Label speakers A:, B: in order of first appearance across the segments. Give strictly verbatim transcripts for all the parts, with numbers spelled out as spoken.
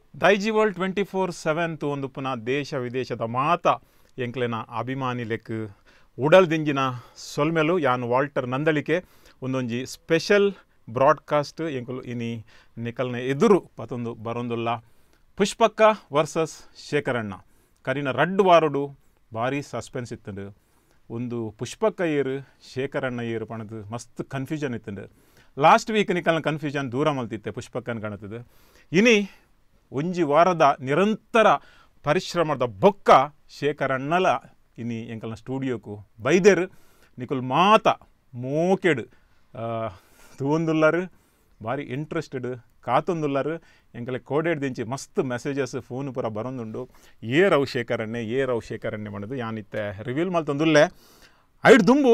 A: Daijiworld twenty-four seven to ಒಂದು ಪುನಃ ದೇಶ ವಿದೇಶದ ಮಾತ ಎಂಕ್ಲೆನ ಅಭಿಮಾನಿ ಲೆಕ್ ಉಡಲ್ ದಿಂಜಿನ ಸೊಲ್ಮೆಲು ಯಾನ್ ವಾಲ್ಟರ್ ನಂದಳಿಕೆ ಒಂದೊಂಜಿ ಸ್ಪೆಷಲ್ ಬ್ರಾಡ್ಕಾಸ್ಟ್ ಎಂಕಲು ಇನಿ ನಿಕಲ್ನ ಎದುರು ಪತೊಂದು ಬರೊಂದುಲ್ಲ ಪುಷ್ಪಕ್ಕ ವರ್ಸಸ್ ಶೇಖರಣ್ಣ ಕರಿನ ರಡ್ಡು ವಾರಡು ಭಾರಿ ಸಸ್ಪೆನ್ಸ್ ಇತ್ತಂಡು ಒಂದು ಪುಷ್ಪಕ್ಕ ಏರು ಶೇಖರಣ್ಣ ಏರು ಪಣದು ಮಸ್ತ್ ಕನ್ಫ್ಯೂಷನ್ ಇತ್ತಂಡು ಲಾಸ್ಟ್ ವೀಕ್ ನಿಕಲ್ನ ಕನ್ಫ್ಯೂಷನ್ ದೂರ ಮಲ್ತಿತ್ತೆ ಪುಷ್ಪಕ್ಕನ ಕಾಣುತ್ತದೆ ಇನಿ ಒಂಜಿ ವಾರದ ನಿರಂತರ ಪರಿಶ್ರಮದ ಬೊಕ್ಕ ಶೇಖರಣ್ಣಲ ಇನಿ ಎಂಕಲ್ನ ಸ್ಟುಡಿಯೋಕು ಬೈದೇರು ನಿಕುಲ್ ಮಾತ ಮೋಕೆಡು ತೂಂದುಲ್ಲಾರು ಭಾರಿ ಇಂಟ್ರೆಸ್ಟೆಡ್ ಕಾತೊಂದುಲ್ಲಾರು ಎಂಕಲೆ ಕೋಡೇಡ್ ದಿಂಚಿ ಮಸ್ತ್ ಮೆಸೇಜಸ್ ಫೋನ್ ಪೂರ ಬರೋದುಂಡು ಏರವು ಶೇಖರಣ್ಣೆ ಏರವು ಶೇಖರಣ್ಣೆ ಮಾಡೋದು ಯಾನಿತ್ತೆ ರಿವೀಲ್ ಮಲ್ತೊಂದುಲ್ಲೆ ಐಡ್ ದುಂಬು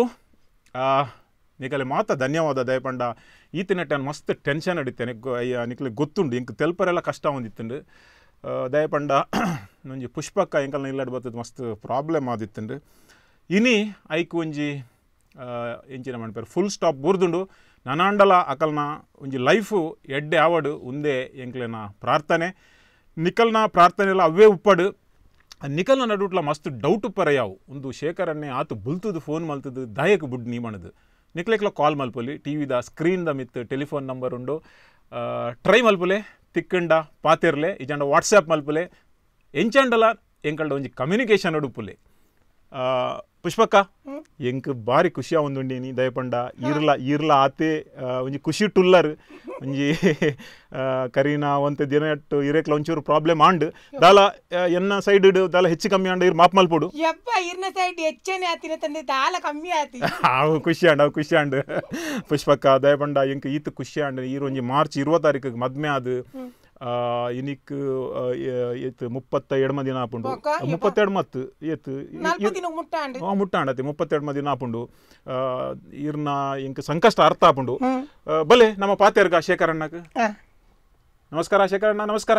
A: ನಿಕಲೆ ಮಾತ ಧನ್ಯವಾದ ದಯಪಂಡ ಈತಿನ ಟನ್ ಮಸ್ತ್ ಟೆನ್ಷನ್ ಅಡಿತೇನೆ ಅಯ್ಯ ನಿಕಲೆ ಗೊತ್ತುಂಡು ಇಂಕ ತೆಲ್ಪರೆಲ್ಲ ಕಷ್ಟ ಹೊಂದಿತ್ತುಂಡು ದಯಪಂಡ ಒಂಜಿ ಪುಷ್ಪಕ್ಕ ಎಂಕಲ್ನ ಇಲ್ಲಾಡ್ ಬರ್ತದೆ ಮಸ್ತ್ ಪ್ರಾಬ್ಲಮ್ ಆದಿತ್ತುಂಡು ಇನಿ ಐಕ್ ಒಂಜಿ ಎಂಚಿನ ಮನ್ಪೇರು ಫುಲ್ ಸ್ಟಾಪ್ ಬೂರ್ದುಂಡು ನನಾಂಡಲ ಅಕಲ್ನ ಒಂಜಿ ಲೈಫು ಎಡ್ಡೆ ಆವಡು ಉಂದೇ ಎಂಕ್ಲೆನ ಪ್ರಾರ್ಥನೆ ನಿಕಲ್ನ ಪ್ರಾರ್ಥನೆ ಎಲ್ಲ ಅವೇ ಉಪ್ಪಡು ನಿಕಲ್ನ ನಡುಟ್ಲ ಮಸ್ತ್ ಡೌಟ್ ಉಪ್ಪರ ಯಾವು ಒಂದು ಶೇಖರಣ್ಣೆ ಆತು ಬುಲ್ತದು ಫೋನ್ ಮಲ್ತದು ದಯಕ್ಕೆ ಬುಡ್ ನೀ ಮಣದು ನಿಕ್ಲೆಕ್ಲ ಕಾಲ್ ಮಲ್ಪೊಲಿ ಟಿ ವಿದ ಸ್ಕ್ರೀನ್ದ ಮಿತ್ ಟೆಲಿಫೋನ್ ನಂಬರ್ ಉಂಡು ಟ್ರೈ ಮಲ್ಪುಲೆ ತಿಕ್ಕಂಡ ಪಾತಿರ್ಲೆ ಇಜಂಡ ವಾಟ್ಸಾಪ್ ಮಲ್ಪುಲೆ ಎಂಚಂಡಲ ಎಂಕಲ್ಡ ಒಂಜಿ ಕಮ್ಯುನಿಕೇಷನ್ ಉಡುಪುಲೆ ಪುಷ್ಪಕ್ಕ ಎಂಕ್ ಭಾರಿ ಖುಷಿಯ ಒಂದುಂಡೇನಿ ದಯಪಂಡ ಈರ್ಲ ಈರ್ಲ ಆತೆ ಒಂಜಿ ಖುಷಿ ಟುಲ್ಲರ್ ಒಂಜಿ ಕರೀನಾ ಒಂತೆ ದಿನ ಎಟ್ಟು ಇರೇಕ್ಲ ಒಂಚೂರು ಪ್ರಾಬ್ಲಮ್ ಆಂಡ್ ದಾಲ ಎನ್ನ ಸೈಡ್ ದಾಲ ಹೆಚ್ಚು ಕಮ್ಮಿ ಆಂಡ್ ಇರ್ ಮಾಪ್ ಮಲ್ಪೋಡು
B: ಯಪ್ಪ ಇರ್ನ ಸೈಡ್ ಹೆಚ್ಚೇನೆ ಆತಿನ ತಂದೆ ದಾಲ ಕಮ್ಮಿ ಆತಿ
A: ಅವು ಖುಷಿ ಆಂಡ್ ಅವು ಖುಷಿ ಆಂಡ್ ಪುಷ್ಪಕ್ಕ ದಯಪಂಡ ಎಂಕ್ ಈತ್ ಖುಷಿ ಆಂಡ್ ಈರ್ ಒಂಜಿ ಮಾರ್ಚ್ ಇರುವತ್ತು ತಾರೀಕಿಗೆ ಮದ್ಮೆ ಆದು ಇನಿಕ್ ಎತ್ ಮುಪ್ಪತ್ತ ಎಡ್ಮ ದಿನ ಆಪುಂಡು ಮುಪ್ಪತ್ತೆರಡು ಮತ್ ಎತ್ ಮುಟ್ಟಾಂಡತಿ ಮುಪ್ಪತ್ತೆರಡು ದಿನ ಆಪುಂಡು ಇರ್ನ ಇಂಕ್ ಸಂಕಷ್ಟ ಅರ್ಥ ಆಪುಂಡು ಬಲೆ ನಮ್ಮ ಪಾತೆರ್ಗ ಶೇಖರಣ್ಣಕ್ ನಮಸ್ಕಾರ ಶೇಖರಣ್ಣ ನಮಸ್ಕಾರ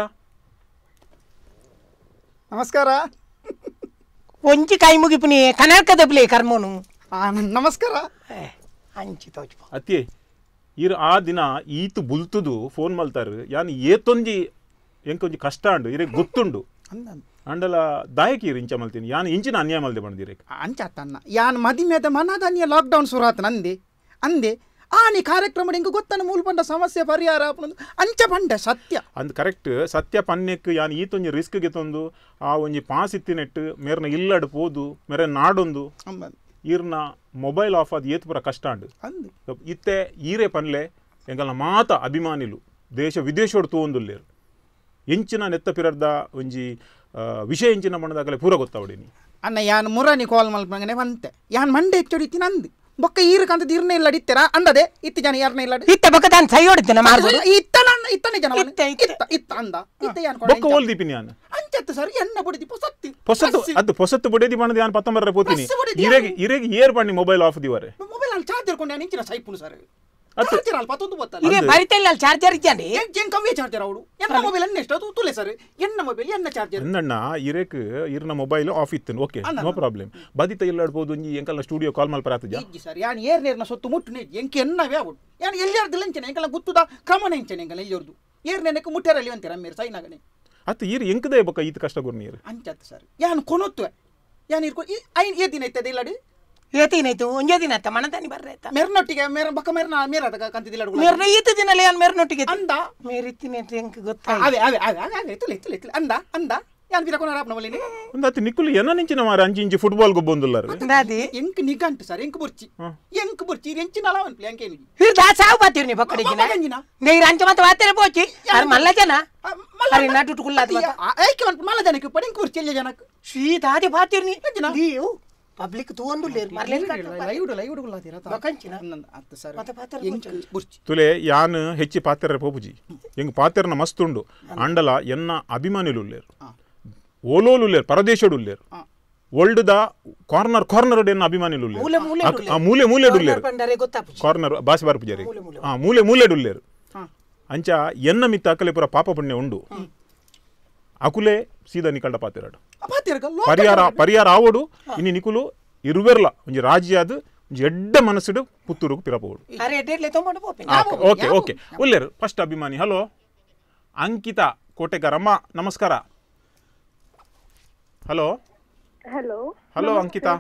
C: ನಮಸ್ಕಾರ
B: ಒಂಚಿ ಕೈ ಮುಗಿಪುನಿ ಕನಕದ ಪ್ಲೇ ಕರ್ಮೋನು
C: ನಮಸ್ಕಾರ
B: ಅಂಚಿ ತೋಚ್
A: ಅತ್ತಿ ಇರ್ ಆ ದಿನ ಈತು ಬುಲ್ತುದು ಫೋನ್ ಮಲ್ತಾರು ಯಾನ್ ಏತೊಂಜಿ ಎಂಕೊಂಜಿ ಕಷ್ಟ ಅಂಡು ಇರೇ ಗೊತ್ತುಂಡು ಅಂಡಲ ದಾಯಕಿ ಇರು ಇಂಚ ಮಲ್ತೀನಿ ಯಾನ್ ಇಂಚಿನ ಅನ್ಯಾಯ ಮಲ್ದೆ ಬಂದಿರೇ
C: ಅಂಚತ್ತನ್ನ ಯಾನ್ ಮದಿಮೆದ ಮನದನ್ಯ ಲಾಕ್ಡೌನ್ ಸುರಾತ್ ನಂದೆ ಅಂದೆ ಆನಿ ಕಾರ್ಯಕ್ರಮ ಇಂಕ ಗೊತ್ತನ ಮೂಲ ಬಂಡ ಸಮಸ್ಯೆ ಪರಿಹಾರ ಅಂಚ ಬಂಡ ಸತ್ಯ
A: ಅಂದ್ ಕರೆಕ್ಟ್ ಸತ್ಯ ಪನ್ನೆಕ್ ಯಾನ್ ಈತೊಂಜಿ ರಿಸ್ಕ್ ಗೆತ್ತೊಂದು ಆ ಒಂಜಿ ಪಾಸ್ ಇತ್ತಿನೆಟ್ಟು ಮೇರ್ನ ಇಲ್ಲಡ್ ಪೋದು ಮೇರೆ ನಾಡೊಂದು ಈರ್ನ ಮೊಬೈಲ್ ಆಫ್ ಅದು ಏತ್ ಪುರ ಕಷ್ಟ ಅಂಡು ಇತ್ತೆ ಈರೇ ಪನ್ಲೆ ಎಂಕಲ್ನ ಮಾತ ಅಭಿಮಾನಿಲು ದೇಶ ವಿದೇಶೋಡು ತೂವೊಂದುಲ್ಲೇರು ಎಂಚಿನ ನೆತ್ತ ಪಿರರ್ದ ಒಂಜಿ ವಿಷಯ ಎಂಚಿನ ಮಣ್ಣದಾಗಲೇ ಪೂರ ಗೊತ್ತಾವಡೇನಿ
C: ಅನ್ನ ಯಾನ್ ಮುರಾನಿ ಕಾಲ್ ಮಲ್ಪಂಗನೆ ಬಂತೆ ಯಾನ್ ಮಂಡೆ ಹೆಚ್ಚೊಡಿತಿ ನಂದು ಬೊಕ್ಕ ಈರಕಂತ ಇರ್ನ ಇಲ್ಲ ಇತ್ತೆರ ಅಂದದೆ ಇತ್ತು ಜನ ಯಾರನ್ನ ಇಲ್ಲ
B: ಇತ್ತ ಬೊಕ್ಕ ತಾನು ಸೈ ಹೊಡಿತೇನೆ ಮಾಡ್ಬೋದು
C: ಇತ್ತನ ಇತ್ತನೆ ಜನ ಇತ್ತ ಇತ್ತ ಅಂದ ಇತ್ತ ಯಾನ್
A: ಬೊಕ್ಕ ಓಲ್ದಿಪಿ ಯಾನ್
C: ಅಂಚತ್ತು ಸರ್ ಎನ್ನ ಬುಡಿದಿ ಪೊಸತ್ತಿ
A: ಪೊಸತ್ತು ಅದು ಪೊಸತ್ತು ಬುಡಿದಿ ಬಣ್ಣದ ಯಾನ್ ಪತ್ತೊಂಬರರ ಪೋತಿನಿ ಇರೆಗೆ ಇರೆಗೆ ಏರ್ ಬಣ್ಣಿ ಮೊಬೈಲ್ ಆಫ್ ದಿವರೆ
C: ಮೊಬೈಲ್ ಅಲ್ಲಿ ಚಾರ್ಜರ್ ಕೊಂಡು ಯಾನ್ ಇಂಚಿನ ಸೈಪುನು ಸರ್ ಚಾರ್ಜರ್ ಅಲ್ಲಿ ಪತ್ತೊಂದು ಬತ್ತಲ್ಲ
B: ಇರೆ ಬರಿತಲ್ಲ ಅಲ್ಲಿ ಚಾರ್ಜರ್ ಇದ್ದಾನೆ
C: ಏನ್ ಕಮ್ಮಿ ಚಾರ್ಜರ್ ಅವಡು ಎನ್ನ ಮೊಬೈಲ್ ಅನ್ನ ಎಷ್ಟು ತುಲೆ ಸರ್ ಎನ್ನ ಮೊಬೈಲ್ ಎನ್ನ ಚಾರ್ಜರ್
A: ಎಂದಣ್ಣ ಇರೆಕ್ ಇರ್ನ ಮೊಬೈಲ್ ಆಫ್ ಇತ್ತು ಓಕೆ ನೋ ಪ್ರಾಬ್ಲಮ್ ಬದಿತ ಇಲ್ಲಾಡ್ಬೋದು ಒಂಜಿ ಎಂಕಲ್ನ ಸ್ಟುಡಿಯೋ ಕಾಲ್ ಮಲ್ಪರಾತಜ
C: ಇಜ್ಜಿ ಸರ್ ಯಾನ್ ಏರ್ ನೇರ್ನ ಸೊತ್ತು ಮುಟ್ಟುನೆ ಎಂಕೆ ಎನ್ನವೇ ಆವಡು ಯಾನ್ ಎಲ್ಲಿಯಾರ್ದಿಲ್ಲ ಎಂಚನೆ ಎಂಕಲ ಗುತ್ತುದ ಕ್ರಮಣ ಎಂಚನೆ ಎಂಕಲ ಎಲ್ಲಿಯರ್ದು ಏರ್ ನೆನಕ್ಕೆ ಮುಟ್ಟರಲ್ಲಿ ಅಂತೀರ ಮೇರ್ ಸೈನಾಗನೆ
A: ಅತ್ತ ಈರ್ ಎಂಕದೇ ಬೊಕ್ಕ ಈತ ಕಷ್ಟ ಗುರ್ನೀರ್
C: ಅಂಚತ್ ಸರ್ ಯಾನ್ ಕೊನೊತ್ತುವೆ ಯಾನ್ ಇರ್ಕೊ ಐನ್ ಏ ದಿನ ಇತ್ತದ ಇಲ್ಲಡಿ
B: ಏತಿನಾಯ್ತು ಒಂಜೇ ದಿನ ಆತ ಮನದಾನಿ ಬರ್ರೈತ
C: ಮೆರ್ನೊಟ್ಟಿಗೆ ಮೇರ ಬಕ್ಕ ಮೆರ್ನ ಮೇರದ ಕಂತಿದಿಲ್ಲ
B: ಮೇರ್ನ ಈತ ದಿನಲ್ಲ ಯಾನ್ ಮೆರ್ನೊಟ್ಟಿಗೆ
C: ಅಂದ
B: ಮೇರಿತ್ತಿನ ಎಂಕ ಗೊತ್ತಾ
C: ಅವೆ ಅವೆ ಅವೆ ಅವೆ ತುಲೆ ತುಲೆ ತುಲೆ ಅಂದ ಅಂದ ಯಾನ್ ಬಿರ ಕೊನ ರಾಪ್ನ ಬಲಿನಿ
A: ಒಂದತಿ ನಿಕ್ಕುಲು ಎನ್ನ ನಿಂಚಿನ ಮಾರ ಅಂಚಿ ಇಂಚಿ ಫುಟ್ಬಾಲ್ ಗೊಬ್ಬೊಂದುಲ್ಲಾರು
B: ದಾದಿ
C: ಎಂಕ್ ನಿಗಂಟ್ ಸರ್ ಎಂಕ್ ಬುರ್ಚಿ ಎಂಕ್ ಬುರ್ಚಿ ಎಂಚಿನ ಅಲವನ್ ಪ್ಲೇ ಎಂಕೆ ನಿಗಿ
B: ಹಿರ್ ದಾ ಸಾವು ಬಾತಿರ್ ನಿ ಬಕ್ಕಡಿಗಿನ ನೇ ರಂಚ ಮತ ವಾತೆರೆ ಪೋಚಿ ಅರ್ ಮಲ್ಲ ಜನ ಅರೆ ನಾಟು ಟುಕುಲ್ಲಾದ ಮತ
C: ಏಕೆ ಮತ ಮಲ್ಲ ಜನಕ್ಕೆ ಪಡಿ ಎಂಕ್ ಬುರ್ಚಿ ಎಲ್ಲ ಜನಕ್ಕೆ
B: ಶ್ರೀ ದಾದಿ ಬಾತಿರ್ ನಿ ದಿಯು ಪಬ್ಲಿಕ್ ತೂಂದು ಲೇರ್ ಮರ್ಲೇಲ್
C: ಲೈವ್ ಲೈವ್ ಗುಲ್ಲಾದಿರ ತ
B: ಬಕಂಚಿನ
C: ಅತ್ತ ಸರ್
B: ಮತ ಪಾತ್ರ
C: ಎಂಕ್ ಬುರ್ಚಿ
A: ತುಲೆ ಯಾನ್ ಹೆಚ್ಚಿ ಪಾತೆರ ಪೋಪುಜಿ ಎಂಗ್ ಪಾತೆರ್ನ ಮಸ್ತುಂಡು ಅಂಡಲ ಎನ್ನ ಅಭಿಮಾನಿಲುಲ್ಲೇರು ಓಲೋಲುಲ್ಲೇರು ಪರದೇಶಡುಲ್ಲೇರು ವರ್ಲ್ಡ್ ದ ಕಾರ್ನರ್ ಕಾರ್ನರ್ ಎನ್ನ ಅಭಿಮಾನಿಲುಲ್ಲೇರು ಆ ಮೂಲೆ ಮೂಲೆ ಡುಲ್ಲೇರು ಕಾರ್ನರ್ ಬಾಸಿ ಬಾರ್ ಪೂಜಾರಿ ಆ ಮೂಲೆ ಮೂಲೆ ಡುಲ್ಲೇರು ಅಂಚ ಎನ್ನ ಮಿತ್ತ ಅಕಲೆ ಪುರ ಪಾಪ ಪುಣ್ಯ ಉಂಡು ಅಕುಲೆ ಸೀದಾ ನಿಕಲ್ಡ ಪಾತೆರಾಡು ಪರಿಹಾರ ಪರಿಹಾರ ಆವಡು ಇನ್ನು ನಿಕುಲು ಇರುವೆರ್ಲ ಒಂಜಿ ರಾಜ್ಯ ಅದು ಒಂಜಿ ಎಡ್ಡ ಮನಸ್ಸುಡು ಪುತ್ತೂರು ಪಿರಪೋಡು
B: ಅರೆ ಎಡ್ಡೆಡ್ಲೆ ತೊಂಬಡು ಪೋಪೆ
A: ಓಕೆ ಓಕೆ ಉಲ್ಲೇರು ಫಸ್ಟ್ ಅಭಿಮಾನಿ ಹಲೋ ಅಂಕಿತಾ ಕೋಟೆಗಾರ್ ಅಮ್ಮ ನಮಸ್ಕಾರ. Hello
D: hello
A: hello Ankita.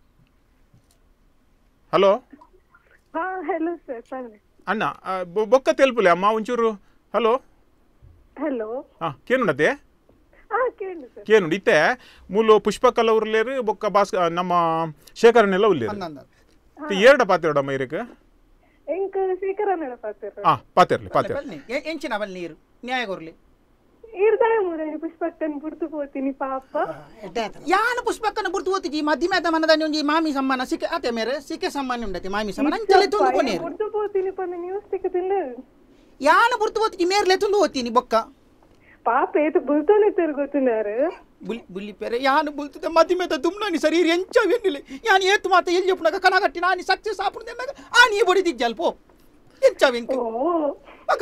A: Hello
D: ಹಾ ಹಲೋ ಸರ್ ಬನ್ನಿ.
A: ಅಣ್ಣ ಬೊಕ್ಕ ತೆಲ್ಪುಲೆ ಅಮ್ಮ ಒಂಚೂರು. ಹಲೋ
D: ಹಲೋ
A: ಹಾಂ ಕೇನುಂಡತೆ
D: ಹಾ ಕೇಳಿ ಸರ್.
A: ಕೇನುಂಡು ಇತ್ತೆ ಮೂಲು ಪುಷ್ಪಕಲ್ಲ ಉರ್ಲೇರು ಬೊಕ್ಕ ಭಾಸ್ ನಮ್ಮ ಶೇಖರನೆಲ್ಲ ಉಲ್ಲೇರು ಏರಡ ಪಾತೆರಡಮ್ಮ ಇರಕ್ಕೆ
D: ಎಂಕ ಶೇಖರನೆಲ್ಲ ಪಾತೆರ
A: ಹಾಂ ಪಾತೆರ್ಲಿ ಪಾತೆರ್
C: ಎಂಚಿನ ಅವಲ್ ನೀರು ನ್ಯಾಯ ಕೊರ್ಲಿ
D: ಇರ್ದಾಯ ಮೂರಂಗಿ ಪುಷ್ಪಕ್ಕನ್ ಬುಡ್ತು ಹೋತೀನಿ ಪಾಪ.
C: ಯಾನ ಪುಷ್ಪಕ್ಕನ ಬುಡ್ತು ಹೋತಿಜಿ ಮಧ್ಯಮೇದ ಮನದಾನಿ ಒಂಜಿ ಮಾಮಿ ಸಮ್ಮಾನ ಸಿಕ್ಕೆ ಅತೆ ಮೇರೆ ಸಿಕ್ಕೆ ಸಮ್ಮಾನ ಉಂಡತಿ ಮಾಮಿ ಸಮ್ಮಾನ ಅಂಚಲೆ ತುಂಡು ಕೊನೇರು
D: ಬುಡ್ತು ಹೋತೀನಿ ಪನ್ನ ನ್ಯೂಸ್ ತಿಕ್ಕತಿಲ್ಲ
C: ಯಾನ ಬುಡ್ತು ಹೋತಿಜಿ ಮೇರ್ಲೆ ತುಂಡು ಹೋತೀನಿ ಬೊಕ್ಕ
D: ಪಾಪ ಏತು ಬುಲ್ತೋನೆ ತಿರುಗುತ್ತಿನಾರು
C: ಬುಲ್ ಬುಲ್ಲಿ ಪೆರೆ ಯಾನು ಬುಲ್ತದೆ ಮಧ್ಯಮೇದ ದುಮ್ನಾನಿ ಶರೀರ ಎಂಚ ವೆನ್ನಿಲೆ ಯಾನು ಏತು ಮಾತ ಎಲ್ಲಿ ಒಪ್ಪನಾಗ ಕಣಗಟ್ಟಿ ನಾನಿ ಸಕ್ಸಸ್ ಆಪುಣದೆನ್ನಾಗ ಆನಿ ಬಡಿದಿಜ್ಜಲ್ ಪೋ ಎಂಚ ವೆಂಕ ಬಕ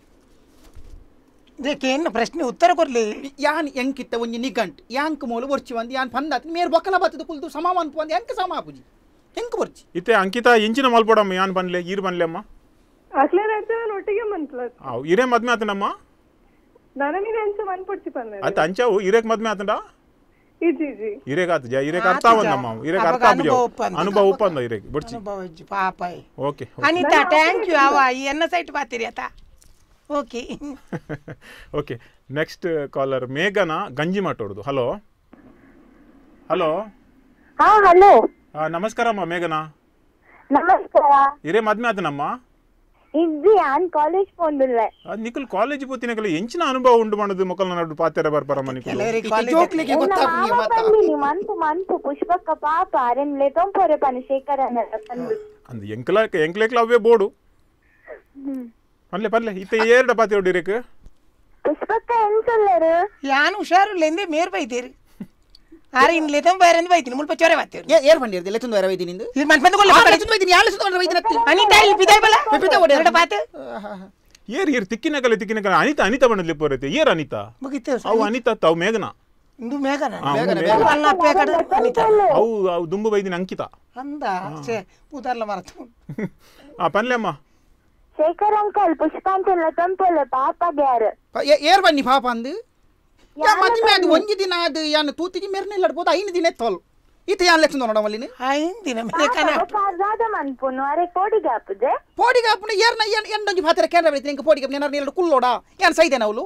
B: ಇದಕ್ಕೇನು ಪ್ರಶ್ನೆ ಉತ್ತರ ಕೊರ್ಲಿ.
C: ಯಾನ್ ಎಂಕಿತ್ತ ಒಂಜಿ ನಿಗಂಟ್ ಯಾಂಕ್ ಮೂಲ ಬರ್ಚಿ ಬಂದು ಯಾನ್ ಪಂದಾತ್ ಮೇರ್ ಬೊಕ್ಕಲ ಬತ್ತದ ಕುಲ್ದು ಸಮಾವನ್ ಪಂದು ಎಂಕ ಸಮಾಪುಜಿ ಎಂಕ ಬರ್ಚಿ
A: ಇತ್ತೆ ಅಂಕಿತಾ ಇಂಚಿನ ಮಲ್ಪಡಮ್ಮ ಯಾನ್ ಬನ್ಲೆ ಈರ್ ಬನ್ಲೆ ಅಮ್ಮ
D: ಅಕ್ಲೇ ರಾಜ್ಯ ಒಟ್ಟಿಗೆ ಮಂತ್ಲ
A: ಅವು ಇರೇ ಮದ್ಮೆ ಆತನಮ್ಮ
D: ನನಗೆ ಅಂಚ ಮನ್ ಪಡ್ಚಿ ಪನ್ನ
A: ಆತ ಅಂಚಾವು ಇರೇಕ್ ಮದ್ಮೆ ಆತಂಡ
D: ಇಜಿ ಇಜಿ
A: ಇರೇಕ್ ಆತ ಜಾ ಇರೇಕ್ ಅರ್ಥ ಅವನ್ನಮ್ಮ ಇರೇಕ್ ಅರ್ಥ ಆಬುಜ ಅನುಭವ ಉಪ್ಪಂದ ಇರೇಕ್ ಬರ್ಚಿ
B: ಪಾಪ
A: ಓಕೆ
B: ಅನಿತಾ ಥ್ಯಾಂಕ್ ಯು ಅವ ಈ ಎನ್ನ ಸೈಟ್ ಬಾತಿರಿ ಆತ ಓಕೆ
A: ಓಕೆ ನೆಕ್ಸ್ಟ್ ಕಾಲರ್ ಮೇಘನ ಗಂಜಿ ಮಾತಾಡೋದು. ಹಲೋ ಹಲೋ
E: ಹಾ ಹಲೋ
A: ನಮಸ್ಕಾರಮ್ಮ ಮೇಘನ.
E: ನಮಸ್ಕಾರ.
A: ಇರೇ ಮದ್ಮೆ ಆತನಮ್ಮ
E: ಇದ್ದಿ ಆನ್ ಕಾಲೇಜ್ ಪೋಂದುಲ್ಲೆ
A: ನಿಕಲ್ ಕಾಲೇಜ್ ಪೋತಿನಕಲ ಎಂಚಿನ ಅನುಭವ ಉಂಟು ಮಾಡೋದು ಮೊಕಲ್ನ ನಡು ಪಾತೆರ ಬರ್ಪರಮ್ಮ ನಿಕಲ್
C: ಜೋಕ್ಲಿಗೆ ಗೊತ್ತಾಗ್ಲಿ
E: ಬನ್ನಿ ಮಂತು ಮಂತು ಪುಷ್ಪಕ್ಕ ಪಾಪ ಅರೆನ್ ಲೆತೊಂ ಪೊರೆ ಪನ ಶೇಖರನ ತಂದು
A: ಅಂದ ಎಂಕಲ ಎಂಕ್ಲೇಕ್ಲ ಅವೇ ಬೋಡು ಪನ್ಲೆ ಪನ್ಲೆ ಇತ್ತೆ ಏರ್ಡ ಪಾತೆ ಹೊಡಿರೇಕ್
E: ಪುಷ್ಪಕ್ಕ ಎಂಸಲ್ಲರು
B: ಯಾನು ಹುಷಾರು ಲೆಂದೆ ಮೇರ್ ಬೈತೀರಿ ಆರೆ ಇನ್ ಲೆತಂ ಬೈರಂದ ಬೈತೀನಿ ಮುಲ್ಪ ಚೊರೆ ಬಾತೀರಿ
C: ಏರ್ ಬಂದಿರ್ದೆ ಲೆತುಂದು ವರ ವೈದಿ ನಿಂದು
B: ಇದು ಮನ್ ಬಂದು ಕೊಲ್ಲ
C: ಲೆತುಂದು ವೈದಿ ಯಾಲ ಸುಂದು ವೈದಿ ನತ್ತಿ
B: ಅನಿತಾ ಇಲ್ಲಿ ಪಿದಾಯ್ ಬಲ
C: ಪಿಪಿತ ಓಡಿ
B: ಎರಡ ಪಾತೆ
A: ಏರ್ ಏರ್ ತಿಕ್ಕಿನಕಲೆ ತಿಕ್ಕಿನಕಲೆ ಅನಿತಾ ಅನಿತಾ ಬಣ್ಣದಲ್ಲಿ ಪೋರೈತೆ ಏರ್ ಅನಿತಾ
B: ಮುಗಿತು
A: ಅವು ಅನಿತಾ ತಾವು ಮೇಘನ
B: ಇಂದು ಮೇಘನ
A: ಹಾ, ಅವು
C: ಮೇಘನ,
A: ಮೇಘನ.
B: ಅಲ್ಲ ಪೇಕಡ ಅನಿತಾ
A: ಅವು ಅವು ದುಂಬು ಬೈದಿನ ಅಂಕಿತ
B: ಅಂದ ಸೇ ಪೂತಾರ್ಲ ಮರತು
A: ಆ ಪನ್ಲೆ ಅಮ್ಮ
E: ಶೇಖರ್ ಅಂಕಲ್ ಪುಷ್ಪಾಂತ ಲೆತೊಂ ಪೊರೆ ಪಾಪ ಗ್ಯಾರ
C: ಏರ್ ಬನ್ನಿ ಪಾಪ ಅಂದು ಯಾ ಮದಿಮೆ ಅದು ಒಂಜಿ ದಿನ ಅದು ಯಾನು ತೂತಿಗೆ ಮೇರ್ನೆ ಇಲ್ಲಡ್ಬೋದು ಐನು ದಿನ ಎತ್ತೋಲ್ ಈತ ಯಾನ್ ಲೆಕ್ಕ ನೋಡ ಮಲ್ಲಿನ
B: ಐನ್ ದಿನ ಮೇಕನ
E: ಕಾಜಾದ ಮನ್ಪುನು ಅರೆ ಕೋಡಿಗೆ ಆಪುಜೆ
C: ಪೋಡಿಗೆ ಆಪುನ ಏರ್ನ ಏನ್ ಎಂಡೊಂಜಿ ಭಾತರ ಕೇಂದ್ರ ಬೈತಿ ಇಂಕ ಪೋಡಿಗೆ ನೆನರ್ ನೀರು ಕುಲ್ಲೋಡ ಯಾನ್ ಸೈದೆ ನಾವ್ಲು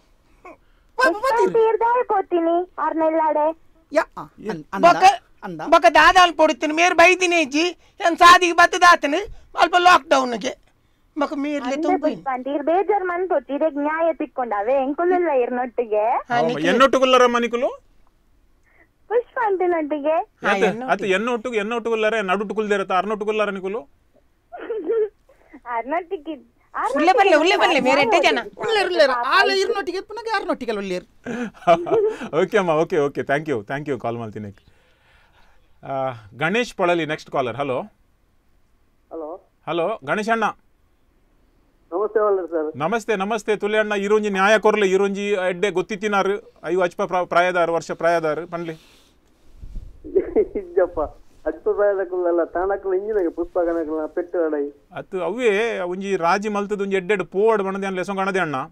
E: ತೀರ್ದಾಯ್ ಪೋತೀನಿ ಆರ್ನೆಲ್ಲಾಡೆ
C: ಯಾ
B: ಬೊಕ್ಕ
C: ಅಂದ
B: ಬೊಕ್ಕ ದಾದಾಲ್ ಪೊಡಿತೀನಿ ಮೇರ್ ಬೈದಿನಿ ಇಜ್ಜಿ ಏನ್ ಸಾದಿಗೆ ಬತ್ತದಾತನು ಅಲ್ಪ ಲಾಕ್ ಡೌನ್ಗೆ ಮಕ್ಕ ಮೇರ್ಲೆ ತುಂಬಿ
E: ಪಂತೀರ್ ಬೇಜಾರ್ ಮನ್ಪೋತಿ ಇದಕ್ಕೆ ನ್ಯಾಯ ತಿಕ್ಕೊಂಡಾವೆ ಎಂಕುಲಿಲ್ಲ ಇರ್ನೊಟ್ಟಿಗೆ
A: ಎನ್ನೊಟ್ಟುಗುಲ್ಲರ ಮನಿಕುಲು
E: ಪುಷ್ಪ ಅಂಟಿನೊಟ್ಟಿಗೆ
A: ಅತ ಎನ್ನೊಟ್ಟು ಎನ್ನೊಟ್ಟುಗುಲ್ಲರೆ ನಡುಟುಗುಲ್ದಿರತ್ತ ಅರ್ನೊಟ್ಟುಗುಲ್ಲರ ನಿಕುಲು
E: ಅರ್ನೊಟ್ಟಿಗೆ
B: ಉಲ್ಲೆ ಬಲ್ಲೆ ಉಲ್ಲೆ ಬಲ್ಲೆ ಮೇರೆ ಎಟ್ಟೆ ಜನ
C: ಉಳ್ಳೇರ್ ಉಳ್ಳೇರ್ ಆಲ ಇರ್ನೊಟ್ಟಿಗೆ ಪುನಗ ಯಾರ್ನೊಟ್ಟಿಗೆ ಉಳ್ಳೇರ್
A: ಓಕೆ ಅಮ್ಮ okay okay thank you thank you call ಮಾಡ್ತೀನಿ. Ganesh Polali next caller. Hello
F: hello
A: hello Ganesh ಅಣ್ಣ
F: ನಮಸ್ತೆ ಸರ್.
A: ನಮಸ್ತೆ ನಮಸ್ತೆ ತುಲೆ ಅಣ್ಣ ಈರೊಂಜಿ ನ್ಯಾಯ ಕೊರ್ಲೆ ಈರೊಂಜಿ ಎಡ್ಡೆ ಗೊತ್ತಿತ್ತಿನಾರು ಐವು ಅಚ್ಪ ಪ್ರಾಯದಾರು ವರ್ಷ ಪ್ರಾಯದಾರು ಪನ್ಲಿ
F: ಇಜ್ಜಪ್ಪ ಅಚ್ಪ ಪ್ರಾಯದಕ್ಕಲ್ಲ ತಾಣಕ್ಕಲ್ಲ ಇಂಜಿನಾಗ ಪುಷ್ಪಕನಕ್ಕಲ್ಲ ಪೆಟ್ಟು ಅಡೈ
A: ಅತ್ತು ಅವೇ ಒಂಜಿ ರಾಜಿ ಮಲ್ತದ ಒಂಜಿ ಎಡ್ಡೆಡ್ ಪೋಡ್ ಬಣದೆ ಅನ್ ಲೆಸೊಂಗ್ ಅಣದೆ ಅಣ್ಣ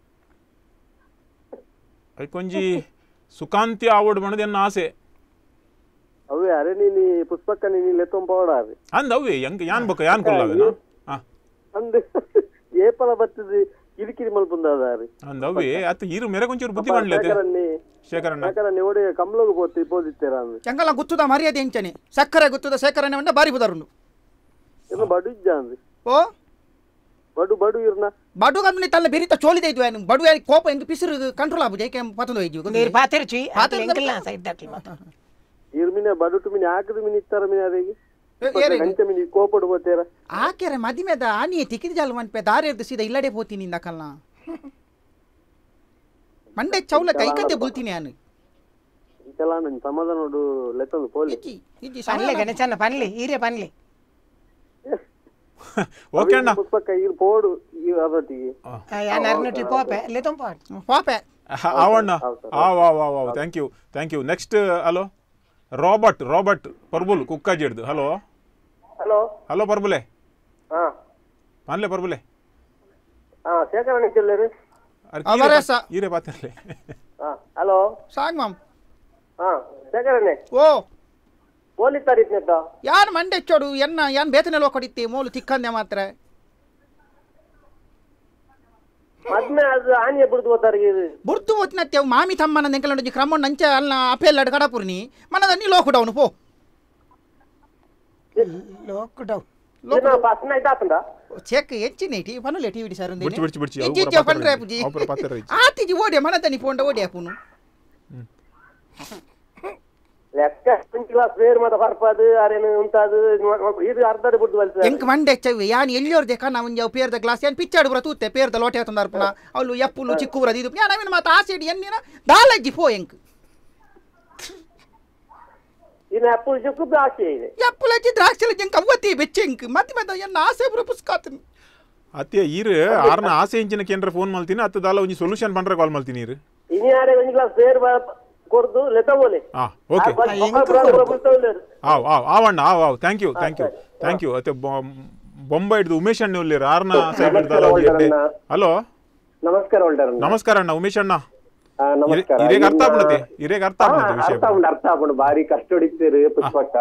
A: ಅದಕ್ಕೊಂಜಿ ಸುಕಾಂತಿ ಆವಡ್ ಬಣದೆ ಅನ್ನ ಆಸೆ
F: ಅವೇ ಅರೆ ನೀನಿ ಪುಷ್ಪಕ್ಕ ನೀನಿ ಲೆತ್ತೊಂಬ ಪೋಡಾರಿ
A: ಅಂದ ಅವೇ ಹೆಂಗ್ ಯಾನ್ ಬೊಕ್ಕ ಯಾನ್ ಕೊಲ್ಲಾವೇನ
F: ಅಂದೆ ಏಪಲ ಬತ್ತದ ಕಿರಿಕಿರಿ ಮಲ್ಪುಂದಾದಾರಿ
A: ಅಂದ ಅವೇ ಅತ್ತು ಈರು ಮೆರಗೊಂಚೂರು ಬುದ್ಧಿ ಮಾಡ್ಲೇತೆ ಶೇಖರಣ್ಣ
F: ಶೇಖರಣ್ಣ ಓಡಿ ಕಮ್ಲೋಗ ಪೋತಿ ಪೋದಿತ್ತೇರ ಅಂದೆ
C: ಎಂಗಲ ಗುತ್ತುದ ಮರ್ಯಾದೆ ಎಂಚನೆ ಸಕ್ಕರೆ ಗುತ್ತುದ ಶೇಖರಣ್ಣ ಉಂಡ ಬಾರಿ ಬುದರುಂಡು
F: ಇನ್ನು ಬಡು ಇಜ್ಜ ಅಂದೆ
C: ಓ
F: ಬಡು ಬಡು ಇರ್ನ
C: ಬಡು ಗಮ್ಮನಿ ತಲ್ಲ ಬೆರಿತ ಚೋಲಿದೆ ಇದ್ವು ಏನು ಬಡು ಯಾರಿ ಕೋಪ ಎಂದು ಪಿಸಿರು ಕಂಟ್ರೋಲ್ ಆಬುಜೆ ಏಕೆ ಪತಂದು ಹೋಯ್ತು
B: ನೀರು ಪಾತೆರ್ ಚಿ ಪಾತೆರ್ ಎಂಕಲ್ಲ ಸೈಡ್ ದಾಟ್ಲಿ ಮಾತ
F: ಇರ್ಮಿನ ಬಡು ಟುಮಿನಿ ಆಕದ ಮಿನಿ ಇತ್ತರ ಮಿನಿ ಅದೆಗೆ ಗಂಟೆ ಮಿನಿ ಕೋಪಡು ಪೋತೇರ
C: ಆಕೆರೆ ಮದಿಮೆದ ಆನಿ ತಿಕ್ಕಿದ ಜಾಲ ಮನ್ಪೆ ದಾರಿ ಎದ್ದು ಸೀದಾ ಇಲ್ಲಡೆ ಹೋತೀನಿ ಇಂದಕಲ್ನ ಮಂಡೆ ಚೌಲ ಕೈಕದ್ದೆ ಬುಲ್ತೀನಿ ನಾನು
F: ಇಂತೆಲ್ಲ ನನ್ನ ಸಮಾಧಾನೋಡು ಲೆತ್ತೊಂದು ಪೋಲಿ
C: ಇಜ್ಜಿ ಇಜ್ಜಿ
B: ಪನ್ಲೆ ಗಣೇಶಣ್ಣ ಪನ್ಲೆ ಈರೆ ಪನ್ಲೆ
A: ಓಕೆ ಅಣ್ಣ
F: ಪುಷ್ಪಕ್ಕ ಇರ್ ಪೋಡು ಈ ಅದೊಟ್ಟಿಗೆ
B: ಯಾನ್ ಅರ್ನಟಿ ಪೋಪೆ ಲೆತೊಂ ಪಾಟ್
C: ಪಾಪೆ
A: ಅವಣ್ಣ ಆ ವಾ ವಾ ವಾ thank you thank you next hello Robert Robert ಪರ್ಬುಲ್ ಕುಕ್ಕಾಜಿಡ್ದು. ಹಲೋ
F: ಹಲೋ
A: ಹಲೋ ಪರ್ಬುಲೆ
F: ಹಾ
A: ಪನ್ಲೆ ಪರ್ಬುಲೆ
F: ಹಾ ಶೇಖರಣ್ಣ ಚೆಲ್ಲರಿ
C: ಅವರಸ
A: ಈರೆ ಪಾತಿರ್ಲಿ
F: ಹಲೋ
C: ಸಾಂಗ್ ಮಾಮ್
F: ಹಾ ಶೇಖರಣ್ಣ
C: ಓ
F: ಓಲಿತ್ತಾರಿತ್ನೆತ್ತ
C: ಯಾರು ಮಂಡೆ ಚೋಡು ಎನ್ನ ಯಾನ್ ಬೇತನೆಲ್ಲ ಕೊಡಿತ್ತಿ ಮೂಲು ತಿಕ್ಕಂದೆ ಮಾತ್ರ
F: ಮದ್ಮೆ ಅದು ಆನಿಯ ಬಿಡ್ದು ಹೋತಾರಿಗೆ
C: ಬುರ್ತು ಓದ್ನತ್ತೆವು ಮಾಮಿ ತಮ್ಮನ ನೆಂಕಲ ಕ್ರಮ ನಂಚ ಅಲ್ಲ ಅಪೆಲ್ಲ ಕಡಪುರ್ನಿ ಮನದ ನೀ ಲೋಕ್ ಡೌನ್ ಪೋ
B: ಲೋಕ್ ಡೌನ್
F: ಫಸ್ಟ್ ನೈಟ್ ಆತಂದ
C: ಚೆಕ್ ಹೆಚ್ಚಿನೇಟಿ ಪನುಲೆ ಟಿವಿ ಸರ್
A: ಬಿಡ್ಚಿ ಬಿಡ್ಚಿ ಬಿಡ್ಚಿ
C: ಎಂಜಿಜ್ಜ ಪನ್ರೆ ಪುಜಿ
A: ಅವರ ಪಾತ್ರ ಇಜ್ಜಿ
C: ಆತಿಜಿ ಓಡಿ ಮನದ ನೀ ಪೋಂಡ ಓಡಿ ಹಾಪುನು
F: ಲೆಕ್ಕ ಕ್ಲಾಸ್ ಬೇರೆ ಮಾತ ಬರ್ಪಾದು ಅರೇನು ಉಂಟಾದು ಇದು ಅರ್ಧದ ಬಿಡ್ದು ಬಲ್ಸ
C: ಎಂಕ್ ಮಂಡೆ ಚವಿ ಯಾನ್ ಎಲ್ಲಿಯೋರ್ ದೇಕ ನಾ ಒಂಜ ಪೇರ್ದ ಗ್ಲಾಸ್ ಯಾನ್ ಪಿಚ್ಚಾಡು ಬರ ತೂತೆ ಪೇರ್ದ ಲೋಟೆ ಆತಂದಾರ ಪುನ ಅವಳು ಎಪ್ಪುಲು ಚಿಕ್ಕು ಬರದು ಇದು ಯಾನ್ ಅವಿನ ಮಾತ ಆಸೆಡಿ ಎನ್ನಿನ ದಾಲಜ್ಜಿ ಪೋ ಎಂಕ್
F: ಇನ್ನು ಎಪ್ಪು ಚಿಕ್ಕು ಆಸೆ ಇದೆ
C: ಎಪ್ಪುಲಜ್ಜಿ ದ್ರಾಕ್ಷಿ ಎಂಕ್ ಅವತ್ತಿ ಬೆಚ್ಚೆಂಕ್ ಮತ್ತೆ ಮತ್ತೆ ಎನ್ನ ಆಸೆ ಬರ ಪುಸ್ಕಾತನ್
A: ಅತ್ಯ ಈರು ಆರ್ನ ಆಸೆ ಇಂಚಿನ ಕೇಂದ್ರ ಫೋನ್ ಮಾಡ್ತೀನಿ ಅತ್ತ ದಾಲ ಒಂಜಿ ಸೊಲ್ಯೂಷನ್ ಬಂದ್ರೆ ಕಾಲ್ ಮಾಡ್ತೀನಿ ಈರು
F: ಇನಿ ಯಾರೇ ಒಂಜಿ ಕ್ಲಾಸ್ ಬೇರೆ ಕೊರ್ದು ಲೆತವೋಲೆ
A: ಹಾ ಓಕೆ ಆವ್ ಆವ್ ಆವಣ್ಣ ಆವ್ ಆವ್ thank you thank you thank you ಅತ್ತೆ ಬೊಂಬೈ ಹಿಡಿದು ಉಮೇಶ್ ಅಣ್ಣ ಉಳ್ಳೇರು ಆರ್ನ ಸೈಡ್ ಹಲೋ
F: ನಮಸ್ಕಾರ
A: ನಮಸ್ಕಾರ ಅಣ್ಣ ಉಮೇಶ್ ಅಣ್ಣ
F: ನಮಸ್ಕಾರ
A: ಇರೇಗ ಅರ್ಥ ಆಗ್ಬಿಡತ್ತೆ ಇರೇಗ ಅರ್ಥ ಆಗ್ಬಿಡತ್ತೆ ವಿಷಯ
F: ಅರ್ಥ ಉಂಟು ಅರ್ಥ ಆಗ್ಬಿಡು ಬಾರಿ ಕಷ್ಟ ಹೊಡಿತೀರಿ ಪುಷ್ಪಕ್ಕ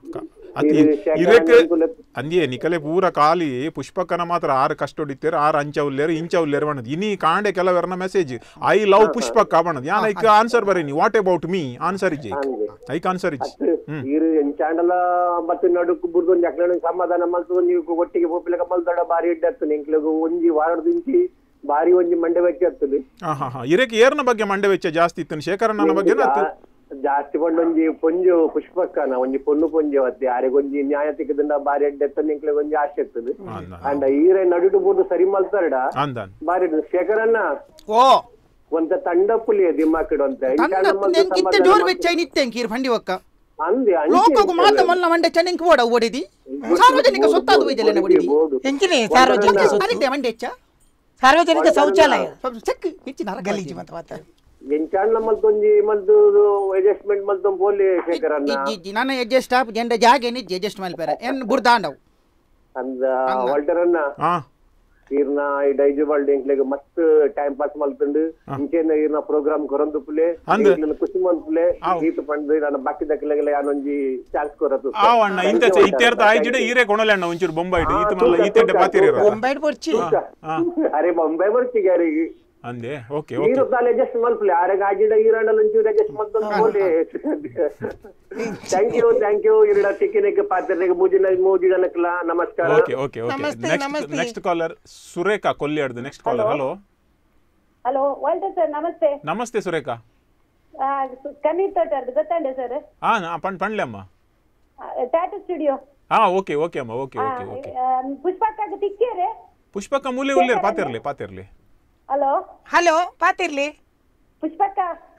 A: ಇರೇಕ ಅಂದಿಯೇ ನಿಕಲೆ ಪೂರ ಕಾಲಿ ಪುಷ್ಪಕ್ಕನ ಮಾತ್ರ ಆರು ಕಷ್ಟ ಹೊಡಿತೇರು ಆರು ಅಂಚ ಉಲ್ಲೇರು ಇಂಚ ಉಲ್ಲೇರು ಬಣ್ಣದ್ ಇನಿ ಕಾಂಡೆ ಕೆಲವರನ ಮೆಸೇಜ್ ಐ ಲವ್ ಪುಷ್ಪಕ್ಕ ಬಣ್ಣದ್ ಯಾನ್ ಐಕ್ ಆನ್ಸರ್ ಬರೀನಿ ವಾಟ್ ಅಬೌಟ್ ಮೀ ಆನ್ಸರ್ ಇಜ್ಜಿ ಐಕ್ ಆನ್ಸರ್ ಇಜ್ಜಿ
F: ಇರು ಎಂಚಾಂಡಲ ಮತ್ತೆ ನಡುಕು ಬುರ್ದು ಒಂಜಿ ಅಕ್ಲನ ಸಮಾಧಾನ ಮಲ್ತು ನೀವು ಒಟ್ಟಿಗೆ ಪೋಪಿಲಕ ಮಲ್ದಡ ಬಾರಿ ಇಡ್ಡತ್ತು ನಿಂಕ್ಲಗು ಒಂಜಿ ವಾರದಿಂಚಿ ಬಾರಿ ಒಂಜಿ ಮಂಡೆ ವೆಚ್ಚ ಆಗ್ತದೆ
A: ಹಾ ಹಾ ಹಾ ಇರೇಕ ಏರ್ನ ಬಗ್ಗೆ ಮಂಡೆ ವೆಚ್ಚ ಜಾಸ್ತಿ ಇತ್ತು ಶೇಖರಣ್ಣನ ಬಗ್ಗೆ
F: ಜಾಸ್ತಿ ಕೊಂಡೊಂಜಿ ಪೊಂಜು ಪುಷ್ಪಕ್ಕನ ಒಂಜಿ ಪೊನ್ನು ಪೊಂಜಿ ಅವತ್ತಿ ಆರೆಗೊಂಜಿ ನ್ಯಾಯ ತಿಕ್ಕದಿಂದ ಬಾರಿ ಎಡ್ಡೆತ್ತ ನಿಂಕ್ಲೆ ಒಂಜಿ ಆಸೆ ಇರ್ತದೆ ಅಂಡ ಈರೆ ನಡುಟು ಬುರ್ದು ಸರಿ ಮಲ್ತಾರಡ ಬಾರಿ ಶೇಖರಣ್ಣ
C: ಓ
F: ಒಂತ ತಂಡ ಪುಲಿಯ ದಿಮಾಕಡು ಅಂತ
C: ಎಂಕಿತ್ತೆ ಜೋರ್ ವೆಚ್ಚ ನಿತ್ತೆ ಎಂಕೀರ್ ಫಂಡಿ ಒಕ್ಕ
F: ಅಂದೆ
C: ಲೋಕಗು ಮಾತ ಮಲ್ಲ ಮಂಡೆ ಚೆನ್ನಿಂಗ್ ಓಡ ಓಡಿದಿ ಸಾರ್ವಜನಿಕ ಸೊತ್ತಾದು ವೈದ್ಯಲೇನ ಓಡಿದಿ
B: ಎಂಕಿನಿ ಸಾರ್ವಜನಿಕ
C: ಅರಿತೆ ಮಂಡೆ ಹೆಚ್ಚ
B: ಸಾರ್ವಜನಿಕ ಶೌಚಾಲಯ
C: ಚೆಕ್ ಹೆಚ್ಚಿನ ಗಲೀಜು ಮತ್ತೆ ಮಾತ
F: ಎಂಚಾಂಡ್ಲ ಮಲ್ತೊಂಜಿ ಮಲ್ತು ಅಡ್ಜಸ್ಟ್ಮೆಂಟ್ ಮಲ್ತೊಂದು ಪೋಲಿ ಶೇಖರಣ್ಣ
C: ಇಜ್ಜಿ ನಾನು ಅಡ್ಜಸ್ಟ್ ಆಪ್ ಜಂಡ ಜಾಗ ಏನಿಜ್ಜಿ ಅಡ್ಜಸ್ಟ್ ಮಲ್ಪೇರೆ ಏನ್ ಬುರ್ದಾಂಡವು
F: ಅಂದ ವಾಲ್ಟರಣ್ಣ ಈರ್ನ ಈ ಡೈಜಿವರ್ಲ್ಡ್ ಎಂಕ್ಲೆಗ್ ಮಸ್ತ್ ಟೈಮ್ ಪಾಸ್ ಮಲ್ತುಂಡು ಇಂಚೆನ ಈರ್ನ ಪ್ರೋಗ್ರಾಮ್ ಕೊರಂದು ಪುಲೆ ಖುಷಿ ಮಲ್ಪುಲೆ ಈತು ಪಂಡು ನನ್ನ ಬಾಕಿ ದಕ್ಕಲೆಗಲ ಯಾನೊಂಜಿ ಚಾನ್ಸ್ ಕೊರತು
A: ಆವಣ್ಣ ಇಂತ ಇತ್ಯರ್ಥ ಆಯ್ಜಿಡೆ ಈರೆ ಕೊಣಲೆ ಅಣ್ಣ ಒಂಚೂರು ಬೊಂಬೈ ಈತ ಮಲ್ಲ ಈತೆಡ್ಡೆ ಪಾತಿರಿ
B: ಬೊಂಬೈ ಬರ್ಚಿ
F: ಅರೆ ಬೊಂಬೈ ಬರ್ಚಿ ಗ್ಯಾರಿಗೆ
A: ಅಂದೆ ಓಕೆ
F: ಓಕೆ ಈರು ತಾಲೆ ಅಡ್ಜಸ್ಟ್ ಮಲ್ಪುಲೆ ಆರೆಗ ಆಜಿಡ ಈರಂಡಲ ಒಂಚೂರು ಅಡ್ಜಸ್ಟ್ ಮಲ್ತೊಂದು ಪೋಲಿ ಥ್ಯಾಂಕ್ ಯು ಥ್ಯಾಂಕ್ ಯು ಇರಡ ಟಿಕಿನೆಗೆ ಪಾತ್ರೆಗೆ ಮೂಜಿನ ಮೂಜಿನಕ್ಲ ನಮಸ್ಕಾರ
A: okay okay okay next next caller Surekha ಕೊಲ್ಲಿಯಾಡ್ದು next caller hello
D: hello Walter sir ನಮಸ್ತೆ
A: ನಮಸ್ತೆ ಸುರೇಖಾ
D: ಕನ್ನೀರ್ ತೋಟರ್ದು ಗೊತ್ತಾಂಡೆ ಸರ್
A: ಹಾ ಪಣ್ ಪಣ್ಲೆ ಅಮ್ಮ
D: ಟ್ಯಾಟೂ ಸ್ಟುಡಿಯೋ
A: ಹಾ ಓಕೆ ಓಕೆ ಅಮ್ಮ ಓಕೆ ಓಕೆ ಓಕೆ
D: ಪುಷ್ಪಕ್ಕ ತಿಕ್ಕೇರೆ
A: ಪುಷ್ಪಕ್ಕ ಮೂಲೆ ಉಳ್ಳೇರು ಪಾತಿರ್ಲಿ ಪಾತಿರ್ಲಿ
D: ಹಲೋ
B: ಹಲೋ ಪಾತಿರ್ಲಿ
D: ಪುಷ್ಪಕ್ಕ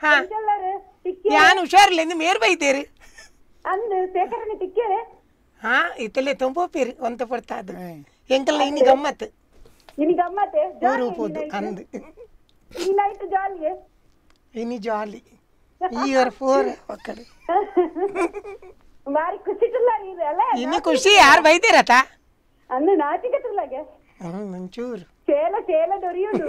B: ಯಾನ್ ಹುಷಾರಿಲ್ಲ ನಿಮ್ ಏರ್ ಬೈತೇರಿ
D: ಅಂದು ಶೇಖರನೆ ತಿಕ್ಕೇರೆ
B: ಹಾ ಇತ್ತಲೆ ತುಂಬೋಪೇರಿ ಒಂತ ಪಡ್ತಾ ಅದು ಎಂಕಲ್ನ ಇನಿ ಗಮ್ಮತ್
D: ಇನಿ ಗಮ್ಮತ್ತೆ
B: ಜೋರು ಹೋದು ಅಂದ್
D: ಇನಿ ನೈಟ್ ಜಾಲಿಗೆ
B: ಇನಿ ಜಾಲಿ ಇಯರ್ ಫೋರ್ ಒಕ್ಕಡೆ
D: ಮಾರಿ ಖುಷಿ ತುಲ್ಲಾರಿ ಅಲ್ಲ
B: ಇನಿ ಖುಷಿ ಯಾರ್ ಬೈತೇರತ
D: ಅಂದು ನಾಚಿಕೆ ತುಲ್ಲಾಗೆ
B: ಹ್ಮ್ ಮಂಚೂರು
D: ಚೇಲ ಚೇಲ ದೊರಿಯುದು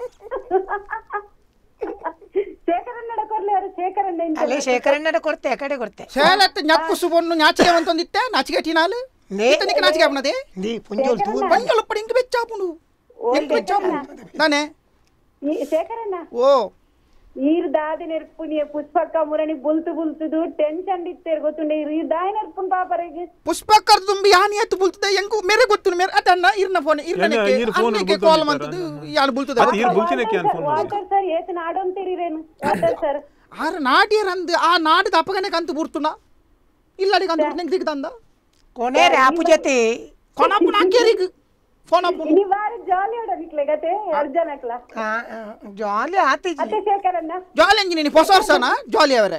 D: ಶೇಖರನ್ನಡ ಕೊರ್ಲೆ ಅವರು ಶೇಖರನ್ನ
B: ಅಲ್ಲೇ ಶೇಖರನ್ನಡ ಕೊಡ್ತೆ ಆ ಕಡೆ ಕೊಡ್ತೆ
C: ಶೇಲತ್ ನಕ್ಕುಸು ಬೊನ್ನು ನಾಚಿಕೆ ಅಂತಂದಿತ್ತೆ ನಾಚಿಕೆ ಟಿನಾಲು ನೀತನಿಕ ನಾಚಿಕೆ ಆಪನದೆ
B: ನೀ ಪುಂಜೋಲ್ ತೂರ್
C: ಬಂಜಲು ಪಡಿ ಇಂಗ ಬೆಚ್ಚಾಪುನು ಎಂಗ ಬೆಚ್ಚಾಪುನು ನಾನೇ
D: ಈ ಶೇಖರನ್ನ
C: ಓ
D: ಈರ್ ದಾದಿ ನೆರ್ಪುನಿಯ ಪುಷ್ಪಕ್ಕ ಮುರಣಿ ಬುಲ್ತು ಬುಲ್ತುದು ಟೆನ್ಷನ್ ಇತ್ತೇರ್ ಗೊತ್ತುಂಡೆ ಈ ದಾಯಿ ನೆರ್ಪುನ್ ಪಾಪರಿಗೆ
C: ಪುಷ್ಪಕ್ಕ ತುಂಬಿ ಯಾನಿ ಎತ್ತು ಬುಲ್ತದೆ ಎಂಗು ಮೇರೆ ಗೊತ್ತು ಮೇರೆ ಅತಣ್ಣ ಇರ್ನ ಫೋನ್ ಇರ್ನಕ್ಕೆ ಅನ್ನಕ್ಕೆ ಕಾಲ್ ಮಾಡ್ತದು ಯಾನು ಬುಲ್ತದೆ
A: ಅದು ಇರ್ ಬುಲ್ತಿನಕ್ಕೆ ಯಾನು ಫೋನ್
D: ವಾಟರ್ ಸರ್ ಏತ ನಾಡೊಂತಿರೇನು ವಾಟರ್ ಸರ್
C: ಆರ ನಾಡಿಯರ್ ಅಂದ್ ಆ ನಾಡದ ಅಪಗನೆ ಕಂತು ಬುರ್ತುನ ಇಲ್ಲಡಿ ಕಂತು ನೆಂಗ್ ದಿಗದಂದ
B: ಕೊನೆ ರಾಪು ಜೊತೆ
C: ಕೊನಪು ನಾಕೇರಿಗ ಫೋನ್ ಅಪ್
D: ಇನಿ ಬಾರಿ ಜಾಲಿ ಓಡ ನಿಕ್ಲೆಗತೆ ಅರ್ಜನಕ್ಲ
B: ಹಾ ಜಾಲಿ ಆತಿ
D: ಅತ್ತೆ ಶೇಖರನ್ನ
C: ಜಾಲಿ ಎಂಜಿನಿ ನೀ ಹೊಸ ವರ್ಷನ ಜಾಲಿ ಅವರೇ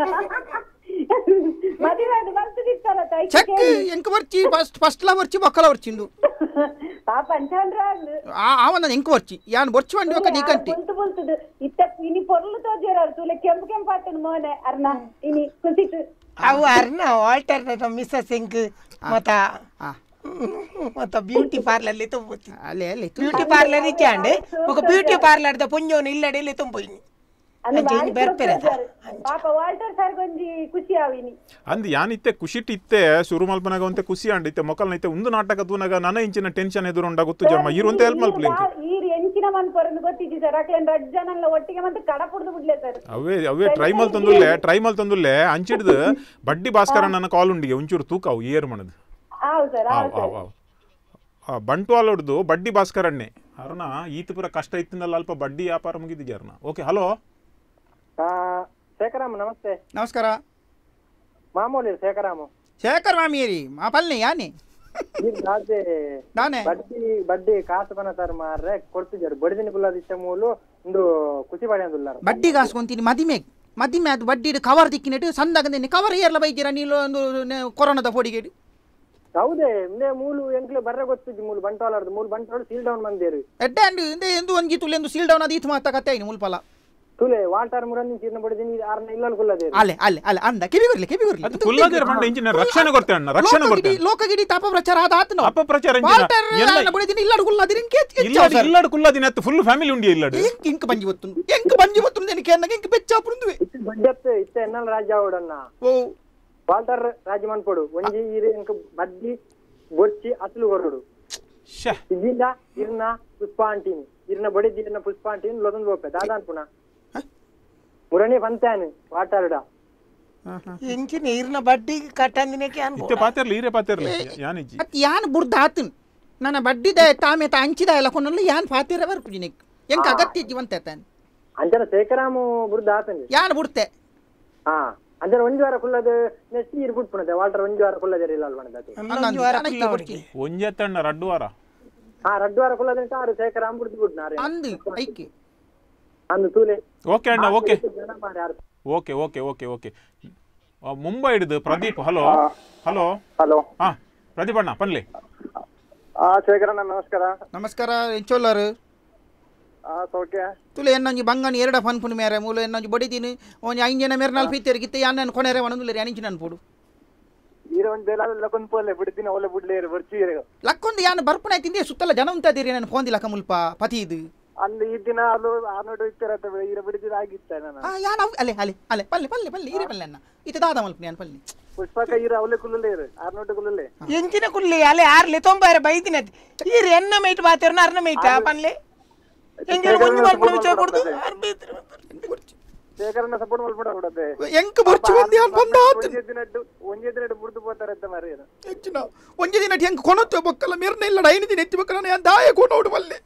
D: ಮದುವೆ ಅದು ಬರ್ತದಿತ್ತಲ್ಲ ತಾಯಿ
C: ಚೆಕ್ ಎಂಕ ವರ್ಚಿ ಫಸ್ಟ್ ಫಸ್ಟ್ ಲ ವರ್ಚಿ ಬಕ್ಕಲ ವರ್ಚಿಂದು
D: ಪಾಪ ಅಂಚಾಂದ್ರ
C: ಆ ಆವನ ಎಂಕ ವರ್ಚಿ ಯಾನ್ ವರ್ಚಿ ಬಂಡಿ ಒಕ್ಕ ನೀಕಂಟಿ
D: ಬುಲ್ತು ಬುಲ್ತುದು ಇತ್ತ ಇನಿ ಪೊರ್ಲು ತೋಜೇರ ತುಲೆ ಕೆಂಪು ಕೆಂಪು ಆತನ ಮೋನೆ ಅರ್ನ ಇನಿ ಕುಸಿತು
B: ಅವು ಅರ್ನ ವಾಲ್ಟರ್ ಮಿಸ್ಸಸ್ ಸಿಂಗ್ ಮತ್ತ మొత్తం బ్యూటీ పార్లర్లు ఎత్తుకుపోతుంది.
C: అలే అలే
B: బ్యూటీ పార్లర్ ఇచ్చా అండి ఒక బ్యూటీ పార్లర్ తో పుంజోని ఇల్లడి ఎత్తుకుపోయింది.
D: ಪಾಪ ವಾಲ್ಟರ್ ಸರ್ ಗೊಂಜಿ ಖುಷಿ ಆವಿನಿ
A: ಅಂದ್ ಯಾನ್ ಇತ್ತೆ ಖುಷಿಟ್ ಇತ್ತೆ ಶುರು ಮಲ್ಪನಾಗ ಒಂತೆ ಖುಷಿ ಅಂಡ್ ಇತ್ತೆ ಮೊಕಲ್ನ ಇತ್ತೆ ಒಂದು ನಾಟಕ ತೂನಾಗ ನನ್ನ ಇಂಚಿನ ಟೆನ್ಷನ್ ಎದುರುಂಡ ಗೊತ್ತು ಜಮ್ಮ ಇರುವಂತೆ ಹೆಲ್ಪ್ ಮಲ್ಪಲಿ
D: ಈರ್ ಎಂಚಿನ ಮನ್ ಪರನು ಗೊತ್ತಿಜಿ ಸರ್ ಅಕ್ಲೆನ್ ರಡ್ ಜನಲ್ಲ ಒಟ್ಟಿಗೆ ಮತ್ತೆ ಕಡಪುಡ್ದು ಬಿಡ್ಲೆ ಸರ್
A: ಅವೇ ಅವೇ ಟ್ರೈ ಮಲ್ ತಂದುಲ್ಲೆ ಟ್ರೈ ಮಲ್ ತಂದುಲ್ಲೆ ಅಂಚಿಡ್ದು ಬಡ್ಡಿ ಭಾಸ್ಕರ ನನ್ನ ಕಾಲ್ ಉಂಡಿಗೆ ಒಂಚೂರು ತೂಕ ಅವು ಏರ್ ಮಣದು
D: ಹೌದು ಸರ್
A: ಆವ್ ಆವ್ ಆವ್ ಬಂಟ್ವಾಳ ಹೊಡ್ದು ಬಡ್ಡಿ ಭಾಸ್ಕರಣ್ಣೆ ಅರ್ನ ಈತ ಪುರ ಕಷ್ಟ ಇತ್ತಿನಲ್ಲ ಅಲ್ಪ ಬಡ್ಡಿ ವ್ಯಾಪಾರ ಮುಗಿದಿದ್ದೆ ಅರ್ನ ಓಕೆ ಹಲೋ
G: శేఖరాము నమస్తే
C: ನಮಸ್ಕಾರ
G: ಮಾಮೂಲಿ శేఖరాము
C: ಶೇಖರ್ ಮಾಮಿಯರಿ ಮಾ ಪಲ್ಲೆ ಯಾನೆ
G: ಅದೇ
C: ನಾನೇ
G: ಬಡ್ಡಿ ಬಡ್ಡಿ ಕಾಸು ಬನತಾರ ಮಾರ್ರೆ ಕೊಡ್ತಿದ್ದಾರೆ ಬಡಿದಿನ ಕುಲ್ಲದ ಇಷ್ಟ ಮೂಲು ಒಂದು ಖುಷಿ ಪಡೆ ಅಂದುಲ್ಲಾರ
C: ಬಡ್ಡಿ ಕಾಸ್ಕೊಂತೀನಿ ಮದಿಮೆ ಮದಿಮೆ ಅದು ಬಡ್ಡಿ ಕವರ್ ದಿಕ್ಕಿನೆಟ್ಟು ಸಂದಾಗಂದೇನೆ ಕವರ್ ಏರ್ಲ ಬೈತೀರಾ ನೀನು ಒಂದು ಕೊರೋನಾದ ಫೋಡಿಗೇಡಿ
G: ಹೌದೇ ಇಂದೇ ಮೂಲು ಎಂಕ್ಲೆ ಬರ್ರೆ ಗೊತ್ತಿದ್ದಿ ಮೂಲು ಬಂಟ್ವಾಳದ ಮೂಲು ಬಂಟ್ವಾಳ ಸೀಲ್ ಡೌನ್ ಮಂದೇರು
C: ಎಡ್ಡೆ ಅಂಡು ಇಂದೇ ಎಂದು ಒಂಜಿ ತುಲೆ ಎಂದು ಸೀಲ್ ಡೌನ್ ಅದು ಈತು ಮಾತಾ ಕತ್ತೆ ಐನು ಮುಲ್ಪಲ
G: ತುಲೆ ವಾಲ್ಟರ್ ಮುರನಿ ಚೀರ್ನ ಬಡಿದಿನಿ ಆರ್ನ ಇಲ್ಲನ್ ಕುಲ್ಲದೆ
C: ಅಲೆ ಅಲೆ ಅಲೆ ಅಂದ ಕಿವಿ ಗುರ್ಲಿ ಕಿವಿ ಗುರ್ಲಿ
A: ಅದು ಕುಲ್ಲದೇರ ಮಂಡ ಇಂಜಿನ ರಕ್ಷಣೆ ಕೊಡ್ತೆ ಅಣ್ಣ ರಕ್ಷಣೆ ಕೊಡ್ತೆ
C: ಲೋಕಗಿಡಿ ತಾಪ ಪ್ರಚಾರ ಆದ ಆತನ
A: ಅಪಪ್ರಚಾರ
C: ವಾಲ್ಟರ್ ಅನ್ನ ಬಡಿದಿನಿ ಇಲ್ಲಡು ಕುಲ್ಲದಿನ ಕೆಚ್
A: ಇಲ್ಲಡು ಇಲ್ಲಡು ಕುಲ್ಲದಿನ ಅತ್ತು ಫುಲ್ ಫ್ಯಾಮಿಲಿ ಉಂಡಿ ಇಲ್ಲಡು
C: ಎಂಕ್ ಇಂಕ ಬಂಜಿ ಬತ್ತುಂಡು ಎಂಕ ಬಂಜಿ ಬತ್ತುಂಡು ನೆನಕೆ ಅನ್ನಗೆ ಎಂಕ ಬೆಚ್ಚಾಪುಂದುವೆ
G: ಬಡ್ಡತ್ತೆ ಇತ್ತೆ ಎನ್ನಲ್ ರಾಜ್ಯ ಅವಡನ್ನ
C: ಓ
G: ವಾಲ್ಟರ್ ರಾಜ್ಯ ಮನ್ಪಡು ಒಂಜಿ ಇರೆ ಎಂಕ ಬಡ್ಡಿ ಬೊಚ್ಚಿ ಅಸಲು ಹೊರಡು
A: ಶ
G: ಇದಿಂದ ಇರ್ನ ಪುಷ್ಪ ಅಂಟಿನಿ ಇರ್ನ ಬಡಿದಿ ಇರ್ನ ಪುಷ್ಪ ಅಂಟಿನಿ ಲೊದೊಂದು ಹೋಗ್ತದೆ ದಾದಾ ಅನ್ಪುಣ ಮುರಣಿ ಬಂತಾನೆ ವಾಟಾರ್ಡ
B: ಎಂಚಿ ನೀರಿನ ಬಡ್ಡಿ ಕಟ್ಟಂದಿನಕ್ಕೆ
A: ಇತ್ತೆ ಪಾತೆರ್ಲಿ ಈರೆ ಪಾತೆರ್ಲಿ ಯಾನಿಜ್ಜಿ
C: ಅತ್ ಯಾನ್ ಬುರ್ದ ಆತನ್ ನನ್ನ ಬಡ್ಡಿದ ತಾಮೆ ತಾ ಅಂಚಿದ ಎಲ್ಲ ಕೊನಲ್ಲ ಯಾನ್ ಪಾತೆರ ಬರ್ಕು ಜಿನೆಕ್ ಎಂಕ ಅಗತ್ಯ ಜೀವಂತ ತಾನೆ
G: ಅಂಜನ ಶೇಖರಾಮು ಬುರ್ದ ಆತಂಗೆ
C: ಯಾನ್ ಬುಡ್ತೆ
G: ಹಾ ಅಂಜನ ಒಂಜಿ ವಾರ ಕುಲ್ಲದ ನೆಕ್ಸ್ಟ್ ಇರ್ ಬುಟ್ಪುಣದೆ ವಾಲ್ಟರ್ ಒಂಜಿ ವಾರ ಕುಲ್ಲದ ಇಲ್ಲ ಅಲ್ವಣದ
A: ಒಂಜೆತ್ತಣ್ಣ ರಡ್ಡು ವಾರ
G: ಹಾ ರಡ್ಡು ವಾರ ಕುಲ್ಲದ ಆರು ಶೇಖರಾಮ್ ಬುಡ್ದು ಬಿಡ್ನಾರೆ
C: ಅಂದು ಐಕೆ
G: ಅಂದು ತೂಲೆ
A: ಓಕೆ ಅಣ್ಣ okay okay okay okay okay Mumbai ಹಿಡಿದು ಪ್ರದೀಪ್ ಹಲೋ ಹಲೋ
G: ಹಲೋ
A: ಹಾ ಪ್ರದೀಪ್ ಅಣ್ಣ ಪನ್ಲಿ
G: ಆ ಶೇಖರಣ್ಣ ನಮಸ್ಕಾರ
C: ನಮಸ್ಕಾರ ಎಂಚೋಲ್ಲರು
G: ಆ ಸೌಖ್ಯ
C: ತುಲೆ ಎನ್ನೊಂಜಿ ಬಂಗನ್ ಎರಡ ಫನ್ ಪುನ್ ಮೇರೆ ಮೂಲ ಎನ್ನೊಂಜಿ ಬಡಿದೀನಿ ಒಂಜಿ ಐಂಜನ ಮೇರೆ ನಾಲ್ ಪೀತೆರ್ ಗಿತ್ತೆ ಯಾನ್ ಕೊನೆರೆ ಒಣಂದುಲೆ ಯಾನಿಂಚಿ ನನ್ ಪೋಡು
G: ಈರ ಒಂಜಿ ದೇಲ ಲಕೊಂದ್ ಪೋಲೆ ಬಿಡ್ತೀನಿ ಒಲೆ ಬಿಡ್ಲೇ ಬರ್ಚಿ
C: ಲಕ್ಕೊಂದು ಯಾನ್ ಬರ್ಪುನ ತಿಂದೆ ಸುತ್ತಲ ಜನ ಉಂತಾದಿರಿ ನಾನು ಫೋನ್ ದಿಲಕ ಮುಲ್ಪ ಪತಿ ಇದು
G: ಅಲ್ಲಿ ಈ ದಿನ ಅದು ಆರ್ನೋಡು ಇತ್ತಿರತ್ತೆ ಈರ ಬಿಡಿದಿರ ಆಗಿತ್ತೆ ನಾನು
C: ಆ ಯಾನ್ ಅಲೆ ಅಲೆ ಅಲೆ ಪಲ್ಲೆ ಪಲ್ಲೆ ಪಲ್ಲೆ ಈರೆ ಪಲ್ಲೆ ಅನ್ನ ಇತ ದಾದ ಮಲ್ಪ ಯಾನ್ ಪಲ್ಲೆ
G: ಪುಷ್ಪಕ ಈರ ಅವಲೆ ಕುಲ್ಲಲೆ ಇರು ಆರ್ನೋಡು ಕುಲ್ಲಲೆ
B: ಎಂಚಿನ ಕುಲ್ಲಿ ಅಲೆ ಆರ್ಲೆ ತೊಂಬಾರೆ ಬೈದಿನತಿ ಈರ್ ಎನ್ನ ಮೈಟ್ ಬಾತಿರ್ನ ಅರ್ನ ಮೈಟ ಪನ್ಲೆ ಎಂಗೆಲ ಒಂಜಿ ಮಲ್ಪ ವಿಚಾರ ಕೊಡ್ದು ಅರ್ಬಿತ್ರ
G: ಶೇಖರಣ್ಣ ಸಪೋರ್ಟ್ ಮಲ್ಪಡ ಬಿಡದೆ
C: ಎಂಕ ಬರ್ಚಿ ಬಂದಿ ಯಾನ್ ಬಂದ
G: ಒಂಜಿ ದಿನಟ್ಟು ಒಂಜಿ ದಿನಟ್ಟು ಬುಡ್ದು ಹೋತಾರೆ ಅಂತ ಮಾರಿ
C: ಹೆಚ್ಚಿನ ಒಂಜಿ ದಿನ ಹೆಂಗ್ ಕೊನೊತ್ತೆ ಬಕ್ಕಲ ಮೇರ್ನ ಇಲ್ಲ ಐದು ದಿನ ಎತ್ತಿ ಬಕ್ಕಲ ಯಾನ್ ದಾಯ ಕೊನೋಡು ಬಲ್ಲೆ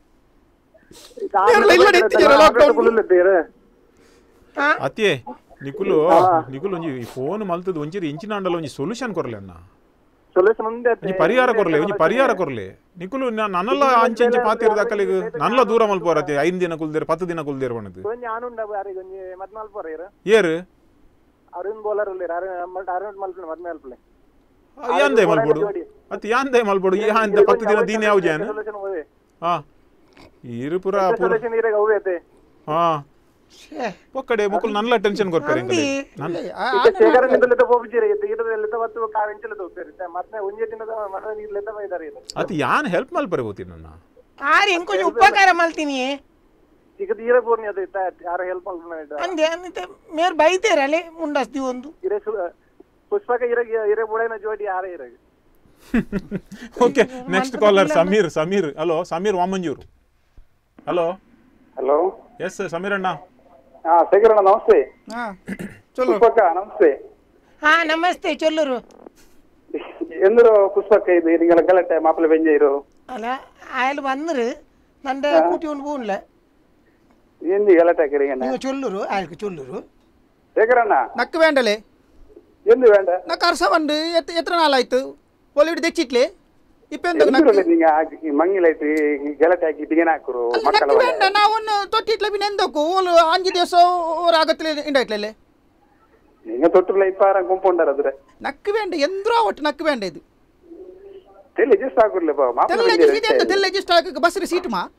A: ಅತಿಯೇ ನಿಕುಲು ನಿಕುಲು ಒಂಜಿ ಫೋನ್ ಮಲ್ತದ ಒಂಜಿ ಇಂಚಿನ ಅಂಡಲ ಒಂಜಿ ಸೊಲ್ಯೂಷನ್ ಕೊರ್ಲೆ ಅಣ್ಣ
G: ಸೊಲ್ಯೂಷನ್ ಒಂದೇ
A: ಒಂಜಿ ಪರಿಹಾರ ಕೊರ್ಲೆ ಒಂಜಿ ಪರಿಹಾರ ಕೊರ್ಲೆ ನಿಕುಲು ನನ್ನಲ್ಲ ಅಂಚೆ ಅಂಚೆ ಪಾತಿರ್ದ ಅಕ್ಕಲಿಗ ನನ್ನಲ್ಲ ದೂರ ಮಲ್ಪೋರತಿ ಐದು ದಿನ ಕುಲ್ದೇರ್ ಪತ್ತು ದಿನ ಕುಲ್ದೇರ್ ಬಣ್ಣದು
G: ಒಂಜಿ ಆನುಂಡ ಬಾರಿಗೆ ಒಂಜಿ ಮದ್ನಾಲ್ ಪೋರ ಇರ
A: ಏರು
G: ಅರವಿಂದ್ ಬೋಲರ್ ಉಲ್ಲೇರ ಅರವಿಂದ್ ಮಲ್ಪನೆ ಮದ್ನಾಲ್ಪಲೆ
A: ಯಾಂದೆ ಮಲ್ಪೋಡು ಅತ್ ಯಾಂದೆ ಮಲ್ಪೋಡು ಯಾಂದೆ ಪತ್ತು ದಿನ ದೀನ ಯಾವ ಜಾನ ಹಾ ಇರು ಪುರ
G: ಸೊಲ್ಯೂಷನ್ ಇರ ಗೌವೇತೆ
A: ಹಾ ಒಕ್ಕಡೆ ಮುಕುಲ್ ನನ್ನಲ ಟೆನ್ಷನ್ ಕೊರ್ಪೆರೆ ಎಂಕಲೆ
G: ಶೇಖರಣ್ಣ ನಿಂದಲೆತ ಪೋಪಿಜಿರೆ ಇತ್ತೆ ಇಡದಲೆತ ವತ್ತು ಕಾವೆಂಚಲ ತೋಪೆರೆ ಮತ್ತೆ ಒಂಜೆ ದಿನದ ಮರ ನೀರ್ಲೆತ ಬೈದಾರೆ ಇದು
A: ಅತ್ ಯಾನ್ ಹೆಲ್ಪ್ ಮಲ್ಪರೆ ಹೋತಿ ನನ್ನ
B: ಆರ್ ಎಂಕೊಂಜಿ ಉಪಕಾರ ಮಲ್ತೀನಿ
G: ಈಗ ಈರ ಪೂರ್ಣಿ ಅದು ಇತ್ತ ಯಾರ ಹೆಲ್ಪ್ ಮಲ್ಪನ
B: ಅಂದೆ ಅನ್ನತೆ ಮೇರ್ ಬೈತೇರಲೆ ಮುಂಡಸ್ದಿ ಒಂದು
G: ಇರೆ ಪುಷ್ಪಕ ಇರ ಇರೆ ಬುಡೈನ ಜೋಡಿ ಯಾರ ಇರ
A: okay next caller Sameer Sameer hello Sameer Vamanjoor hello
G: hello
A: yes Sameer ಅಣ್ಣ
G: ಹಾ ಶೇಖರಣ್ಣ ನಮಸ್ತೆ
C: ಹಾ ಚಲೋ
G: ಪುಷ್ಪಕ ನಮಸ್ತೆ
B: ಹಾ ನಮಸ್ತೆ ಚೊಲ್ಲೂರು
G: ಎಂದರು ಪುಷ್ಪಕ ಇದು ನಿಂಗಳ ಗಲಾಟೆ ಮಾಪಲೆ ಬೆಂಜ ಇರು
B: ಅಲ್ಲ ಆಯಲ್ ಬಂದ್ರು ನಂದ ಕೂಟಿ ಒಂದು ಬೂನ್ಲ
G: ಎಂದಿ ಗಲಾಟೆ ಹಾಕಿರಿ
B: ನೀವು ಚೊಲ್ಲೂರು ಆಯಲ್ಕು ಚೊಲ್ಲೂರು
G: ಶೇಖರಣ್ಣ
C: ನಕ್ಕು ಬೇಂಡಲೆ
G: ಎಂದು ಬೇಡ
C: ನಕ್ಕ ಅರ್ಸ ಬಂದು ಎತ್ ಎತ್ರ ನಾಲಾಯ್ತು ಒಲಿಬಿಡಿ ದೆಚ್ಚಿಟ್ಲೆ ಇಪ್ಪೆಂದು
G: ಮಂಗಿಲೈತಿ ಗಲಾಟೆ ಹಾಕಿ ದಿಗನ ಹಾಕರು
C: ನಕ್ಕು ಬೇಂಡ ನಾವೊಂದು ತೊಟ್ಟಿಟ್ಲ ಬಿನ್ ಎಂದಕ್ಕು ಓಲು ಅಂಜಿ ದಿವಸ ಓರ ಆಗತ್ಲೆ ಇಂಡಾಯ್ಟ್ಲೆ
G: ನಿಂಗ ತೊಟ್ಟುಲ ಇಪ್ಪಾರ ಗುಂಪುಂಡಾರ ಅದ್ರೆ
C: ನಕ್ಕು ಬೇಂಡ ಎಂದ್ರೋ ಒಟ್ಟು ನಕ್ಕು ಬೇಂಡ ಇದು
G: ತೆಲ್ ಅಡ್ಜಸ್ಟ್ ಆಗುರ್ಲೆ ಬಾ
C: ತೆಲ್ ಅಡ್ಜಸ್ಟ್ ಇದೆ ತೆಲ್ ಅಡ್ಜಸ್ಟ್ ಆಗಕ್ಕೆ ಬಸ್ರಿ ಸೀಟ್ ಮಾ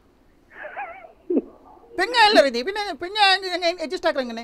C: ಪೆಂಗ ಎಲ್ಲ ಇದೆ ಬಿನ್ನ ಪೆಂಗ ಅಡ್ಜಸ್ಟ್ ಆಗ್ರಂಗನೆ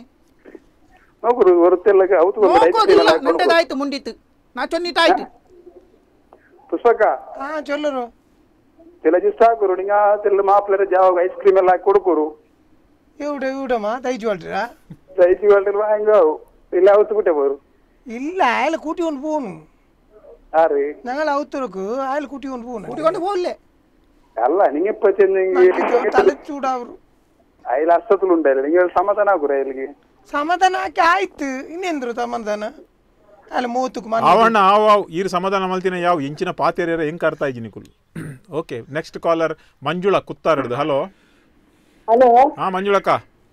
G: ನೋಗುರು ಹೊರತೆಲ್ಲ ಔತು
C: ನಂಟದಾಯ್ತು ಮುಂಡಿತ್ತು ನಾ ಚೊನ್ನಿಟ್ಟಾಯ್ತು
H: ಪುಷ್ಪಕ್ಕ
B: ಹಾ ಚೊಲ್ಲರು
H: ತೆಲ ಜಿಸ್ಟಾಕರು ನಿಂಗ ತೆಲ್ಲ ಮಾಪ್ಲರ ಜಾವಾಗ ಐಸ್ ಕ್ರೀಮ್ ಎಲ್ಲ ಕೊಡುಕರು
B: ಇವುಡ ಇವುಡಮ್ಮ ದೈಜು ಅಲ್ಟ್ರಾ
H: ದೈಜಿ ಹೇಳ್ತಿಲ್ವ ಹೆಂಗ ಇಲ್ಲ ಅವತ್ತು ಬಿಟ್ಟೆ ಬೋರು
B: ಇಲ್ಲ ಆಯ್ಲ ಕೂಟಿ ಒಂದು ಪೋನು
H: ಹಾರಿ
B: ഞങ്ങൾ ഔത്തർക്ക് ആയാൽ കൂട്ടി കൊണ്ട് പോകുന്നു
C: കൂട്ടിക്കൊണ്ട് പോകില്ലേ
H: അല്ല നിങ്ങ ഇപ്പൊ ചെന്നെങ്കിൽ
B: തലച്ചൂടാവു
H: അതിൽ അർത്ഥത്തിലുണ്ടായില്ല നിങ്ങൾ സമാധാന ആക്കൂറ അതിലേക്ക്
B: ಸಮಾಧಾನ ಆಕೆ ಆಯ್ತು ಇನ್ನೇಂದ್ರು ಸಮಾಧಾನ ಅಲ್ಲ ಮೂವತ್ತಕ್ಕೆ ಮನೆ
A: ಅವಣ್ಣ ಆವ್ ಆವ್ ಈರು ಸಮಾಧಾನ ಮಲ್ತಿನ ಯಾವ ಇಂಚಿನ ಪಾತೆರಿಯರ ಹೆಂಗ್ ಅರ್ಥ ಆಯ್ತು ನಿಕುಲ್ ಓಕೆ ನೆಕ್ಸ್ಟ್ ಕಾಲರ್ ಮಂಜುಳಾ ಕುತ್ತಾರದು ಹಲೋ
D: ಹಲೋ
A: ಹಾ ಮಂಜುಳಕ್ಕ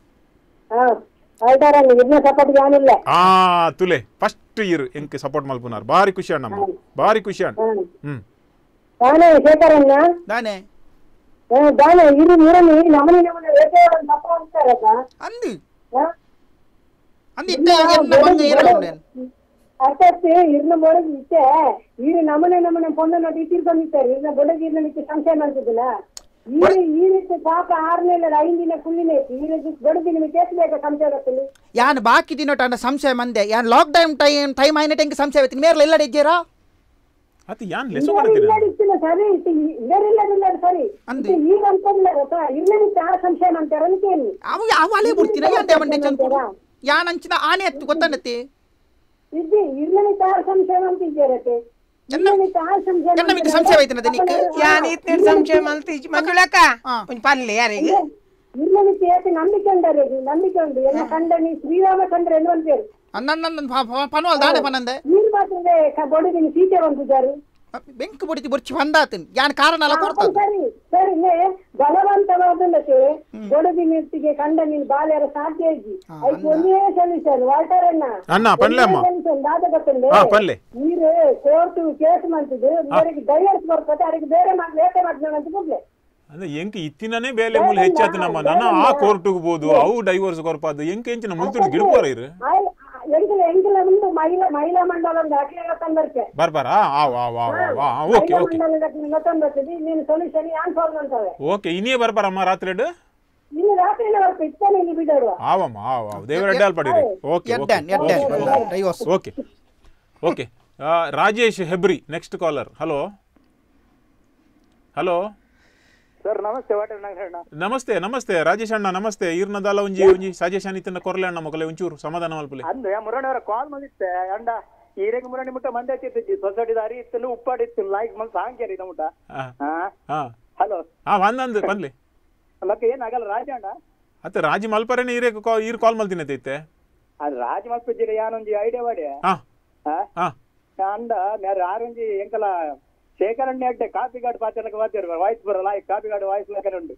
D: ಹಾ
A: ಆ ತುಲೆ ಫಸ್ಟ್ ಇಯರ್ ಎಂಕ್ ಸಪೋರ್ಟ್ ಮಲ್ಪುನಾರ್ ಬಾರಿ ಖುಷಿ ಅಣ್ಣ ಬಾರಿ ಖುಷಿ ಅಣ್ಣ ಹ್ಮ್
D: ತಾನೇ ಶೇಖರಣ್ಣ
C: ದಾನೆ
D: ದಾನೆ ಇರು ಮೂರನೇ ನಮನೆ ನಮನೆ ರೇಖೆಗಳ ತಪ್ಪ ಅಂತಾರಲ್ಲ
C: ಅಂದಿ ಅಂದಿ ಇತ್ತೆ ಎಲ್ಲ ಬಂದು ಇರಲ್ಲ
D: ಅರ್ಥಾತ್ ಇರ್ನ ಮೊಳಗೆ ಇತ್ತೆ ಇರು ನಮನೆ ನಮನೆ ಪೊಂಡ ನೋಡಿ ತೀರ್ಕೊಂಡಿರ್ತಾರೆ ಇರ್ನ ಬೊಡಗಿ ಇರ್ನ ನಿಕ್ಕೆ ಸಂಶಯ ಮಾಡ್ತಿದ್ದಿಲ್ಲ ಈ ಈ ರೀತಿ ಪಾಪ ಆರ್ನೆಲ್ಲ ಐದಿನ ಕುಳ್ಳಿನೇ ಐತಿ ಈ ರೀತಿ ಬಡಗಿ ನಿಮಗೆ ಕೇಸಬೇಕಾ ಸಂಶಯ ಆಗತ್ತಲ್ಲಿ
C: ಯಾನ್ ಬಾಕಿ ದಿನೋಟ ಅನ್ನ ಸಂಶಯ ಮಂದೆ ಯಾನ್ ಲಾಕ್ ಡೌನ್ ಟೈಮ್ ಟೈಮ್ ಆಯ್ನ ಟೆಂಕ್ ಸಂಶಯ ಐತಿ ಮೇರ್ಲ ಎಲ್ಲ ಇದ್ದೀರಾ
A: ಅತಿ ಯಾನ್ ಲೆಸೋ ಮಾಡ್ತೀರಾ
D: ಇಲ್ಲ ಸರಿ ಇಲ್ಲರಿಲ್ಲ ಇಲ್ಲ ಸರಿ ಈಗ ಅಂತಲ್ಲ ಇರ್ಲಿಕ್ಕೆ ಆ ಸಂಶಯ ಮಾಡ್ತಾರೆ ಅಂತೇಳಿ
C: ಅವು ಯಾವ ಅಲೆ ಬಿಡ್ತೀನ ಯಾನ್ ದೇವಂಡೆ ಚಂದ ಯಾನ್ ಅಂಚಿನ ಆನೆ ಎತ್ತು ಗೊತ್ತನ್ನತ್ತೆ
D: ಇದ್ದಿ ಇರ್ಲಿಕ್ಕೆ ಆ ಸಂಶಯ ಅಂತಿದ್ದೀರತ್ತೆ
C: ನಮಗೆ ಸಂಶಯ ಐತನದ ನಿಕ್ಕೆ
B: ಯಾನ್ ಇತ್ನೆ ಸಂಶಯ ಮಲ್ತಿ ಮಂಜುಳಕ್ಕ ಒಂದ್ ಪಲ್ಲೆ ಯಾರಿಗೆ
D: ಇರ್ಲಿಕ್ಕೆ ಏಕೆ ನಂಬಿಕೆ ಉಂಟಾರೆ ನಂಬಿಕೆ ಉಂಟು ಎಲ್ಲ ಕಂಡನಿ ಶ್ರೀರಾಮ ಕಂಡ್ರೆ ಏನು ಅಂತೇಳಿ
C: ನನ್ನ ಪನವಲ್ ದಾಡೆ ಪನಂದೆ
D: ನೀರು ಮಾತ್ರ ಬೊಡಿದಿನಿ ಸೀತೆ ಬಂದಿದ್ದಾರೆ
C: ಬೆಂಕ್ ಬೊಡಿತಿ ಬೊರ್ಚಿ ಬಂದಾತನ್ ಯಾನ್ ಕಾರಣ ಎಲ್ಲ ಕೊಡ್ತಾರೆ
D: ಸರಿ ಸರಿ ಬಲವಂತವಾದಕ್ಕೆ ಬೊಡದಿ ನಿರ್ತಿಗೆ ಕಂಡ ನೀನು ಬಾಲ್ಯರ ಸಾಧ್ಯ ಇದ್ದಿ ಅದಕ್ಕೆ ಒಂದೇ ಸೊಲ್ಯೂಷನ್ ವಾಲ್ಟರ್ ಅಣ್ಣ
A: ಅಣ್ಣ ಪಲ್ಲೆ ಅಮ್ಮ
D: ದಾದ ಗೊತ್ತಂದ್ರೆ
A: ಪಲ್ಲೆ
D: ನೀರು ಕೋರ್ಟ್ ಕೇಸ್ ಮಾಡ್ತಿದ್ದು ಇವರಿಗೆ ಡೈವರ್ಸ್ ಬರ್ತದೆ ಅದಕ್ಕೆ ಬೇರೆ ಮಾಡಿ ಲೇಟೆ ಮಾಡ್ತಾನೆ ಅಂತ ಕೂಡ್ಲೆ
A: ಅಂದ್ರೆ ಎಂಕ್ ಇತ್ತಿನೇ ಬೇಲೆ ಮೂಲ ಹೆಚ್ಚಾತು ನಮ್ಮ ನನ್ನ ಆ ಕೋರ್ಟ್ಗೆ ಬೋದು ಅವು ಡೈವರ್ಸ್ ಕೊರ್ಪಾದು ಎಂಕ್ ಎಂಚಿನ ಮುಲ್ತುಡು ಗಿಡ್ಕೋರ ಇರು
D: ಎಂಗಿಲ ಎಂಗಿಲ ಒಂದು ಮಹಿಳಾ ಮಹಿಳಾ ಮಂಡಲ ಒಂದು ಅಖಿಲ ತಂದರ್ಕೆ
A: ಬರ್ಬಾರ ಆವ್ ಆವ್ ಆವ್ ಆವ್ ಓಕೆ ಓಕೆ
D: ತಂದರ್ತಿದ್ದಿ ನೀನು ಸೊಲ್ಯೂಷನ್ ಯಾನ್ ಸಾಲ್ವ್ ಅಂತವೆ
A: ಓಕೆ ಇನ್ನೇ ಬರ್ಬಾರಮ್ಮ ರಾತ್ರಿ
D: ಇನ್ನು ರಾತ್ರಿನೇ ಬರ್ಬೇಕು ಇತ್ತಾನೆ ಇಲ್ಲಿ ಬಿಡೋರು
A: ಆವಮ್ಮ ಆವ್ ಆವ್ ದೇವರ ಅಡ್ಡಾಲ್ ಪಡಿರಿ okay
C: divorce
A: okay okay Rajesh Hebri next caller hello hello
G: sir ನಮಸ್ತೆ ವಾಟರ್ ನಾಗಣ್ಣ
A: ನಮಸ್ತೆ ನಮಸ್ತೆ ರಾಜೇಶ್ ಅಣ್ಣ ನಮಸ್ತೆ ಈರ್ನದಾಲ ಒಂಜಿ ಒಂಜಿ ಸಜೆಷನ್ ಇತ್ತನ್ನ ಕೊರ್ಲೆ ಅಣ್ಣ ಮಕ್ಕಳೇ ಒಂಚೂರು ಸಮಾಧಾನ ಮಲ್ಪಲೆ
G: ಅಂದ್ರೆ ಮುರಣವರ ಕಾಲ್ ಮಾಡಿತ್ತೆ ಅಂಡ ಈರೆಗೆ ಮುರಣಿ ಮುಟ್ಟ ಮಂದೆ ತಿರ್ತಿದ್ದಿ ಸೊಸೈಟಿ ದಾರಿ ಇತ್ತು ಉಪ್ಪಾಡಿತ್ತು ಲೈಕ್ ಮನ್ ಸಾಂಕೇರಿ ನಮುಟ ಹಲೋ
A: ಹಾ ಒಂದಂದು ಬಂದ್ಲಿ
G: ಮತ್ತೆ ಏನಾಗಲ್ಲ ರಾಜ ಅಣ್ಣ
A: ಅತ್ತೆ ರಾಜಿ ಮಲ್ಪರೇನೆ ಈರೆ ಈರ್ ಕಾಲ್ ಮಲ್ತಿನೈತೆ
G: ಅದು ರಾಜ ಮಲ್ಪಿದ್ದೀರಿ ಯಾನೊಂಜಿ ಐಡಿಯಾ ಮಾಡಿ ಅಂಡ ಆರೊಂಜಿ ಎಂಕಲ ಶೇಖರಣ್ಣ ಅಡ್ಡೆ ಕಾಪಿ ಗಾರ್ಡ್ ಪಾತ್ರಕ್ಕೆ ಮಾತಾಡ್ಬಾರ ವಾಯ್ಸ್ ಬರಲ್ಲ ಈ ಕಾಪಿ ಗಾರ್ಡ್ ವಾಯ್ಸ್ ಲೆಕ್ಕ ಉಂಟು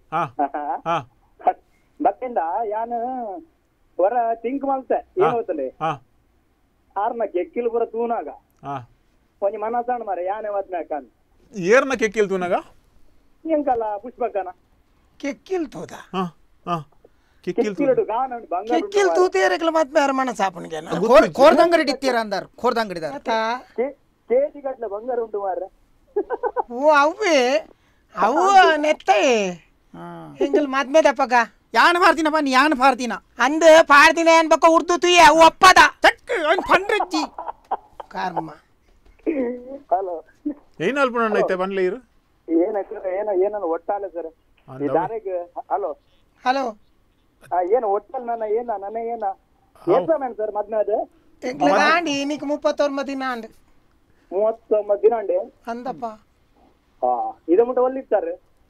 G: ಮತ್ತಿಂದ ಯಾನು ಹೊರ ತಿಂಕ್ ಮಲ್ತೆ ಏನ್ ಹೋಗ್ತಲೆ ಆರ್ನ ಕೆಕ್ಕಿಲ್ ಪುರ ತೂನಾಗ ಒಂಜಿ ಮನಸಣ್ಣ ಮಾರ ಯಾನೆ ಮದ್ಮ್ಯಾಕಂತ
A: ಏರ್ನ ಕೆಕ್ಕಿಲ್ ತೂನಾಗ
G: ಎಂಕಲ್ಲ ಪುಷ್ಪಕನ
B: ಕೆಕ್ಕಿಲ್ ತೂದ
A: ಕೆಕ್ಕಿಲ್
B: ಕೆಕ್ಕಿಲ್ ತೂತೇರಕಲ ಮದ್ಮೆ ಅರ ಮನಸ ಆಪನಿಗೆ
C: ಕೋರ್ದಂಗಡಿ ಇತ್ತೀರ ಅಂದಾರ ಕೋರ್ದಂಗಡಿದಾರ
G: ಕೆಜಿ ಗಟ್ಲೆ ಬಂಗಾರ ಉಂಟು ಮಾರ
B: ಓ ಅವೇ ಅವು ನೆತ್ತೆ ಹಿಂಗಲ್ ಮದ್ಮೆ ದಪ್ಪಗ
C: ಯಾನ್ ಪಾರ್ತಿನಪ್ಪ ನೀ ಯಾನ್ ಪಾರ್ತಿನ
B: ಅಂದ ಪಾರ್ತಿನ ಏನ್ ಬಕ್ಕ ಉರ್ದು ತುಯ್ಯ ಅವು ಒಪ್ಪದ
C: ಚಕ್ ಪಂಡ್ರಜ್ಜಿ
B: ಕರ್ಮ
G: ಹಲೋ
A: ಏನ್ ಅಲ್ಪಣ್ಣ ಐತೆ ಬನ್ಲಿ ಇರು
G: ಏನಾಯ್ತು ಏನ ಏನನ್ನ ಒಟ್ಟಾಲೆ ಸರ್ ಈ ದಾರಿಗೆ ಹಲೋ
B: ಹಲೋ
G: ಏನು ಒಟ್ಟಲ್ ನನ್ನ ಏನ ನನ್ನ ಏನ ಏನ್ ಸಮಯ ಸರ್ ಮದ್ಮೆ ಅದು
B: ಆಂಡಿ ನೀಕ್ ಮುಪ್ಪತ್ತೊಂಬತ್ತು ದಿನ ಅಂಡ್
G: ಮೂವತ್ತೊಂಬತ್ತು ದಿನ ಅಂಡಿ
B: ಅಂದಪ್ಪ
G: ಹಾ ಇದು ಮುಟ್ಟ ಒಲ್ಲಿರ್ತಾರೆ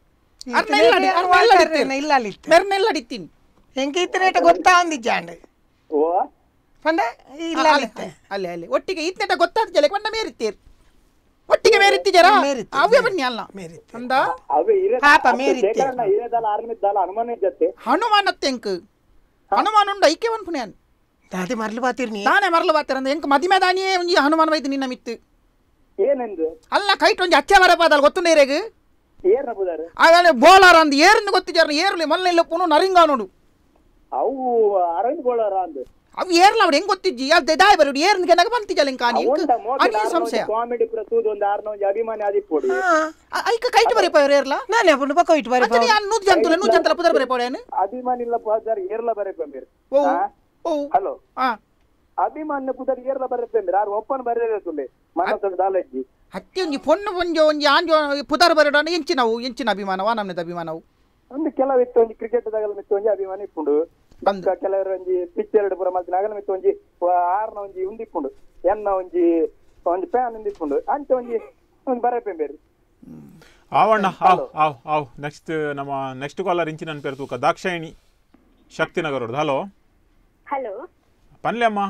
C: ಮೆರ್ನೆಲ್ಲಡಿತ್ತೀನಿ
B: ಹೆಂಗೆ ಇತ್ತನೇಟ ಗೊತ್ತಾ ಒಂದಿಜ್ಜ ಅಂಡ್
G: ಓ
B: ಪಂಡ ಇಲ್ಲ
C: ಅಲ್ಲಿ ಅಲ್ಲಿ ಒಟ್ಟಿಗೆ ಇತ್ನೇಟ ಗೊತ್ತಾದ ಕೊಂಡ ಮೇರಿತ್ತೀರಿ ಒಟ್ಟಿಗೆ ಮೇರಿತ್ತಿದ್ದಾರ ಅವೇ ಬನ್ನಿ ಅಲ್ಲ ಅಂದ
B: ಪಾಪ ಮೇರಿತ್ತಿ
G: ಇರೇದಲ್ಲ ಆರ್ಮಿದ್ದಲ್ಲ ಹನುಮಾನ ಜೊತೆ
C: ಹನುಮಾನತ್ತೆ ಎಂಕ್ ಹನುಮಾನ ಉಂಡ ಐಕೆ ಒನ್ ಪುಣ್ಯಾನ್
B: ದಾದಿ ಮರ್ಲು ಬಾತಿರ್ ನೀ
C: ನಾನೇ ಮರ್ಲು ಬಾತಿರ ಅಂದ ಎಂಕ್ ಮದಿಮೆ ದಾನಿಯೇ ಒಂಜಿ ಹನುಮಾನ ವೈದ್ಯ ನಿನ್ನ ಮಿತ್ತು
G: ಏನೆಂದು
C: ಅಲ್ಲ ಕೈಟ್ ಒಂಜಿ ಅಚ್ಚೆ ಬರಪಾದಲ್ಲ ಗೊತ್ತು ನೇರೆಗ್
G: ಏರ್ನ ಬುದಾರೆ
C: ಆಗ ಬೋಲಾರ ಅಂದ್ ಏರ್ನ ಗೊತ್ತಿದ್ದಾರ ಏರ್ಲಿ ಮೊನ್ನೆ ಇಲ್ಲ ಪುನು ನರಿಂಗ ನೋಡು
G: ಅವು ಅರವಿಂದ್ ಬೋಲಾರ ಅಂದ್
C: ಅವು ಏರ್ಲ ಅವ್ರು ಹೆಂಗ್ ಗೊತ್ತಿಜ್ಜಿ ಅದೇ ದಾಯ್ ಬರೋಡು ಏರ್ನ ಕೆನಗ ಬಂತಿಜಲ್ಲ ಇಂಕ ಅನಿ ಸಂಶಯ
G: ಕಾಮಿಡಿ ಪ್ರಸೂದ್ ಒಂದು ಆರ್ನ ಒಂದು ಅಭಿಮಾನಿ ಆದಿಪ್ಪೋಡಿ
C: ಐಕ ಕೈಟ್ ಬರಿ ಪೋಯರ್ ಏರ್ಲ
B: ನಾನೇ ಪುಂಡು ಬಕ್ಕ ಇಟ್ ಬರಿ
C: ಪೋಯರ್ ಯಾನ್ ನೂತ್ ಜಂತುಲೆ ನೂತ್ ಜಂತಲ ಪುದರ್ ಬರಿ ಪೋಯರ್
G: ಅಭಿಮಾನಿ ಇಲ್ಲ ಪೋದರ್ ಏರ್ಲ ಬರಿ ಪಂಬೀರ್
C: ಓ ಓ
G: ಹಲೋ ಆ ಅಭಿಮಾನ ಪುದರ್ ಏರ್ಲ ಬರಿ ಪಂಬೀರ್ ಆರ್ ಒಪ್ಪನ್ ಬರಿ ತುಲೆ ಮನಸದ ದಾಲಜ್ಜಿ
C: ಹತ್ತಿ ಒಂಜಿ ಪೊಣ್ಣು ಒಂಜಿ ಒಂಜಿ ಆಂಜೋ ಪುದಾರ ಬರಡೋಣ ಎಂಚಿನವು ಎಂಚಿನ ಅಭಿಮಾನವ ನಮ್ನದ ಅಭಿಮಾನವು
G: ಒಂದು ಕೆಲವು ಇತ್ತು ಒಂಜಿ ಕ್ರಿಕೆಟ್ ದಾಗಲ ಮಿತ್ತು ಒಂಜಿ ಅಭಿಮಾನ ಇಪ್ಪುಂಡು ಬಂದ ಕೆಲವರು ಒಂಜಿ ಪಿಚ್ ಎರಡು ಪುರ ಮಲ್ತಿನ ಆಗಲ ಮಿತ್ತು ಒಂಜಿ ಆರ್ನ ಒಂಜಿ ಉಂದಿಪ್ಪುಂಡು ಎನ್ನ ಒಂಜಿ ಒಂಜಿ ಫ್ಯಾನ್ ಉಂದಿಪ್ಪುಂಡು ಅಂಚ ಒಂಜಿ ಒಂದು ಬರಪೆ ಬೇರೆ
A: ಆವಣ್ಣ ಆವ್ ಆವ್ ಆವ್ ನೆಕ್ಸ್ಟ್ ನಮ್ಮ ನೆಕ್ಸ್ಟ್ ಕಾಲರ್ ಇಂಚಿ ನನ್ನ ಪೇರು ತೂಕ ದಾಕ್ಷಾಯಿಣಿ ಶಕ್ತಿನಗರ ಹಲೋ
E: ಹಲೋ
A: ಪನ್ಲೆ ಅಮ್ಮ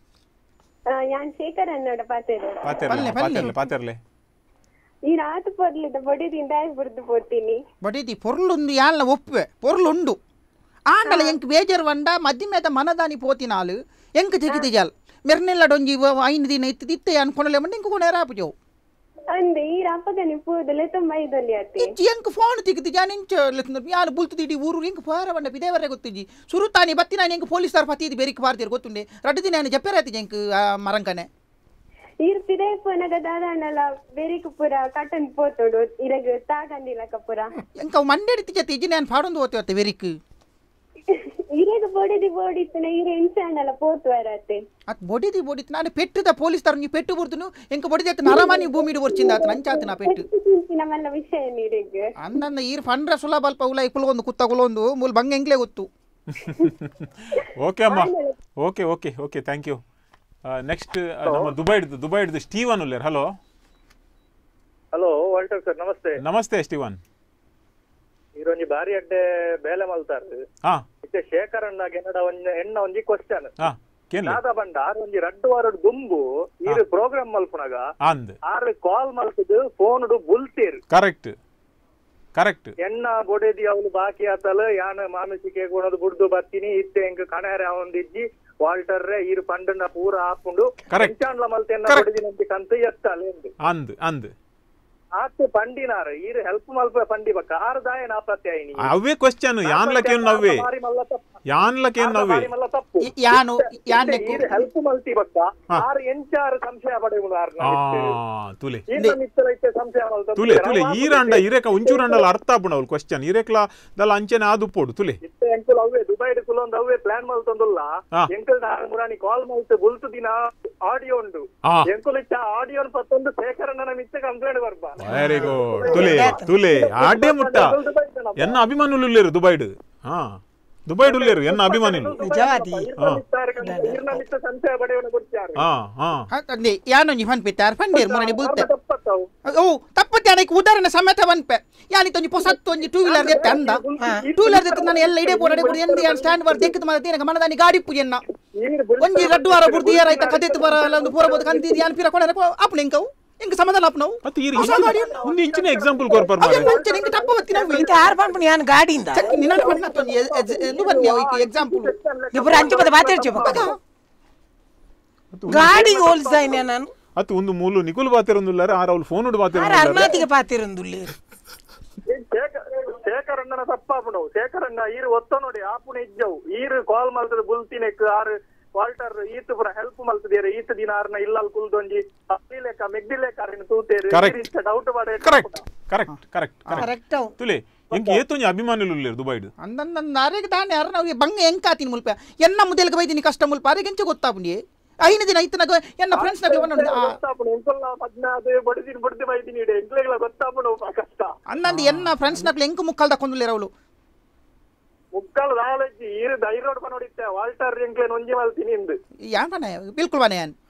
E: ഞാൻ ശേഖർ എന്നോട് പാത്തേരോട്
A: ಪಾತೆರ್ಲೆ ಪಾತೆರ್ಲೆ ಪಾತೆರ್ಲೆ
E: ಈ ರಾತು ಪೊರ್ಲಿದ ಬಡಿದಿಂದ ಬುರ್ದು ಪೋತೀನಿ
C: ಬಡಿದಿ ಪೊರ್ಲುಂದು ಯಾಲ್ನ ಒಪ್ಪುವೆ ಪೊರ್ಲುಂಡು ಆಂಡಲ ಎಂಕ್ ಬೇಜಾರು ಬಂಡ ಮಧ್ಯಮೇದ ಮನದಾನಿ ಪೋತಿನಾಲು ಎಂಕ್ ತೆಗಿದ ಜಾಲ್ ಮೆರ್ನೆಲ್ಲಡೊಂಜಿ ಐದು ದಿನ ಇತ್ತು ಇತ್ತೆ ಅನ್ಕೊಂಡಲೆ ಮಂಡಿ ಇಂಕ ಕೊನೆ ರಾಪುಜವು
E: ಅಂದೆ ಈ ರಾಪಗನಿ ಪೂದಲೆ ತುಂಬ ಇದೊಲ್ಲಿ ಅತ್ತೆ
C: ಇಜ್ಜಿ ಎಂಕ್ ಫೋನ್ ತೆಗಿದು ಜಾನ್ ಇಂಚ ಯಾರು ಬುಲ್ತುದಿಡಿ ಊರು ಇಂಕ ಪಾರ ಬಂಡ ಪಿದೇವರೆ ಗೊತ್ತಿಜ್ಜಿ ಸುರುತಾನಿ ಬತ್ತಿನಾನಿ ಎಂಕ್ ಪೊಲೀಸರ ಪತಿದು ಬೆರಿಕ್ ಪಾರ್ತಿರು ಗೊತ್ತುಂಡೆ ರಡ್ಡು ದಿನ ಜಪ್ಪೆರಾತಿ ಎಂಕ್ ಮರಂಕನೆ
E: ಈರ್ ಪಿದೇ ಪೋನಗ ದಾದಾನಲ ಬೆರಿಕ್ ಪುರ ಕಟನ್ ಪೋತೋಡು ಇರಗ ತಾಗಂದಿಲ್ಲ ಕಪುರ
C: ಎಂಕ ಮಂಡೆಡಿತಿ ಜತೆ ಇಜ್ಜಿ ನಾನು ಪಾಡೊಂದು ಓದ್ತೇವತ್ತೆ ಬೆರಿಕ್
E: ಇರಗ ಬಡಿದಿ ಬೋಡಿತ್ತನ ಇರ ಇಂಚಾನಲ ಪೋತು ವರತ್ತೆ
C: ಅತ್ ಬೊಡಿದಿ ಬೊಡಿತ್ ನಾನು ಪೆಟ್ಟುದ ಪೊಲೀಸ್ ತರ ನೀವು ಪೆಟ್ಟು ಬುರ್ದುನು ಎಂಕ ಬೊಡಿದತ್ತ ನರಮಾನಿ ಭೂಮಿಡು ಬರ್ಚಿಂದ ಆತ ನಂಚಾತ ನಾ ಪೆಟ್ಟು
E: ನಮ್ಮಲ್ಲ ವಿಷಯ ನೀರಿಗ
C: ಅಂದನ್ನ ಈರ್ ಫಂಡ್ರ ಸುಲಭ ಅಲ್ಪ ಉಲ ಇಪ್ಪುಲೊಂದು ಕುತ್ತಗುಲೊಂದು ಮೂಲ ಬಂಗ ಎಂಗ್ಲೇ ಗೊತ್ತು
A: ಓಕೆ ಅಮ್ಮ okay okay okay thank you next ನಮ್ಮ ದುಬೈಡ್ದು ದುಬೈಡ್ದು ಸ್ಟೀವನ್ ಉಲ್ಲೇರ್ ಹಲೋ
G: ಹಲೋ ವಾಲ್ಟರ್ ಸರ್ ನಮಸ್ತೆ
A: ನಮಸ್ತೆ ಸ್ಟೀವನ್
G: ಈರೊಂಜಿ ಬಾರಿ ಅಡ್ಡೆ ಬೇಲೆ ಮಲ್ತಾರು
A: ಹಾ
G: ಇತ್ತೆ ಶೇಖರ್ ಅಣ್ಣಗೆ ಎನ್ನಡ ಒಂಜಿ ಎನ್ನ ಒಂಜಿ ಕ್ವಶನ್
A: ಹಾ ಕೇನ್ಲೆ
G: ದಾದ ಬಂಡ ಆರು ಒಂಜಿ ರಡ್ಡು ವಾರಡ್ ದುಂಬು ಈರು ಪ್ರೋಗ್ರಾಮ್ ಮಲ್ಪುನಾಗ
A: ಅಂದ್
G: ಆರು ಕಾಲ್ ಮಲ್ಪುದು ಫೋನ್ಡು ಬುಲ್ತೀರ್
A: ಕರೆಕ್ಟ್ ಕರೆಕ್ಟ್
G: ಎನ್ನ ಬೊಡೆದಿ ಅವಳು ಬಾಕಿ ಆತಲು ಯಾನ ಮಾನಸಿಕೆ ಗುಣದ ಬುಡ್ದು ಬರ್ತೀನಿ ಇತ್ತೆ ಎಂಕ್ ಕಣಾರೆ ಅವೊಂದಿಜ್ಜಿ ವಾಲ್ಟರ್ ಈರು ಪಂಡನ ಪೂರ ಹಾಕೊಂಡು ಎಂಚಾಂಡ್ಲ ಮಲ್ತೆ ಎನ್ನ ಬೊಡೆದಿ ನಂತಿ ಕಂತು ಎತ್ತಲೆ ಎಂದು
A: ಅಂದ್ ಅಂದ್
G: ಆತು ಪಂಡಿನಾರ ಈರು ಹೆಲ್ಪ್ ಮಲ್ಪ ಪಂಡಿ ಬಕ್ಕ ಆರು ದಾಯ ನಾಪತ್ಯಾಯಿನಿ
A: ಅವೇ ಕ್ವಶನ್ ಯಾನ್ಲಕೇನು ನವ್ವೆ ಯಾನ್ಲಕೇನು ನವ್ವೆ
C: ಯಾನು ಯಾನ್ನೆಕ್ಕು
G: ಹೆಲ್ಪ್ ಮಲ್ತಿ ಬಕ್ಕ ಆರು ಎಂಚಾರು ಸಂಶಯ ಪಡೆಯುವುದು
A: ಆ ತುಲೆ
G: ಮಿತ್ತಲೈತೆ ಸಂಶಯ ಮಲ್ತ
A: ತುಲೆ ತುಲೆ ಈರಂಡ ಇರೇಕ ಒಂಚೂರಂಡಲ ಅರ್ಥ ಆಪುಂಡ ಅವಳು ಕ್ವಶನ್ ಇರೇಕ್ಲ ದಲ ಅಂಚೆನೆ ಆದು ಪೋಡು ತುಲೆ
G: ಇತ್ತೆ ಎಂಕುಲ್ ಅವೇ ದುಬೈಡ್ ಕುಲೊಂದು ಅವೇ ಪ್ಲಾನ್ ಮಲ್ತೊಂದುಲ್ಲ ಎಂಕುಲ್ ನಾರು ಮುರಾನಿ ಕಾಲ್ ಮಲ್ತು ಬುಲ್ತು ದಿನ ಆಡಿಯೋ ಉಂಡು ಎಂಕುಲ್ ಇತ್ತ ಆಡಿಯೋ ಪತ್ತೊಂದು ಶೇಖರಣ್ಣನ ಮಿತ್ತ ಕಂಪ್ಲೇಂಟ್ ಬರ್ಬಾ
A: ವೆರಿ ಗುಡ್ ತುಲೆ ತುಲೆ ಆಡೇ ಮುಟ್ಟ ಎನ್ನ ಅಭಿಮಾನುಲು ದುಬೈಡ್ ಹಾ ದುಬೈಡ್ ಉಲ್ಲೇರು ಎನ್ನ ಅಭಿಮಾನಿಲು
B: ನಿಜವಾದಿ
A: ಹಾ ಹಾ
C: ಅಂದೆ ಯಾನೊಂಜಿ ಫನ್ ಪಿತ್ತಾರ್ ಫಂಡೇರ್ ಮುರನಿ ಬುಲ್ತೆ ಓ ತಪ್ಪತ್ತೆ ಅನಕ್ಕೆ ಉದಾಹರಣೆ ಸಮೇತ ವನ್ಪೆ ಯಾನಿ ತೊಂಜಿ ಪೊಸತ್ತು ಒಂಜಿ ಟೂ ವೀಲರ್ ದೆತ್ತ ಅಂದ ಟೂ ವೀಲರ್ ದೆತ್ತ ನಾನು ಎಲ್ಲ ಇಡೇ ಬೋರ್ಡ್ ಬೋರ್ಡ್ ಎಂದ ಯಾನ್ ಸ್ಟ್ಯಾಂಡ್ ಬರ್ ದೆಕ್ಕದ ಮಾಡ ತೇನಕ ಮನದಾನಿ ಗಾಡಿ ಪುಜೆನ್ನ ಒಂಜಿ ರಡ್ಡು ವಾರ ಬುರ್ದಿ ಏರಾಯ್ತ ಕದೆತ್ತು ಬರ ಒಂದು ಪೂರ ಬೋದು ಕಂತಿ ಯಾನ್ ಪಿರ ಕೊಡನೆ ಅಪ್ನ ಇಂಕವು ಇಂಕ ಸಮಾಧಾನ ಅಪ್ನವು
A: ಮತ್ತೆ ಈ ಒಂದು ಇಂಚಿನ ಎಕ್ಸಾಂಪಲ್ ಕೊರ್ಪರ್ ಮಾರೆ
C: ಇಂಚಿನ ಇಂಕ ತಪ್ಪ ಬತ್ತಿನ
B: ಇಂಕ ಯಾರ್ ಪಂಪನಿ ಯಾನ್ ಗಾಡಿಯಿಂದ
C: ನಿನ್ನ ಪನ್ನ ತೊಂಜಿ ನು ಬನ್ನಿ ಎಕ್ಸಾಂಪಲ್
B: ಇಬ್ಬರು ಅಂಚೆ ಬದ ಮಾತಾಡ್ಚೆ ಬಕ್ಕ ಗಾಡಿ ಹೋಲ್ಸಾಯ್ನ ನಾನು
A: ಅತ್ತು ಒಂದು ಮೂಲು ನಿಕುಲ್ ಬಾತಿರೊಂದುಲ್ಲಾರ ಆರ ಅವಳು ಫೋನ್ ಉಡು
B: ಆರ
A: ಬಾತಿರೊಂದುಲ್ಲಾರ
B: ಅರ್ನಾತಿಗೆ ಪಾತಿರೊಂದುಲ್ಲೆ
G: ಶೇಖರಣ್ಣನ ತಪ್ಪಾಪುಣವು ಶೇಖರಣ್ಣ ಈರು ಒತ್ತ ನೋಡಿ ಆಪುಣ ಇಜ್ಜವು ಈರು ಕಾಲ್ ಮಲ್ತದ ಬುಲ್ತಿನೆಕ್ ಆರು ವಾಲ್ಟರ್ ಈತು ಪುರ ಹೆಲ್ಪ್ ಮಲ್ತದೇರೆ ಈತು ದಿನ ಆರ್ನ ಇಲ್ಲಲ್ ಕುಲ್ದೊಂಜಿ ಅಪ್ಪಿಲೆಕ ಮೆಗ್ದಿಲೆಕ ಆರಿನ ತೂತೇರು ಡೌಟ್ ಮಾಡೆ
A: ಕರೆಕ್ಟ್ ಕರೆಕ್ಟ್ ಕರೆಕ್ಟ್
B: ಕರೆಕ್ಟ್
A: ತುಲೆ ಎಂಕ ಏತೊಂಜಿ ಅಭಿಮಾನಿಲು ಉಲ್ಲೇರು ದುಬೈಡ್
C: ಅಂದಂದ ಅರೆಗೆ ದಾನೆ ಅರ ನಾವು ಬಂಗ ಎಂಕಾತಿನ ಮುಲ್ಪ ಎನ್ನ ಮುದೆಲ್ಗ ಬೈದಿನಿ ಕಷ್ಟ ಮುಲ್ಪ ಅರೆಗೆ ಎಂಚ ಗೊತ್ತಾಪುಂಡಿ ಐನ ದಿನ ಐತನಗ ಎನ್ನ ಫ್ರೆಂಡ್ಸ್ ನಗ ಬಂದ
G: ಗೊತ್ತಾಪುಣ ಎಂಕಲ್ಲ ಪದ್ನಾದು ಬಡಿದಿನ ಬಡಿದು ಬೈದಿನಿ ಇಡೆ ಎಂಕ್ಲೆಗಳ ಗೊತ್ತಾಪುಣ ಕಷ್ಟ
C: ಅನ್ನಂದು ಎನ್ನ ಫ್ರೆಂಡ್ಸ್ ನಕ್ಲೆ ಎಂಕ ಮುಕ್ಕಲ್ ತಕೊಂದುಲ್ಲೇರ ಅವಳು
G: ಮುಕ್ಕಲ್ ನಾಲೆಜ್ ಈರು ಧೈರ್ಯ ನೋಡಿತ್ತೆ ವಾಲ್ಟರ್ ಎಂಕ್ಲೇನ್ ಒಂಜಿ ಮಲ್ತೀನಿ ಇಂದು
C: ಯಾನ್ ಪನೆ ಬಿಲ್ಕುಲ್ ಬನೆ ಯಾನ್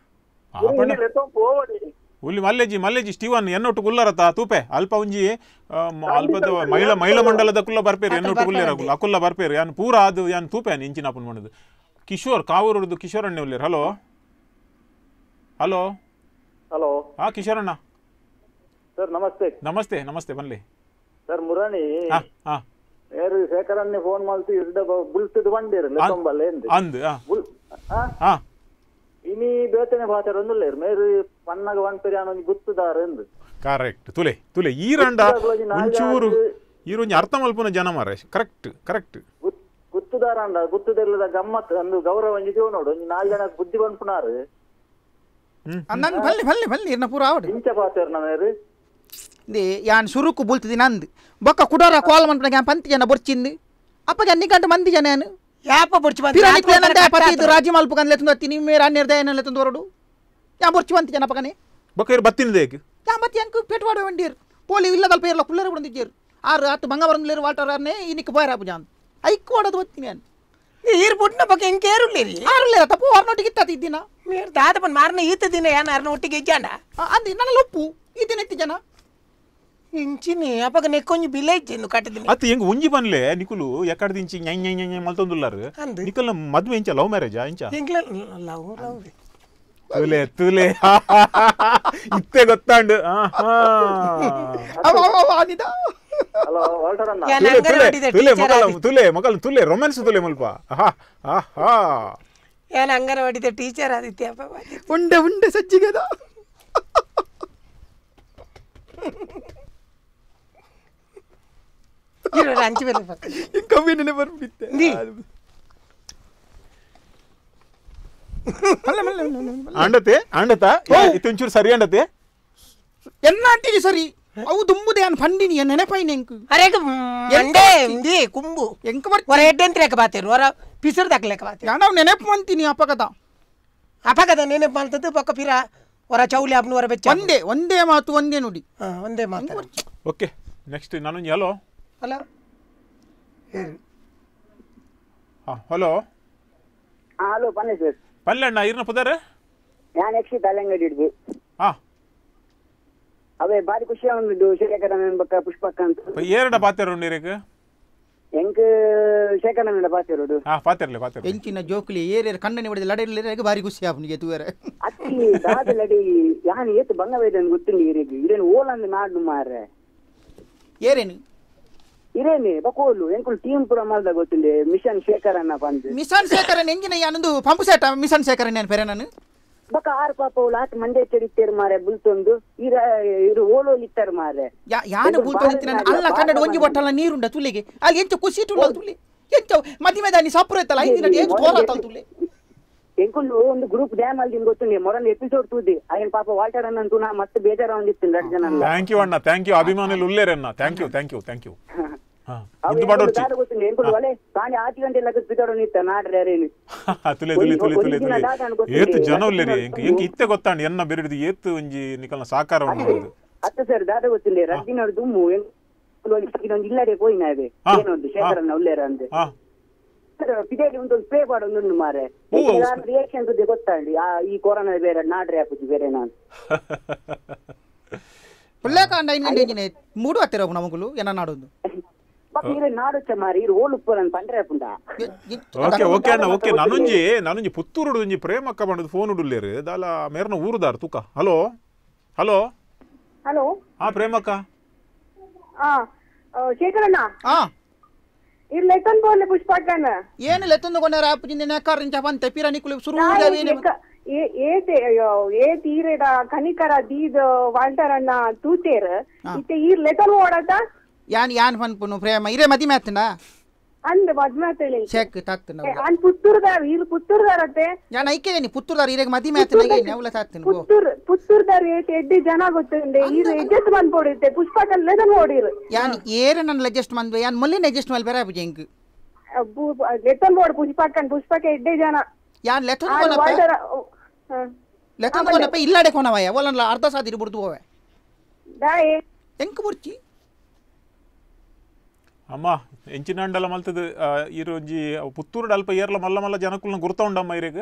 G: ಪೋವಡಿ
A: ಉಲ್ಲಿ ಮಲ್ಲೆಜಿ ಮಲ್ಲೆಜಿ ಸ್ಟೀವನ್ ಎನ್ನೊಟ್ಟು ಕುಲ್ಲರತ ತೂಪೆ ಅಲ್ಪ ಒಂಜಿ ಅಲ್ಪದ ಮಹಿಳಾ ಮಹಿಳಾ ಮಂಡಲದ ಕುಲ್ಲ ಬರ್ಪೇರು ಎನ್ನೊಟ್ಟು ಕುಲ್ಲೇರ ಅಕುಲ್ಲ ಬರ್ಪೇರು ಯಾನ್ ಪೂರ ಅದು ಯಾನ್ ತೂಪೆ ಯಾನ್ ಇಂಚಿನ ಅಪ್ಪನ್ ಮಾಡೋದು ಕಿಶೋರ್ ಕಾವೂರುದು ಕಿಶೋರ್ ಅಣ್ಣ ಉಲ್ಲೇರು ಹಲೋ ಹಲೋ
G: ಹಲೋ
A: ಹಾ ಕಿಶೋರ್ ಅಣ್ಣ
G: ಸರ್ ನಮಸ್ತೆ
A: ನಮಸ್ತೆ ನಮಸ್ತೆ ಬನ್ನಿ
G: ಸರ್ ಮುರಾಣಿ
A: ಹಾ ಹಾ
G: ಏರು ಶೇಖರನ್ನೇ ಫೋನ್ ಮಾಡ್ತು ಇರ್ದ ಬುಲ್ತದ ಬಂದಿರು ಲೆಕ್ಕಂಬಲ್ಲ ಎಂದು
A: ಅಂದ್
G: ಬುಲ್
A: ಹಾ
G: ಇನಿ ಬೇತನೆ ಭಾಷೆ ಒಂದುಲ್ಲೇರು ಮೇರು ಪನ್ನಗ ಒಂದ್ಪರಿ ಅನ್ನೊಂದು ಗುತ್ತುದಾರ ಎಂದು
A: ಕರೆಕ್ಟ್ ತುಲೆ ತುಲೆ ಈರಂಡ ಒಂಚೂರು ಈರೊಂಜಿ ಅರ್ಥ ಮಲ್ಪುನ ಜನ ಮಾರ ಕರೆಕ್ಟ್ ಕರೆಕ್ಟ್
G: ಗುತ್ತುದಾರ ಅಂಡ ಗುತ್ತುದೆಲ್ಲದ ಗಮ್ಮತ್ ಒಂದು ಗೌರವ ಒಂಜಿದೇವು ನೋಡು ಒಂಜಿ ನಾಲ್ಕು ಜನ ಬುದ್ಧಿ ಬಂದ್ಪುನಾರು
C: ಅನ್ನಂದು ಬಲ್ಲಿ ಬಲ್ಲಿ ಬಲ್ಲಿ ಇರ್ನ ಪೂರ ಆವಡು
G: ಇಂಚ ಪಾತೇರು ನಮೇರು
C: ದೇ ಯಾನ್ ಶುರುಕು ಬುಲ್ತಿದಿ ನಂದು ಬೊಕ್ಕ ಕುಡೋರ ಕಾಲ್ ಮನ್ಪನ ಯಾನ್ ಪಂತಿ ಜನ ಬೊರ್ಚಿಂದು ಅಪ್ಪಗೆ ಅನ್ನಿ ಗಂಟೆ ಮಂದಿ ಜನ ಏನು
B: ಯಾಪ ಬೊರ್ಚಿ ಬಂದ
C: ಪಿರಾನಿ ಪ್ಲೇನಂತೆ ಪತಿ ಇದು ರಾಜಿ ಮಲ್ಪು ಕಂದ್ಲೆ ತಂದು ಹತ್ತಿ ನಿಮ್ಮ ಮೇರ ಅನ್ನಿರ್ದ ಏನೆಲ್ಲ ತಂದು ಹೊರಡು ಯಾ ಬೊರ್ಚಿ ಬಂತಿ ಜನ ಪಕನೆ
A: ಬೊಕ್ಕ ಬತ್ತಿನದೇಕ್
C: ಯಾ ಮತ್ತೆ ಎಂಕ್ ಪೆಟ್ವಾಡ ವಂಡಿರ್ ಪೋಲಿ ಇಲ್ಲದಲ್ ಪೇರ್ಲ ಕುಲ್ಲರ ಬಂದಿದ್ದೀರ್ ಆರು ಹತ್ತು ಬಂಗವರಂದ್ಲೇರು ವಾಟರ್ನೇ ಇನ್ನಿಕ್ಕೆ ಬಾಯರಾಪು ಜಾನ್ ಐಕ್ ಓಡೋದು ಬತ್ತೀನಿ ನಾನು
B: ಈರ್ ಪುಟ್ನ ಬಗ್ಗೆ ಹೆಂಗೆ ಕೇರುಳ್ಳೇರಿ
C: ಆರುಲ್ಲ ತಪ್ಪು ಅವ್ರನೊಟ್ಟಿಗೆ ಇತ್ತಿದ್ದೀನ
B: మీరు దాదాపు మారిన ఈత తినే అన్న ఒట్టికి ఇచ్చాడా
C: అంది నన్న లొప్పు ఈత నెత్తి జన
B: ఇంచిని అప్పక నెక్ కొంచెం బిల్ ఇచ్చింది కట్టదిని
A: అత్త ఎంగ ఉంజి పనిలే నికులు ఎక్కడ దించి ఞై ఞై ఞై మల్తొందుల్లారు నికల్ మద్ವೆ ఇంచ లవ్ మ్యారేజా ఇంచ
B: ఇంట్లో లవ్ లవ్
A: ತುಲೆ ತುಲೆ ಇತ್ತೆ ಗೊತ್ತಾಂಡು
G: ಹಲೋ ವಾಲ್ಟರ್ ಅಣ್ಣ
A: ತುಲೆ ಮಕ್ಕಳ ತುಲೆ ಮಕ್ಕಳ ತುಲೆ ರೊಮ್ಯಾನ್ಸ್ ತುಲೆ ಮಲ್ಪ
B: ಏನ ಅಂಗನವಾಡಿದ ಟೀಚರ್ ಆದಿತ್ಯ
C: ಉಂಡೆ ಉಂಡೆ ಸಜ್ಜಿಗದ
B: ಅಂಚು ಬೇರೆ
C: ఇంకా విననే ಬರ್ಬಿತ್ತೆ
A: ಅಂಡತೆ ಅಂಡತ ಇತ್ತೊಂಚೂರು ಸರಿ ಅಂಡತೆ
C: ಎನ್ನಾಂಟಿಗೆ ಸರಿ ಅವು ದುಮ್ಮುದೆ ಅನ್ ಫಂಡಿನಿ ನೆನಪೈನೆ ಎಂಕು
B: ಅರೆ ಮಂಡೆ ಇಂದಿ ಕುಂಬು
C: ಎಂಕ ಬರ್
B: ಹೊರ ಎಡ್ಡೆಂತ ಲೆಕ್ಕ ಬಾತೇರು ಹೊರ ಪಿಸರ್ ದಾಕ ಲೆಕ್ಕ ಬಾತೇರು
C: ಯಾನವ್ ನೆನಪು ಅಂತೀನಿ ಅಪಕದ
B: ಅಪಕದ ನೆನಪು ಅಂತದ್ದು ಪಕ್ಕ ಪಿರ ಹೊರ ಚೌಲಿ ಅಪ್ನ ಹೊರ ಬೆಚ್ಚ
C: ಒಂದೇ ಒಂದೇ ಮಾತು ಒಂದೇ ನುಡಿ
B: ಹಾ ಒಂದೇ ಮಾತು
A: ಓಕೆ ನೆಕ್ಸ್ಟ್ ನಾನು ಹಲೋ
B: ಹಲೋ
A: ಹಾ ಹಲೋ
I: ಹಲೋ ಪನ್ನೆ ಸರ್
A: ಪಲ್ಲೆಣ್ಣ ಇರ್ನ ಪುದಾರ
I: ഞാൻ യക്ഷി തലങ്കടി ಹಿಡಿದು
A: ಹಾ
I: ಅವೇ ಬಾರಿ ಖುಷಿ ಆಗುಂಡು ಶೇಖರನ ಬಕ್ಕ ಪುಷ್ಪಕ್ಕ ಅಂತ
A: ಏರಡ ಪಾತೆರು ನೀರಿಗೆ
I: ಎಂಕ್ ಶೇಖರನ ಪಾತೆರೋಡು
A: ಹಾ ಪಾತೆರ್ಲೆ ಪಾತೆರ್ಲೆ
C: ಎಂಚಿನ ಜೋಕ್ಲಿ ಏರೇರ ಕಣ್ಣನೆ ಹೊಡೆದ ಲಡೆರ್ಲೆ ಬಾರಿ ಖುಷಿ ಆಪನಿಗೆ ತೂವರೆ
I: ಅತ್ತಿ ದಾದ ಲಡಿ ಯಾನ್ ಏತ್ ಬಂಗವೇದನ್ ಗೊತ್ತುಂಡು ಇರಿಗೆ ಇರೇನು ಓಲಂದು ನಾಡು ಮಾರ್ರೆ
C: ಏರೇನು
I: ಇರೇನೆ ಬಕೋಲು ಎಂಕುಲ್ ಟೀಮ್ ಪುರ ಮಾಲ್ದ ಗೊತ್ತುಂಡೆ ಮಿಷನ್ ಶೇಖರನ್ನ ಬಂದು
C: ಮಿಷನ್ ಶೇಖರನ್ ಎಂಜಿನ ಯಾನೊಂದು ಪಂಪ್ ಸೆಟ್ ಮಿಷನ್ ಶೇಖರನ್ ಏನು ಪೆರೆ ನಾನು
I: ಬಕ ಆರು ಪಾಪ ಲಾಟ್ ಮಂಡೆ ಚಡಿತ್ತೇರು ಮಾರೆ ಬುಲ್ತೊಂದು ಇರ ಇರು ಓಲೋಲಿತ್ತಾರೆ ಮಾರೆ
C: ಯಾನು ಬುಲ್ತೊಂದು ಅಲ್ಲ ಕನ್ನಡ ಒಂಜಿ ಬೊಟ್ಟಲ್ಲ ನೀರುಂಡ ತುಲಿಗೆ ಅಲ್ಲಿ ಎಂಚ ಖುಷಿ ತುಲ್ಲ ತುಲಿ ಎಂಚ ಮದಿಮೆ ದಾನಿ ಸಪ್ರ ಇತ್ತಲ್ಲ ಐದು ದಿನ ಏನು ತೋರಾತಲ್ ತುಲಿ
I: ಎಂಕುಲು ಒಂದು ಗ್ರೂಪ್ ಡ್ಯಾಮ್ ಅಲ್ಲಿ ಗೊತ್ತುಂಡೆ ಮೊರನ್ ಎಪಿಸೋಡ್ ತೂದಿ ಅಯ್ಯನ್ ಪಾಪ ವಾಲ್ಟರ್ ಅನ್ನಂತೂ ನಾ ಮತ್ತೆ ಬೇಜಾರ ಒಂದಿತ್ತು ಎರಡು ಜನ
A: ಥ್ಯಾಂಕ್ ಯು ಅಣ್ಣ ಥ್ಯಾಂಕ್ ಯು ಅಭಿಮಾನಿಲು ಉಲ್ಲೇರಣ್ಣ thank you thank you thank you
I: ಗೊತ್ತುಂಡೆ ಎಂಕುಲು ಒಲೆ ತಾನೇ ಆರು ಗಂಟೆ ಎಲ್ಲ ಬಿದ್ದೋಡು ನಿತ್ತ ನಾಡ್ರೆ ಅರೇನು
A: ತುಲೆ ತುಲೆ ತುಲೆ ತುಲೆ ತುಲೆ ಏತು ಜನ ಉಲ್ಲೇರಿ ಎಂಕ್ ಎಂಕ್ ಇತ್ತೆ ಗೊತ್ತಾಂಡು ಎನ್ನ ಬೆರಡಿದು ಏತು ಒಂಜಿ ನಿಕಲ್ನ ಸಾಕಾರ ಉಂಡು
I: ಅತ್ತ ಸರ್ ದಾದ ಗೊತ್ತುಂಡೆ ರಜ್ಜಿನವ್ರ ದುಮ್ಮು ಒಂದು ಇಲ್ಲಡೆ ಪೋಯಿನಾವೆ ಏನೊಂದು ಶೇಖರನ್ನ ಉಲ್ಲೇರ ಅಂದೆ ಪಿದೇಲಿ ಒಂದು ಸ್ಪ್ರೇ ಮಾಡೋದು ಮಾರೆ ರಿಯಾಕ್ಷನ್ ಸುದ್ದಿ ಗೊತ್ತಾಂಡಿ ಈ ಕೊರೋನಾ ಬೇರೆ ನಾಡ್ರೆ ಹಾಕುದು ಬೇರೆ ನಾನು
C: ಒಳ್ಳೆಕಾಂಡ ಇನ್ನೊಂದು ಮೂಡು ಹತ್ತಿರ ನಮಗುಲು ಏನ ನಾಡೋದು
I: ನಾಡುಚ್ಚ ಮಾರಿ ಇರು ಓಲುಪ್ಪನ ಪಂಡ್ರೆ ಹಾಪುಂಡ
A: ಓಕೆ ಓಕೆ ಅಣ್ಣ ಓಕೆ ನಾನೊಂಜಿ ನಾನೊಂಜಿ ಪುತ್ತೂರು ಒಂಜಿ ಪ್ರೇಮಕ್ಕ ಬಂಡದು ಫೋನ್ ಉಡುಲ್ಲೇರು ದಾಲ ಮೇರ್ನ ಊರುದಾರ ತೂಕ ಹಲೋ ಹಲೋ
D: ಹಲೋ
A: ಹಾ ಪ್ರೇಮಕ್ಕ
D: ಆ ಶೇಖರಣ್ಣ
C: ಹಾ
D: ಇರ್ ಲೆತನ್ ಬೋಲೆ ಪುಷ್ಪಕ್ಕನ
C: ಏನು ಲೆತನ್ ಕೊಂಡರ ಆಪುಜಿಂದ ನಕಾರಿಂಚ ಬಂತೆ ಪಿರಾನಿಕುಲು ಶುರು
D: ಏತೆ ಏ ತೀರೆದ ಕನಿಕರ ದೀದ ವಾಲ್ಟರನ್ನ ತೂತೇರ ಇತ್ತೆ ಈರ್ ಲೆತನ್ ಓಡತ
C: ಯಾನ್ ಯಾನ್ ಪನ್ಪುನು ಪ್ರೇಮ ಇರೆ ಮದಿ ಮಾತನ
D: ಅಂದ ಮದ್ಮಾತೇಳಿ
C: ಚೆಕ್ ತಾತ್ನ
D: ಅನ್ ಪುತ್ತೂರ್ದಾರ ಈರ್ ಪುತ್ತೂರ್ದಾರತೆ
C: ಯಾನ್ ಐಕೆನಿ ಪುತ್ತೂರ್ದಾರ ಇರೆ ಮದಿ ಮಾತನ ನೆವಲ ತಾತ್ನ
D: ಪುತ್ತೂರ್ ಪುತ್ತೂರ್ದಾರ ಏತೆ ಎಡ್ಡಿ ಜನ ಗೊತ್ತುಂಡೆ ಈರ್ ಅಡ್ಜಸ್ಟ್ ಮಾಡ್ಬೋಡಿತ್ತೆ ಪುಷ್ಪಕನ್ ಲೆತನ್ ಓಡಿರು
C: ಯಾನ್ ಏರೆ ನನ್ನ ಅಡ್ಜಸ್ಟ್ ಮಾಡ್ಬೆ ಯಾನ್ ಮೊಲ್ಲಿನ ಅಡ್ಜಸ್ಟ್ ಮಾಡಿ ಬೇರೆ ಆಪುಜಿ ಎಂಕ್
D: ಲೆತನ್ ಓಡ್ ಪುಷ್ಪಕನ್ ಪುಷ್ಪಕ ಎಡ್ಡೆ ಜನ
C: ಯಾನ್ ಲೆತನ್ ಕೋನಪ ಲೆತನ್ ಕೋನಪ ಇಲ್ಲಡೆ ಕೋನವಯ ಒಲನ್ ಅರ್ಧ ಸಾದಿರು ಬಿಡ್ತು ಹೋವೆ
D: ದಾಯೆ
C: ಎಂಕ್ ಬುರ್ಚಿ
A: ಅಮ್ಮ ಎಂಚಿನಂಡಲ ಮಲ್ತದ ಇರು ಒಂಜಿ ಪುತ್ತೂರು ಅಲ್ಪ ಏರ್ಲ ಮಲ್ಲ ಮಲ್ಲ ಜನಕ್ಕುಲ್ನ ಗುರ್ತ ಉಂಡಮ್ಮ ಇರಿಗೆ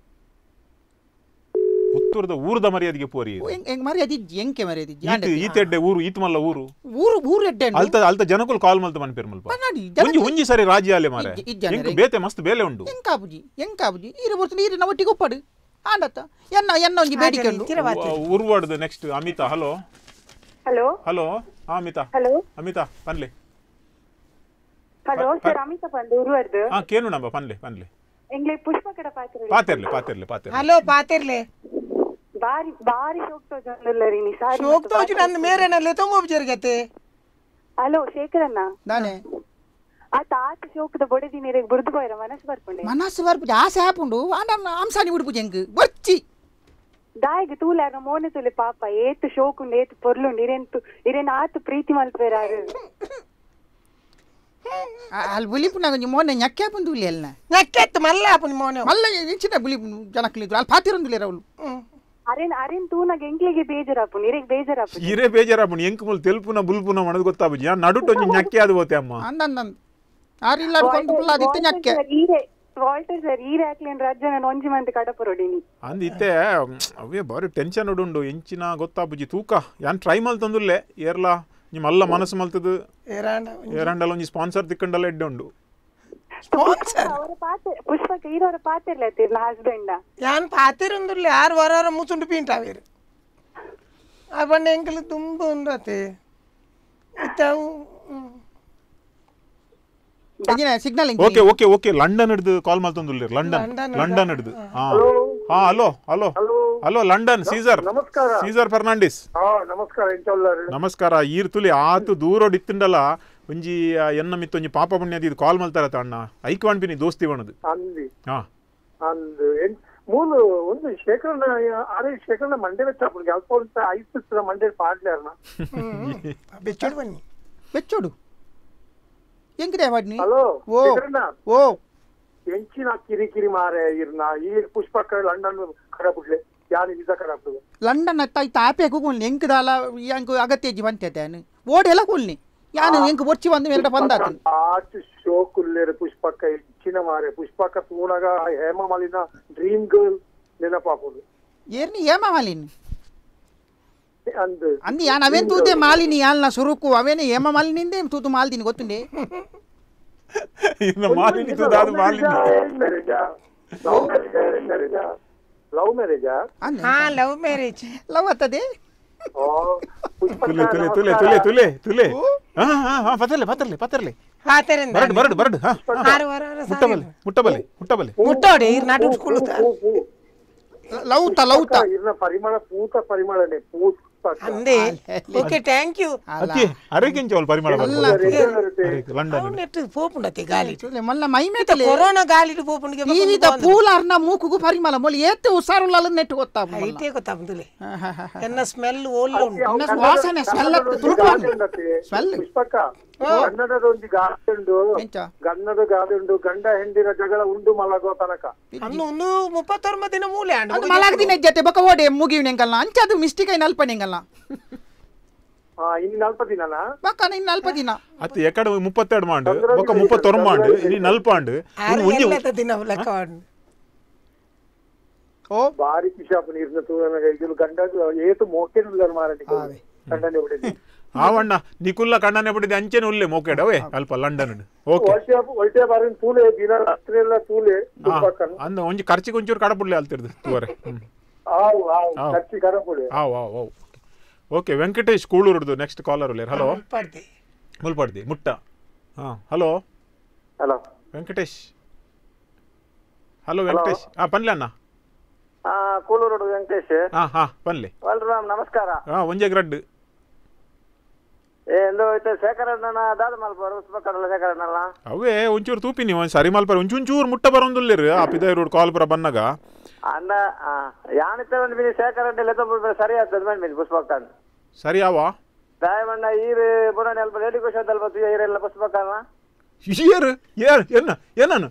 A: ಪುತ್ತೂರದ ಊರದ ಮರ್ಯಾದೆಗೆ ಪೋರಿ
C: ಎಂಗ್ ಮರ್ಯಾದಿ ಎಂಕೆ ಮರ್ಯಾದಿ
A: ಈತೆಡ್ಡೆ ಊರು ಈತ್ ಮಲ್ಲ ಊರು
C: ಊರು ಊರು ಎಡ್ಡೆ
A: ಅಲ್ತ ಅಲ್ತ ಜನಕ್ಕುಲ್ ಕಾಲ್ ಮಲ್ತ ಮನ್ಪೇರ್ ಮಲ್ಪ ಒಂಜಿ ಒಂಜಿ ಸರಿ ರಾಜ್ಯ ಅಲೆ ಮಾರೆ ಎಂಕ್ ಬೇತೆ ಮಸ್ತ್ ಬೇಲೆ ಉಂಡು
C: ಎಂಕಾಬುಜಿ ಎಂಕಾಬುಜಿ ಇರು ಬರ್ತೀನಿ ಇರಿನ ಒಟ್ಟಿಗೆ ಒಪ್ಪಡು ಆಂಡತ್ತ ಎನ್ನ ಎನ್ನ ಒಂಜಿ ಬೇಡಿಕೆ ಉಂಡು
A: ಉರ್ವಾಡ್ದು next Amita hello
D: hello
A: hello Amita
D: hello
A: Amita ಪನ್ಲೆ
D: ಹಲೋ ಸರ್ ಅಮಿತಾ ಪಂದು ಉರುವರ್ದು
A: ಹಾ ಕೇನು ನಂಬ ಪನ್ಲೆ ಪನ್ಲೆ
D: ಎಂಗ್ಲೆ ಪುಷ್ಪಕಡ ಪಾತಿರ್ಲೆ
A: ಪಾತೆರ್ಲೆ ಪಾತೆರ್ಲೆ ಪಾತೆರ್ಲೆ
B: ಹಲೋ ಪಾತಿರ್ಲೆ
D: ಬಾರಿ ಬಾರಿ ಶೋಕ್ತೋ ಜನಲ್ಲರಿ ನಿ ಸಾರಿ
B: ಶೋಕ್ತೋ ಜನ ಮೇರೆನಲ್ಲೇ ತೊಂಗೋ ಬಿಜರ್ಗತೆ
D: ಹಲೋ ಶೇಖರಣ್ಣ
C: ನಾನೇ
D: ಆ ತಾತ ಶೋಕದ ಬೊಡೆದಿ ನೀರಿಗೆ ಬುರ್ದು ಹೋಯ್ರ ಮನಸ್ಸು ಬರ್ಪುಂಡೆ
C: ಮನಸ್ಸು ಬರ್ಪುಜಿ ಆಸೆ ಹಾಪುಂಡು ಆಂಡ ಅಂಸಾನಿ ಬಿಡ್ಪುಜಿ ಎಂಕ್ ಬರ್ಚಿ
D: ದಾಯಿಗೆ ತೂಲಾರ ಮೋನೆ ತುಲೆ ಪಾಪ ಏತು ಶೋಕುಂಡು ಏತು ಪೊರ್ಲುಂಡು ಇರೆಂತು ಇರೆನ್ ಆತು ಪ್ರೀತಿ ಮಲ್ಪೇರಾರು
C: ಅಲ್ಲಿ ಬುಲಿಪು ನಂಗೆ ಮೋನೆ ñakke ಬಂದುಲಿ ಅಲ್ಲ
B: ñakke ಮಲ್ಲ ಆಪುನಿ ಮೋನೆ
C: ಮಲ್ಲ ಇಂಚಿನ ಬುಲಿ ಜನಕಲಿದ್ರು ಅಲ್ಲಿ ಪಾತಿರಂದುಲೇರ ಅವಳು
E: ಅರೆನ್ ಅರೆನ್ ತೂನಗ ಎಂಕ್ಲಿಗೆ ಬೇಜಾರಾಪು ಇರೆಗ್ ಬೇಜಾರಾಪು
A: ಇರೆ ಬೇಜಾರಾಪು ಎಂಕ್ ಮುಲ್ ತೆಲ್ಪುನ ಬುಲ್ಪುನ ಮನದ ಗೊತ್ತಾಪುಜಿ ನಾನು ನಡುಟೊಂಜಿ ñಕ್ಕೆ ಅದು ಹೋತೆ ಅಮ್ಮ
C: ಅಂದಂದಂ ಆರಿಲ್ಲ ಕೊಂಡು ಪುಲ್ಲ ದಿತ್ತು ñಕ್ಕೆ
E: ಈರೆ ವಾಲ್ಟರ್ ಸರ್ ಈರೆ ಹಾಕ್ಲೇನ್ ರಾಜ್ಯನ ಒಂಜಿ ಮಂದಿ ಕಡಪರೊಡಿನಿ
A: ಅಂದ್ ಇತ್ತೆ ಅವೇ ಬಾರಿ ಟೆನ್ಷನ್ ಉಡುಂಡು ಎಂಚಿನ ಗೊತ್ತಾಪುಜಿ ತೂಕ ಯಾನ್ ಟ್ರೈ ಮಲ್ತಂದುಲ್ಲೆ ಏರ್ಲ ನಿಮ್ಮ ಅಲ್ಲ ಮನಸ್ಸು ಮಲ್ತದು
B: ಏರಾಂಡ
A: ಏರಂಡಲ ಒಂಜಿ ಸ್ಪಾನ್ಸರ್ ತಿಕ್ಕಂಡಲ್ಲ ಎಡ್ಡೆ ಉಂಡು
B: ಸ್ಪಾನ್ಸರ್
E: ಅವರ ಪಾತೆ ಪುಷ್ಪಕ ಈರವರ ಪಾತೆರ್ಲತ್ತೀರ್ ನಾ ಹಸ್ಬೆಂಡ
B: ಯಾನ್ ಪಾತಿರುಂದುಲ್ಲೆ ಆರು ವಾರ ಮುಸುಂಡು ಪೀಂಟಾವೇರು ಆ ಬಂಡೆ ಎಂಕಲು ತುಂಬ ಉಂಡತೆ ಇತ್ತಾವು
C: signal
A: okay okay okay London ಹಿಡ್ದು ಕಾಲ್ ಮಾಡ್ತಂದುಲ್ಲೇರು ಲಂಡನ್ ಲಂಡನ್ ಹಿಡ್ದು ಹಾ ಹಾ hello hello hello London Cesar
G: ನಮಸ್ಕಾರ
A: ಸೀಸರ್ ಫರ್ನಾಂಡಿಸ್
G: ಹಾ ನಮಸ್ಕಾರ ಎಂಚೊಲ್ಲಾರು
A: ನಮಸ್ಕಾರ ಈರ್ ತುಲಿ ಆತು ದೂರೋಡ್ ಇತ್ತಿಂಡಲ ಒಂಜಿ ಎನ್ನ ಮಿತ್ತು ಒಂಜಿ ಪಾಪ ಪುಣ್ಯದ ಇದು ಕಾಲ್ ಮಲ್ತಾರತ ಅಣ್ಣ ಐಕ್ವಾನ್ ಪಿನಿ ದೋಸ್ತಿ ವಣದು
G: ಅಂದಿ
A: ಹಾ
G: ಅಂದು ಮೂಲು ಒಂದು ಶೇಖರಣ ಅರೆ ಶೇಖರಣ ಮಂಡೆ ವೆಚ್ಚ ಅಲ್ಪ ಒಂದು ಐದು ಮಂಡೆ ಪಾಡ್ಲಾರಣ
B: ಬೆಚ್ಚೋಡು ಬನ್ನಿ
C: ಬೆಚ್ಚೋಡು ಎಂಗಿದೆ ವಾಡ್ನಿ
G: ಹಲೋ
C: ಓ ಓ
G: ಎಂಚಿನ ಕಿರಿಕಿರಿ ಮಾರೆ ಇರ್ನ ಈ ಪುಷ್ಪಕ ಲಂಡನ್ ಖರಾಬುಡ್ಲೆ ಯಾನಿ ವಿಸಾ ಖರಾಬ್
C: ಲಂಡನ್ ಅತ್ತ ಐತ ಆಪೆ ಕೂಲ್ನಿ ಎಂಕದಾಲ ಯಾಂಕು ಅಗತ್ಯ ಜಿ ಬಂತೆತಾನೆ ಓಡ್ ಎಲ್ಲ ಕೂಲ್ನಿ ಯಾನು ಎಂಕು ಬೊಚ್ಚಿ ಬಂದು ಮೇಲ್ಟ ಬಂದಾತು
G: ಆಚು ಶೋ ಕುಲ್ಲೇರೆ ಪುಷ್ಪಕ ಹೆಚ್ಚಿನ ಮಾರೆ ಪುಷ್ಪಕ ತೂಣಗ ಹೇಮ ಮಾಲಿನ ಡ್ರೀಮ್ ಗರ್ಲ್ ನೆನಪಾಪುದು
C: ಏರ್ನಿ ಹೇಮ ಮಾಲಿನಿ
G: ಅಂದು
C: ಅಂದಿ ಯಾನ್ ಅವೇನ್ ತೂತೆ ಮಾಲಿನಿ ಯಾಲ್ನ ಸುರುಕು ಅವೇನೆ ಹೇಮ ಮಾಲಿನಿಂದೆ ತೂತು ಮಾಲ್ದಿನಿ ಗೊತ್ತುಂಡೆ
A: ಇನ್ನ ಮಾಲಿನಿ ತುದಾದು ಮಾಲಿನಿ
G: ಲವ್ ಮ್ಯಾರೇಜಾ
B: ಹಾ ಲವ್ ಮ್ಯಾರೇಜ್
C: ಲವ್ ಅತ್ತದೆ
A: ತುಲೆ ತುಲೆ ತುಲೆ ತುಲೆ ತುಲೆ ತುಲೆ ಹಾ ಹಾ ಹಾ ಪತರ್ಲೆ ಪತರ್ಲೆ ಪತರ್ಲೆ
B: ಪಾತೆರಿಂದ
A: ಬರಡು ಬರಡು ಬರಡು ಹಾ
B: ಆರು ವಾರ
A: ಮುಟ್ಟಬಲೆ ಮುಟ್ಟಬಲೆ ಮುಟ್ಟಬಲೆ
B: ಮುಟ್ಟೋಡಿ ಇರ್ ನಾಟು ಉಟ್ಕೊಳ್ಳುತ್ತ
C: ಲೌತ ಲೌತ
G: ಇರ್ನ ಪರಿಮಳ ಪೂತ ಪರಿಮಳನೆ ಪೂತ
B: ಅಂದೆ ಓಕೆ ಥ್ಯಾಂಕ್ ಯು
A: ಅತಿ ಅರೆಗಿಂಚ ಅವಳು ಪರಿಮಳ ಲಂಡನ್
B: ನೆಟ್ ಪೋಪುಂಡತೆ ಗಾಲಿ
C: ಮಲ್ಲ ಮೈಮೇತಲೆ
B: ಕೊರೋನಾ ಗಾಲಿ ಪೋಪುಂಡಿಗೆ
C: ವಿವಿಧ ಪೂಲಾರ್ನ ಮೂಕುಗು ಪರಿಮಳ ಮೊಲಿ ಏತೆ ಉಸಾರುಲ್ಲ ನೆಟ್ ಗೊತ್ತಾ
B: ಐತೆ ಗೊತ್ತಾಬುದುಲೆ ಎನ್ನ ಸ್ಮೆಲ್ ಓಲ್ಲ ಉಂಟು
C: ವಾಸನೆ ಸ್ಮೆಲ್ ತುಳುಪಾನು ಸ್ಮೆಲ್
G: ಪುಷ್ಪಕ ಗನ್ನಡದ ಒಂದು ಗಾದೆ ಉಂಡು ಗನ್ನಡ ಗಾದೆ ಉಂಡು ಗಂಡ ಹೆಂಡಿನ ಜಗಳ ಉಂಡು ಮಲಗೋ ತನಕ
B: ಅನ್ನು ಒಂದು ಮುಪ್ಪತ್ತೊಂಬತ್ತು ದಿನ ಮೂಲೆ ಆಂಡು
C: ಮಲಗ ದಿನ ಜೊತೆ ಬಕ ಓಡೆ ಮುಗಿವಿನೆಂಗಲ್ಲ ಅಂಚದು ಮಿಸ್ಟೇಕ್ ಐ ನಲ್ಪನೆಂಗಲ್ಲ
G: ಹಾ ಇನ್ನು ನಲ್ಪ ದಿನನಾ
C: ಬಕ ಇನ್ನು ನಲ್ಪ ದಿನ
A: ಅತ್ತು ಎಕಡೆ ಮುಪ್ಪತ್ತೆರಡು ಮಾಂಡು ಬೊಕ್ಕ ಮುಪ್ಪತ್ತೊರು ಮಾಂಡು ಇಲ್ಲಿ ನಲ್ಪಾಂಡು
B: ದಿನ ಲೆಕ್ಕ
C: ಓ
G: ಬಾರಿ ಪಿಶಾಪ್ ನೀರ್ನ ತೂನಗ ಇದು ಗಂಡ ಏತು ಮೋಕೆನುಲ್ಲ ಮಾರಡಿ ಗಂಡನೆ ಬಿಡಿದೆ
A: ಆವಣ್ಣ ನಿಕುಲ್ಲ ಕಣ್ಣನೆ ಬಿಡಿದೆ ಅಂಚೆನೆ ಉಲ್ಲೆ ಮೋಕೆಡ ಅವೇ ಅಲ್ಪ ಲಂಡನ್ ಓಕೆ
G: ಒಳ್ಳೆ ಬಾರಿನ ತೂಲೆ ದಿನ ರಾತ್ರಿ ಎಲ್ಲ ತೂಲೆ
A: ಅಂದ ಒಂಜಿ ಖರ್ಚಿಗೆ ಒಂಚೂರು ಕಡಪುಡ್ಲೆ ಅಲ್ತಿರ್ದು ತೂವರೆ
G: ಆವು ಆವು ಖರ್ಚಿ ಕಡಪುಡೆ
A: ಆವ್ ಆವ್ ಆವ್ ಓಕೆ ವೆಂಕಟೇಶ್ ಕೂಳೂರ್ದು ನೆಕ್ಸ್ಟ್ ಕಾಲರ್ ಉಲ್ಲೇರ್ ಹಲೋ ಮುಲ್ಪಡ್ದಿ ಮುಟ್ಟ ಹಾ hello
F: hello
A: Venkatesh hello Venkatesh ಹಾ ಪನ್ಲೆ ಅಣ್ಣ
F: ಹಾ ಕೂಳೂರು ವೆಂಕಟೇಶ್
A: ಹಾ ಹಾ ಪನ್ಲೆ
F: ವಲ್ರಾಮ್ ನಮಸ್ಕಾರ
A: ಹಾ ಒಂಜೆ ಗ್ರಡ್
F: ಎಂದು ಶೇಖರಣ್ಣ ದಾದ ಮಲ್ಪರ್ ಉಸ್ಪಕಡಲ ಶೇಖರಣ್ಣಲ್ಲ
A: ಅವೇ ಒಂಚೂರು ತೂಪಿ ನೀವು ಸರಿ ಮಲ್ಪರ್ ಒಂಚೂರು ಮುಟ್ಟ ಬರೋಂದುಲ್ಲೇರು ಆ ಪಿದಾಯಿ ರೋಡ್ ಕಾಲ್ ಪುರ ಬನ್ನಗ
F: ಅನ್ನ ಯಾನಿತ್ತ ಒಂದು ಬಿನಿ ಶೇಖರಣ್ಣ ಲೆತ್ತ ಸರಿ ಆಗ್ತದೆ ಬಂದ್ಬಿನಿ ಪುಷ್ಪಕನ್
A: ಸರಿ ಯಾವ
F: ದಾಯಮಣ್ಣ ಈರು ಬುರಾಣಿ ಅಲ್ಪ ಲೇಡಿ ಕ್ವಶನ್ ಅಲ್ಪ ಈರೆಲ್ಲ ಪುಷ್ಪಕನ್ನ
A: ಏರು ಏರ್ ಎನ್ನ ಏನನು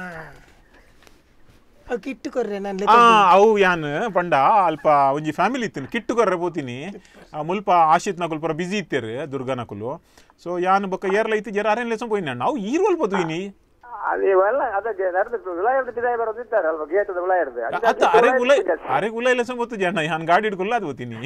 B: ಕಿಟ್ಟು ಕೊರ್ರೆ ನಾನು
A: ಆ ಅವು ಯಾನ್ ಪಂಡ ಅಲ್ಪ ಒಂಜಿ ಫ್ಯಾಮಿಲಿ ಇತ್ತಿನ ಕಿಟ್ಟು ಕೊರ್ರೆ ಪೋತೀನಿ ಮುಲ್ಪ ಆಶಿತ್ ನಕುಲ್ ಪುರ ಬಿಸಿ ಇತ್ತೇರು ದುರ್ಗಾ ನಕುಲು ಸೊ ಯಾನ್ ಬೊಕ್ಕ ಏರ್ಲ ಐತಿ ಜರ ಅರೇನ್ ಲೆಸನ್ ಪೋಯಿನ ಅಣ್ಣ ಅವು ಈರ್ವಲ್ ಪೋತೀನಿ
F: ಅದೇವಲ್ಲ ಅದಕ್ಕೆ ನಡೆದು ವಿಳಾಯರ್ದು ಬಿದಾಯ ಬರೋದಿದ್ದಾರೆ ಅಲ್ವಾ ಗೇಟದ ವಿಳಾಯರ್ದು
A: ಅತ್ತ ಅರೆ ಗುಲೈ ಅರೆ ಗುಲೈ ಲೆಸನ್ ಗೊತ್ತು ಜನ ಯಾನ್ ಗಾಡಿ ಹಿಡ್ಕೊಲ್ಲ ಅದು ಓತೀನಿ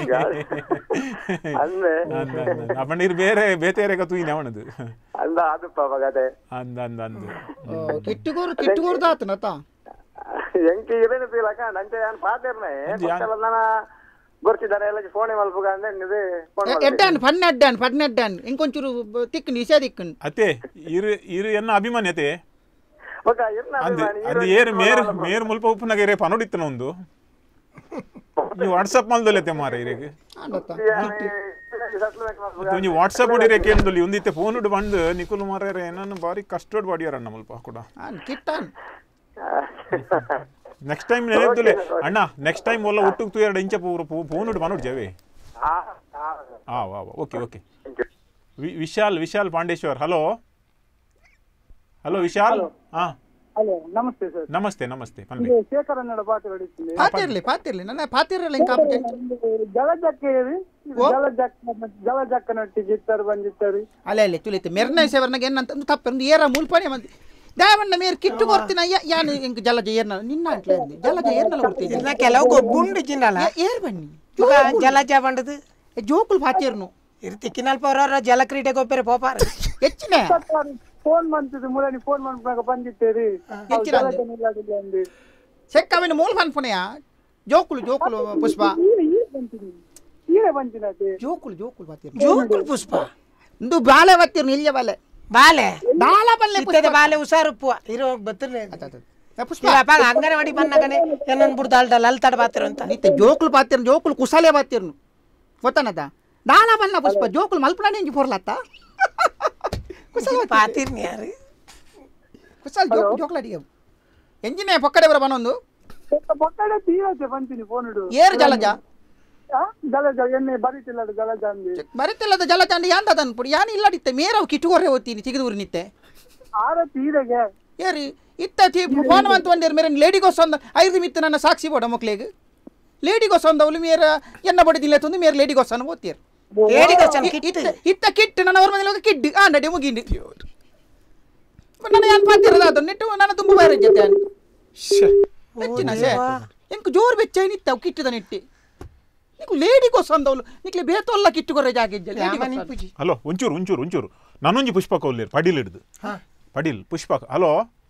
F: ಅಂದ್ರೆ
A: ಅಪ್ಪಣ್ಣ ಇರ್ ಬೇರೆ ಬೇತೇರೆ ಕತ್ತುಯಿನ ಅವನದು
F: ಅಂದ ಅದು ಪಾಪ ಗದೆ
A: ಅಂದ ಅಂದ ಅಂದ
C: ಕಿಟ್ಟುಗೋರು ಕಿಟ್ಟುಗೋರು ದಾತನತ
F: ಎಂಕಿ ಇರೇನು ತೀಲಕ ನಂಚೆ ಯಾನ್ ಪಾತೆರ್ನೆ ಪಕ್ಕಲನ ಗೊರ್ಚಿದ್ದಾರೆ ಎಲ್ಲ ಫೋನ್ ಮಲ್ಪುಗ ಅಂದ್ರೆ ಇದು
C: ಎಡ್ಡಾನ್ ಪನ್ನೆಡ್ಡಾನ್ ಪನ್ನೆಡ್ಡಾನ್ ಇಂಕೊಂಚೂರು ತಿಕ್ಕನ್ ವಿಷಯ ತಿಕ್ಕನ್
A: ಅತ್ತೆ ಇರು ಇರು ಎನ್ನ ಅಭಿಮಾನ್ಯತೆ
F: ಓಕ ಇರ್ನ ಅಭಿಮಾನಿ
A: ಅದು ಏರು ಮೇರ್ ಮೇರ್ ಮುಲ್ಪ ಉಪ್ಪನಾಗ ಇರೇ ಪನೋಡಿತ್ತನ ಒಂದು ನೀವು ವಾಟ್ಸಪ್ ಮಲ್ದೊಲೆತೆ ಮಾರ ಇರೇಗೆ ನೀವು ವಾಟ್ಸಪ್ ಹೊಡಿರೆ ಕೇಂದ್ರಲ್ಲಿ ಒಂದಿತ್ತೆ ಫೋನ್ ಉಡ್ ಬಂದು ನಿಕುಲ್ ಮಾರ್ಯಾರ ಏನನ್ನು ಬಾರಿ ಕಷ್ಟೋಡ್ ಬಾಡಿಯಾರಣ್ಣ ಮುಲ್ಪ ಕೂಡ
C: ಕಿಟ್ಟಾನ್
A: ನೆಕ್ಸ್ಟ್ ಟೈಮ್ ನೆನೆದ್ದುಲೆ ಅಣ್ಣ ನೆಕ್ಸ್ಟ್ ಟೈಮ್ ಒಲ್ಲ ಒಟ್ಟಿಗೆ ತು ಎರಡು ಇಂಚ ಫೋನ್ ಉಡ್ ಬಂದು ಜವೆ ಹಾ ವಾ okay okay Vishal Vishal Pandeshwar hello hello Vishal ಹಾ
H: ಹಲೋ ನಮಸ್ತೆ ಸರ್.
A: ನಮಸ್ತೆ ನಮಸ್ತೆ ಪನ್ಲೆ
H: ಶೇಖರ್ ಅನ್ನಡ ಪಾತಿರಡಿಸ್ತೀನಿ.
C: ಪಾತಿರ್ಲಿ ಪಾತಿರ್ಲಿ ನನ್ನ ಪಾತಿರಲ್ಲ ಇಂಕ
H: ಜಲಜಕ್ಕೆ ಜಲಜಕ್ಕ ಜಲಜಕ್ಕನಟ್ಟಿ ಜಿತ್ತರು ಬಂದಿತ್ತರು
C: ಅಲೆ ಅಲೆ ತುಳಿತೆ ಮೆರ್ನ ಸೇವರ್ನಾಗ ಏನಂತ ತಪ್ಪು ಏರ ಮೂಲ್ಪನೆ ಮಂದಿ ದಾವಣ್ಣ ಮೇರ್ ಕಿಟ್ಟು ಕೊಡ್ತೀನಿ ಅಯ್ಯ ಯಾನು ಇಂಕ ಜಲಜ ಏರ್ನ ನಿನ್ನ ಅಂಟ್ಲೆ ಅಂದಿ ಜಲಜ ಏರ್ನಲ್ಲ ಕೊಡ್ತೀನಿ
B: ನಾ ಕೆಲವು ಗುಂಡು ಜಿನ್ನಲ್ಲ
C: ಏರ್ ಬನ್ನಿ
B: ಜಲಜ ಬಂಡದು
C: ಜೋಕುಲ್ ಪಾತಿರ್ನು
B: ಇರ್ತಿಕ್ಕಿನಲ್ಪ ಅವರವರ ಜಲಕ್ರೀಡೆ ಗೊಬ್ಬರ ಪೋಪಾರ
C: ಹೆಚ್ಚಿನ
H: ಫೋನ್ ಬಂತಿದ್ದು ಮುಳನಿ ಫೋನ್ ಮಾಡ್ಕೊಂಡಾಗ ಬಂದಿತ್ತೇರಿ
C: ಸೆಕ್ಕವಿನ ಮೂಲ ಬಂದ್ಪುನೆಯ ಜೋಕುಲು ಜೋಕುಲು ಪುಷ್ಪ
H: ಈರೆ ಬಂತಿನತೆ
C: ಜೋಕುಲು ಜೋಕುಲು ಬಾತಿರ್
B: ಜೋಕುಲು ಪುಷ್ಪ
C: ಇಂದು ಬಾಲೆ ಬತ್ತಿರ್ನು ಇಲ್ಯ ಬಾಲೆ
B: ಬಾಲೆ
C: ಬಾಲ ಬಲ್ಲೆ
B: ಇತ್ತದೆ ಬಾಲೆ ಉಸಾರುಪ್ಪು ಇರೋ ಬತ್ತರ್ಲೆ
C: ಪುಷ್ಪ
B: ಅಪ್ಪ ಅಂಗನವಾಡಿ ಬಂದಾಗನೆ ಏನನ್ ಬುಡ್ದಾಲ್ದಲ್ಲ ಅಲ್ತಾಡ ಬಾತಿರು ಅಂತ
C: ನಿತ್ತೆ ಜೋಕುಲು ಬಾತಿರ್ನು ಜೋಕುಲು ಕುಸಲೆ ಬಾತಿರ್ನು ಗೊತ್ತಾನದ ದಾಲ ಬಲ್ಲ ಪುಷ್ಪ ಜೋಕುಲು ಮಲ್ಪನ ನಿಂಜಿ ಪೊರ್ಲತ್ತ ಕುಸಲ
B: ಪಾತಿರ್ನಿ ಯಾರು
C: ಕುಸಲ್ ಜೋಕ್ ಜೋಕ್ಲಾಡಿಗೆ ಎಂಜಿನೆ ಪಕ್ಕಡೆ ಬರ ಬನೊಂದು
H: ಪಕ್ಕಡೆ ತೀರತೆ ಬಂತೀನಿ ಫೋನ್ ಇಡು
C: ಏರ್ ಜಲಜ
H: ಜಲಜ ಎಣ್ಣೆ ಬರಿತಿಲ್ಲ ಜಲಜ ಅಂದಿ
C: ಬರಿತಿಲ್ಲದ ಜಲಜ ಅಂಡಿ ಯಾಂದ ಅದನ್ ಪುಡಿ ಯಾನ್ ಇಲ್ಲಡಿತ್ತೆ ಮೇರವು ಕಿಟುಗೊರೆ ಓದ್ತೀನಿ ತೆಗೆದೂರು ನಿತ್ತೆ
H: ಆರ ತೀರೆಗೆ
C: ಏರಿ ಇತ್ತ ಟಿ ಫೋನ್ ಬಂತು ಒಂದೇರ್ ಮೇರೆ ಲೇಡಿಗೋಸೊಂದ ಐದು ಮಿತ್ತು ನನ್ನ ಸಾಕ್ಷಿ ಬೋಡ ಮಕ್ಳಿಗೆ ಲೇಡಿಗೋಸೊಂದ ಅವಳು ಮೇರ ಎನ್ನ ಬಡಿದಿಲ್ಲ ತಂದು ಮೇರೆ ಲೇಡಿಗೋಸನ ಓದ್ತೀರ್ ಇತ್ತ ಕಿಟ್ಟು ನನ್ನ ಅವ್ರ ಮನೇಲಿ ಕಿಡ್ಡು ಆ ನಡಿ ಮುಗಿಂಡು ನನ್ನ ಏನ್ ಪಾತಿರದ ಅದು ನೆಟ್ಟು ನನ್ನ ತುಂಬ ಬೇರೆ ಜೊತೆ ಹೆಚ್ಚಿನ ಎಂಕ್ ಜೋರ್ ಬೆಚ್ಚ ನಿತ್ತವು ಕಿಟ್ಟದ ನೆಟ್ಟಿ ನೀಕು ಲೇಡಿಗೋಸಂದವಳು ನಿಕ್ಲೆ ಬೇತೊಲ್ಲ ಕಿಟ್ಟುಗೊರೆ ಜಾಗಿದ್ದೆ
A: ಹಲೋ ಒಂಚೂರು ಒಂಚೂರು ಒಂಚೂರು ನಾನೊಂಜಿ ಪುಷ್ಪಕ ಒಲ್ಲೇರು ಪಡೀಲ್ ಹಿಡ್ದು ಪಡೀಲ್ ಪುಷ್ಪಕ ಹಲೋ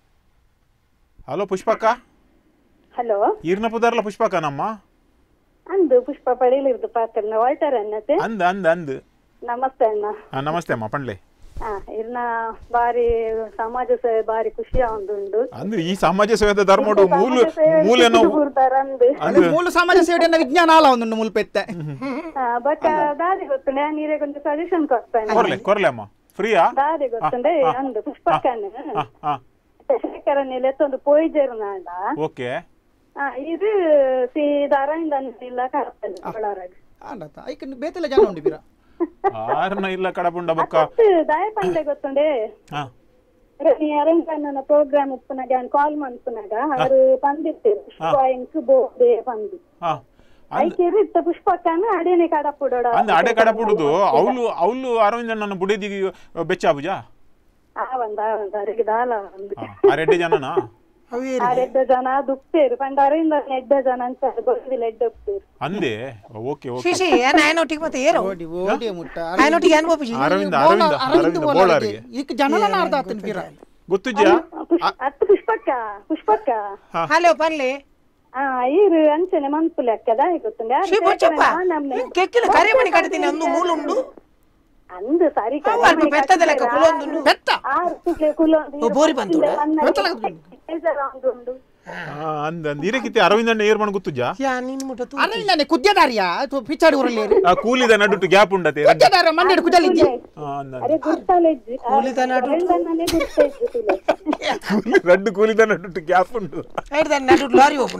A: ಹಲೋ ಪುಷ್ಪಕ್ಕ
E: ಹಲೋ
A: ಈರ್ನ ಪುದಾರ್ಲ ಪುಷ್ಪಕ ನಮ್ಮ
E: ಅಂದು ಪುಷ್ಪ ಪಡೀಲಿರ್ದು ಪಾತ್ರನ ವಾಲ್ಟರ್ ಅನ್ನತೆ
A: ಅಂದ್ ಅಂದ್ ಅಂದ್
E: ನಮಸ್ತೆ ಅಣ್ಣ.
A: ಹಾ ನಮಸ್ತೆ ಅಮ್ಮ ಪಂಡ್ಲೆ
E: ಹಾ ಇರ್ನ ಬಾರಿ ಸಮಾಜ ಸೇವೆ ಬಾರಿ ಖುಷಿ ಆಗುಂಡು
A: ಅಂದ್ರೆ ಈ ಸಮಾಜ ಸೇವೆ ಧರ್ಮಡು ಮೂಲ ಮೂಲೇನೋ
C: ಅಂದು ಮೂಲ ಸಮಾಜ ಸೇವೆ ವಿಜ್ಞಾನ ಅಲ್ಲ ಒಂದು ಮೂಲ ಪೆತ್ತೆ
E: ಬಟ್ ದಾರಿ ಗೊತ್ತುಂಡೆ ನೀರೇ ಒಂದು ಸಜೆಷನ್ ಕೊಡ್ತಾನೆ
A: ಕೊರ್ಲೆ ಕೊರ್ಲೆ ಅಮ್ಮ ಫ್ರೀಯಾ
E: ದಾರಿ ಗೊತ್ತುಂಡೆ ಅಂದು ಪುಷ್ಪಕ್ಕನೆ ಶೇಖರನೆಲ್ಲ ಎತ್ತೊಂದು ಪೋಯ್ಜೇರ್ನಾಂಡ
A: ಓಕೆ
E: ಆ ಇದು ಸೀದಾರಿಂದ ಇಲ್ಲ ಕರಪಲ್ಲ ಬಳ್ಳಾರಾಗ
C: ಆಂಡತ ಐಕ ಬೇತೆಲ್ಲ ಜನ ಉಂಡಿ ಬಿರ
A: ಆರ್ನ ಇಲ್ಲ ಕಡಪುಂಡ ಬಕ್ಕ
E: ದಾಯ ಪಂಡೆ ಗೊತ್ತುಂಡೆ
A: ಹಾ
E: ರನಿ ಅರಂಗನ ಪ್ರೋಗ್ರಾಮ್ ಉಪ್ಪನಾಗ ಕಾಲ್ ಮಾಡ್ಪನಾಗ ಅವರು ಬಂದಿರ್ತಾರೆ ಪುಷ್ಪ ಬೋದೆ ಬಂದು
A: ಹಾ
E: ಐಕೆರಿ ಇತ್ತ ಪುಷ್ಪಕ್ಕನ ಅಡೇನೆ ಕಡಪುಡೋಡ
A: ಅಂದ ಅಡೆ ಕಡಪುಡುದು ಅವಳು ಅವಳು ಅರವಿಂದ ನನ್ನ ಬುಡಿದಿ ಬೆಚ್ಚಾಬುಜ
E: ಆ ಒಂದ ಒಂದ ಅರೆಗೆ ದಾಲ ಒಂದು
A: ಆ ರೆಡ್ಡಿ ಜನನಾ
E: ಆ ರೆಡ್ಡ ಜನ ದುಪ್ತೇರು ಪಂಡ ಅರವಿಂದ ಎಡ್ಡ ಜನ ಅಂತ ಗೊತ್ತಿಲ್ಲ ಎಡ್ಡ ಉಪ್ತೇರು
A: ಅಂದೆ ಓಕೆ ಓಕೆ
B: ಶಿಶಿ ಏನ ಆಯನೊಟ್ಟಿಗೆ ಮತ್ತೆ ಏರು
C: ಓಡಿ ಓಡಿ ಮುಟ್ಟ
B: ಆಯನೊಟ್ಟಿಗೆ ಏನ್ ಬೋಪಿ
A: ಅರವಿಂದ ಅರವಿಂದ ಅರವಿಂದ ಬೋಲಾರಿಗೆ
C: ಈಗ ಜನಲ ನಾರ್ದ ಆತನ ಬಿರ
A: ಗೊತ್ತುಜ್ಜಾ
E: ಅತ್ತು ಪುಷ್ಪಕ್ಕ ಪುಷ್ಪಕ್ಕ
B: ಹಲೋ ಪನ್ಲೆ
E: ಆ ಈರು ಅಂಚನೆ ಮನ್ಪುಲೆ ಅಕ್ಕದ ಗೊತ್ತುಂಡೆ
B: ಕೆಕ್ಕಿಲ ಕರೆ ಮಣಿ ಕಟ್ತೀನಿ ಒಂದು ಮೂಲ ಉಂಡು
E: ಅಂದು ಸರಿ
B: ಬೆತ್ತದ ಲೆಕ್ಕ ಕುಲೊಂದು ಬೆತ್ತ ಬೋರಿ ಬಂತು
A: ಅಂದ ಅಂದ ಇರಕಿತ್ತೆ ಅರವಿಂದಣ್ಣ ಏರ್ ಮಣ ಗೊತ್ತುಜ್ಜಾ
C: ಅರವಿಂದನೆ ಕುದ್ಯದಾರಿಯ ಪಿಚಾಡಿ ಊರಲ್ಲಿ
A: ಆ ಕೂಲಿದ ನಡುಟ್ಟು ಗ್ಯಾಪ್ ಉಂಡತೆ
C: ಕುದ್ಯದಾರ ಮಂಡ್ಯದ ಕುದಲಿದ್ದೆ
B: ಕೂಲಿದ
A: ರಡ್ಡು ಕೂಲಿದ ನಡುಟ್ಟು ಗ್ಯಾಪ್ ಉಂಡು
B: ನಡುಟ್ಟು ಲಾರಿ ಹೋಗುಣ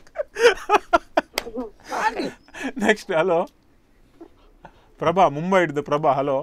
A: ನೆಕ್ಸ್ಟ್ ಹಲೋ ಪ್ರಭಾ ಮುಂಬೈ ಹಿಡ್ದು ಪ್ರಭಾ ಹಲೋ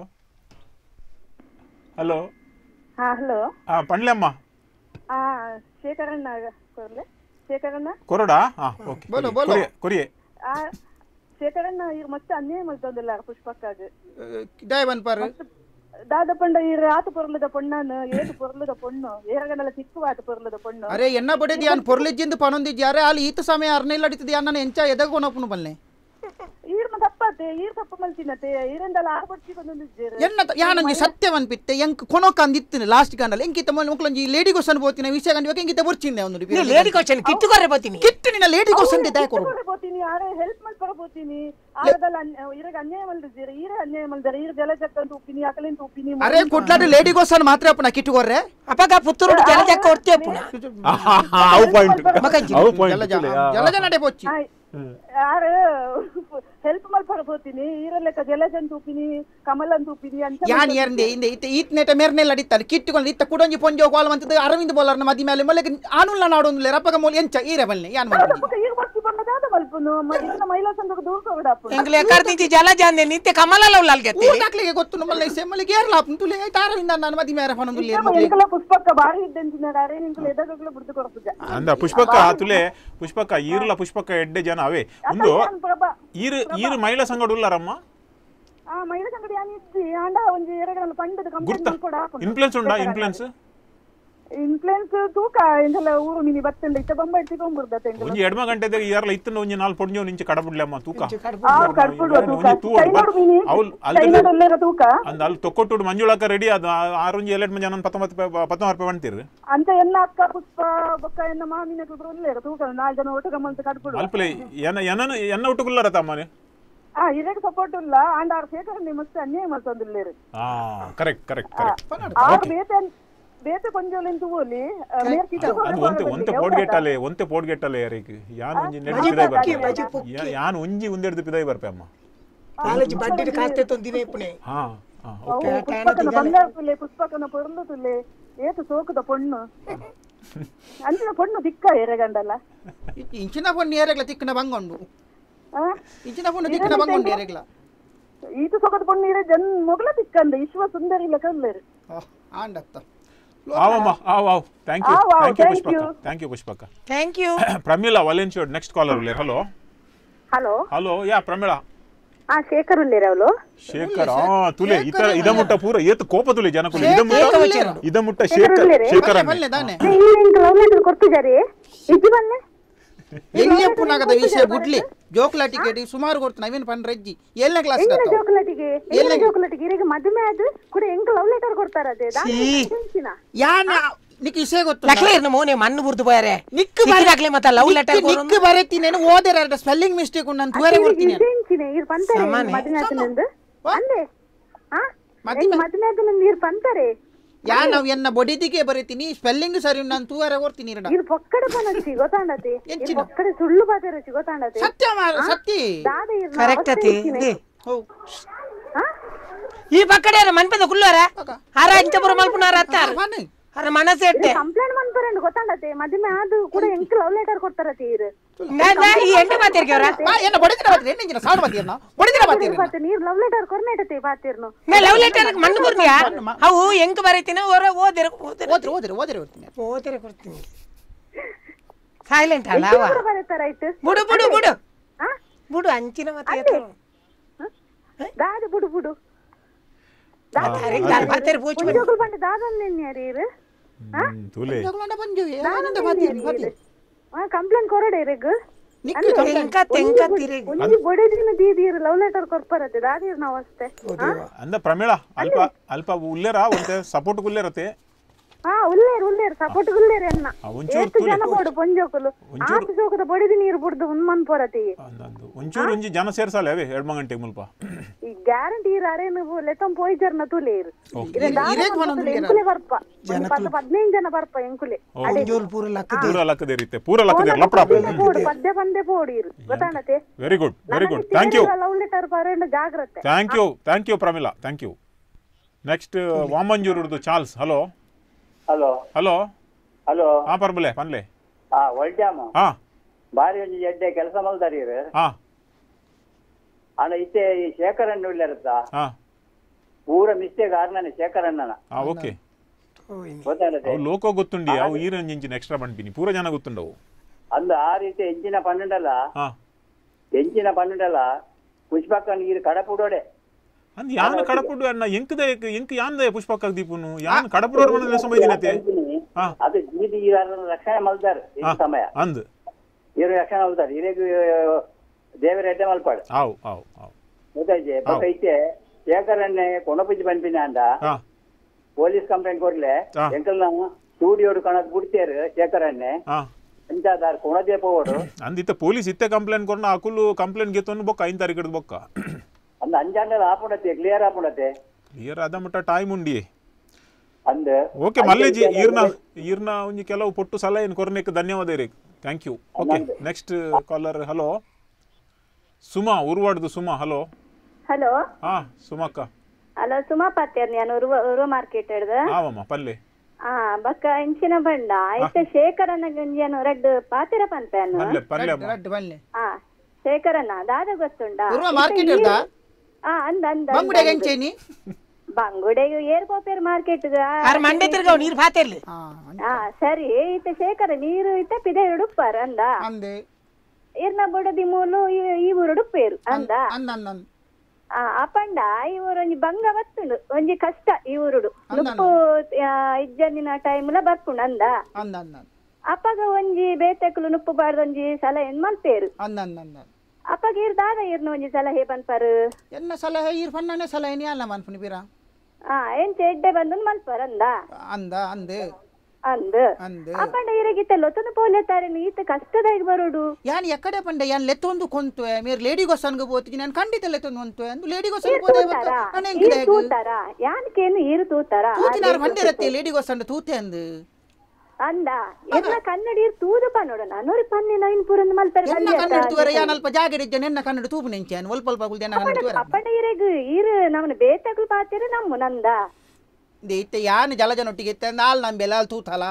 A: ಹಲೋ
E: ಹಾ ಹಲೋ
A: ಹಾ ಪಂಡ್ಲೆಮ್ಮ
E: ಆ ಶೇಖರಣ್ಣ ಕೊರ್ಲೆ ಶೇಖರಣ್ಣ
A: ಕೊರಡಾ ಹಾ ಓಕೆ
C: ಬೋಲೋ ಬೋಲೋ
A: ಕೊರಿಯೆ
E: ಆ ಶೇಖರಣ್ಣ ಇರ್ ಮತ್ತೆ ಅನ್ಯಾಯ ಮಾಡ್ತಂದಿಲ್ಲ ಪುಷ್ಪಕ್ಕಾಗ
C: ದಯ ಬನ್ ಪಾರು
E: ದಾದ ಪಂಡ ಇರ್ ಆತ ಪೊರ್ಲದ ಪೊಣ್ಣನು ಏತು ಪೊರ್ಲದ ಪೊಣ್ಣು ಏರಗನಲ್ಲ ತಿಕ್ಕು ಆತ ಪೊರ್ಲದ ಪೊಣ್ಣು
C: ಅರೆ ಎನ್ನ ಬಡಿದಿ ಯಾನ್ ಪೊರ್ಲಿಜ್ಜಿಂದು ಪನೊಂದಿದ್ಯಾರೆ ಅಲ್ಲಿ ಈತ ಸಮಯ ಅರ್ನೆಲ್ಲ ಅಡಿತದಿ ಅನ್ನ ಎಂಚ ಎದಗೋನಪ್ಪನು ಬಲ್ಲೆ
E: ಈರ್ನ ತಪ್ಪತ್ತೆ ಈರ್ ತಪ್ಪ ಮಲ್ತಿನತೆ ಈರಂದಲ್ಲ ಆರ್ಬಡ್ಸಿ ಬಂದೊಂದಿದ್ದೇರು
C: ಎನ್ನ ಯಾನಂಜಿ ಸತ್ಯವನ್ ಪಿತ್ತೆ ಎಂಕ್ ಕೊನೊಕಂದಿತ್ತಿನ ಲಾಸ್ಟ್ ಗಂಡಲ್ಲ ಎಂಕಿತ ಮೊಲ್ ಮುಕ್ಲಂಜಿ ಲೇಡಿ ಗೊಸನ್ ಬೋತಿನ ವಿಷಯ ಗಂಡಿ ಎಂಕಿತ ಬರ್ಚಿಂದೆ ಒಂದು
B: ನೀ ಲೇಡಿ ಕ್ವೆಶ್ಚನ್ ಕಿತ್ತು ಕರೆ ಬೋತಿನಿ
C: ಕಿತ್ತು ನಿನ್ನ ಲೇಡಿ ಗೊಸನ್ ದೆ ಕೊರು
E: ಬೋತಿನಿ ಆರೆ ಹೆಲ್ಪ್ ಮಾಡ್ಕೊರ ಬೋತಿನಿ ಆರದಲ್ಲ ಇರಗ ಅನ್ಯಾಯ ಮಲ್ದಿದ್ದೀರಿ ಈರ ಅನ್ಯಾಯ ಮಲ್ದಾರೆ ಈರ ಜಲಜಕ್ಕಂತ ಉಪ್ಪಿನಿ ಅಕಲಿಂತ ಉಪ್ಪಿನಿ
C: ಅರೆ ಕೊಡ್ಲಾಡ ಲೇಡಿ ಗೊಸನ್ ಮಾತ್ರ ಅಪ್ಪನ ಕಿಟ್ಟು ಕೊರ್ರೆ
B: ಅಪಗ ಪುತ್ತೂರು ಜಲಜಕ್ಕ ಹೊರ್ತಿ ಅಪ್ಪನ
A: ಅವು ಪಾಯಿಂಟ್ ಅವು ಪಾಯಿಂಟ್
C: ಜಲಜ ಜಲಜ ನಡೆ ಬೋಚಿ
E: ಯಾರು ಹೆಲ್ಪ್ ಮಾಡ್ಕೊರ ಬೋತಿನಿ ಈರಲೆಕ್ಕ ಜಲಜಂತ ಉಪ್ಪಿನಿ ಕಮಲ್ ಅಂತ ಉಪ್ಪಿನಿ ಅಂತ
C: ಯಾನ್ ಏರ್ಂದೆ ಇಂದೆ ಇತ್ತ ಈತ್ ನೆಟ ಮೇರ್ನೆಲ್ಲ ಅಡಿತ್ತಲ್ಲ ಕಿಟ್ಟುಕೊಂಡು ಇತ್ತ ಕುಡಂಜಿ ಪೊಂಜೋ ಕಾಲ್ ಮಂತದ ಅರವಿಂದ್ ಬೋಲಾರ್ನ ಮದಿ ಮೇಲೆ ಮೊಲೆ ಆನುಲ್ಲ ನಾಡೊಂದುಲೆ ರಪ್ಪಗ ಮೂಲ ಎಂಚ ಈರೆ ಬಲ್ನೆ ಯಾನ್ ಮಾಡ್ತಿ
J: ಪಂಗದಾದ ಮಲ್ಪುನು ಮರಿನ ಮಹಿಳಾ ಸಂಘದ ದೂರ ಕೊಡಾಪು
B: ಎಂಗ್ಲೆ ಕರ್ದಿಂಚಿ ಜಲ ಜಾಂದೆ ನಿತ್ಯ ಕಮಲಲ್ಲ ಉಲ್ಲಾಲ್ಗೆತ್ತಿ
C: ಊಟಕ್ಲಿಗೆ ಗೊತ್ತು ನಮ್ಮಲ್ಲಿ ಸೆಮ್ಮಲಿ ಕೇರಳ ತುಲೆ ತಾರವಿಂದ ನಾನು ಮದಿ ಮೇರೆ ಫನದುಲ್ಲಿ
J: ಎಂಕಲ ಪುಷ್ಪಕ್ಕ ಬಾರಿ ಇದ್ದಂಚಿನಾರೆ ನಿಂಕಲ ಎದಗಗಳ ಬಿಡ್ದು ಕೊಡಪುಜ
A: ಅಂದ ಪುಷ್ಪಕ್ಕ ತುಲೆ ಪುಷ್ಪಕ್ಕ ಈರ್ಲ ಪುಷ್ಪಕ್ಕ ಎಡ್ಡೆ ಜನ ಅವೇ ಒಂದು ಈರು ಈರು ಮಹಿಳಾ ಸಂಘ ಉಳ್ಳಾರಮ್ಮ
J: ಆ ಮಹಿಳಾ ಸಂಘ ಯಾನಿ ಇತ್ತಿ ಆಂಡ ಒಂಜಿ ಎರಗಲ ಪಂಡದ ಕಂಪ್ಲೇಂಟ್ ಕೊಡ
A: ಇನ್ಫ್ಲುಯೆನ್ಸ್ ಉಂಡಾ ಇನ್ಫ್ಲುಯೆನ್ಸ್
J: ಇನ್ಫ್ಲುಯೆನ್ಸ್ ತೂಕ ಇಂದಲ ಊರು ನಿನಿ ಬತ್ತಂಡ ಇತ್ತ ಬೊಂಬೈ ತಿಕೊಂಬುರ್ದತೆ ಎಂಕಲ
A: ಒಂಜಿ ಎಡ್ಮ ಗಂಟೆದ ಯಾರಲ ಇತ್ತನ ಒಂಜಿ ನಾಲ್ ಪೊಡ್ಜೋ ನಿಂಚೆ ಕಡಬುಡ್ಲೆಮ್ಮ ತೂಕ
J: ಆ ಕಡ್ಪುಡುವ ತೂಕ ಕೈನೋಡು ಮೀನಿ
A: ಅವಲ್
J: ಕೈನೋಡು ಒಳ್ಳೆರ ತೂಕ
A: ಅಂದ ಅಲ್ಲಿ ತೊಕ್ಕೊಟ್ಟು ಮಂಜುಳಕ ರೆಡಿ ಅದು ಆರೊಂಜಿ ಏಳೆಂಟು ಮಂದಿ ನಾನು ಪತ್ತೊಂಬತ್ತು ಪತ್ತೊಂಬತ್ತು ರೂಪಾಯಿ ಬಂತೀರಿ
J: ಅಂತ ಎನ್ನ ಅಕ್ಕ ಪುಷ್ಪ ಬೊಕ್ಕ ಎನ್ನ ಮಾಮಿನ ಒಳ್ಳೆರ ತೂಕ ನಾಲ್ ಜನ ಒಟ್ಟು ಗಮಂತ ಕಡ್ಪುಡು
A: ಅಲ್ಪಲೆ ಎನ್ನ ಎನ್ನ ಎನ್ನ ಒಟ್ಟುಗುಲ್ಲಾರ ತಮ್ಮನೆ
J: ಆ ಇರೆಗ ಸಪೋರ್ಟ್ ಇಲ್ಲ ಅಂಡ್ ಆರ್ ಶೇಖರ್ ನಿಮಸ್ತೆ ಅನ್ಯಾಯ ಮಾಡ್ತಂದಿಲ್ಲೇರು
A: ಆ ಕರೆಕ್ಟ್ ಕರೆಕ್ಟ್ ಕರೆಕ್ಟ್
J: ಆರ್ ಬೇತೆ ಬೇತೆ ಕೊಂಜೋಲೆಂತು ಓಲಿ ಮೇರ್ ಕಿಟ
A: ಅದು ಒಂತೆ ಒಂತೆ ಪೋಡ್ಗೆಟ್ಟಲೆ ಒಂತೆ ಪೋಡ್ಗೆಟ್ಟಲೆ ಯಾರಿಗೆ ಯಾನ್ ಒಂಜಿ ನೆಡ್ ಪಿದೈ ಬರ್ಪೆ ಯಾನ್ ಒಂಜಿ ಒಂದೆರ್ದು ಪಿದೈ ಬರ್ಪೆ ಅಮ್ಮ
B: ಕಾಲೇಜ್ ಬಡ್ಡಿ ಕಾಸ್ತೆ ತೊಂದಿನೆ ಇಪ್ಪನೆ
A: ಹಾ ಹಾ ಓಕೆ
J: ಪುಷ್ಪಕನ ಬಂಗಾರತುಲೆ ಪುಷ್ಪಕನ ಪೊರ್ಲುತುಲೆ ಏತು ಸೋಕುದ ಪೊಣ್ಣು ಅಂಚಿನ ಪೊಣ್ಣು ದಿಕ್ಕ ಎರೆಗಂಡಲ್ಲ
C: ಇಂಚಿನ ಪೊಣ್ಣು ಎರೆಗ್ಲ ತಿಕ್ಕನ ಬಂಗೊಂಡು ಇಂಚಿನ ಪೊಣ್ಣು ತಿಕ್ಕನ ಬಂಗೊಂಡು ಎರೆಗ್ಲ
J: ಈತು ಸೋಕದ ಪೊಣ್ಣು ಇರೆ ಜನ್ ಮೊಗಲ ತಿಕ್ಕಂದ ವಿಶ್ವ ಸುಂದರಿ ಲಕಲ್ಲೇರು
C: ಆಂಡತ್ತ
A: ಆವಮ್ಮ ಆವ್ ಆವ್ ಥ್ಯಾಂಕ್ ಯು ಥ್ಯಾಂಕ್ ಯು ಪುಷ್ಪಕ್ಕ ಥ್ಯಾಂಕ್ ಯು ಪುಷ್ಪಕ್ಕ
B: ಥ್ಯಾಂಕ್ ಯು
A: ಪ್ರಮೀಳಾ ವಲೆನ್ಶೋಡ್ ನೆಕ್ಸ್ಟ್ ಕಾಲರ್ ಉಳ್ಳೇ ಹಲೋ
E: ಹಲೋ
A: ಹಲೋ ಯಾ ಪ್ರಮೀಳಾ
E: ಆ ಶೇಖರ್ ಉಳ್ಳೇರ ಅವಳು
A: ಶೇಖರ್ ಆ ತುಲೆ ಇತರ ಇದಮುಟ್ಟ ಪೂರ ಏತು ಕೋಪ ತುಲೆ ಜನಕುಲೆ ಇದಮುಟ್ಟ ಇದಮುಟ್ಟ ಶೇಖರ್ ಶೇಖರ್
E: ಲವ್ ಲೆಟರ್ ಕೊಡ್ತಿದ್ದಾರೆ ಇಜ್ಜಿ ಬನ್ನೆ
C: ಎಲ್ಲಿ ಪುನಾಗದ ವಿಷಯ ಬುಡ್ಲಿ ಜೋಕ್ಲಾ ಟಿಕೆಟ್ ಸುಮಾರು ಕೊಡ್ತಾನೆ ಅವೇನು ಪಂಡ್ರಜ್ಜಿ ಏಳನೇ ಕ್ಲಾಸ್
E: ಎಂಗನ ಜೋಕ್ಲಾಟಿಗೆ ಎಂಗನ ಜೋಕ್ಲಾಟಿಗೆ ಈಗ ಮದುವೆ ಆದ ಕೂಡ ಎಂಗ ಲವ್ ಲೆಟರ್ ಕೊಡ್ತಾರದೆ
C: ಯಾನ ನಿಕ್ ವಿಷಯ ಗೊತ್ತು
B: ಲಕ್ಲೆ ಇರ್ನ ಮೋನೆ ಮಣ್ಣು ಬುರ್ದು ಹೋಯಾರೆ ನಿಕ್ಕು ಬರಕ್ಲೆ ಮತ್ತ ಲವ್ ಲೆಟರ್
C: ನಿಕ್ಕು ಬರೆತಿ ನಾನು ಓದರ ಸ್ಪೆಲ್ಲಿಂಗ್ ಮಿಸ್ಟೇಕ್ ಉಂಟು ನಾನು ತೂರೆ ಕೊಡ್ತೀನಿ
E: ಟೆನ್ಷನ್ ಇರ್ ಪಂತಾರೆ ಮದುವೆ ಆದನಂದು ಅಂದೆ ಆ ಮದುವೆ ಆದನಂದು ಇರ್ ಪಂತಾರೆ
C: ಯಾ ನಾವು ಎನ್ನ ಬೊಡಿದಿಗೆ ಬರೀತೀನಿ ಸ್ಪೆಲ್ಲಿಂಗ್ ಸರಿ ನಾನು ತೂವರೆ ಓದ್ತೀನಿ ಇರಡ
E: ಇದು ಪಕ್ಕಡ ಪನಚ್ಚಿ ಗೊತ್ತಾಂಡತೆ ಇದು ಪಕ್ಕಡ ಸುಳ್ಳು ಬಾದರಚ್ಚಿ ಗೊತ್ತಾಂಡತೆ
C: ಸತ್ಯ ಸತ್ಯ
E: ದಾದ ಇರ್
B: ಕರೆಕ್ಟ್ ಅತಿ
C: ಹೋ
E: ಆ
B: ಈ ಪಕ್ಕಡೆ ಮನ್ಪದ ಕುಲ್ಲರ ಹರ ಇಂಚಪುರ ಮಲ್ಪುನಾರ ಅತ್ತಾರ ಹರ ಮನಸ್ಸೆ ಎಟ್ಟೆ
E: ಕಂಪ್ಲೇಂಟ್ ಮನ್ಪರೆಂಡು ಗೊತ್ತಾಂಡತೆ ಮದುವೆ ಆದು ಕೂಡ ಎಂಕ ಲವ್ ಲೆಟರ್ ಕೊಡ್ತಾರತಿ ಇರು
B: ಈ ಎಂಟ ಮಾತಿರ್ಕೆವರ
C: ಎನ್ನ ಬೊಡಿದಿರ ಬಾತಿರ ಎನ್ನ ಸಾಡು ಬಾತಿರ್ನ ಬೊಡಿದಿರ ಬಾತಿರ
E: ನೀರ್ ಲವ್ ಲೆಟರ್ ಕೊರ್ನೇಟತೆ ಬಾತಿರ್ನು
B: ನಾ ಲವ್ ಲೆಟರ್ ಮಣ್ಣು ಬರ್ನಿಯಾ ಅವು ಎಂಕ ಬರೀತೀನಿ ಓರ ಓದಿರ ಓದಿರ
C: ಓದಿರ ಓದಿರ ಓದಿರ ಓದ್ತೀನಿ
B: ಓದಿರ ಕೊಡ್ತೀನಿ ಸೈಲೆಂಟ್ ಅಲ್ಲ ಅವ
E: ಬರೀತಾರ ಆಯ್ತು
B: ಬುಡು ಬುಡು ಬುಡು ಬುಡು ಅಂಚಿನ ಮತ್ತೆ
E: ದಾದ ಬುಡು ಬುಡು
B: ದಾದ ದಾದ ಬಾತಿರ ಪೂಚ್
E: ಜೋಗಲ್ ಬಂಡ ದಾದನ್ ಯಾರು ಇರು
A: ತುಲೆ
C: ಜೋಗಲ್ ಬಂಜು ಏನಂತ ಬಾತಿರ್ ಬಾತಿರ್
E: ಆ ಕಂಪ್ಲೇಂಟ್ ಕೊರಡೆ ರೆಗ್
C: ನಿಕ್ಕು
B: ತೆಂಕ ತೆಂಕ ತಿರೆ
E: ಒಂಜಿ ಬೊಡೆದಿನ ದೀದಿರ್ ಲವ್ ಲೆಟರ್ ಕೊರ್ಪರತೆ ದಾದಿರ್ ನಾವು ಅಷ್ಟೇ
A: ಅಂದ ಪ್ರಮೀಳಾ ಅಲ್ಪ ಅಲ್ಪ ಉಲ್ಲೇರ ಒಂತೆ ಸಪೋರ್ಟ್ ಗುಲ್ಲೇರತೆ
E: ಹಾ ಉಲ್ಲೇರ್ ಉಲ್ಲೇರ್ ಸಪೋರ್ಟ್ ಉಲ್ಲೇರ್ ಎನ್ನ ಎಷ್ಟು ಜನ ಬೋಡು ಪೊಂಜೋಕುಲು ಆತು ಜೋಕದ ಬೊಡೆದಿ ನೀರು ಬುಡ್ದು ಉನ್ಮನ್ ಪೊರತಿ
A: ಒಂಚೂರು ಒಂಜಿ ಜನ ಸೇರ್ಸಲ್ಲ ಅವೇ ಎರಡು ಗಂಟೆ ಮುಲ್ಪ
E: ಈ ಗ್ಯಾರಂಟಿ ಇರಾರೆ ನೀವು ಲೆತಂ ಪೋಯ್ಜರ್ನ ತುಲೇರು ಎಂಕುಲೆ ಬರ್ಪ ಪತ್ತು ಹದಿನೈದು ಜನ ಬರ್ಪ ಎಂಕುಲೆ
A: ಪೂರ ಲಕ್ಕದೆ ರೀತೆ ಪೂರ ಲಕ್ಕದೆ ಲಪಡ
E: ಪೋಡು ಪದ್ಯ ಪಂದೆ ಪೋಡಿರು ಗೊತ್ತಾಣತೆ
A: very good very good thank you
E: love letter ಪರೆಂಡು ಜಾಗ್ರತೆ
A: thank you thank you Pramila thank you next ವಾಮಂಜೂರುದು Charles hello
K: hello
A: hello
K: hello
A: ಹಾ ಪರ್ಬಲೆ ಪನ್ಲೆ
K: ಹಾ ಒಳ್ಡ್ಯಾಮ
A: ಹಾ
K: ಬಾರಿ ಒಂಜಿ ಎಡ್ಡೆ ಕೆಲಸ ಮಲ್ದಾರೀರ್
A: ಹಾ
K: ಅಣ್ಣ ಇತ್ತೆ ಈ ಶೇಖರಣ್ಣ ಉಳ್ಳೇರತ್ತ
A: ಹಾ
K: ಪೂರ ಮಿಸ್ಟೇಕ್ ಆರ್ನಾನೆ ಶೇಖರಣ್ಣನ
A: ಹಾ ಓಕೆ
K: ಗೊತ್ತಾಗತ್ತೆ
A: ಅವು ಲೋಕೋ ಗೊತ್ತುಂಡಿ ಅವು ಈರೊಂಜಿ ಇಂಚಿನ ಎಕ್ಸ್ಟ್ರಾ ಪಂಪಿನಿ ಪೂರ ಜನ ಗೊತ್ತುಂಡವು
K: ಅಂದ ಆ ರೀತಿ ಎಂಚಿನ ಪನ್ನೆಂಡಲ್ಲ
A: ಹಾ
K: ಎಂಚಿನ ಪನ್ನೆಂಡಲ್ಲ ಪುಷ್ಪಕ್ಕನ್ ಈರು ಕಡಪುಡೋಡೆ
A: ಅಂದ್ ಯಾನ್ ಕಡಪುಡು ಅಣ್ಣ ಎಂಕದ ಎಂಕ ಯಾನ್ದ ಪುಷ್ಪಕ್ಕ ದೀಪುನು ಯಾನ್ ಕಡಪುಡೋರ್ ಮನೆ ಸಮಯದಿನತೆ ಹಾ
K: ಅದು ಜೀದಿ ಈರಾರನ್ನ ರಕ್ಷಣೆ ಮಲ್ದಾರ್ ಈ ಸಮಯ
A: ಅಂದ್
K: ಈರು ರಕ್ಷಣೆ ಮಲ್ದಾರ್ ಈರೆಗ್ ದೇವರ ಎಡ್ಡೆ ಮಲ್ಪಾಡು
A: ಆವ್ ಆವ್ ಆವ್
K: ಗೊತ್ತಾಯ್ತೆ ಪಕ್ಕ ಇತ್ತೆ ಶೇಖರನ್ನೇ ಕೊಣಪುಜಿ ಪಂಪಿನ ಅಂದ ಪೊಲೀಸ್ ಕಂಪ್ಲೇಂಟ್ ಕೊಡ್ಲೆ ಎಂಕಲ್ ನಾವು ಸ್ಟುಡಿಯೋಡು ಕಣಕ್ ಬಿಡ್ತೇರು ಶೇಖರನ್ನೇ ಅಂಚಾದಾರ್ ಕೊಣದೇ ಪೋಡು
A: ಅಂದಿತ್ತ ಪೊಲೀಸ್ ಇತ್ತೆ ಕಂಪ್ಲೇಂಟ್ ಕೊರ್ನ ಅಕುಲು ಕಂಪ್ಲೇಂಟ್ ಗೆತ್ತೊಂದು ಬೊಕ್ಕ ಐನ್ ತಾರೀಕು ಬೊಕ್ಕ
K: ಅಂದ ಅಂಜಾಂಡಲ ಆಪುಡತೆ ಕ್ಲಿಯರ್ ಆಪುಡತೆ
A: ಕ್ಲಿಯರ್ ಆದ ಮಟ್ಟ ಟೈಮ್ ಉಂಡಿ
K: ಅಂದ
A: ಓಕೆ ಮಲ್ಲೇಜಿ ಈರ್ನ ಈರ್ನ ಒಂಜಿ ಕೆಲವು ಪೊಟ್ಟು ಸಲಹೆ ಕೊರ್ನೆಕ್ ಧನ್ಯವಾದ ರೀ thank you okay next caller hello Suma ಉರ್ವಾಡ್ದು ಸುಮಾ ಹಲೋ
E: ಹಲೋ
A: ಹಾ ಸುಮಕ್ಕ
E: ಹಲೋ ಸುಮಾ ಪಾತ್ಯಾರ್ ನಾನು ಉರ್ವ ಉರ್ವ ಮಾರ್ಕೆಟ್ ಹಿಡ್ದ
A: ಆವಮ್ಮ ಪಲ್ಲೆ
E: ಆ ಬಕ್ಕ ಇಂಚಿನ ಬಂಡ ಐತೆ ಶೇಖರನ ಗಂಜಿಯನ್ನು ರಡ್ ಪಾತಿರ ಪಂಪೆಯನ್ನು
C: ರಡ್ ಬಲ್ಲೆ
E: ಆ ಶೇಖರನ ದಾದ ಗೊತ್ತುಂಡ
C: ಮಾರ್ಕೆಟ್ ಇರ್ದ
E: ಆ ಅಂದ ಅಂದ
C: ಬಂಗುಡೆ ಗಂಚೇನಿ
E: ಬಂಗುಡೆಗೆ ಏರ್ಪೋಪೇರ್ ಮಾರ್ಕೆಟ್
B: ಮಂಡೆ ತಿರ್ಗಾವ್ ನೀರ್ ಪಾತಿರ್ಲಿ
E: ಆ ಸರಿ ಐತೆ ಶೇಖರ ನೀರು ಐತೆ ಪಿದೆ ಉಡುಪ್ಪಾರ ಅಂದ
C: ಅಂದೆ
E: ಇರ್ನ ಬುಡದಿ ಮೂಲು ಈ ಊರು ಉಡುಪೇರು ಅಂದ
C: ಅಂದ ಅಂದ
E: ಆ ಅಪಂಡ ಈ ಊರು ಒಂಜಿ ಬಂಗ ಬತ್ತುಂಡು ಒಂಜಿ ಕಷ್ಟ ಈ ಊರುಡು ನುಪ್ಪು ಇಜ್ಜನ್ನಿನ ಟೈಮ್ಲ ಬರ್ಪುಂಡು ಅಂದ
C: ಅಂದ ಅಂದ
E: ಅಪ್ಪಗ ಒಂಜಿ ಬೇತೆಕ್ಲು ನುಪ್ಪು ಬಾರ್ದ ಒಂಜಿ ಸಲಹೆ ಮಲ್ಪೇರು
C: ಅಂದ ಅಂದ ಅಂದ
E: ಅಪ್ಪಗ ಇರ್ದಾದ ಇರ್ನ ಒಂಜಿ ಸಲಹೆ ಬನ್ಪಾರು
C: ಎನ್ನ ಸಲಹೆ ಇರ್ ಫನ್ನನೆ ಸಲಹೆ ನೀ ಅಲ್ಲ ಮನ್ಪುನಿ ಬೀರ
E: ಆ ಎಂಚ ಎಡ್ಡೆ ಬಂದು ಮಲ್ಪಾರ ಅಂದ
C: ಅಂದ ಅಂದೆ
E: ಅಂದ
C: ಅಂದೆ
E: ಅಪ್ಪಂಡ ಇರಗಿತ್ತ ಲೊತ್ತನು ಪೋಲೆತಾರೆ ಈತ ಕಷ್ಟದಾಗ ಬರೋಡು
C: ಯಾನ್ ಎಕ್ಕಡೆ ಪಂಡೆ ಯಾನ್ ಲೆತ್ತೊಂದು ಕೊಂತು ಮೇರ್ ಲೇಡಿ ಗೊಸನ್ಗ ಬೋತಿಗೆ ನಾನು ಖಂಡಿತ ಲೆತ್ತೊಂದು ಕೊಂತು ಅಂದು ಲೇಡಿ ಗೊಸನ್ ಬೋದೆ ಇವತ್ತು ನಾನು ಹೆಂಗಿದೆ
E: ತೂತಾರ ಯಾನಕೇನು ಈರು ತೂತಾರ
C: ತೂತಿನಾರು ಮಂಡೆ ರತ್ತಿ ಲೇಡಿ ಗೊಸಂಡ ತೂತೆ ಅಂದು
E: ಅಂದ ಎಲ್ಲ ಕನ್ನಡಿ ತೂದಪ್ಪ ನೋಡ ನಾನು ಪನ್ನೆ ನೈನ್ ಪೂರನ್ ಮಲ್ಪರ
C: ಎನ್ನ ಕನ್ನಡ ತೂವರ ಯಾನ್ ಅಲ್ಪ ಜಾಗ ಇಜ್ಜ ನೆನ್ನ ಕನ್ನಡ ತೂಪು ನೆಂಚಾನ್ ಒಲ್ಪ ಒಲ್ಪ ಗುಲ್ದೆ ಕನ್ನಡ ತೂವರ
E: ಅಪ್ಪಂಡ ಇರಗ ಈರು ನಮ್ಮನ ಬೇತಗಳು ಪಾತಿರ ನಮ್ಮ ನಂದ
C: ದೇತೆ ಯಾನ್ ಜಲಜನೊಟ್ಟಿಗೆ ಇತ್ತ ನಾಲ್ ನಂಬೆಲ ಅಲ್ ತೂತಲ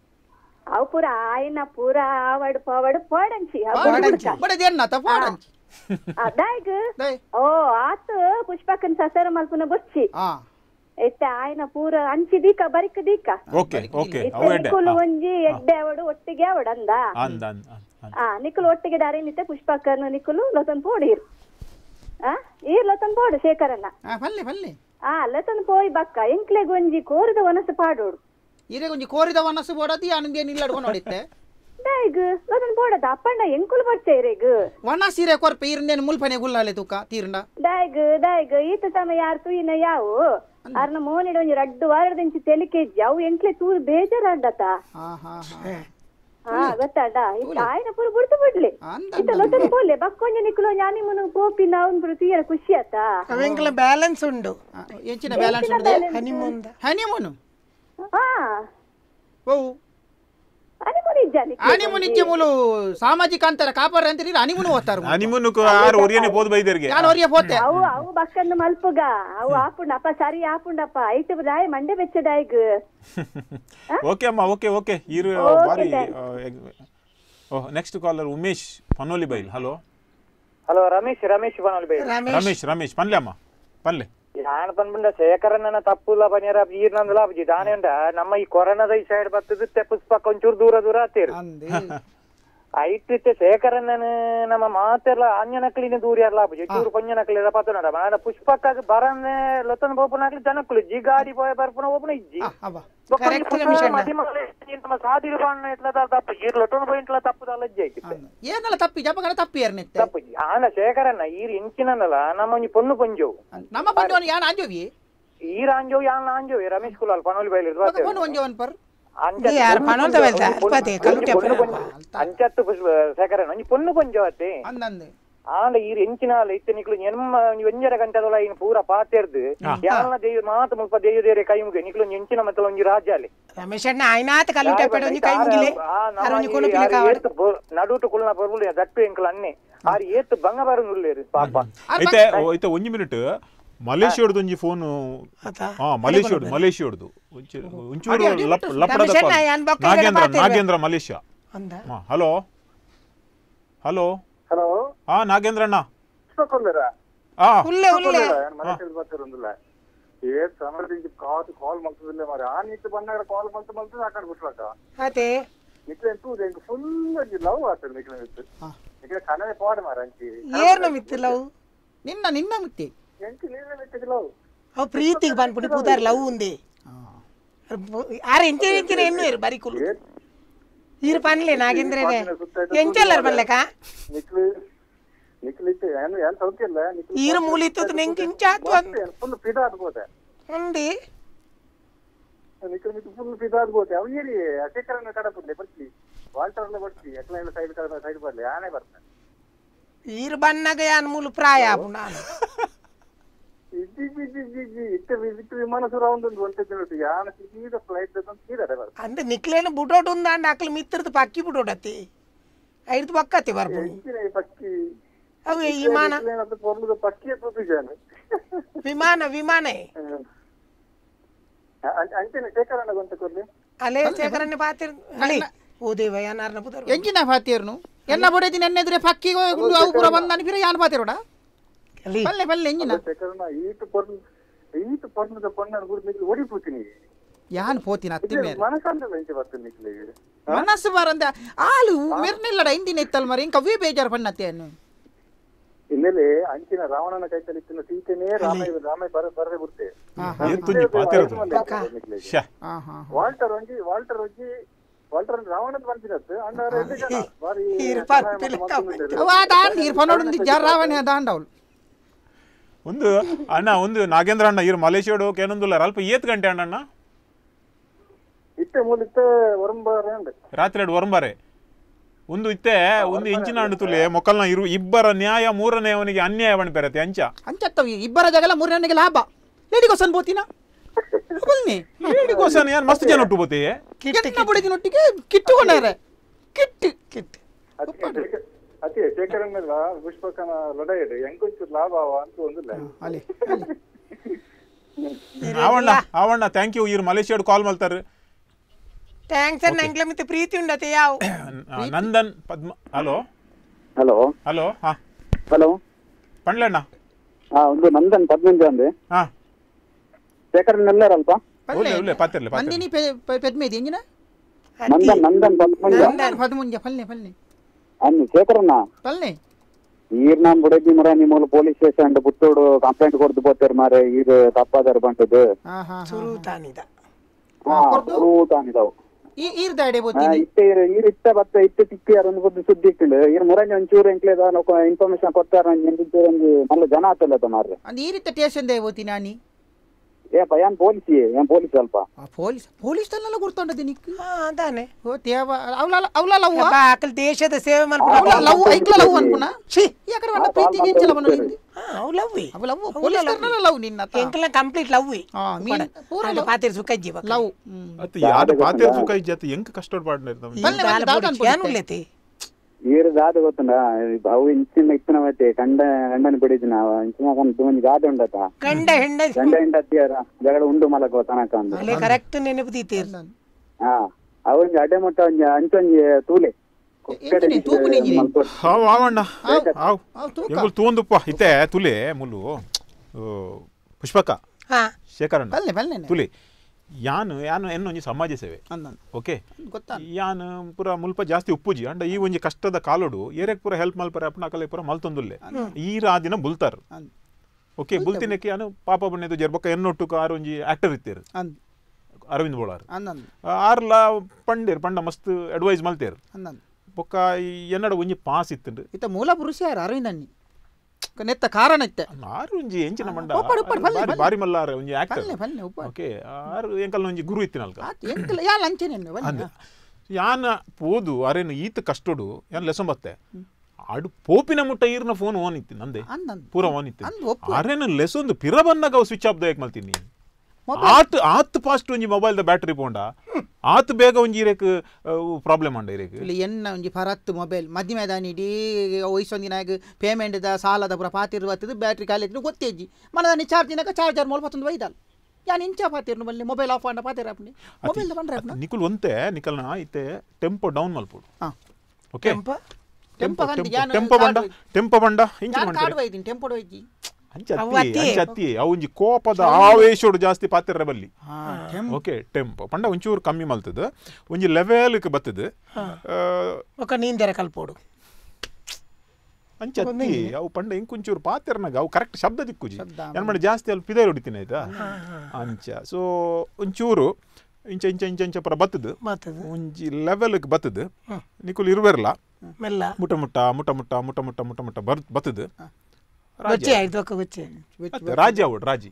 E: ಅವು ಪೂರ ಆಯ್ನ ಪೂರ ಆವಡ್ ಪವಡ್ ಪೋಡಂಚಿ
C: ಬಡದೆ ಎನ್ನ ತ ಪೋಡಂಚಿ
E: ಅದಾಯ್ಗ ಓ ಆತು ಪುಷ್ಪಕನ್ ಸಸರ ಮಲ್ಪುನ ಬೊಚ್ಚಿ
C: ಆ
E: ಎತ್ತೆ ಆಯ್ನ ಪೂರ ಅಂಚಿ ದೀಕ ಬರಿಕ ದೀಕ
A: ಓಕೆ ಓಕೆ
E: ನಿಕುಲು ಒಂಜಿ ಎಡ್ಡೆ ಅವಡು ಒಟ್ಟಿಗೆ ಅವಡ ಅಂದ
A: ಅಂದ
E: ಆ ನಿಕುಲು ಒಟ್ಟಿಗೆ ದಾರಿ ನಿತ್ತೆ ಪುಷ್ಪಕನ್ ನಿಕುಲು ಲೊತನ್ ಪೋಡಿರ್ ಆ ಈ ಲೊತನ್ ಪೋಡು ಶೇಖರನ್ನ
C: ಆ ಬಲ್ಲೆ ಬಲ್ಲೆ
E: ಆ ಲೊತನ್ ಪೋಯ್ ಬಕ್ಕ ಎಂಕ್ಲೆಗ್ ಒಂಜಿ ಕೋರಿದ ವನಸ ಪಾಡೋಡು
C: ಇರೆ ಒಂಜಿ ಕೋರಿದ ವನಸು ಬೋಡದಿ ಆನಂದೇ ನಿಲ್ಲಡ್ಕೊಂಡು ನೋಡಿತ್ತೆ
E: ದಾಯ್ಗ ಲೊತನ್ ಪೋಡದ ಅಪ್ಪಣ್ಣ ಎಂಕುಲು ಬರ್ಚೆ ಇರೆಗ್
C: ವನಸ್ ಇರೆ ಕೊರ್ಪೆ ಇರ್ನೇನು ಮುಲ್ಪನೆ ಗುಲ್ಲಾಲೆ ತೂಕ ತೀರ್ಂಡ
E: ದಾಯ್ಗ ದಾಯ್ಗ ಈತ ತಮ ಯಾರು ತೂಯಿನ ಯಾವು ಅರ್ನ ಮೋನಿಡ ಒಂಜಿ ರಡ್ಡು ವಾರದಿಂಚಿ ತೆಲಿಕೆ ಇಜ್ಜಿ ಅವು ಎಂಕ್ಲೆ ತೂರು ಬೇಜಾರಾಡ್ಡತ
C: ಹಾ ಹಾ ಹಾ
E: ಹಾ ಗೊತ್ತಾಡ ಇತ್ತ ಆಯ್ನ ಪೂರ ಬುಡ್ತು ಬಿಡ್ಲಿ ಇತ್ತ ಲೊತನ್ ಪೋಲೆ ಬಕ್ಕೊಂಜ ನಿಕ್ಲು ಜ್ಞಾನಿ ಮುನು ಪೋಪಿ ನಾವನ್ ಪುರ ತೀರ ಖುಷಿ ಆತ
B: ಅವೆಂಕ್ಲ ಬ್ಯಾಲೆನ್ಸ್ ಉಂಡು
C: ಎಂಚಿನ ಬ್ಯಾಲೆನ್ಸ್ ಉಂಡು
B: ಹನಿಮೂನ್
C: ಹನಿಮೂನ್
E: ಹಾ
C: ಓ
E: ಹನಿಮೂನ್ ಇಜ್ಜಾನಿ
C: ಹನಿಮೂನ್ ಇಜ್ಜೆ ಮೂಲು ಸಾಮಾಜಿಕ ಅಂತರ ಕಾಪಾರ ಅಂತೀರಿ ಹನಿಮೂನ್ ಓದ್ತಾರ
A: ಹನಿಮೂನ್ ಆರು ಒರಿಯನೆ ಬೋದು ಬೈದರ್ಗೆ
C: ನಾನು ಒರಿಯ ಪೋತೆ
E: ಅವು ಅವು ಬಕ್ಕಂದು ಮಲ್ಪುಗ ಅವು ಆಪುಂಡಪ್ಪ ಸರಿ ಆಪುಂಡಪ್ಪ ಐತು ರಾಯ ಮಂಡೆ ಬೆಚ್ಚದಾಯ್ಗ
A: ಓಕೆ ಅಮ್ಮ ಓಕೆ ಓಕೆ ಇರು ಬಾರಿ ಓಹ್ next caller Umesh Panoli Bail hello
L: hello Ramesh Ramesh Panoli Bail
A: Ramesh Ramesh ಪನ್ಲೆ ಅಮ್ಮ ಪನ್ಲೆ
L: ಯಾನ್ ಪನ್ಬಂಡ ಶೇಖರನ್ನ ತಪ್ಪುಲ್ಲ ಪನಿಯರ ಈರ್ ನಂದಲ ಅಪ್ಜಿ ದಾನೆ ಉಂಡ ನಮ್ಮ ಈ ಕೊರೋನಾದ ಈ ಸೈಡ್ ಬರ್ತದ ಪುಷ್ಪಕ್ಕ ಒಂಚೂರು ದೂರ ದೂರ ಆತೇರು ಐಟ್ ಶೇಖರನ್ನ ನಮ್ಮ ಮಾತೆಲ್ಲ ಅಂಜನಕ್ಲಿನ ದೂರ ಇರಲ್ಲ ಅಪ್ಜಿ ಚೂರು ಪಂಜನಕ್ಲಿ ಪತ್ತನಡ ಮಾಡ ಪುಷ್ಪಕ್ಕ ಬರನ್ನೆ ಲೊತನ ಬೋಪನಾಕ್ಲಿ ಜನಕ್ಲು ಜಿ ಗಾಡಿ ಪೋಯ ಬರ್ಪುನ ಓಪನ ಇಜ್ಜಿ ನಮ್ಮ ಸಾದಿರು ಬಾಣ ಇಟ್ಲ ತಪ್ಪು ಈರ್ ಲೊಟೋನ್ ಪೋಯಿಂಟ್ಲ ತಪ್ಪುದಲ್ಲ ಅಜ್ಜಿ ಆಯ್ತು
C: ಏನಲ್ಲ ತಪ್ಪಿ ಜಪಗಡ ತಪ್ಪಿ ಏರ್ನೆತ್ತೆ
L: ತಪ್ಪು ಆನ ಶೇಖರನ್ನ ಈರ್ ಇಂಚಿನಲ್ಲ ನಮ್ಮ ಒಂಜಿ ಪೊಣ್ಣು ಪಂಜೋವು
C: ನಮ್ಮ ಪಂಜೋನ್ ಯಾನ್ ಆಂಜೋವಿ
L: ಈರ್ ಆಂಜೋವು ಯಾನ್ ಆಂಜೋವಿ ರಮೇಶ್ ಕುಲಾಲ್ ಪನೋಲಿ ಬೈಲ್ ಇರ್ವಾತೆ
C: ಪೊಣ್ಣು ಒಂಜೋವನ್ ಪರ್
L: ಅಂಚತ್ತು ಶೇಖರನ್ನ ಒಂಜಿ ಪೊಣ್ಣು ಪಂಜೋವತ್ತೆ
C: ಅಂದಂದೆ
L: ಆಂಡ ಈರ್ ಎಂಚಿನಾಲ ಇತ್ತೆ ನಿಕ್ಲು ಎನ್ಮ ಒಂಜರ ಗಂಟೆದೊಲ ಇನ್ ಪೂರ ಪಾತೆರ್ದು ಯಾನ ದೇವ ಮಾತ ಮುಲ್ಪ ದೇವ ದೇರೆ ಕೈ ಮುಗೆ ನಿಕ್ಲು ಎಂಚಿನ ಮತ್ತೆ ಒಂಜಿ ರಾಜ್ಯಾಲೆ
B: ರಮೇಶ್ ಅಣ್ಣ ಆಯ್ನಾತ ಕಲ್ಲುಟೆ ಪೆಡ ಒಂಜಿ ಕೈ ಮುಗಿಲೆ ಅರೊಂಜಿ ಕೊನು ಪಿಲೆ ಕಾವಡ
L: ನಡುಟು ಕುಲ್ನ ಪರ್ಬುಲೆ ದಟ್ಟು ಎಂಕಲ ಅನ್ನೆ ಆರ್ ಏತ್ ಬಂಗ ಬರನುಲ್ಲೇರು ಪಾಪ
A: ಐತೆ ಐತೆ ಒಂಜಿ ಮಿನಿಟ್ ಮಲೇಷಿಯಾಡ್ದು ಒಂಜಿ ಫೋನ್ ಹಾ ಮಲೇಷಿಯಾಡ್ದು ಮಲೇಷಿಯಾಡ್ದು ಒಂಚೂರು ಲಪಡದ Nagendra Nagendra Malaysia hello hello
H: hello
A: ಹಾ ನಾಗೇಂದ್ರ ಅಣ್ಣ
H: ಏ ಸಮರದಿಂದ ಕಾಲ್ ಕಾಲ್ ಮಾಡ್ತದಿಲ್ಲ ಮಾರ ಆ ನೀತಿ ಬಂದಾಗ ಕಾಲ್ ಮಾಡ್ತ ಮಾಡ್ತ ಸಾಕಾಡ್ ಬಿಟ್ಲಕ
B: ಅದೇ
H: ನಿಕ್ಲೆ ಎಂತೂ ಎಂಕ್ ಫುಲ್ ಲವ್ ಆಗ್ತದೆ ನಿಕ್ಲೆ ಇತ್ತು ನಿಕ್ಲೆ ಕನ್ನಡ ಪಾಡ ಮಾರ ಅಂಚಿ
B: ಏರ್ನ ಮಿತ್ತು ಲವ್
C: ನಿನ್ನ ನಿನ್ನ ಮಿತ್ತಿ
H: ಎಂಕ್ ನೀನೆ ಮಿತ್ತಿಗೆ ಲವ್
B: ಅವ್ ಪ್ರೀತಿಗೆ ಬಂದ್ಬಿಟ್ಟು ಕೂತಾರ ಲವ್ ఉంది ಆರ ಎಂಚೆ ಎಂಚಿನ ಎನ್ನು ಇರು ಬರಿ ಕುಲು ಈರು ಪನ್ಲೆ ನಾಗೇಂದ್ರನೇ ಎಂಚಲ್ಲರ್ ಬನ್ಲೆಕ
H: ನಿಕ್ಲೆ ನಿಕ್ಲೆ ಇತ್ತು ಏನು ಏನು ಸೌಖ್ಯ ಇಲ್ಲ
B: ಈರು ಮೂಲಿತ್ತು ನೆಂಕ್ ಇಂಚ ಆತು
H: ಫುಲ್ ಫಿದಾ ಆಗ್ಬೋದೆ
B: ಅಂದಿ
H: ನಿಕ್ಲೆ ಮಿತ್ತು ಫುಲ್ ಫಿದಾ ಆಗ್ಬೋದೆ ಅವ್ ಏರಿ ಶೇಖರನ್ನ ಕಡೆ ಬಂದೆ ಬರ್ತಿ ವಾಲ್ಟರ್ನ ಬರ್ತಿ ಎಕ್ಲೈನ್ ಸೈಡ್ ಕಡೆ ಸೈಡ್ ಬರ್ಲಿ ಆನೆ ಬರ್ತಾನೆ
B: ಈರು ಬಣ್ಣಗ ಯಾನ್ ಮೂಲು ಪ್ರಾಯ ಆಪು ನಾನು
H: ಇಜ್ಜಿ ಜಿಜ್ಜಿ ಜಿಜ್ಜಿ ಇಟ್ಟು ಇಟ್ಟು ವಿಮಾನ ಸುರ ಒಂದೊಂದು ಒಂಟೆ ತಿನ್ನೋದು ಯಾನ ಸೀದಾ ಫ್ಲೈಟ್ ಅಂತ ಸೀದಾ ಬರ್ತಾರೆ
B: ಅಂದ್ರೆ ನಿಕ್ಲೇನು ಬುಡೋಟ್ ఉందండి అక్కడ మిత్రది పక్కి బుడోడతి ఐదు పక్కతి ಬರ್ಬೋದು
H: ಪಕ್ಕಿ
B: ಅವು ವಿಮಾನ
H: ಪೊರ್ಲುದ ಪಕ್ಕಿ ಪ್ರತಿಜಾನೆ
B: ವಿಮಾನ ವಿಮಾನ
H: ಅಂಚೆನೆ ಶೇಖರಣ್ಣ ಅಂತ ಕೊರ್ಲಿ
B: ಅಲೆ ಶೇಖರಣ್ಣ ಪಾತಿರ್ ಅಲೆ ಓ ದೇವ ಯಾನಾರ್ನ ಪುದರ್
C: ಎಂಚಿನ ಪಾತಿರ್ನು ಎನ್ನ ಬಡದಿ ನೆನ್ನೆದ್ರೆ ಪಕ್ಕಿಗೋ ಗುಂಡು ಅವು ಪೂರ ಬಂದಾನಿ ಫಿರ ಯಾನ್ ಪಾತಿರೋಡ ಪಲ್ಲೆ ಪಲ್ಲೆ ಎಂಚಿನ
H: ಶೇಖರಣ್ಣ ಈತ ಪರ್ನ ಈತ ಪರ್ನದ ಪಣ್ಣನ ಗುರುನಿಗೆ ಓಡಿ ಪೋತಿನಿ
C: ಯಾನ್ ಪೋತಿನ ಅತ್ತಿ ಮೇರೆ
H: ಮನಸಂದ ಎಂಚ ಬರ್ತನೆ ನಿಕ್ಲೆ
C: ಮನಸ್ಸು ಬರಂದ ಆಲು ಮೆರ್ನೆಲ್ಲಡ ಇಂದಿನ ಇತ್ತಲ್ ಮರಿ ಕವ್ವೆ ಬೇಜಾರು ಪಣ್ಣತ್ತೆ ಅನ್ನು
H: ಇಲ್ಲೆಲೆ ಅಂಚಿನ ರಾವಣನ ಕೈತಲ್ಲಿ ಇತ್ತಿನ ಸೀತೆನೇ ರಾಮ ರಾಮ ಬರ ಬರದೆ ಬಿಡ್ತೆ
A: ಎಂತುಂಜಿ ಪಾತಿರೋದು
H: ವಾಲ್ಟರ್ ಒಂಜಿ ವಾಲ್ಟರ್ ಒಂಜಿ ವಾಲ್ಟರ್ ರಾವಣದ ಬಂದಿರತ್ತೆ ಅಂಡಾರ ಎಲ್ಲಿ ಜನ ಬಾರಿ
C: ಅವ ದಾಂಡ್ ಇರ್ ಪನೋಡುಂದಿ ಜಾರ್ ರಾವಣ ದಾಂಡವಳು
A: ಒಂದು ಅಣ್ಣ ಒಂದು ನಾಗೇಂದ್ರ ಅಣ್ಣ ಇರು ಮಲೇಶಿಯಾಡು ಕೇನೊಂದುಲ್ಲ ಅಲ್ಪ ಏತ್ ಗಂಟೆ ಅಣ್ಣ
H: ಇತ್ತೆ ಮೂಲಿತ್ತ ಒರಂಬಾರೆ
A: ರಾತ್ರಿ ಎರಡು ಒರಂಬಾರೆ ಒಂದು ಇತ್ತೆ ಒಂದು ಇಂಚಿನ ಅಂಡುತ್ತುಲೆ ಮೊಕ್ಕಲ್ನ ಇರು ಇಬ್ಬರ ನ್ಯಾಯ ಮೂರನೇ ಅವನಿಗೆ ಅನ್ಯಾಯ ಬಣ್ಪೆರತ್ತೆ ಅಂಚ
C: ಅಂಚತ್ತವಿ ಇಬ್ಬರ ಜಗಲ ಮೂರನೇಗೆ ಲಾಭ ಲೇಡಿಗೋಸನ್ ಬೋತಿನ ಬಲ್ನಿ
A: ಲೇಡಿಗೋಸನ್ ಯಾನ್ ಮಸ್ತ್ ಜನ ಒಟ್ಟು ಬೋತಿ
C: ಕೆಟ್ಟ ಬುಡದಿನೊಟ್ಟಿಗೆ ಕಿಟ್ಟುಕೊಂಡಾರೆ ಕಿಟ್ಟು ಕಿಟ್ಟು
H: ಅತಿ ಶೇಖರಣ್ಣ ಪುಷ್ಪಕನ ಲೊಡೆಯಡೆ ಎಂಕೊಂಚೂರು ಲಾಭ ಅಂತ ಒಂದಿಲ್ಲ
C: ಅಲ್ಲಿ
A: ಆವಣ್ಣ ಆವಣ್ಣ ಥ್ಯಾಂಕ್ ಯು ಇರು ಮಲೇಶಿಯಾಡು ಕಾಲ್ ಮಾಡ್ತಾರೆ
B: ಥ್ಯಾಂಕ್ಸ್ ಅಣ್ಣ ಎಂಕ್ಲ ಮಿತ್ತೆ ಪ್ರೀತಿ ಉಂಡತೆ ಯಾವ
A: Nandan Padma hello
K: hello
A: hello ಹಾ
K: ಹಲೋ
A: ಪಂಡ್ಲಣ್ಣ
K: ಹಾ ಒಂದು ನಂದನ್ ಪದ್ಮಂಜ ಅಂದೆ
A: ಹಾ
K: ಶೇಖರನ್ ಎಲ್ಲರಲ್ಪ
A: ಒಳ್ಳೆ ಒಳ್ಳೆ ಪಾತಿರ್ಲೆ
C: ಮಂದಿನಿ ಪೆದ್ಮೇದಿ ಎಂಜಿನ
K: ನಂದನ್ ನಂದನ್ ಪದ್ಮಂಜ
C: ನಂದನ್ ಪದ್ಮಂಜ ಪಲ್ಲೆ ಪಲ್ಲೆ
K: ಅನ್ನು ಶೇಖರಣ್ಣ
C: ಪಲ್ಲೆ
K: ಈರ್ ನಾನ್ ಬುಡದಿ ಮರ ನಿಮ್ಮಲ್ಲಿ ಪೊಲೀಸ್ ಸ್ಟೇಷನ್ ಪುತ್ತೋಡು ಕಂಪ್ಲೇಂಟ್ ಕೊಡ್ದು ಬೋತಾರ ಮಾರೆ ಈರ್ ತಪ್ಪಾದಾರ ಬಂಟದು
B: ಹಾ ಹಾ ಸುರು ತಾನಿದ
K: ಹಾ ಸುರು ತಾನಿದಾವು
C: ಈ ಈರ್ ದಾಡೆ ಬೋತಿನಿ
K: ಇತ್ತೆ ಈರ್ ಇತ್ತ ಬತ್ತ ಇತ್ತೆ ತಿಕ್ಕಿ ಯಾರೊಂದು ಬುದ್ಧಿ ಸುದ್ದಿ ಇಟ್ಟಿಲ್ಲ ಈರ್ ಮುರಂಜಿ ಒಂಚೂರು ಎಂಕ್ಲೇದ ಇನ್ಫಾರ್ಮೇಶನ್ ಕೊಡ್ತಾರ ಎಂಚೂರು ಒಂದು ಮಲ್ಲ ಜನ ಆತಲ್ಲ ಮಾರ್ರೆ
C: ಅಂದ್ ಈರಿತ್ತ ಸ್ಟೇಷನ್ ದೇ ಬೋತಿ ನಾನಿ
K: ಏಪ ಯಾನ್ ಪೊಲೀಸಿ ಯಾನ್ ಪೊಲೀಸ್ ಅಲ್ಪ
C: ಪೊಲೀಸ್ ಪೊಲೀಸ್ ತಲ್ಲ ಗುರ್ತೊಂಡದಿ ನಿಕ್
B: ಹಾ ಅದಾನೆ
C: ಓ ದೇವ ಅವಲ ಅವಲ ಲವ್
B: ಆಕಲ್ ದೇಶದ ಸೇವೆ ಮಾಡ್ಕೊಂಡು
C: ಅವಲ ಲವ್ ಐಕ್ಲ ಲವ್ ಅನ್ಪುನ ಛೀ ಯಾಕಡೆ ಬಂದ ಪ್ರೀತಿಗೆ ಎಂಚಲ ಬನ್ನ ನಿಂದು
B: ಹಾ ಅವ್ ಲವ್
C: ಅವ ಲವ್ ಪೊಲೀಸ್ ತಲ್ಲ ಲವ್ ನಿನ್ನ
B: ಎಂಕ್ಲ ಕಂಪ್ಲೀಟ್ ಲವ್
C: ಹಾ ಮೀನ್
B: ಪೂರ ಪಾತಿರ್ ಸುಕಜ್ಜಿ ಬಕ
C: ಲವ್
A: ಅತ ಯಾದ ಪಾತಿರ್ ಸುಕಜ್ಜಿ ಅತ ಎಂಕ ಕಷ್ಟಡ್ ಪಾಡ್ನ ಇರ್ತಾವ
B: ಬಲ್ಲೆ ದಾದನ್ ಏನು ಲೆತಿ
K: ಈರ್ ದಾದ ಗೊತ್ತಂಡ ಅವು ಇಂಚಿನ ಇತ್ತಿನ ಮತ್ತೆ ಕಂಡ ಗಂಡನ ಬಿಡಿದಿನ ಇಂಚಿನ ಕಂಡ ಒಂದು ಗಾದೆ ಉಂಡತ
B: ಗಂಡ ಹೆಂಡ
K: ಗಂಡ ಹೆಂಡತಿಯರ ಜಗಳ ಉಂಡು ಮಲಕ ತನಕ ಅಂದ
B: ಅಲೆ ಕರೆಕ್ಟ್ ನೆನಪು ದೀತೀರ್
K: ಹಾ ಅವನ್ ಅಡೆ ಮಟ್ಟ ಒಂಜ ಅಂಚೊಂಜಿ ತೂಲೆ
A: ಹಾವ್ ಆವಣ್ಣ ಹಾವ್ ಎಂಗುಲ್ ತೂಂದುಪ್ಪ ಇತ್ತೆ ತುಲೆ ಮುಲು ಪುಷ್ಪಕ ಶೇಖರಣ್ಣ
C: ಬಲ್ಲೆ ಬಲ್ಲೆ
A: ತುಲೆ ಯಾನು ಯಾನು ಎನ್ನು ಒಂಜಿ ಸಮಾಜ ಸೇವೆ ಓಕೆ ಯಾನು ಪೂರ ಮುಲ್ಪ ಜಾಸ್ತಿ ಉಪ್ಪುಜಿ ಅಂಡ ಈ ಒಂಜಿ ಕಷ್ಟದ ಕಾಲೋಡು ಏರೆಕ್ ಪೂರ ಹೆಲ್ಪ್ ಮಲ್ಪರೆ ಅಪ್ಪನ ಕಲೆ ಪೂರ ಮಲ್ತೊಂದುಲ್ಲೆ ಈರ ಆ ದಿನ ಬುಲ್ತಾರ ಓಕೆ ಬುಲ್ತಿನಕ್ಕೆ ಯಾನು ಪಾಪ ಬಣ್ಣದು ಜರ್ಬಕ್ಕ ಎನ್ನೊಟ್ಟುಕ ಆರು ಒಂಜಿ ಆಕ್ಟರ್ ಇತ್ತೇರು ಅರವಿಂದ್ ಬೋಳಾರ್ ಆರ್ಲ ಪಂಡೇರ್ ಪಂಡ ಮಸ್ತ್ ಅಡ್ವೈಸ್ ಮಲ್ತೇರು ಬೊಕ್ಕ ಎನ್ನಡ ಒಂಜಿ ಪಾಸ್ ಇತ್ತುಂಡು
C: ಇತ್ತ ಮೂಲ ಪುರುಷ ಯಾರು ಅರವಿಂದ್ ಅನ್ನಿ ನೆತ್ತ ಕಾರಣ ಇತ್ತೆ
A: ಆರು ಒಂಜಿ ಎಂಚಿನ ಮಂಡ ಬಾರಿ ಮಲ್ಲಾರ ಒಂಜಿ ಆಕ್ಟರ್ ಓಕೆ ಆರು ಎಂಕಲ್ನ ಒಂಜಿ ಗುರು ಇತ್ತಿನಲ್ಕ
C: ಎಂಕಲ್ ಯಾ ಲಂಚನೆ
A: ಅಂದೆ ಯಾನ ಪೋದು ಅರೇನು ಈತ ಕಷ್ಟೋಡು ಯಾನ್ ಲೆಸನ್ ಬತ್ತೆ ಆಡು ಪೋಪಿನ ಮುಟ್ಟ ಈರ್ನ ಫೋನ್ ಓನ್ ಇತ್ತಿ ನಂದೆ ಪೂರ ಓನ್ ಇತ್ತಿ ಅರೇನು ಲೆಸೊಂದು ಪಿರ ಬಂದಾಗ ಅವು ಸ್ವಿಚ್ ಆಫ್ ದಯಕ್ ಮಲ್ತೀನಿ ಆತ್ ಆತ್ ಫಾಸ್ಟ್ ಒಂಜಿ ಮೊಬೈಲ್ ದ ಬ್ಯಾಟರಿ ಪೋಂಡ ಆತ್ ಬೇಗ ಒಂಜಿ ಇರೇಕ್ ಪ್ರಾಬ್ಲಮ್ ಅಂಡ ಇರೇಕ್
C: ಎನ್ನ ಒಂಜಿ ಫರತ್ ಮೊಬೈಲ್ ಮಧ್ಯಮ ದಾನಿ ಇಡೀ ವಯಸ್ಸೊಂದಿನಾಗ ಪೇಮೆಂಟ್ ದ ಸಾಲದ ಪೂರ ಪಾತಿರ್ ಬತ್ತದು ಬ್ಯಾಟ್ರಿ ಖಾಲಿ ಇತ್ತು ಗೊತ್ತೇಜಿ ಮನದಾನಿ ಚಾರ್ಜಿನಾಗ ಚಾರ್ಜರ್ ಮೂಲ ಪತ್ತೊಂದು ಒಯ್ದಲ್ ಯಾನ್ ಇಂಚ ಪಾತಿರ್ನು ಬಲ್ಲಿ ಮೊಬೈಲ್ ಆಫ್ ಅಂಡ ಪಾತಿರ ಅಪ್ನಿ ಮೊಬೈಲ್ ದ ಬಂಡ್ರೆ ಅಪ್ನ
A: ನಿಕುಲ್ ಒಂತೆ ನಿಕಲ್ನ ಇತ್ತೆ ಟೆಂಪೋ ಡೌನ್ ಮಲ್ಪುಡು ಓಕೆ
C: ಟೆಂಪೋ ಟೆಂಪೋ
A: ಟೆಂಪೋ ಬಂಡ ಟೆಂಪೋ ಬಂಡ ಇಂಚ
C: ನಾನು ಕಾಡು ಒಯ್ದಿನಿ ಟೆಂಪೋ ಒಯ್ದಿ
A: ಅಂಚತ್ತಿ ಅವಂಜಿ ಕೋಪದ ಆವೇಶೋಡು ಜಾಸ್ತಿ ಪಾತಿರ ಬಲ್ಲಿ ಓಕೆ ಟೆಂಪೋ ಪಂಡ ಒಂಚೂರು ಕಮ್ಮಿ ಮಲ್ತದ ಒಂಜಿ ಲೆವೆಲ್ಗೆ ಬತ್ತದ
B: ಒಕ್ಕ ನೀಂದೆರ ಕಲ್ಪೋಡು
A: ಅಂಚತ್ತಿ ಅವು ಪಂಡ ಇಂಕೊಂಚೂರು ಪಾತಿರ್ನಾಗ ಅವು ಕರೆಕ್ಟ್ ಶಬ್ದ ದಿಕ್ಕುಜಿ ಏನ್ ಮಾಡಿ ಜಾಸ್ತಿ ಅಲ್ಲಿ ಪಿದೇ ಹೊಡಿತೀನಿ ಆಯ್ತಾ ಅಂಚ ಸೊ ಒಂಚೂರು ಇಂಚ ಇಂಚ ಇಂಚ ಇಂಚ ಪರ ಬತ್ತದ ಒಂಜಿ ಲೆವೆಲ್ಗೆ ಬತ್ತದ ನಿಕುಲ್ ಇರುವೆರ್ಲ ಮುಟ ಮುಟ್ಟ ಮುಟ ಮುಟ್ಟ ಮುಟ ಮುಟ್ಟ ಮುಟ ಮುಟ್ಟ ಬರ್ ಬತ್ತದ ರಾಜ್ಯ ಅವಡ್ ರಾಜಿ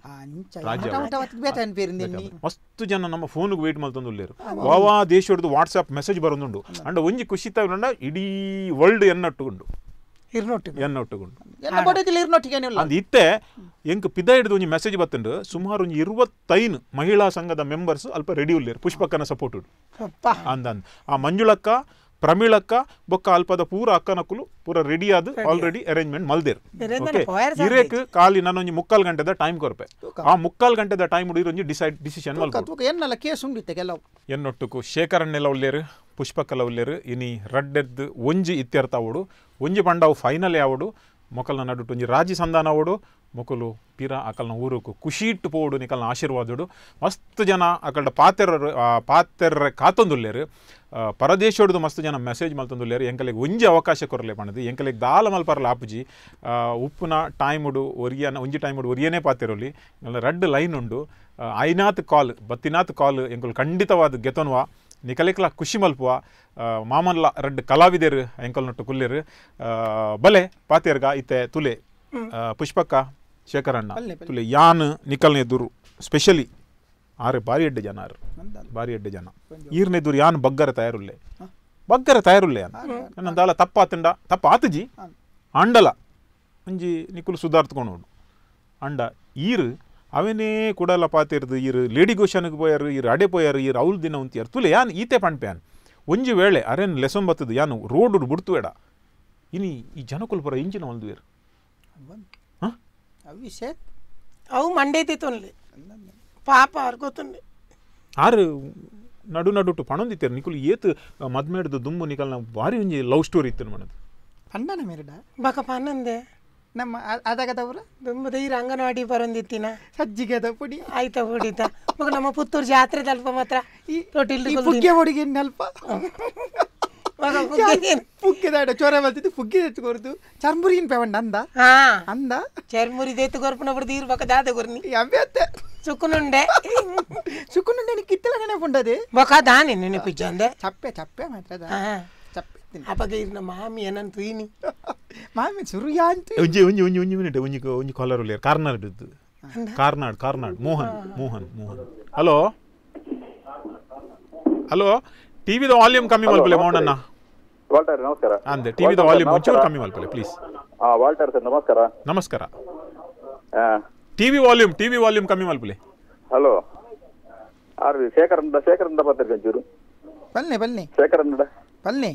A: ಮಸ್ತ್ ಜನ ನಮ್ಮ ಫೋನ್ಗೆ ವೇಟ್ ಮಲ್ತೊಂದುಲ್ಲೇರು ವಾವಾ ದೇಶದ ವಾಟ್ಸಾಪ್ ಮೆಸೇಜ್ ಬರೋದುಂಡು ಅಂಡ ಒಂಜಿ ಖುಷಿ ತಗೊಂಡ ಇಡೀ ವರ್ಲ್ಡ್ ಎನ್ನೊಟ್ಟುಗುಂಡು ಎನ್ನೊಟ್ಟುಗುಂಡು ಅಂದ್ ಇತ್ತೆ ಎಂಕ್ ಪಿದ ಹಿಡಿದು ಒಂಜಿ ಮೆಸೇಜ್ ಬತ್ತುಂಡು ಸುಮಾರು ಒಂಜಿ ಇರುವತ್ತೈನ್ ಮಹಿಳಾ ಸಂಘದ ಮೆಂಬರ್ಸ್ ಅಲ್ಪ ರೆಡಿ ಉಲ್ಲೇರು ಪುಷ್ಪಕ್ಕನ ಸಪೋರ್ಟ್ ಅಂದ್ ಆ ಮಂಜುಳಕ್ಕ ಪ್ರಮಿಳಕ್ಕ ಬೊಕ್ಕ ಅಲ್ಪದ ಪೂರ ಅಕ್ಕನಕ್ಕಲು ಪೂರ ರೆಡಿ ಆದ ಆಲ್ರೆಡಿ ಅರೇಂಜ್ಮೆಂಟ್ ಮಲ್ದೇರು ಓಕೆ ಇರೇಕ್ ಕಾಲಿ ನಾನೊಂಜಿ ಮುಕ್ಕಾಲು ಗಂಟೆದ ಟೈಮ್ ಕೊರ್ಪೆ ಆ ಮುಕ್ಕಾಲು ಗಂಟೆದ ಟೈಮ್ ಹುಡುಗಿರು ಒಂಜಿ ಡಿಸೈಡ್ ಡಿಸಿಷನ್ ಮಲ್ಪು
C: ಎನ್ನಲ್ಲ ಕೇಸ್ ಉಂಡಿತ್ತೆ ಕೆಲವು
A: ಎನ್ನೊಟ್ಟುಕು ಶೇಖರಣ್ಣೆಲ್ಲ ಉಳ್ಳೇರು ಪುಷ್ಪಕಲ್ಲ ಉಳ್ಳೇರು ಇನಿ ರಡ್ಡೆದ್ದು ಒಂಜಿ ಇತ್ಯರ್ಥ ಅವಡು ಒಂಜಿ ಪಂಡವು ಫೈನಲ್ ಯಾವಡು ಮೊಕಲ್ನ ನಡುಟು ಒಂಜಿ ರಾಜಿ ಸಂಧಾನ ಅವಡು ಮೊಕಲು ಪಿರ ಅಕಲ್ನ ಊರುಕು ಖುಷಿ ಇಟ್ಟು ಪೋಡು ನಿಕಲ್ನ ಆಶೀರ್ವಾದಡು ಮಸ್ತ್ ಜನ ಅಕಲ್ಡ ಪಾತೆರ ಪಾತೆರ ಕಾತೊಂದುಲ್ಲೇರು ಪರದೇಶೋಡ್ದು ಮಸ್ತ್ ಜನ ಮೆಸೇಜ್ ಮಲ್ತೊಂದುಲ್ಲೇರು ಎಂಕಲಿಗೆ ಒಂಜಿ ಅವಕಾಶ ಕೊರಲೆ ಪಣದು ಎಂಕಲಿಗೆ ದಾಲ ಮಲ್ಪರಲ ಆಪುಜಿ ಉಪ್ಪುನ ಟೈಮುಡು ಒರಿಯನ ಒಂಜಿ ಟೈಮುಡು ಒರಿಯನೇ ಪಾತೆರೋಲಿ ರಡ್ಡ್ ಲೈನ್ ಉಂಡು ಐನಾತ್ ಕಾಲ್ ಬತ್ತಿನಾತ್ ಕಾಲ್ ಎಂಕುಲು ಖಂಡಿತವಾದ ಗೆತೊನ್ವಾ ನಿಕಲಿಕ್ಲ ಖುಷಿ ಮಲ್ಪುವ ಮಾಮನ್ಲ ರಡ್ಡ್ ಕಲಾವಿದರು ಎಂಕಲ್ನೊಟ್ಟು ಕುಲ್ಲೇರು ಬಲೆ ಪಾತೆರ್ಗ ಇತ್ತೆ ತುಲೆ ಪುಷ್ಪಕ್ಕ ಶೇಖರಣ್ಣ ತುಲೆ ಯಾನ್ ನಿಕಲ್ನ ಎದುರು ಸ್ಪೆಷಲಿ ಆರು ಬಾರಿ ಎಡ್ಡೆ ಜನ ಆರು ಬಾರಿ ಎಡ್ಡೆ ಜನ ಈರ್ನ ಎದುರು ಯಾನ್ ಬಗ್ಗರ ತಯಾರುಲ್ಲೆ ಬಗ್ಗರ ತಯಾರುಲ್ಲೆ ಯಾನ್ ದಾಲ ತಪ್ಪ ಆತಂಡ ತಪ್ಪ ಆತಜಿ ಅಂಡಲ ಒಂಜಿ ನಿಕುಲು ಸುಧಾರ್ತಕೊಂಡು ಅಂಡ ಈರು ಅವನೇ ಕೂಡಲ ಪಾತಿರ್ದು ಈರು ಲೇಡಿ ಗೋಶನ್ಗೆ ಪೋಯಾರು ಈರು ಅಡೆ ಪೋಯಾರು ಈರು ಅವ್ಲ ದಿನ ಉಂತಿಯಾರು ತುಲೆ ಯಾನ್ ಈತೆ ಪಣ್ಪ್ಯಾನ್ ಒಂಜಿ ವೇಳೆ ಅರೇನ್ ಲೆಸನ್ ಬತ್ತದು ಯಾನು ರೋಡ್ ಬಿಡ್ತು ಬೇಡ ಇನಿ ಈ ಜನಕುಲ್ ಪರ ಇಂಚಿನ ಹೊಲ್ದುವೇರು
B: ಅವು ಮಂಡೈತಿ ತೊನ್ಲಿ ಪಾಪ ಅವ್ರು ಗೊತ್ತುಂಡೆ
A: ಆರು ನಡು ನಡುಟು ಪಣೊಂದಿತ್ತೇರು ನಿಕುಲು ಏತ್ ಮದ್ಮೇಡ್ದು ದುಮ್ಮು ನಿಕಲ್ನ ಭಾರಿ ಒಂಜಿ ಲವ್ ಸ್ಟೋರಿ ಇತ್ತು ಮನದು
C: ಪಂಡನ ಮೇರಡ
B: ಬಕ ಪನ್ನಂದೆ
C: ನಮ್ಮ ಅದಾಗದವ್ರ
B: ದುಂಬದ ಈ ಅಂಗನವಾಡಿ ಬರೊಂದಿತ್ತಿನ
C: ಸಜ್ಜಿಗೆದ ಪುಡಿ
B: ಆಯ್ತಾ ಪುಡಿತ ಮಗ ನಮ್ಮ ಪುತ್ತೂರು ಜಾತ್ರೆ ತಲ್ಪ ಮಾತ್ರ
C: ಪುಗ್ಗೆ ಹೊಡಿಗೆ ನಲ್ಪ ಪುಗ್ಗೆದಾಡ ಚೋರ ಬಲ್ತಿದ್ದು ಪುಗ್ಗೆ ಎತ್ಕೊರ್ದು ಚರ್ಮುರಿಗಿನ ಪೇವಂಡ ಅಂದ
B: ಹಾ
C: ಅಂದ
B: ಚರ್ಮುರಿ ದೇತು ಗೊರ್ಪನ ಬಿಡ್ದು ಇರ್ ಬಕ ದಾದ ಗೊರ್ನಿ
C: ಅವ್ಯತ್ತೆ
B: ಸುಕ್ಕುನುಂಡೆ
C: ಸುಕ್ಕುನುಂಡೆ ನೀ ಕಿತ್ತಲ ನೆನಪುಂಡದೆ
B: ಬಕ ದಾನಿ ನೆನಪಿಜ್ಜ ಅಂದೆ
C: ಚಪ್ಪೆ ಚಪ್ಪೆ ಮಾತ್ರ ಚಪ್ಪೆ
B: ಅಪಗ ಇರ್ನ ಮಾಮಿ ಏನಂತ ತುಯಿನಿ
C: ಮಾಮಿ ಸುರುಯಾ ಅಂತ
A: ಒಂಜಿ ಒಂಜಿ ಒಂಜಿ ಒಂಜಿ ಮಿನಿಟ್ ಒಂಜಿ ಒಂಜಿ ಕಾಲರ್ ಉಳ್ಳೇರು ಕಾರ್ನಾಡ್ದು ಕಾರ್ನಾಡ್ ಕಾರ್ನಾಡ್ ಮೋಹನ್ ಮೋಹನ್ ಮೋಹನ್ ಹಲೋ ಹಲೋ ಟಿವಿದ ವಾಲ್ಯೂಮ್ ಕಮ್ಮಿ ಮಲ್ಪಲೆ ಮೋಹನಣ್ಣ
M: ವಾಲ್ಟರ್ ನಮಸ್ಕಾರ
A: ಅಂದೆ ಟಿವಿದ ವಾಲ್ಯೂಮ್ ಒಂಚೂರು ಕಮ್ಮಿ ಮಲ್ಪಲೆ ಪ್ಲೀಸ್
M: ಹಾ ವಾಲ್ಟರ್ ಸರ್ ನಮಸ್ಕಾರ
A: ನಮಸ್ಕಾರ ಟಿವಿ ವಾಲ್ಯೂಮ್ ಟಿವಿ ವಾಲ್ಯೂಮ್ ಕಮ್ಮಿ ಮಲ್ಪಲೆ
M: ಹಲೋ ಆರ್ವಿ ಶೇಖರಂದ ಶೇಖರಂದ ಬರ್ತಾರೆ ಒಂಚೂರು
C: ಬಲ್ಲೆ ಬಲ್ಲೆ
M: ಶೇಖರಂದ
C: ಬಲ್ಲೆ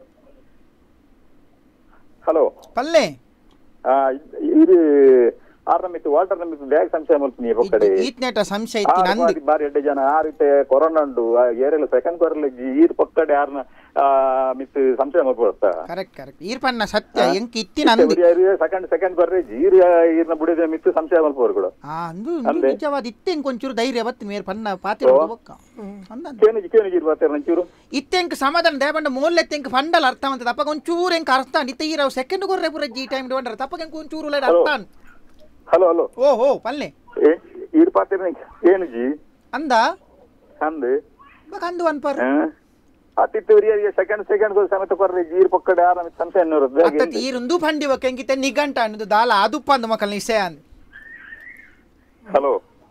M: ಹಲೋ
C: ಪಲ್ಲೆ
M: ಇದು ಆರ್ ನಮಿತ್ತು ವಾಲ್ಟರ್ ನಮಿತ್ತು ಬ್ಯಾಗ್ ಸಂಶಯ ಮಲ್ಪನಿ ಒಕ್ಕಡೆ
C: ಈತ್ನೇಟ ಸಂಶಯ ಇತ್ತು ನಂದು
M: ಬಾರಿ ಎಡ್ಡೆ ಜನ ಆರಿತೆ ಕೊರೋನಾ ಉಂಡು ಏರೆಲ್ಲ ಸೆಕೆಂಡ್ ಕೊರಲ್ಲ ಈರ್ ಪಕ್ಕಡೆ ಆರ್ನ ಮಿತ್ ಸಂಶಯ ಮಲ್ಪಡ್ತಾ
C: ಕರೆಕ್ಟ್ ಕರೆಕ್ಟ್ ಈರ್ಪನ್ನ ಸತ್ಯ ಎಂಕ್ ಇತ್ತಿ ನಂದು
M: ಸೆಕೆಂಡ್ ಸೆಕೆಂಡ್ ಬರ್ರೆ ಈರ್ ಈರ್ನ ಬುಡಿದ ಮಿತ್ ಸಂಶಯ ಮಲ್ಪೋರು ಕೂಡ
C: ಆ ಅಂದು ನಿಜವಾದ ಇತ್ತೆಂಕ್ ಒಂಚೂರು ಧೈರ್ಯ ಬತ್ತು ಮೇರ್ ಪನ್ನ ಪಾತಿರ ಬೊಕ್ಕ ಅಂದ
M: ಕೇನಿಜಿ ಕೇನಿಜಿ ಬರ್ತಾರೆ ಒಂಚೂರು
C: ಇತ್ತೆಂಕ್ ಸಮಾಧಾನ ದೇಬಂಡ ಮೂಲೆತ್ತೆಂಕ್ ಫಂಡಲ್ ಅರ್ಥ ಅಂತ ತಪ್ಪಗ ಒಂಚೂರು ಎಂಕ್ ಅರ್ಥ ಇತ್ತ ಈರ ಸೆಕೆಂಡ್ ಗೊರ್ರೆ ಪುರ ಜಿ ಟೈಮ್ ಡಿವಂಡರ ತಪ್ಪಗ ಎಂಕ್ ಒಂಚೂರು ಲೈಡ್ ಅರ್ಥ
M: ಹಲೋ ಹಲೋ
C: ಓ ಹೋ ಪಲ್ಲೆ
M: ಈರ್ ಪಾತಿರ ಏನುಜಿ
C: ಅಂದ
M: ಅಂದು
C: ಬಕ ಅಂದು ಒನ್ ಪರ್
M: ಅತಿತ್ತು ಸೆಕೆಂಡ್ ಸೆಕೆಂಡ್ ಗೋ ಸಮೇತ ಕೊರ್ರೆ ಈರ್ ಪಕ್ಕಡೆ ಆರ ಮಿತ್ ಸಂಶಯ ಅನ್ನೋರು
C: ಅತ್ತತಿ ಈರುಂದು ಫಂಡಿ ಬಕ ಎಂಕಿತೆ ನಿಗಂಟ ಅನ್ನದು ದಾಲ ಅದುಪ್ಪ ಅಂದು ಮಕಲ್ ನಿಸೆ ಅಂದ್
M: ಹಲೋ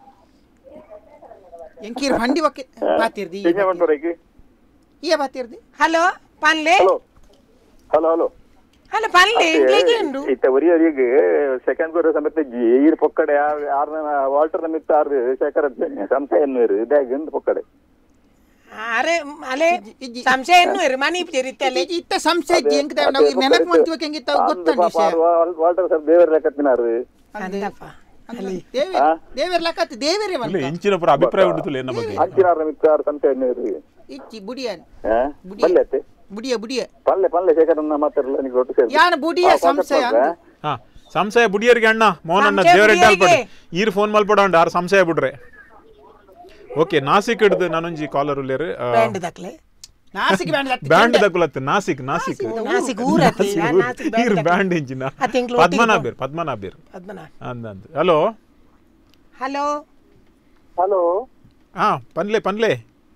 C: ಎಂಕೀರ್ ಫಂಡಿ ಬಕ್ಕೆ ಪಾತಿರ್ದಿ
M: ಏನೇ ಮಾಡ್ತಾರೆ
C: ಈ ಪಾತಿರ್ದಿ
B: ಹಲೋ ಪನ್ಲೆ
M: ಹಲೋ ಹಲೋ ಹಲೋ
B: ಹಲೋ ಪನ್ಲೆ ಹೇಗೆಂಡು
M: ಇತ್ತ ಒರಿಯರಿಗೆ ಸೆಕೆಂಡ್ ಗೋ ಸಮೇತ ಈರ್ ಪಕ್ಕಡೆ ಆರ್ನ ವಾಲ್ಟರ್ ಮಿತ್ ಆರ್ ಶೇಖರ ಸಂಶಯ ಅನ್ನೋರು ಬ್ಯಾಗ್ ಎಂದು ಪಕ್ಕಡೆ
B: ಅರೆ ಅಲೆ ಸಂಶಯ ಏನು ಇರು ಮನಿ ಇರಿತ್ತಲೆ
C: ಇತ್ತ ಸಂಶಯ ಇದ್ದಿ ಎಂಕ್ ನಾವು ನೆನಪು ಮಾಡ್ತೀವಿ ಹೆಂಗಿತ್ತ ಗೊತ್ತಂಡಿ
M: ವಾಲ್ಟರ್ ಸರ್ ದೇವರ ಲೆಕ್ಕತ್ತಿನಾರು
B: ಅಂದಪ್ಪ
C: ಅಲ್ಲಿ ದೇವಿ ದೇವರ ಲೆಕ್ಕತ್ತಿ ದೇವರೇ
A: ಅಲ್ಲ ಇಂಚಿನ ಪರ ಅಭಿಪ್ರಾಯ ಉಂಟುಲೆ ಎನ್ನ ಬಗ್ಗೆ
M: ಅಂಚಿನಾರ ಮಿತ್ರ ಸಂಶಯ ಅನ್ನೋರು
C: ಇಚ್ಚಿ ಬುಡಿಯನ್
M: ಬಲ್ಲೆತ್ತೆ
C: ಬುಡಿಯ ಬುಡಿಯ
M: ಪಲ್ಲೆ ಪಲ್ಲೆ ಶೇಖರನ್ನ ಮಾತಾಡಲ್ಲ ನಿಮಗೆ ಒಟ್ಟು ಸೇರಿ
C: ಯಾನ ಬುಡಿಯ ಸಂಶಯ
A: ಹಾ ಸಂಶಯ ಬುಡಿಯರಿಗೆ ಅಣ್ಣ ಮೋಹನಣ್ಣ ದೇವರೆಡ್ಡ ಅಲ್ಪಡಿ ಈರ್ ಫೋನ್ ಮಲ್ಪಡ ಉಂಡು ಆರು ಸಂಶಯ ಬಿಡ್ರೆ ಓಕೆ ನಾಸಿಕ್ ಹಿಡ್ದು ನಾನೊಂಜಿ ಕಾಲರ್ ಉಳ್ಳೇರು
B: ಬ್ಯಾಂಡ್ ದಕ್ಲೆ
C: ನಾಸಿಕ್ ಬ್ಯಾಂಡ್
A: ಬ್ಯಾಂಡ್ ದಕ್ಕುಲತ್ತೆ ನಾಸಿಕ್ ನಾಸಿಕ್
B: ನಾಸಿಕ್ ಊರತ್ತೆ ನಾಸಿಕ್ ಬ್ಯಾಂಡ್
A: ಈರ್ ಬ್ಯಾಂಡ್ ಇಂಚಿನ ಪದ್ಮನಾಭೇರ್ ಪದ್ಮನಾಭೇರ್ ಪದ್ಮನಾಭ ಅಂದ ಅಂದ ಹಲೋ
B: ಹಲೋ
M: ಹಲೋ
A: ಹಾ ಪನ್ಲೆ ಪನ್ಲೆ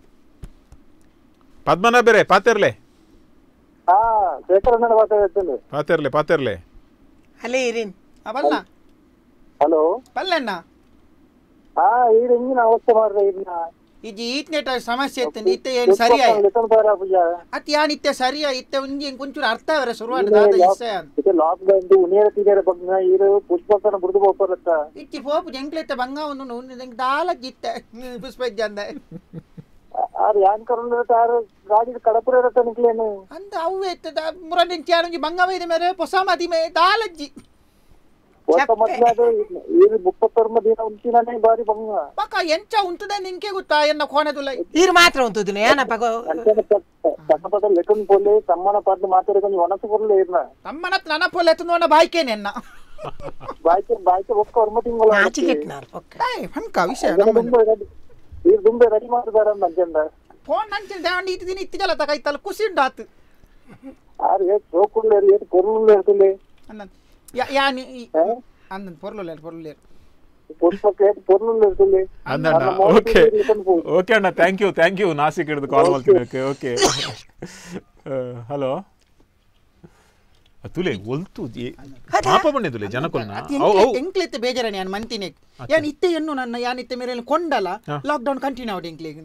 A: ಪದ್ಮನಾಭೇರೆ ಪಾತೆರ್ಲೆ
M: ಹಾ ಶೇಖರಣ್ಣ ಮಾತಾಡ್ತೇನೆ
A: ಪಾತೆರ್ಲೆ ಪಾತೆರ್ಲೆ
B: ಅಲೆ ಇರಿನ್
C: ಅವಲ್ಲ
M: ಹಲೋ
C: ಪಲ್ಲೆಣ್ಣ
M: ಹಾ ಈರ್ ಎಂಗಿನ ಅವಸ್ಥೆ ಮಾಡ್ರೆ ಇನ್ನ
C: ಇಜ್ಜಿ ಈತ್ನೆಟ ಸಮಸ್ಯೆ ಇತ್ತು ಇತ್ತೆ ಏನು ಸರಿಯಾಯ ಅತ್ ಯಾನ್ ಇತ್ತೆ ಸರಿಯಾ ಇತ್ತೆ ಒಂಜಿ ಒಂಚೂರು ಅರ್ಥ ಅವರ ಶುರುವಾದ ದಾದ ಇಸ್ಸೆ
M: ಇತ್ತೆ ಲಾಕ್ ಡೌನ್ ಉನಿಯರ ತಿಗರ ಬಗ್ನ ಈರು ಪುಷ್ಪಕನ ಬುಡ್ದು ಹೋಗ್ಬರತ್ತ
C: ಇಚ್ಚಿ ಪೋಪು ಜಂಕ್ಲೆತ್ತ ಬಂಗ ಒಂದು ನೆಂಗ್ ದಾಲ ಜಿತ್ತೆ ಪುಷ್ಪ ಜಂದ
H: ಆರ್ ಯಾಂಕರ್ ಆರ್ ಗಾಡಿ ಕಡಪುರ ಇರತ್ತ ನಿಕ್ಲೇನು
C: ಅಂದ ಅವು ಎತ್ತದ ಮುರಡಿಂಚಿ ಆರಂಜಿ ಬಂಗವೈದ ಮೇರೆ ಹೊಸ ಮದಿಮೆ ದಾಲಜ್ಜಿ
H: ಹೊಸ ಮದ್ಲಾದ ಈರು ಮುಪ್ಪತ್ತೊಂಬತ್ತು ದಿನ ಉಂಟಿನೇ ಬಾರಿ ಬಂಗ
C: ಪಕ್ಕ ಎಂಚ ಉಂಟುದ ನಿಂಗೆ ಗೊತ್ತಾ ಎನ್ನ ಕೋಣದುಲ
B: ಈರು ಮಾತ್ರ ಉಂಟುದಿನ ಏನಪ್ಪ
H: ಪಕ್ಕ ಲೆಕ್ಕನ್ ಪೊಲೆ ತಮ್ಮನ ಪಾತ್ರ ಮಾತಾಡಿಕೊಂಡು ಒಣಸು ಬರಲೇ ಇರ್ನ
C: ತಮ್ಮನ ನನ್ನ ಪೊಲೆ ಎತ್ತು ನೋಡ ಬಾಯ್ಕೇನೆ ಎನ್ನ
H: ಬಾಯ್ಕೆ ಬಾಯ್ಕೆ ಒಕ್ಕ ಹೊರಮ ತಿಂಗಳ
B: ನಾಚಿಕೆಟ್ನಾರ್ ಪಕ್ಕ
C: ಏ ಹಂಕ ವಿಷಯ
H: ಈರು ದುಂಬೆ ರೆಡಿ ಮಾಡಿದಾರ ನಂಜಂದ
C: ಫೋನ್ ನಂಚಿನ ದಾಂಡಿ ಇತ್ತು ದಿನ ಇತ್ತಿಗಲ್ಲ ತಗೈತಲ್ಲ ಖುಷಿ ಉಂಡಾತು
H: ಆರ್ ಏಟ್ ಸೋಕುಳ್ಳೆ ಏಟ್ ಕೊರ್ನುಳ್ಳೆ ಇರ್ತಲೆ
C: ಅನ್ನ ಯಾನಿ ಅಂದನ್ ಪೊರ್ಲುಲೆ ಪೊರ್ಲುಲೆ
H: ಪುಷ್ಪಕ್ಕೆ ಏಟ್ ಕೊರ್ನುಳ್ಳೆ ಇರ್ತಲೆ
A: ಅಂದಣ್ಣ ಓಕೆ ಓಕೆ ಅಣ್ಣ thank you thank you Nasik ಹಿಡಿದು ಕಾಲ್ ಮಾಡ್ತಿದ್ದಕ್ಕೆ ಓಕೆ ಹಲೋ ತುಲೆ ಒಲ್ತು ಪಾಪ ಬಣ್ಣೆ ತುಲೆ ಜನಕೊಲ್ನ
C: ಎಂಕ್ಲೆತ್ತೆ ಬೇಜಾರನೆ ಯಾನ್ ಮಂತಿನೆ ಯಾನ್ ಇತ್ತೆ ಎನ್ನು ನನ್ನ ಯಾನ್ ಇತ್ತೆ ಮೇರೆ ಕೊಂಡಲ ಲಾಕ್ ಡೌನ್ ಕಂಟಿನ್ಯೂ ಆವಡ್ ಎಂಕ್ಲೆಗೆ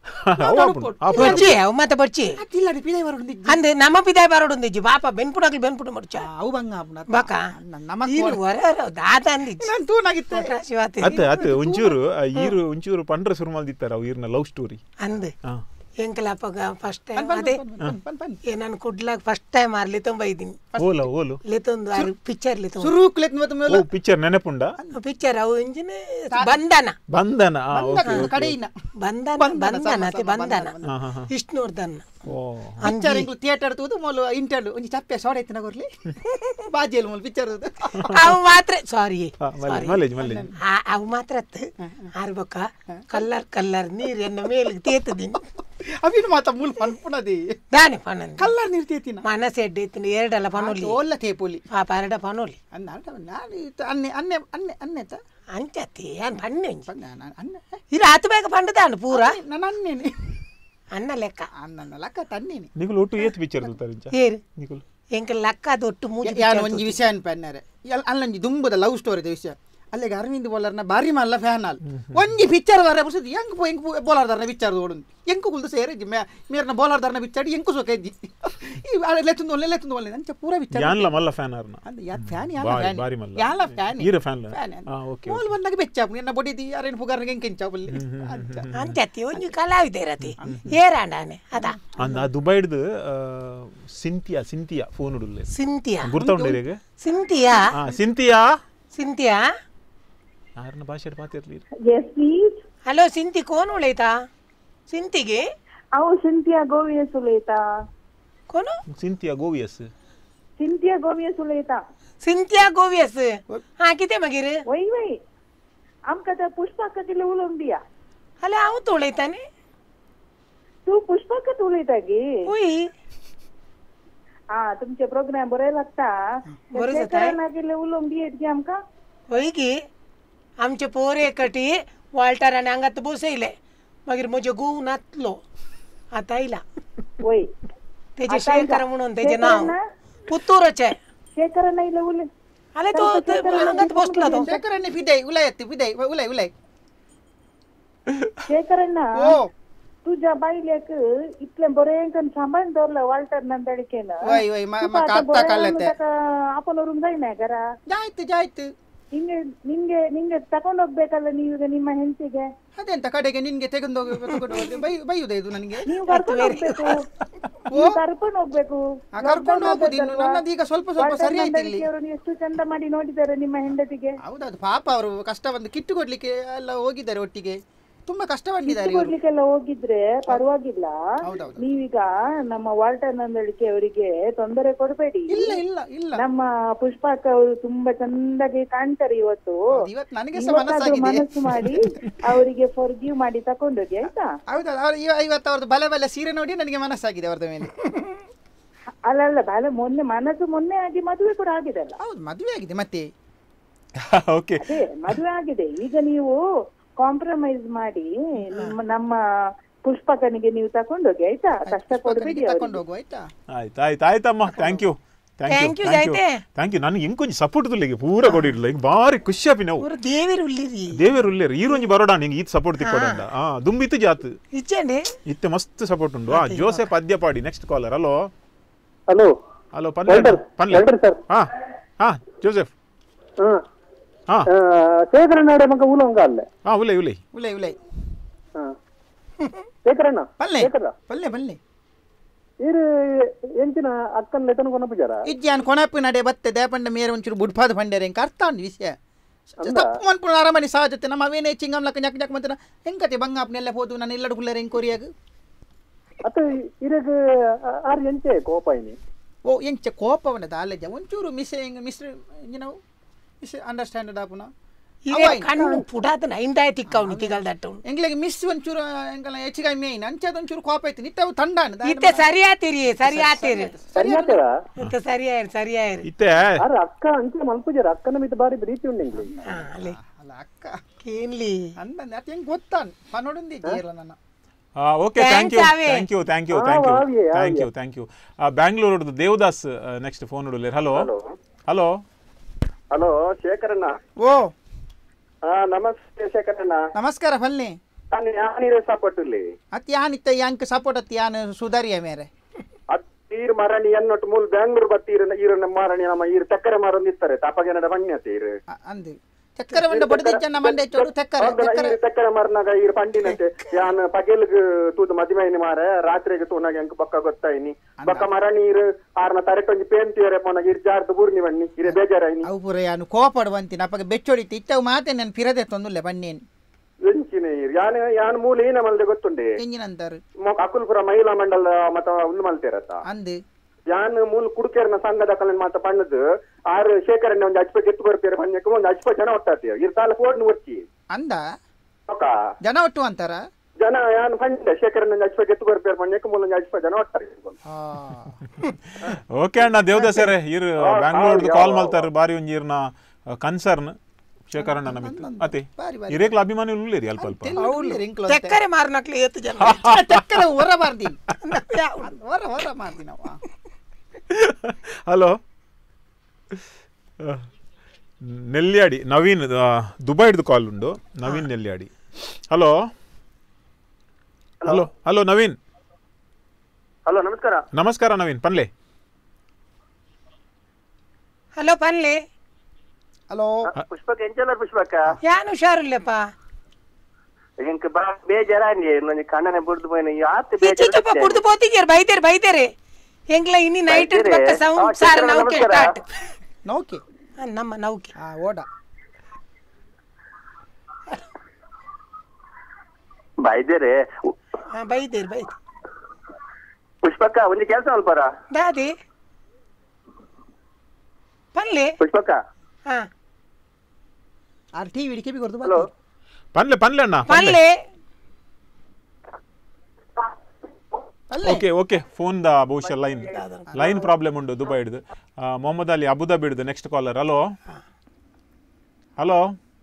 B: ಬರ್ಚಿ ಅವು ಮತ್ತೆ ಬರ್ಚಿ
C: ಅತ್ತಿಲ್ಲಡಿ ಪಿದೈ ಬರೋಡು
B: ಅಂದೆ ನಮ್ಮ ಪಿದೈ ಬರೋಡು ಒಂದಿಜ್ಜಿ ಬಾಪ ಬೆನ್ಪುಡಾಗ್ಲಿ ಬೆನ್ಪುಡ ಮರ್ಚ
C: ಅವು ಬಂಗ ಆಪುನ
B: ಬಾಕ
C: ನಮ್ಮ
B: ಈರು ಹೊರ ದಾತ ಅಂದಿಜ್ಜಿ
C: ನಾನು ತೂನಾಗಿತ್ತೆ
B: ಶಿವಾತಿ
A: ಅತ್ತೆ ಅತ್ತೆ ಒಂಚೂರು ಈರು ಒಂಚೂರು ಪಂಡ್ರ ಶುರು ಮಾಡ್ದಿತ್ತಾರ ಅವು ಈರ್ನ ಲವ್ ಸ್ಟೋರಿ
B: ಅಂದೆ ಎಂಕಲಪ್ಪಗ ಫಸ್ಟ್ ಟೈಮ್ ಅದೇ ಏ ನಾನು ಕುಡ್ಲಾಗ ಫಸ್ಟ್ ಟೈಮ್ ಆರ್ ಲಿತೊಂಬ ಇದ್ದೀನಿ
A: ಓಲ ಓಲು
B: ಲಿತೊಂದು ಆರು ಪಿಕ್ಚರ್ ಲಿತೊಂದು
C: ಸುರುಕ್ ಲೆತ್ ಮತ ಮೇಲ
A: ಓ ಪಿಕ್ಚರ್ ನೆನಪುಂಡ
B: ಪಿಕ್ಚರ್ ಅವು ಇಂಜಿನ ಬಂಧನ
A: ಬಂಧನ ಓಕೆ
C: ಕಡೆಯಿನ
B: ಬಂಧನ ಬಂಧನ ಅತೆ ಬಂಧನ ವಿಷ್ಣುವರ್ಧನ್
A: ಓ
C: ಪಿಕ್ಚರ್ ಇಂಗ್ಲ ಥಿಯೇಟರ್ ತೂದು ಮೊಲು ಇಂಟರ್ಲು ಒಂಜಿ ಚಪ್ಪೆ ಸೋಡೆ ಇತ್ತಿನ ಕೊರ್ಲಿ ಬಾಜಿಯಲ್ ಮೊಲು ಪಿಕ್ಚರ್
B: ಅವು ಮಾತ್ರ ಸಾರಿ
A: ಮಲೇಜ್ ಮಲೇಜ್
B: ಅವು ಮಾತ್ರ ಆರ್ಬಕ ಕಲ್ಲರ್ ಕಲ್ಲರ್ ನೀರ್ ಎನ್ನ ಮೇಲೆ ತೇತದಿನಿ
C: ಅವಿನ ಮಾತ ಮೂಲ ಪನ್ಪುನದಿ
B: ದಾನೆ ಪನನ್
C: ಕಲ್ಲರ್ ನೀರ್ ತೇತಿನ
B: ಮನಸೆ ಎಡ್ಡಿತಿನ ಎರಡಲ್ಲ ಪನೋಲಿ
C: ಓಲ್ಲ ತೇಪೋಲಿ
B: ಪಾಪ ಎರಡ ಪನೋಲಿ
C: ಅನ್ನ ನಾನು ಅನ್ನೆ ಅನ್ನೆ ಅನ್ನೆ ಅನ್ನೆತ
B: ಅಂಚತಿ ಯಾನ್ ಪನ್ನೆ
C: ಅನ್ನ
B: ಇದು ಆತು ಬೇಗ ಪಂಡದಾನು ಪೂರ
C: ನಾನು ಅನ್ನೇನೆ
B: ಅನ್ನ ಲೆಕ್ಕ
C: ಅನ್ನ ಲೆಕ್ಕ ತನ್ನೇನೆ
A: ನಿಗುಲು ಒಟ್ಟು ಏತ್ ಪಿಕ್ಚರ್ ತೂತಾರಿಂಚ
B: ಏರು
A: ನಿಗುಲು
B: ಎಂಕ ಲೆಕ್ಕ ಅದು ಒಟ್ಟು ಮೂಜಿ
C: ಯಾನು ಒಂಜಿ ವಿಷಯ ಅನ್ಪನ್ನರೆ ಅಲ್ಲಂಜಿ ದುಂಬುದ ಲವ್ ಸ್ಟೋರಿ ವಿಷಯ ಅಲ್ಲಿಗೆ ಅರವಿಂದ್ ಬೋಲಾರ್ನ ಬಾರಿ ಮಲ್ಲ ಫ್ಯಾನ್ ಅಲ್ ಒಂಜಿ ಪಿಕ್ಚರ್ ವರ ಬಸದಿ ಎಂಕ್ ಎಂಕ್ ಬೋಲಾರ್ ದಾರ್ನ ಪಿಕ್ಚರ್ ಓಡುಂದು ಎಂಕು ಕುಲ್ದು ಸೇರಿ ಮೇರ್ನ ಬೋಲಾರ್ ದಾರ್ನ ಪಿಕ್ಚರ್ ಎಂಕು ಸೋಕ ಇದ್ದಿ ಈ ಲೆತ್ತುಂದು ಒಳ್ಳೆ ಲೆತ್ತುಂದು ಒಳ್ಳೆ ನಂಚ ಪೂರ ಪಿಕ್ಚರ್
A: ಯಾನ್ಲ ಮಲ್ಲ ಫ್ಯಾನ್ ಅರ್ನ
C: ಅಂದ ಯಾ ಫ್ಯಾನ್ ಯಾಲ ಫ್ಯಾನ್
A: ಬಾರಿ ಮಲ್ಲ
C: ಯಾಲ ಫ್ಯಾನ್
A: ಈರ ಫ್ಯಾನ್
C: ಆ ಓಕೆ ಮೋಲ್ ಬಂದಾಗ ಬೆಚ್ಚಾಪು ಎನ್ನ ಬೊಡಿದಿ ಅರೇನ್ ಪುಗಾರ್ನ ಎಂಕ್ ಎಂಚಾಪಲ್ಲಿ
B: ಅಂಚತಿ ಒಂಜಿ ಕಲಾವಿದೆ ಇರತಿ ಏರಾಂಡಾನೆ ಅದ
A: ಅಂದ ದುಬೈಡ್ದು ಸಿಂತಿಯಾ ಸಿಂತಿಯಾ ಫೋನ್ ಉಡುಲ್ಲೆ
B: ಸಿಂತಿಯಾ
A: ಗುರ್ತೌಂಡಿರೆಗೆ
B: ಸಿಂತಿಯಾ
A: ಆ ಸಿಂತಿಯಾ
B: ಸಿಂತಿಯಾ
A: ಯಾರನ್ನ ಭಾಷೆ ಮಾತಾಡ್ಲಿ
J: Yes, please.
B: ಹಲೋ ಸಿಂತಿ ಕೋನ್ ಉಳೈತಾ ಸಿಂತಿಗೆ
J: ಅವು ಸಿಂತಿಯಾ ಗೋವಿಯ ಸುಲೇತಾ
B: ಕೋನು
A: ಸಿಂತಿಯಾ ಗೋವಿಯಸ್
J: ಸಿಂತಿಯಾ ಗೋವಿಯ ಸುಲೇತಾ
B: ಸಿಂತಿಯಾ ಗೋವಿಯಸ್ ಹಾ ಕಿತೆ ಮಗಿರು
J: ವೈ ವೈ आमका पुष्पा किल्ले उलोंबिया
B: हले आऊ तोळैताने
J: तू पुष्पा का तोळैतागे
B: होई
J: हा तुमचे प्रोग्राम बरे लागता
B: बरे जाताय
J: ना किल्ले उलोंबी येत की आमका
B: होई की आमचे पोरे कटी वाल्टर आणि अंगात बसयले मागीर म्हजे गू नातलो आता आयला
J: होय
B: तेजे शेखर म्हणून तेजे नाव पुत्तूरचे
J: शेखर नाही उले
B: अरे तो अंगात बसला तो
C: शेखरांनी फिदे उलायत फिदे उलाय उलाय
J: शेखरण्णा तुझ्या बाईलेक इतले बरेंकन सांभाळून दवरलं वाल्टर नंदळिकेन
C: वय वय म्हाका आत्ता कळलं ते
J: आपण वरून जायना घरा
C: जायत जायत
J: ನಿಂಗೆ ನಿಂಗೆ ನಿಂಗೆ ತಕೊಂಡು ಹೋಗ್ಬೇಕಲ್ಲ ನೀವೀಗ ನಿಮ್ಮ ಹೆಂಡತಿಗೆ
C: ಅದೆಂತ ಕಡೆಗೆ ನಿನ್ಗೆ ತೆಗೆದು ಬೈಯುವುದೇ ಇದು ನನಗೆ
J: ನೀವು ಕರ್ಕೊಂಡು ಹೋಗ್ಬೇಕು ನೀವು ಕರ್ಕೊಂಡು ಹೋಗ್ಬೇಕು
C: ಕರ್ಕೊಂಡು ಹೋಗುದು ಇನ್ನು ನನ್ನದೀಗ ಸ್ವಲ್ಪ ಸ್ವಲ್ಪ ಸರಿ ಆಯ್ತು ಇಲ್ಲಿ
J: ಅವರು ಎಷ್ಟು ಚಂದ ಮಾಡಿ ನೋಡಿದ್ದಾರೆ ನಿಮ್ಮ ಹೆಂಡತಿಗೆ
C: ಹೌದದು ಪಾಪ ಅವರು ಕಷ್ಟ ಬಂದು ಕಿಟ್ಟು ಕೊಡ್ಲಿಕ್ಕೆ ಎಲ್ಲ ಹೋಗಿದ್ದಾರೆ ಒಟ್ಟಿಗೆ ತುಂಬಾ ಕಷ್ಟ ಬಂದಿದ್ದಾರೆ
J: ಕೊಡ್ಲಿಕ್ಕೆಲ್ಲ ಹೋಗಿದ್ರೆ ಪರವಾಗಿಲ್ಲ ನೀವೀಗ ನಮ್ಮ ವಾಲ್ಟರ್ ನಂದಳಿಕೆ ಅವರಿಗೆ ತೊಂದರೆ ಕೊಡಬೇಡಿ
C: ಇಲ್ಲ ಇಲ್ಲ ಇಲ್ಲ
J: ನಮ್ಮ ಪುಷ್ಪಾಕ ಅವರು ತುಂಬಾ ಚಂದಾಗಿ ಕಾಣ್ತಾರೆ ಇವತ್ತು ಮನಸ್ಸು ಮಾಡಿ ಅವರಿಗೆ ಫಾರ್ಗಿವ್ ಮಾಡಿ ತಕೊಂಡೋಗಿ ಆಯ್ತಾ
C: ಹೌದಾ ಇವತ್ತು ಅವ್ರದ್ದು ಬಲೆ ಬಲೆ ಸೀರೆ ನೋಡಿ ನನಗೆ ಮನಸ್ಸಾಗಿದೆ ಅವ್ರದ ಮೇಲೆ
J: ಅಲ್ಲ ಅಲ್ಲ ಬಲೆ ಮೊನ್ನೆ ಮನಸ್ಸು ಮೊನ್ನೆ ಆಗಿ ಮದುವೆ ಕೂಡ ಆಗಿದೆ ಅಲ್ಲ
C: ಹೌದು ಮದುವೆ ಆಗಿದೆ ಮತ್ತೆ
J: ಅದೇ ಮದುವೆ ಆಗಿದೆ ಈಗ ನೀವು ಕಾಂಪ್ರಮೈಸ್ ಮಾಡಿ ನಿಮ್ಮ ನಮ್ಮ ಪುಷ್ಪಕನಿಗೆ ನೀವು ತಕೊಂಡೋಗಿ ಆಯ್ತಾ ಕಷ್ಟ ಕೊಡಬೇಡಿ
C: ತಕೊಂಡು ಹೋಗು ಆಯ್ತಾ
A: ಆಯ್ತು ಆಯ್ತು ಆಯ್ತಮ್ಮ thank you thank you thank you ನನಗೆ ಇಂಕೊಂಚು ಸಪೋರ್ಟ್ ತುಲ್ಲಿಗೆ ಪೂರ ಕೊಡಿರ್ಲ ಈಗ ಬಾರಿ ಖುಷಿ ಆಪಿ ನಾವು
B: ದೇವೇರು ಉಳ್ಳಿರಿ
A: ದೇವೇರು ಉಳ್ಳೇರು ಈರೊಂಜಿ ಬರೋಡ ನಿಂಗೆ ಈತ್ ಸಪೋರ್ಟ್ ತಿಕ್ಕೊಡಂಡ ಹಾ ದುಂಬಿತ್ತು ಜಾತ್
B: ಇಚ್ಚಂಡೆ
A: ಇತ್ತೆ ಮಸ್ತ್ ಸಪೋರ್ಟ್ ಉಂಡು ಆ Joseph Adyapadi next caller hello
H: hello
A: hello ಪನ್ಲೆ ಪನ್ಲೆ ಹಾ ಹಾ ಜೋಸೆಫ್
H: ಹಾ ಶೇಖರಣ್ಣ ಮಗ ಉಲಂಗ ಅಲ್ಲ
A: ಹಾ ಉಲೈ ಉಲೈ
C: ಉಲೈ ಉಲೈ
H: ಶೇಖರಣ್ಣ
C: ಪಲ್ಲೆ
H: ಶೇಖರ
C: ಪಲ್ಲೆ ಪಲ್ಲೆ
H: ಇರು ಎಂಚಿನ ಅಕ್ಕನ ಲೆತನ ಕೊನಪಿಜಾರ
C: ಇಜ್ಜಾನ್ ಕೊನಪಿ ನಡೆ ಬತ್ತೆ ದೇಪಂಡ ಮೇರೆ ಒಂಚೂರು ಬುಡ್ಪಾದ ಪಂಡೇರೆ ಹೆಂಗೆ ಅರ್ಥ ಉಂಡು ವಿಷಯ ತಪ್ಪು ಮನ್ಪುಣ ಅರಮನೆ ಸಹಜತೆ ನಮ್ಮ ಅವೇನೇ ಚಿಂಗಮ್ಲಕ್ಕ ಜಕ್ ಜಕ್ ಮಂತನ ಹೆಂಗತಿ ಬಂಗಾಪ್ನೆಲ್ಲ ಹೋದು ನಾನು ಎಲ್ಲಡು ಕುಲ್ಲರೆ ಹೆಂಗೆ ಕೊರಿಯಾಗ
H: ಅತ್ತ ಇರಗ ಆರು ಎಂಚೆ ಕೋಪ ಇನಿ
C: ಓ ಎಂಚೆ ಕೋಪವನ್ನದ ಅಲ್ಲಜ ಒಂಚೂರು ಮಿಸ್ ಹೆಂಗೆ ಮಿಸ್ ನಾವು ಮಿಸ್ ಅಂಡರ್ಸ್ಟ್ಯಾಂಡೆಡ್ ಆಪುನ
B: ಕಣ್ಣು ಪುಟಾತನ ಐಂದಾಯ ತಿಕ್ಕವ್ ನಿತಿಗಲ್ ದಟ್ಟು
C: ಎಂಗ್ಲೆಗೆ ಮಿಸ್ ಒಂಚೂರು ಎಂಗಲ ಹೆಚ್ಚಿಗೆ ಮೇಯ್ನ ಅಂಚದ ಒಂಚೂರು ಕೋಪ ಐತಿ ನಿತ್ತವು ತಂಡ
B: ಇತ್ತೆ ಸರಿ ಆತಿರಿ ಸರಿ ಆತಿರಿ
H: ಸರಿ ಆತರ
B: ಇತ್ತೆ ಸರಿ ಆಯ್ರಿ ಸರಿ ಆಯ್ರಿ
A: ಇತ್ತೆ
H: ಅರ ಅಕ್ಕ ಅಂಚೆ ಮಲ್ಪುಜಾರ ಅಕ್ಕನ ಮಿತ ಬಾರಿ ಪ್ರೀತಿ ಉಂಡು
B: ಅಲ್ಲಿ
C: ಅಲ್ಲ ಅಕ್ಕ
B: ಕೇನ್ಲಿ
C: ಅಂದ ಅತ್ ಹೆಂಗ್ ಗೊತ್ತಾನ್ ಪನೋಡುಂದಿ ಜೇರ್ಲ ನನ್ನ
A: okay thank you thank you thank you thank you thank you thank you Bangalore Devadas next phone ಉಡಲಿ ಹಲೋ ಹಲೋ
N: ಹಲೋ ಶೇಖರಣ್ಣ
C: ಓ
N: ಹಾ ನಮಸ್ತೆ ಶೇಖರಣ್ಣ
C: ನಮಸ್ಕಾರ ಪಲ್ಲೆ
N: ನಾನು ಯಾನಿರೆ ಸಪೋರ್ಟ್ ಇಲ್ಲಿ
C: ಅತ್ ಯಾನ್ ಇತ್ತ ಯಾಂಕ್ ಸಪೋರ್ಟ್ ಅತ್ ಯಾನ್ ಸುಧಾರಿಯ ಮೇರೆ
N: ಅತ್ತೀರ್ ಮರಣಿ ಎನ್ನೊಟ್ಟು ಮೂಲ ಬ್ಯಾಂಗ್ಳೂರ್ ಬತ್ತೀರ್ ಈರ ಮಾರಣಿ ನಮ್ಮ ಈರ್ ತೆಕ್ಕರೆ ಮಾರೊಂದಿರ್ತಾರೆ ತಾಪಗೆನಡ ಬಣ್ಯತೀರ್
C: ಅಂದಿ ತೆಕ್ಕರೆ ಮಂಡ ಬಡದಿಚ್ಚನ್ನ ಮಂಡೆ ಚೋಡು ತೆಕ್ಕರೆ ತೆಕ್ಕರೆ
N: ತೆಕ್ಕರೆ ಮಾರನಾಗ ಈರ್ ಪಂಡಿನತೆ ಯಾನ್ ಪಗೆಲ್ಗ್ ತೂದು ಮದಿಮೈನಿ ಮಾರ ರಾತ್ರಿಗೆ ತೂನಾಗ ಎಂಕ್ ಬಕ್ಕ ಗೊತ್ತಾಯಿನಿ ಬಕ್ಕ ಮರಣಿ ಈರ್ ಆರ್ನ ತರೆಟ್ ಒಂಜಿ ಪೇಂತಿಯರೆ ಪೋನಾಗ ಈರ್ ಜಾರ್ದು ಬೂರ್ನಿ ಬಣ್ಣಿ ಈರೆ ಬೇಜಾರಾಯಿನಿ
C: ಅವು ಪೂರ ಯಾನು ಕೋಪಡುವಂತಿನ ಅಪ್ಪಗೆ ಬೆಚ್ಚೊಡಿತಿ ಇತ್ತವು ಮಾತೆ ನಾನು ಪಿರದೆ ತೊಂದುಲ್ಲೆ ಬನ್ನೇನು
N: ಎಂಚಿನ ಈರ್ ಯಾನ್ ಯಾನ್ ಮೂಲ ಏನ ಮಲ್ದೆ ಗೊತ್ತುಂಡೆ
C: ಎಂಜಿನಂತಾರು
N: ಅಕುಲ್ಪುರ ಮಹಿಳಾ ಮಂಡಲ ಮತ್ತ ಒಂದು ಮಲ್ತಿರತ್ತ
C: ಅಂದು
N: ಯಾನ್ ಮೂಲ ಕುಡುಕೇರ್ನ ಸಂಘದ ಕಲನ್ ಮಾತ ಪಣ್ಣದು ಆರು ಶೇಖರಣ್ಣ ಒಂದು ಅಜ್ಪ ಗೆತ್ತು ಬರ್ತೀರ ಪಣ್ಯಕ್ಕೆ ಒಂದು ಅಜ್ಪ ಜನ ಒಟ್ಟಾತೀರ ಇರ್ ತಾಲ ಫೋಡ್ನು ಒಚ್ಚಿ
C: ಅಂದ
N: ಜನ
C: ಒಟ್ಟು ಅಂತಾರ
N: ಜನ ಯಾನ್ ಪಂಡ ಶೇಖರಣ್ಣ ಒಂದು ಅಜ್ಪ ಗೆತ್ತು ಬರ್ತೀರ ಪಣ್ಯಕ್ಕೆ ಮೂಲ ಅಜ್ಪ ಜನ ಒಟ್ಟಾರೆ
A: ಓಕೆ ಅಣ್ಣ ದೇವದಾಸರೇ ಇರ್ ಬ್ಯಾಂಗ್ಳೂರ್ದು ಕಾಲ್ ಮಾಡ್ತಾರೆ ಬಾರಿ ಒಂಜಿ ಇರ್ನ ಕನ್ಸರ್ನ್ ಶೇಖರಣ್ಣ ನಮಿತ್ತು ಅತಿ ಇರೇಕ್ಲ ಅಭಿಮಾನಿ ಉಳ್ಳೇರಿ ಅಲ್ಪ ಅಲ್ಪ
B: ತೆಕ್ಕರೆ ಮಾರ್ನಕ್ಲೆ ಏತು ಜನ
C: ತೆಕ್ಕರೆ ಹೊರ ಬಾರ್ದಿ ಹೊರ ಹೊರ ಮಾರ್ದಿ ನಾವು
A: ಹಲೋ ನೆಲ್ಯಾಡಿ ನವೀನ್ ದುಬೈಡ್ದು ಕಾಲ್ ಉಂಡು Naveen Nelyadi hello hello hello Naveen
N: hello ನಮಸ್ಕಾರ
A: ನಮಸ್ಕಾರ ನವೀನ್ ಪನ್ಲೆ
B: ಹಲೋ ಪನ್ಲೆ
C: ಹಲೋ
N: ಪುಷ್ಪಕ ಎಂಚಲ್ಲ ಪುಷ್ಪಕ
B: ಯಾನು ಹುಷಾರಿಲ್ಲಪ್ಪ
N: ಎಂಕ ಬಾ ಬೇಜಾರಾಂಡಿ ನನಗೆ ಕಣ್ಣನೆ ಬುಡ್ದು போய் ಯಾತ್
B: ಬೇಜಾರ ಬುಡ್ದು போತಿಗೇರ್ ಬೈತೇರ್ ಬೈತೇರೆ ಎಂಗ್ಲ ಇನ್ನಿ ನೈಟ್ ಬಕ್ಕ ಸಂಸಾರ ನೌಕೆ ಸ್ಟಾರ್ಟ್
C: ನೌಕೆ
B: ನಮ್ಮ ನೌಕೆ
C: ಆ ಓಡ
N: ಬೈದೇರೆ
B: ಹಾ ಬೈದೇರ್ ಬೈದೆ
N: ಪುಷ್ಪಕ ಒಂದು ಕೆಲಸ ಅಲ್ಪರ
B: ದಾದಿ ಪನ್ಲೆ
N: ಪುಷ್ಪಕ
B: ಹಾ
C: ಆರ್ ಟಿವಿ ಡಿ ಕೆಬಿ ಕೊಡ್ತು
N: ಹಲೋ
A: ಪನ್ಲೆ ಪನ್ಲೆ ಅಣ್ಣ
B: ಪನ್ಲೆ
A: ಓಕೆ ಓಕೆ ಫೋನ್ ದ ಬಹುಶಃ ಲೈನ್ ಲೈನ್ ಪ್ರಾಬ್ಲಮ್ ಉಂಟು ದುಬೈ ಹಿಡಿದು ಮೊಹಮ್ಮದ್ ಅಲಿ ಅಬುದಾಬಿ ಹಿಡಿದು ನೆಕ್ಸ್ಟ್ ಕಾಲರ್ ಹಲೋ ಹಲೋ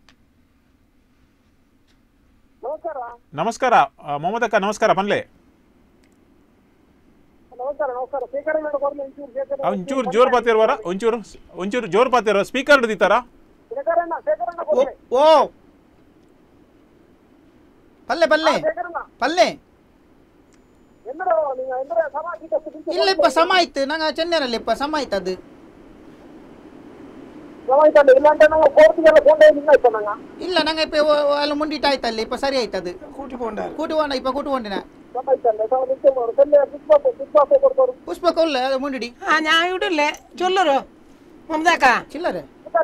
A: ನಮಸ್ಕಾರ ಮೊಹಮ್ಮದ್ ಅಕ್ಕ ನಮಸ್ಕಾರ ಪನ್ಲೆ ಒಂಚೂರು ಜೋರ್ ಪಾತಿರ್ವಾರ ಒಂಚೂರು ಒಂಚೂರು ಜೋರ್ ಪಾತಿರ ಸ್ಪೀಕರ್ ಹಿಡಿದಿತ್ತಾರ
C: ಓ ಪಲ್ಲೆ ಪಲ್ಲೆ ಪಲ್ಲೆ ಇಲ್ಲಪ್ಪ ಸಮ ಆಯ್ತು ನಂಗೆ ಚೆನ್ನೈನಲ್ಲಿಪ್ಪ ಸಮ ಆಯ್ತು ಅದು ಇಲ್ಲ ನಂಗೆ ಇಪ್ಪ ಅಲ್ಲಿ ಮುಂಡಿಟ್ಟು ಆಯ್ತಲ್ಲ ಇಪ್ಪ ಸರಿ ಆಯ್ತು ಅದು ಕೂಟುಕೊಂಡ ಇಪ್ಪ ಕೂಟುಕೊಂಡಿನ ಪುಷ್ಪ ಕೊಲ್ಲ ಅದು ಮುಂಡಿಡಿ
B: ಹಾ ഞാൻ ഇവിടില്ലേ ചൊല്ലറോ മമതാക്ക
C: ചില്ലറെ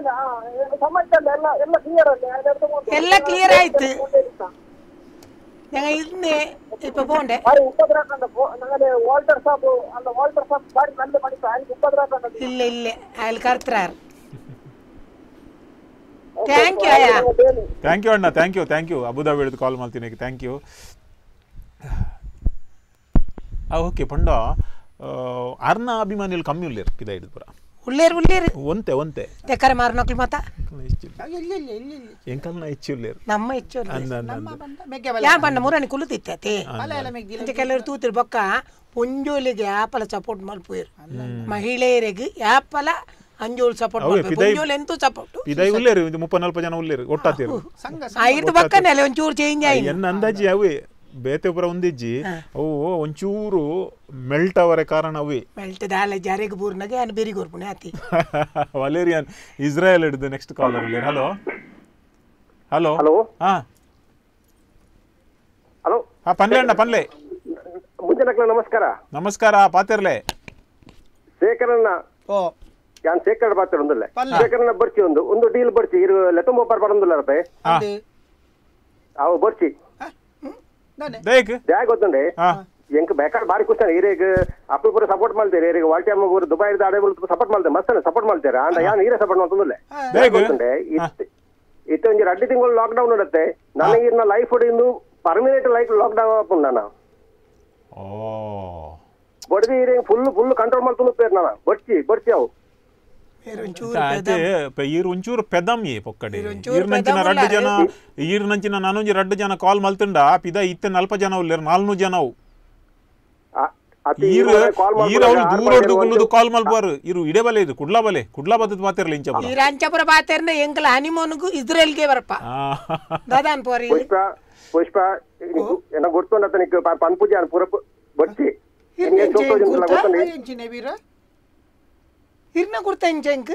B: ಎಲ್ಲ ಕ್ಲಿಯರ್ ಆಯ್ತು ഞങ്ങൾ ഇന്ന് ഇപ്പൊ പോണ്ടേ ഇല്ല ഇല്ല അയാൾ കറുത്തറാർ ಥ್ಯಾಂಕ್ ಯು ಅಯ್ಯ
A: ಥ್ಯಾಂಕ್ ಯು ಅಣ್ಣ thank you thank you Abu Dhabi ಹಿಡಿದು ಕಾಲ್ ಮಾಡ್ತೀನಿ ಥ್ಯಾಂಕ್ ಯು ಓಕೆ ಪಂಡ ಅರ್ನ ಅಭಿಮಾನಿಗಳು ಕಮ್ಮಿ ಉಳ್ಳೇರು ಪಿದ ಹಿಡಿದು ಪುರ
B: ಉಳ್ಳೇರು ಉಳ್ಳೇರು
A: ಒಂತೆ ಒಂತೆ
B: ತೆಕ್ಕರೆ ಮಾರ್ನಕ್ಲು ಮಾತಾ
A: ಎಂಕಲ್ನ ಹೆಚ್ಚು ಉಳ್ಳೇರು
B: ನಮ್ಮ ಹೆಚ್ಚು ಯಾ ಪಂಡ ಮುರಾಣಿ ಕುಲುತಿತ್ತೆ ಕೆಲವರು ತೂತಿರು ಬೊಕ್ಕ ಪುಂಜೋಲಿಗೆ ಆಪಲ ಸಪೋರ್ಟ್ ಮಲ್ಪುಯರು ಮಹಿಳೆಯರಿಗೆ ಆಪಲ ಅಂಜೋಲ್ ಸಪೋರ್ಟ್ ಮಾಡ್ಬೇಕು ಅಂಜೋಲ್ ಎಂತೂ ಸಪೋರ್ಟ್
A: ಇದೈ ಉಳ್ಳೇರು ಇದು ಮುಪ್ಪ ನಲ್ಪ ಜನ ಉಳ್ಳೇರು ಒಟ್ಟಾತಿರು
B: ಐದು ಬಕ್ಕನೆ ಅಲ್ಲ ಒಂಚೂರು ಚೇಂಜ್ ಆಗಿ
A: ಎನ್ನ ಅಂದಾಜಿ ಅವೇ ಬೇತೆಪುರ ಒಂದಿಜ್ಜಿ ಅವು ಒಂಚೂರು ಮೆಲ್ಟ್ ಅವರ ಕಾರಣ ಅವೇ
B: ಮೆಲ್ಟ್ ದಾಲ ಜಾರಿಗೆ ಬೂರ್ನಾಗೆ ಅನ್ ಬೇರಿ ಗೋರ್ಪುಣೆ ಆತಿ
A: ವಲೇರಿಯನ್ ಇಸ್ರಾಯೇಲ್ ಹಿಡಿದು next caller hello hello
N: hello
A: ಹಾ
N: ಹಲೋ
A: ಹಾ ಪನ್ಲೆ ಅಣ್ಣ ಪನ್ಲೆ
F: ಮುಂಜಾನೆ ನಮಸ್ಕಾರ
A: ನಮಸ್ಕಾರ ಪಾತಿರ್ಲೆ
F: ಶೇಖರಣ್ಣ
C: ಓ
F: ಯಾನ್ ಶೇಖರ್ ಪಾತ್ರ ಒಂದಲ್ಲ ಶೇಖರಣ್ಣ ಬರ್ಚಿ ಒಂದು ಒಂದು ಡೀಲ್ ಬರ್ಚಿ ಇರು ಲೆತೊಂಬ ಪರ್ ಬರಂದಿಲ್ಲ ರತೆ ಅವ ಬರ್ಚಿ ಜಾಗ ಗೊತ್ತಂಡೆ ಎಂಕ್ ಬೇಕಾದ್ರೆ ಬಾರಿ ಕೂತಾನೆ ಈರೇಗ ಅಪ್ಪು ಪೂರ ಸಪೋರ್ಟ್ ಮಾಡ್ತಾರೆ ಈರೇಗ ವಾಲ್ಟಿ ಅಮ್ಮ ಪೂರ ದುಬೈ ಆಡೆ ಸಪೋರ್ಟ್ ಮಾಡ್ತಾರೆ ಮಸ್ತ್ ಸಪೋರ್ಟ್ ಮಾಡ್ತಾರೆ ಅಂದ ಯಾನ್ ಈರೇ ಸಪೋರ್ಟ್ ಮಾಡ್ತಂದಲ್ಲ ಗೊತ್ತಂಡೆ ಇತ್ತ ಒಂಜಿ ರಡ್ಡಿ ತಿಂಗಳು ಲಾಕ್ ಡೌನ್ ಇರುತ್ತೆ ನನಗೆ ಇನ್ನ ಲೈಫ್ ಇನ್ನು ಪರ್ಮನೆಂಟ್ ಲೈಫ್ ಲಾಕ್ ಡೌನ್ ಆಪುಂಡ ನಾನು ಬಡ್ದಿ ಈರೇಗ ಫುಲ್ ಫುಲ್ ಕಂಟ್ರೋಲ್ ಮಾಡ್ಕೊಂಡು ಪೇರ್ ನಾನು ಬರ್ಚಿ ಬರ್ಚಿ ಅವು
A: ಈರ್ ಒಂಚೂರು ಪೆದಮ್ ಏ ಪೊಕ್ಕಡೆ ಈರ್ ನಂಚಿನ ರಡ್ಡು ಜನ ಈರ್ ನಂಚಿನ ನಾನೊಂಜಿ ರಡ್ಡು ಜನ ಕಾಲ್ ಮಲ್ತಂಡ ಪಿದ ಇತ್ತೆ ನಲ್ಪ ಜನ ಉಲ್ಲೇರ್ ನಾಲ್ನೂರು ಜನ ಅವು ಈರ್ ಈರ್ ಅವ್ರು ದೂರ ಗುಲ್ಲುದು ಕಾಲ್ ಮಲ್ಪಾರು ಇರು ಇಡೆ ಬಲೆ ಇದು ಕುಡ್ಲಾ ಬಲೆ ಕುಡ್ಲಾ ಬತ್ತದ ಪಾತಿರ್ಲಿ ಇಂಚಪುರ
B: ಈ ರಂಚಪುರ ಪಾತಿರ್ನ ಎಂಕಲ ಹನಿಮೂನ್ಗೂ ಇಸ್ರೇಲ್ಗೆ ಬರಪ್ಪ ದಾದಾನ್ ಪೋರಿ
F: ಪುಷ್ಪ ಪುಷ್ಪ ಎನ್ನ ಗೊತ್ತೊಂಡ ತನಿಕ ಪನ್ಪೂಜೆ ಅನ್ ಪೂರ ಬಡ್ಚಿ ಎಂಗೆ ಚೋಟೋ ಜನ ಗೊತ್ತಂಡೆ
C: ಎಂಚಿನೆ ವೀರ
B: ಇರ್ನ ಗುರ್ತ ಇಂಚೆಂಕ್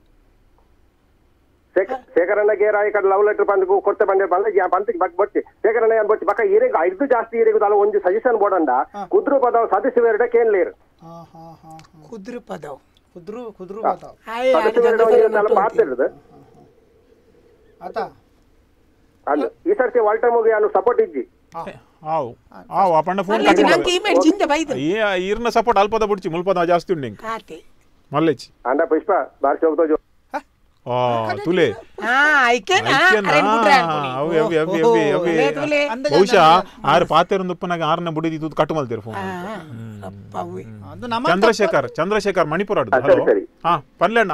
F: ಶೇಖರಣ್ಣ ಗೇರಾಯಿ ಕಡೆ ಲವ್ ಲೆಟರ್ ಬಂದು ಕೊಡ್ತೆ ಬಂದೆ ಬಂದ ಬಂತಿಗೆ ಬಕ್ ಬಡ್ತಿ ಶೇಖರಣ್ಣ ಏನ್ ಬಡ್ತಿ ಬಕ್ಕ ಈರೇಗ ಐದು ಜಾಸ್ತಿ ಈರೇಗ ಅಲ್ಲ ಒಂದು ಸಜೆಷನ್ ಬೋರ್ಡ್ ಕುದ್ರು ಪದವ್ ಸದಸ್ಯ ಬೇರೆ ಕೇನ್ಲೇರು
B: ಕುದ್ರು ಪದವ್
C: ಕುದ್ರು ಕುದ್ರು ಪದವ್
F: ಮಾತಿರೋದು
C: ಆತ
F: ಅಲ್ಲ ಈ ಸರ್ತಿ ವಾಲ್ಟರ್ ಮೂಗಿ ಅನ್ನು ಸಪೋರ್ಟ್ ಇದ್ದಿ
A: ಆವ್ ಆವ್ ಅಪಂಡ ಫೋನ್ ಈರ್ನ ಸಪೋರ್ಟ್ ಅಲ್ಪದ ಬುಡ್ಚಿ ಮುಲ್ಪದ ಜಾಸ್ತಿ ಉಂಡಿ ಮಲ್ಲೆಚಿ
F: ಅಂಡ ಪುಷ್ಪ ಬಾರ್ಸಿ ಹೋಗ್ತೋ
A: ಆ ತುಲೆ ಬಹುಶಃ ಆರು ಪಾತೆರೊಂದುಪ್ಪನಾಗ ಆರನ್ನ ಬುಡಿದು ಕಟ್ಟು ಮಲ್ತೀರ ಫೋನ್ ಚಂದ್ರಶೇಖರ್ ಚಂದ್ರಶೇಖರ್ ಮಣಿಪುರ ಹಲೋ ಹಾ ಪನ್ಲೆಣ್ಣ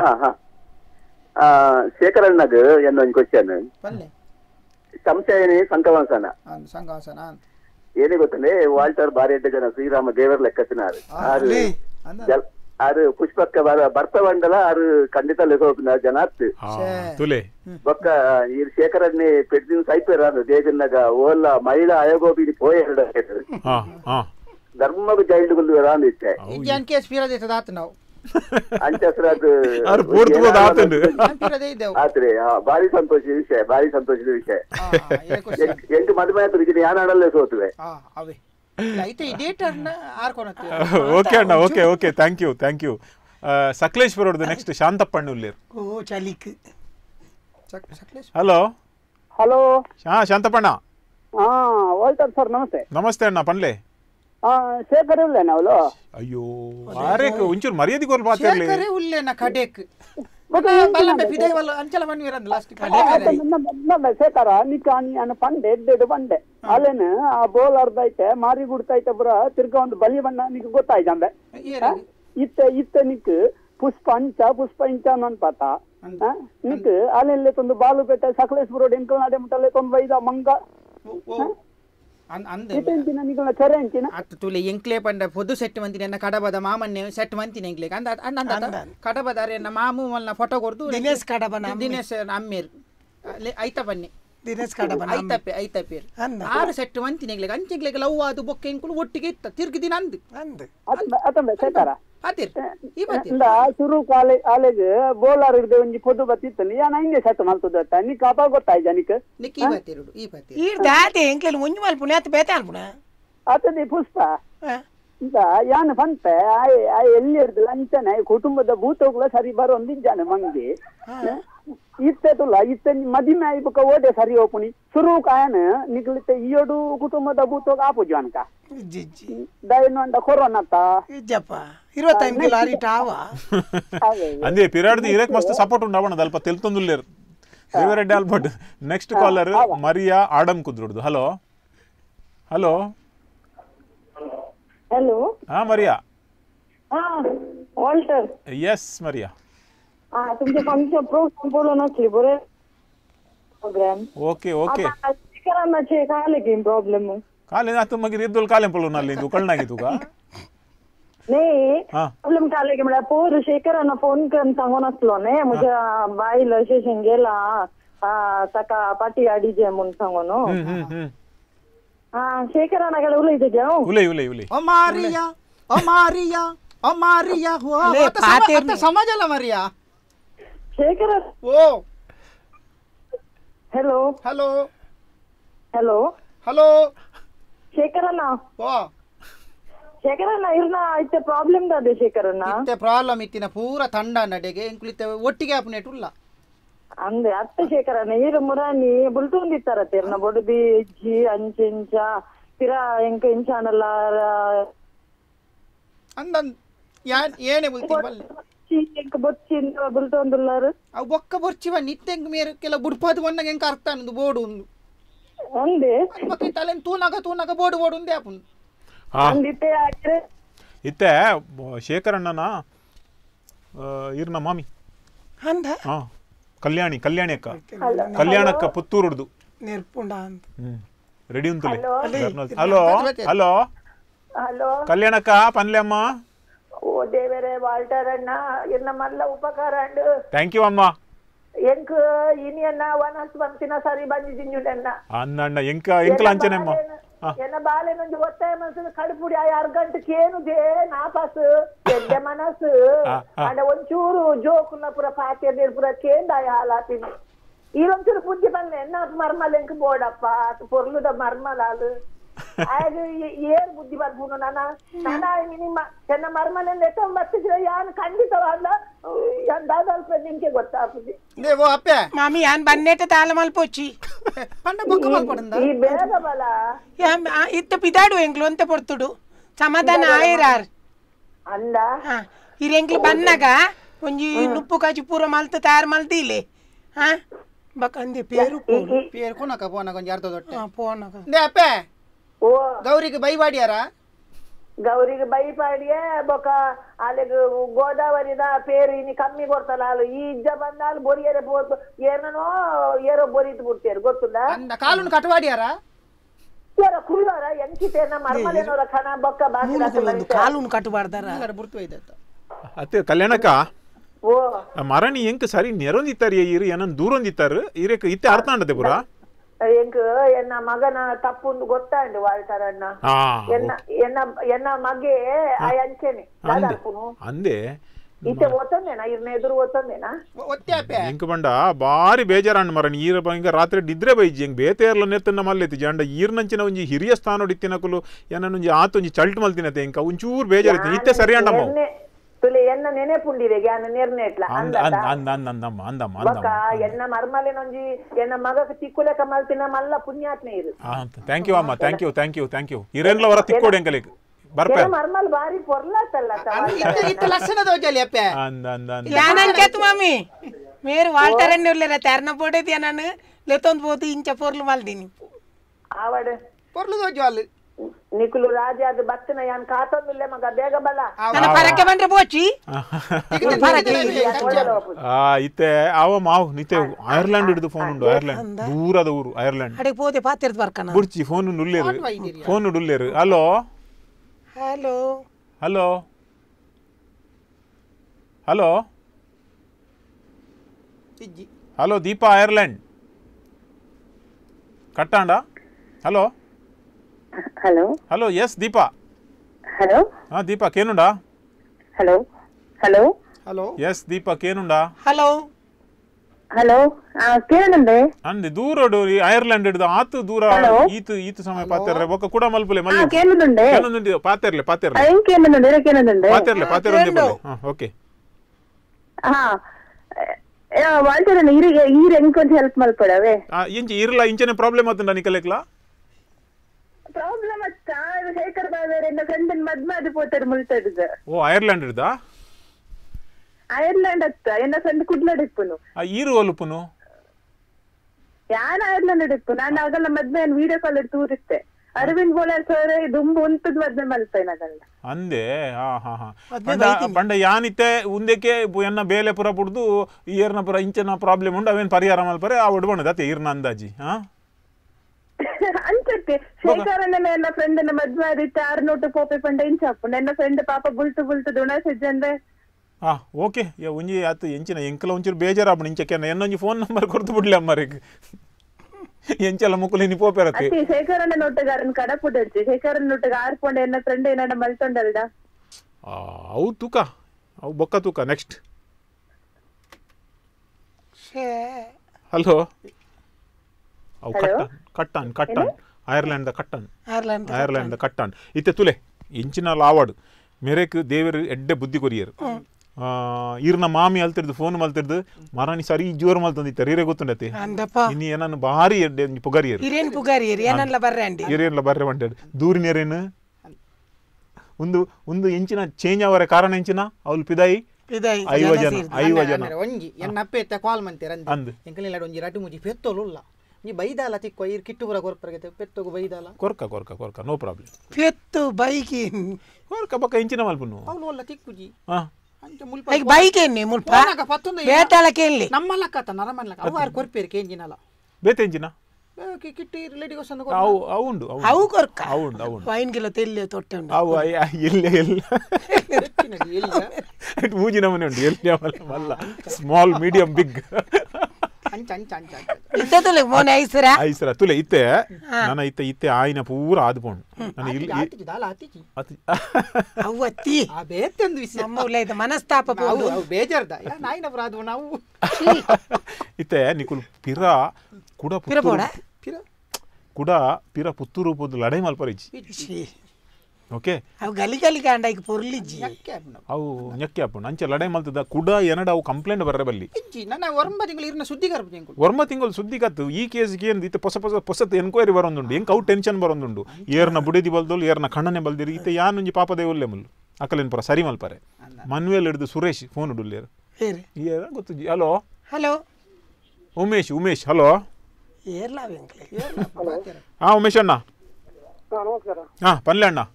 O: ಶೇಖರಣ್ಣಗ ಏನೊಂದು ಕ್ವಶನ್ ಸಂಶಯನೇ ಸಂಕವಾಸನ
C: ಸಂಕವಾಸನ
O: ಏನೇ ಗೊತ್ತಂದ್ರೆ ವಾಲ್ಟರ್ ಬಾರಿ ಎಂಟು ಜನ ಶ್ರೀರಾಮ ದೇವರ ಲೆಕ್ಕತ್ತಿನಾರು ಆರು ಪುಷ್ಪಕ್ಕ ಬರ್ತವಂಡಲ ಆರು ಖಂಡಿತ ಲೆಗೋಪಿನ ಜನ
A: ತುಲೆ
O: ಬೊಕ್ಕ ಈ ಶೇಖರನ್ನೇ ಪೆಡ್ದಿನ ಸೈಪೇರ ದೇಶನಾಗ ಓಲ್ಲ ಮಹಿಳಾ ಆಯೋಗೋಬಿನಿ ಪೋಯ ಎರಡು ಧರ್ಮಗ ಜೈಲ್ಡ್ಗಳು ರಾಂದಿತ್ತೆ
C: ಜಾನ್ ಕೇಸ್ ಫಿರದೆ ದಾತ ನಾವು
O: ಅಂಚಸ್ರಾದ್ ಆತ್ರೆ ಬಾರಿ ಸಂತೋಷದ ವಿಷಯ ಬಾರಿ ಸಂತೋಷದ ವಿಷಯ ಎಂಟು ಮದುವೆ ಆದ್ರೆ ಯಾನ್ ಆಡಲ್ಲೇ ಸೋತುವೆ
A: ಓಕೆ ಅಣ್ಣ okay okay thank you thank you Sakaleshwara ಅವ್ರದ್ದು ನೆಕ್ಸ್ಟ್ ಶಾಂತಪ್ಪಣ್ಣ ಉಲ್ಲೇರ್
B: ಓ ಚಲಿಕ್
A: ಹಲೋ
P: ಹಲೋ
A: ಹಾ ಶಾಂತಪ್ಪಣ್ಣ
P: ಹಾ ವಾಲ್ಟರ್ ಸರ್ ನಮಸ್ತೆ
A: ನಮಸ್ತೆ ಅಣ್ಣ ಪನ್ಲೆ
P: ಶೇಖರ್ ಉಲ್ಲೇನ ಅವಳು
A: ಅಯ್ಯೋ ಅರೆ ಒಂಚೂರು ಮರ್ಯಾದೆ ಕೊಲ್ ಪಾತಿರ್ಲಿ
C: ಶೇಖರ್ ಉಲ್ಲೇನ ಕಡೆಕ್
P: ಶೇಖರ ನಿಕಾನಿ ಅನ್ನ ಪಂಡೆ ಎಡ್ಡೆಡು ಪಂಡೆ ಅಲ್ಲೇನು ಆ ಬೋಲರ್ದ ಐತೆ ಮಾರಿ ಗುಡ್ತೈತೆ ಬುರ ತಿರ್ಗ ಒಂದು ಬಲಿ ಬಣ್ಣ ನಿಕ್ ಗೊತ್ತಾಯ್ತಂಬೆ ಇತ್ತೆ ಇತ್ತೆ ನಿಕ್ ಪುಷ್ಪ ಅಂಚ ಪುಷ್ಪ ಇಂಚ ನನ್ ಪಾತ ನಿಕ್ ಅಲ್ಲೆಲ್ಲೇ ತಂದು ಬಾಲು ಪೇಟೆ ಸಕಲೇಶ್ಪುರ ಎಂಕಲ್ ನಾಡೆ ಮುಟ್ಟಲ್ಲೇ ತಂದು ಬೈದ ಮಂಗ
C: ಚೆರೆ ಅಂಚಿನ ಅತ್ತು ತುಲೆ ಎಂಕ್ಲೆ ಪಂಡ ಪೊದು ಸೆಟ್ ಮಂತಿನ ಎನ್ನ ಕಡಬದ ಮಾಮನ್ನೆ ಸೆಟ್ ಮಂತಿನ ಎಂಕ್ಲೆ ಅಂದ ಅಣ್ಣ ಕಡಬದಾರೆ ಎನ್ನ ಮಾಮು ಮಲ್ನ ಫೋಟೋ ಕೊಡ್ದು
B: ದಿನೇಶ್ ಕಡಬನ
C: ದಿನೇಶ್ ಅಮ್ಮೇರ್ ಐತ ಬನ್ನಿ
B: ದಿನೇಶ್ ಕಡಬನ
C: ಐತಪ್ಪೆ ಐತಪ್ಪೇರ್ ಆರು ಸೆಟ್ ಮಂತಿನ ಎಂಕ್ಲೆ ಅಂಚಿಂಗ್ಲೆಗೆ ಲವ್ ಆದು ಬೊಕ್ಕೆ ಎಂಕುಲು ಒಟ್ಟಿಗೆ ಇತ್ತ ತಿರ್ಗಿ ದಿನ ಅಂದ್
B: ಅಂದ್
P: ಅತಂಬೆ ಶೇಖರ
C: ಪಾತಿರ್ ಈ ಪಾತಿರ್
P: ಶುರು ಕಾಲೇ ಕಾಲೇಜ್ ಬೋಲಾರ್ ಇರ್ದೆ ಒಂಜಿ ಪೊದು ಬತ್ತಿತ್ತು ಯಾನ ಹಿಂಗೆ ಸೆಟ್ ಮಲ್ತದ ನೀ ಕಾಪ ಗೊತ್ತಾಯ್ತ ನಿಕ್
C: ನಿಕ್ ಈ ಪಾತಿರ್ ಈ ಪಾತಿರ್
B: ಈ ದಾತೆ ಎಂಕ್ಲೆ ಒಂಜಿ ಮಲ್ ಪುಣ್ಯ ಅತ ಬೇತ ಅಲ್ಪುಣ
P: ಅತದಿ ಪುಷ್ಪ ಇಂದ ಯಾನ ಪಂಪೆ ಆಯ್ ಆಯ್ ಎಲ್ಲಿ ಇರ್ದು ಅಂಚನೆ ಕುಟುಂಬದ ಭೂತೋಗುಲ ಸರಿ ಬರೋಂದಿದ್ದಾನೆ ಮಂದಿ ಇತ್ತೆ ತುಲ ಇತ್ತೆ ಮದಿಮೆ ಆಯ್ಬಕ ಓಡೆ ಸರಿ ಹೋಪುನಿ ಶುರು ಕಾಯನ ನಿಗ್ಲಿತ್ತೆ ಈಯೋಡು ಕುಟುಂಬದ ಭೂತೋಗ ಆಪುಜು ಅನ್ಕ ದಯನು ಅಂದ ಕೊರೋನಾತ
B: ಇಜ್ಜಪ್ಪ ಇರುವತ್ತೈದು ಕಿಲೋ ಆರಿ ಟಾವ
A: ಅಂದೇ ಪಿರಾಡ್ದು ಇರಕ್ ಮಸ್ತ್ ಸಪೋರ್ಟ್ ಉಂಡಾವಣ ಅಲ್ಪ ತೆಲ್ತೊಂದುಲ್ಲೇರ್ favourite Albert next caller Maria Adam ಕುದ್ರುಡ್ದು ಹಲೋ ಹಲೋ
Q: हॅलो
A: हा मरिया
Q: हा वॉल्टर
A: यस मरिया
Q: हा तुमचे फंक्शन प्रोग्राम बोलून असले बरे प्रोग्राम
A: ओके ओके
Q: शेखरांचे काले की प्रॉब्लेम
A: काले आता मग रिद्दोल काले पळून आले तू कळना की तुका
Q: नाही प्रॉब्लेम काले की मला पोर शेखरांना फोन करून सांगून असलो ने माझ्या बाईला शेशन गेला सका पाटी अडीजे म्हणून सांगून हा शेखरांना उलयते जाऊ
A: उलय उलय उलय
C: ओ मारिया ओ मारिया ओ मारिया हो आता आता समजला मारिया
Q: शेखर
C: ओ
Q: हॅलो
C: हॅलो
Q: हॅलो
C: हॅलो
Q: ಶೇಖರಣ್ಣ
C: ಓ
Q: ಶೇಖರಣ್ಣ ಇರ್ನ ಇತ್ತೆ ಪ್ರಾಬ್ಲಮ್ ದಾದೆ ಶೇಖರಣ್ಣ
C: ಇತ್ತೆ ಪ್ರಾಬ್ಲಮ್ ಇತ್ತಿನ ಪೂರ ತಂಡ ನಡೆಗೆ ಎಂಕುಲಿತ್ತೆ ಒಟ್ಟಿಗೆ ಆಪನೇಟುಲ್ಲ
Q: ಅಂದೆ ಅತ್ತ ಶೇಖರಣ್ಣ ಈರು ಮುರಾನಿ ಬುಲ್ತುಂದಿತ್ತಾರತ್ತೆ ಇರ್ನ ಬೊಡದಿ ಇಜ್ಜಿ ಅಂಚೆಂಚ ಪಿರ ಎಂಕ ಇಂಚಾನಲ್ಲ
C: ಅಂದನ್ ಯಾನ್ ಏನೇ ಬುಲ್ತಿ ಬಲ್ಲೆ
Q: ಎಂಕ ಬೊಚ್ಚಿ ಬುಲ್ತೊಂದುಲ್ಲಾರು
C: ಅವು ಬೊಕ್ಕ ಬೊರ್ಚಿವ ನಿತ್ತೆಂಕ್ ಮೇರೆ ಕೆಲ ಬುಡ್ಪಾದು ಒಣ್ಣಗೆ ಎಂಕ ಅರ್ಥ ಅನ್ನದು ಬೋಡು ಉಂದು
Q: ಅಂದೆ
C: ಮಕ್ಕ ತಲೆನ್ ತೂನಗ ತೂನಗ ಬೋಡು ಬೋಡು ಉಂದೆ ಆಪುಂದು
Q: ಅಂದಿತ್ತೆ ಆಕ್ರೆ
A: ಇತ್ತೆ ಶೇಖರಣ್ಣನ ಇರ್ನ ಮಾಮಿ
B: ಅಂದ
A: ಹಾ ಕಲ್ಯಾಣಿ ಕಲ್ಯಾಣಿ ಅಕ್ಕ ಕಲ್ಯಾಣಕ್ಕ ಪುತ್ತೂರುಡ್ದು
B: ನೆರ್ಪುಂಡ ಅಂತ
A: ಹ್ಮ್ ರೆಡಿ ಉಂತುಲೆ ಹಲೋ ಹಲೋ
Q: ಹಲೋ
A: ಕಲ್ಯಾಣಕ್ಕ ಪನ್ಲೆಮ್ಮ
Q: ಓ ದೇವರೇ ವಾಲ್ಟರ್ ಅಣ್ಣ ಇನ್ನ ಮಲ್ಲ ಉಪಕಾರ ಅಂಡು
A: ಥ್ಯಾಂಕ್ ಯು ಅಮ್ಮ
Q: ಎಂಕ್ ಇನಿಯನ್ನ ವನಸ್ ಬಂತಿನ ಸರಿ ಬಂದಿದ್ದೀನಿ
A: ಅನ್ನ ಎಂಕ ಎಂಕಲ ಅಂಚನೆಮ್ಮ
Q: ಎನ್ನ ಬಾಲೆ ನಂದು ಒತ್ತಾಯ ಮನಸ್ಸು ಕಡುಪುಡಿ ಆ ಆರು ಗಂಟೆಗೆ ಏನು ದೇ ನಾಪಾಸು ಎಡ್ಡೆ ಮನಸ್ಸು ಅಂಡ ಒಂಚೂರು ಜೋಕುನ ಪುರ ಪಾತ್ಯ ಪುರ ಕೇಂದಾಯ ಹಾಲಾತಿನಿ ಈರೊಂಚೂರು ಬುದ್ಧಿ ಬಂದೆ ಎನ್ನ ಮರ್ಮಲ್ ಎಂಕ್ ಬೋಡಪ್ಪ ಪೊರ್ಲುದ ಮರ್ಮಲಾಲು ಆಗ ಏನ್ ಬುದ್ಧಿ ಬರ್ಬೋದು ನಾನ ನಾನ ನಿಮ್ಮ ಎನ್ನ ಮರ್ಮಲೆಂದ ಎತ್ತ ಬರ್ತಿದ್ರೆ ಯಾನ್ ಖಂಡಿತವಾದ ಸ್ವಲ್ಪ ನಿಮ್ಗೆ ಗೊತ್ತಾಗ್ತದೆ
C: ದೇವೋ ಅಪ್ಪೆ
B: ಮಾಮಿ ಯಾನ್ ಬನ್ನೇಟ ತಾಲ ಮಲ್ಪೊಚ್ಚಿ
C: ಪಂಡ ಬೊಕ್ಕ ಮಲ್ಪಡಂದ
Q: ಈ ಬೇಗ ಬಲ
B: ಇತ್ತ ಪಿದಾಡು ಎಂಕ್ಲು ಅಂತ ಪೊರ್ತುಡು ಸಮಾಧಾನ ಆಯಿರಾರ್
Q: ಅಂದ
B: ಇರೆಂಕ್ಲು ಬನ್ನಗ ಒಂಜಿ ನುಪ್ಪು ಕಾಜಿ ಪೂರ ಮಲ್ತ ತಯಾರು ಮಲ್ತಿಲೆ ಹಾ ಬಕಂದೆ ಪೇರು
C: ಪೇರು ಕೊನಕ ಪೋನಕ ಒಂಜಿ ಅರ್ಧ ದೊಟ್ಟೆ
B: ಪೋನಕ
C: ದೇ ಅಪ್ಪೆ
Q: ಓ
C: ಗೌರಿಗೆ ಬೈವಾಡಿಯಾರ
Q: ಗೌರಿಗೆ ಬೈಪಾಡಿಯೇ ಬೊಕ ಅಲ್ಲಿಗೆ ಗೋದಾವರಿದ ಪೇರು ಇನಿ ಕಮ್ಮಿ ಕೊಡ್ತಲ್ಲ ಅಲ್ಲ ಈ ಇಜ್ಜ ಬಂದಾಲು ಬೊರಿಯರೆ ಪೋತು ಏನೋ ಏರೋ ಬೊರಿತು ಬಿಡ್ತೀರ ಗೊತ್ತುಂದ
C: ಕಾಲುನ್ ಕಟವಾಡಿಯಾರ
Q: ಏರೋ ಕುಳ್ಳಾರ ಎಂಕಿತೇನ ಮರ್ಮಲೇನೋರ ಕಣ ಬೊಕ್ಕ ಬಾಕಿ
B: ಕಾಲುನ್ ಕಟ್ಟಬಾರ್ದಾರ
C: ಬುರ್ತು ಐದತ್ತ
A: ಅತ್ತೆ ಕಲ್ಯಾಣಕ್ಕ
Q: ಓ
A: ಮರಣಿ ಎಂಕ್ ಸರಿ ನೆರೊಂದಿತ್ತಾರ ಇರು ಏನನ್ ದೂರೊಂದಿತ್ತಾರ ಇರೇಕ ಇತ್ತೆ ಅರ್ಥ ಅಂಡದೆ ಪುರ
Q: ಎಂಕ್ ಎನ್ನ ಮಗನ ತಪ್ಪುಂದು ಗೊತ್ತಾಂಡು ವಾಲ್ಟರ್ ಅಣ್ಣ ಎನ್ನ ಎನ್ನ ಎನ್ನ ಮಗೆ ಆ ಅಂಚೆನೆ
A: ಅಂದೆ
Q: ಇತ್ತೆ ಓತಂದೇನಾ ಇರ್ನ ಎದುರು ಓತಂದೇನಾ
A: ಎಂಕ್ ಬಂಡ ಬಾರಿ ಬೇಜಾರಂಡ್ ಮರಣಿ ಈರ ಬಂಗ ರಾತ್ರಿ ನಿದ್ರೆ ಬೈಜಿ ಎಂಗ್ ಬೇತೆರ್ಲ ನೆತ್ತನ್ನ ಮಲ್ಲೆತಿ ಜಂಡ ಈರ್ನಂಚಿನ ಒಂಜಿ ಹಿರಿಯ ಸ್ಥಾನೋಡಿತ್ತಿನಕುಲು ಏನನೊಂಜಿ ಆತೊಂಜಿ ಚಲ್ಟ್ ಮಲ್ತಿನತೆ ಎಂಕ ಒಂಚೂರು ಬೇಜಾರಿತ್ತು ಇತ್ತೆ ಸರಿ ಅಂಡಮ್ಮ
Q: ತುಲೆ ಎನ್ನ ನೆನೆಪುಂಡಿರೆ ಗ್ಯಾನ ನಿರ್ನೆಟ್ಲ
A: ಅಂದಮ್ಮ
Q: ಎನ್ನ ಮರ್ಮಲೆನೊಂಜಿ ಎನ್ನ ಮಗಕ ತಿಕ್ಕುಲೆಕ ಮಲ್ತಿನ ಮಲ್ಲ ಪುಣ್ಯಾತ್ಮೆ ಇರು
A: ಥ್ಯಾಂಕ್ ಯು ಅಮ್ಮ thank you thank you thank you ಇರೆನ್ಲ ವರ ತಿಕ್ಕೋಡಿ ಎಂಕಲೆಕ್ ಬರ್ಪೆ
Q: ಮರ್ಮಲ್ ಬಾರಿ ಪೊರ್ಲಾತಲ್ಲ
C: ಇತ್ತ ಲಕ್ಷಣ ದೋಜಲಿ ಅಪ್ಪೆ
A: ಅಂದ ಅಂದ
B: ಯಾನಂಕೆತ್ ಮಾಮಿ ಮೇರು ವಾಲ್ಟರ್ ಎನ್ನುರ್ಲೆರ ತೆರ್ನ ಪೋಡೇತಿ ನಾನು ಲೆತೊಂದು ಪೋತು ಇಂಚ ಪೊರ್ಲು ಮಲ್ದಿನಿ
Q: ಆವಡ
C: ಪೊರ್ಲು ದೋಜು ಅಲ್ಲಿ
Q: ನಿಕುಲು ರಾಜ ಅದು ಬತ್ತನ ಯಾನ್ ಕಾತೊಂದಿಲ್ಲ ಮಗ ಬೇಗ ಬಲ
B: ನನ್ನ ಪರಕ್ಕೆ ಬಂದ್ರೆ ಪೋಚಿ
A: ಆ ಇತ್ತೆ ಅವ ಮಾವು ನಿತ್ತೆ ಐರ್ಲೆಂಡ್ ಹಿಡಿದು ಫೋನ್ ಉಂಡು ಐರ್ಲೆಂಡ್ ದೂರದ ಊರು ಐರ್ಲೆಂಡ್
B: ಅಡೆ ಪೋದೆ ಪಾತಿರ್ದು ಬರ್ಕನ
A: ಬುಡ್ಚಿ ಫೋನ್ ನುಲ್ಲೇರು ಫೋನ್ ನುಲ್ಲೇರು hello
B: hello
A: hello hello hello Deepa Ireland ಕಟ್ಟಾಂಡ hello
R: hello
A: hello yes Deepa
R: hello
A: ఆ దీపా కేనుండా
R: hello hello
C: hello
A: yes Deepa కేనుండా
B: హలో
R: హలో ఆ కేనుండే
A: అంది దూరడు ఐర్లాండ్ ఇడు ఆతు దూర ఈతు ఈతు సమయ పాతెర్ರೆ ఒక ಕೂಡ ಮಲ್ಪಲೆ ಮಲ್ಲಿ
R: ಆ ಕೇನುಂಡೆ
A: ಕೇನುಂಡೆ ಪಾತೆರ್ಲೆ ಪಾತೆರ್ಲೆ
R: ಏನ್ ಕೇನುಂಡೆ ರೆ ಕೇನುಂಡೆ
A: ಪಾತೆರ್ಲೆ ಪಾತೆರ್ಲೆ ಬಲೆ ಹಾ ಓಕೆ
R: ಹಾ ವಾಲ್ಟರ್ ನೀರಿಗೆ ಈ ರೆಂಕ್ ಕೊಂಚ ಹೆಲ್ಪ್ ಮಲ್ಪಡವೆ
A: ಆ ಇಂಚೆ ಇರಲ್ಲ ಇಂಚನೆ ಪ್ರಾಬ್ಲಮ್ ಆತಂಡ ನಿಕಲೆಕ್ಲಾ
R: ಪ್ರಾಬ್ಲಮ್ ಅತ್ತ ಶೇಖರ್ ಬಾದರ್ ಎನ್ನ ಫ್ರೆಂಡ್ ಮದ್ಮಾದಿ ಪೋತರ್ ಮುಲ್ತಡ್ದ
A: ಓ ಐರ್ಲೆಂಡ್ ಇರ್ದಾ
R: ಐರ್ಲೆಂಡ್ ಅತ್ತ ಎನ್ನ ಫ್ರೆಂಡ್ ಕುಡ್ಲಡಿಪ್ಪುನು
A: ಆ ಈರು ಒಲುಪುನು
R: ಯಾನ್ ಐರ್ಲೆಂಡ್ ಇಡಿಪ್ಪು ನಾನು ಆಗಲ್ಲ ಮದ್ವೆ ವಿಡಿಯೋ ಕಾಲ್ ಇಟ್ಟು ತೂರಿತ್ತೆ ಅರವಿಂದ್ ಬೋಲಾರ್ ಸರ್ ದುಂಬು ಉಂಟದ ಮದ್ವೆ ಮಲ್ಪೇನಗಲ್ಲ
A: ಅಂದೆ ಹಾ ಹಾ ಹಾ ಪಂಡ ಪಂಡ ಯಾನಿತ್ತೆ ಉಂದೆಕೆ ಎನ್ನ ಬೇಲೆ ಪುರ ಪುಡ್ದು ಈರ್ನ ಪುರ ಇಂಚನ ಪ್ರಾಬ್ಲಮ್ ಉಂಡು ಅವೇನ್ ಪರಿಹಾರ ಮಲ್ಪರೆ ಆ ಒಡ್ಬಣದ ಅತ್ತೆ ಈರ್ನ ಅಂದಾಜಿ ಹಾ
R: ಅಂಚತ್ತೆ ಶೇಖರಣ್ಣ ನನ್ನ ಫ್ರೆಂಡ್ ಮದ್ವೆ ಆದಿತ್ತು ಆರ್ನೋಟು ಪೋಪೆ ಪಂಡ ಇಂಚಾಪು ನನ್ನ ಫ್ರೆಂಡ್ ಪಾಪ ಬುಲ್ತು ಬುಲ್ತು ದುಣ ಸಜ್ಜಂದ್ರೆ
A: ಹಾ ಓಕೆ ಒಂಜಿ ಆತು ಎಂಚಿನ ಎಂಕಲ ಒಂಚೂರು ಬೇಜಾರಾಪಣ ಇಂಚಕ್ಕೆ ಎನ್ನೊಂಜಿ ಫೋನ್ ನಂಬರ್ ಕೊಡ್ತು ಬಿಡ್ಲಿ ಅಮ್ಮರಿಗೆ ಎಂಚಲ ಮುಕ್ಕುಲಿ ನಿ ಪೋಪೆರತ್ತೆ
R: ಅತ್ತಿ ಶೇಖರಣ್ಣ ನೋಟಗಾರನ್ ಕಡಪುಡರ್ಚಿ ಶೇಖರಣ್ಣ ನೋಟಗ ಆರ್ಪೊಂಡ ಎನ್ನ ಫ್ರೆಂಡ್ ಏನಾಡ ಮಲ್ತೊಂಡಲ್ದ
A: ಅವು ತೂಕ ಅವು ಬೊಕ್ಕ ತೂಕ ನೆಕ್ಸ್ಟ್ ಹಲೋ ಅವು ಕಟ್ಟಾನ್ ಕಟ್ಟಾನ್ ಕಟ್ಟಾನ್ ಐರ್ಲೆಂಡ್ ದ ಕಟ್ಟನ್
B: ಐರ್ಲೆಂಡ್
A: ಐರ್ಲೆಂಡ್ ದ ಕಟ್ಟನ್ ಇತ್ತೆ ತುಲೆ ಇಂಚಿನ ಲಾವಾಡು ಮೇರೆಕ್ ದೇವರು ಎಡ್ಡೆ ಬುದ್ಧಿ ಕೊರಿಯರು ಈರ್ನ ಮಾಮಿ ಅಲ್ತಿರ್ದು ಫೋನ್ ಮಲ್ತಿರ್ದು ಮರಾಣಿ ಸರಿ ಜೋರು ಮಲ್ತಂದಿತ್ತಾರೆ ಹಿರೇ ಗೊತ್ತುಂಡತೆ ಇನ್ನು ಏನನ್ನು ಭಾರಿ ಎಡ್ಡೆ ಪುಗಾರಿಯರು
B: ಹಿರೇನ್ ಪುಗಾರಿಯರು ಏನಲ್ಲ ಬರ್ರೆ ಅಂಡಿ
A: ಹಿರೇನ್ಲ ಬರ್ರೆ ಬಂಟಾడు ದೂರಿನೇರೇನು ಒಂದು ಒಂದು ಇಂಚಿನ ಚೇಂಜ್ ಅವರ ಕಾರಣ ಇಂಚಿನ ಅವ್ಲು ಪಿದಾಯಿ ಐವ ಜನ ಐವ ಜನ
C: ಒಂಜಿ ಎನ್ನಪ್ಪೆತ್ತ ಕಾಲ್ ಮಂತೀರ ಅಂದ್ ಎಂಕಲಿಲ್ಲ ಒಂಜಿ ರಟ್ಟು ಮುಜಿ ಪೆತ್ತೋಲುಲ್ಲ ನೀ ಬೈದಾಲ ತಿಕ್ಕೋ ಇರ್ ಕಿಟ್ಟುಪುರ ಕೊರ್ಪರಗೆ ಪೆತ್ತೋಗು ಬೈದಾಲ
A: ಕೊರ್ಕ ಕೊರ್ಕ ಕೊರ್ಕ ನೋ ಪ್ರಾಬ್ಲಮ್
B: ಪೆತ್ತು ಬೈಕಿ
A: ಕೊರ್ಕ ಬಕ್ಕ ಇಂಚಿನ ಮಲ್ಪುನು
C: ಅವ್ನು ಒಲ್ಲ ತಿಕ್ಕುಜಿ
A: ಹಾ
C: ಅಂಚ ಮುಲ್ಪ
B: ಐ ಬೈಕ್ ಎನ್ನಿ ಮುಲ್ಪ
C: ಪೋನಗ ಪತ್ತೊಂದು
B: ಬೇಟಾಲಕ್ಕೆ ಎಲ್ಲಿ
C: ನಮ್ಮಲ್ಲ ಕತ ನರಮಲ್ಲ ಅವಾರ್ ಕೊರ್ಪೇರ್ ಕೇಂಜಿನಲ್ಲ
A: ಬೇತೆ ಇಂಚಿನ
C: ಕಿಟ್ಟಿ ಲೇಡಿ ಗೊಸಂದ
A: ಅವು ಅವುಂಡು
B: ಅವು ಕೊರ್ಕ
A: ಅವುಂಡು ಅವುಂಡು
B: ವೈನ್ ಗಿಲ ತೆಲ್ಲೆ ತೊಟ್ಟೆ ಉಂಡು
A: ಅವು ಎಲ್ಲ ಎಲ್ಲ ಮೂಜಿನ ಮನೆ ಉಂಟು ಎಲ್ಲಿ ಮಲ್ಲ ಸ್ಮಾಲ್ ಮೀಡಿಯಂ ಬಿಗ್
C: ಅಂಚ ಅಂಚ ಅಂಚ
B: ಇತ್ತೆ ತುಲೆ ಮೋನೆ ಐಸರ
A: ಐಸರ ತುಲೆ ಇತ್ತೆ ನನ್ನ ಇತ್ತೆ ಇತ್ತೆ ಆಯ್ನ ಪೂರ ಆದ್ಕೊಂಡು ನಾನು ಇಲ್ಲಿ
C: ಆತಿಜಿ ದಾಲ ಆತಿಜಿ
B: ಅವತ್ತಿ
C: ಆ ಬೇತೆಂದು ವಿಷಯ
B: ನಮ್ಮ ಉಲ್ಲ ಇದು ಮನಸ್ತಾಪ
C: ಅವು ಅವು ಬೇಜಾರ್ದ ಯಾ ನಾಯಿನ ಬರಾದು ನಾವು
A: ಇತ್ತೆ ನಿಕುಲ್ ಪಿರ ಕುಡ
B: ಪಿರ ಬೋಡ
C: ಪಿರ
A: ಕುಡ ಪಿರ ಪುತ್ತೂರು ಪೋದು ಲಡೈ ಮಲ್ಪರಿಜಿ ಓಕೆ
B: ಅವು ಗಲಿ ಗಲಿ ಕಾಂಡೈಕ್ ಪೊರ್ಲಿಜಿ
A: ಅವು ñಕ್ಕೆ ಆಪುಂಡು ಅಂಚೆ ಲಡೈ ಮಲ್ತದ ಕುಡ ಏನಡ ಅವು ಕಂಪ್ಲೇಂಟ್ ಬರ್ರೆ ಬಲ್ಲಿ
C: ಇಜ್ಜಿ ನನ್ನ ವರ್ಮ ತಿಂಗಳು ಇರ್ನ ಸುದ್ದಿಗಾರ ತಿಂಗಳು
A: ವರ್ಮ ತಿಂಗಳು ಸುದ್ದಿಗತ್ತು ಈ ಕೇಸ್ಗೆ ಏನು ಇತ್ತೆ ಹೊಸ ಹೊಸ ಹೊಸತ್ ಎನ್ಕ್ವೈರಿ ಬರೋದುಂಡು ಎಂಕ್ ಅವು ಟೆನ್ಷನ್ ಬರೋದುಂಡು ಏರ್ನ ಬುಡಿದಿ ಬಲ್ದೋಲು ಏರ್ನ ಕಣ್ಣನೆ ಬಲ್ದಿರಿ ಇತ್ತೆ ಯಾನೊಂಜಿ ಪಾಪದೇ ಒಲ್ಲೆ ಮುಲ್ಲು ಅಕಲೇನ್ ಪರ ಸರಿ ಮಲ್ಪರೆ ಮನ್ವೇಲ್ ಹಿಡಿದು ಸುರೇಶ್ ಫೋನ್ ಉಡುಲ್ಲೇರು ಏರ ಗೊತ್ತುಜಿ hello
B: hello
A: Umesh Umesh hello
B: ಏರ್ಲಾ ವೆಂಕ್ಲೆ
A: ಹಾ ಉಮೇಶ್ ಅಣ್ಣ
S: ನಮಸ್ಕಾರ
A: ಹಾ ಪನ್ಲೆ ಅಣ್ಣ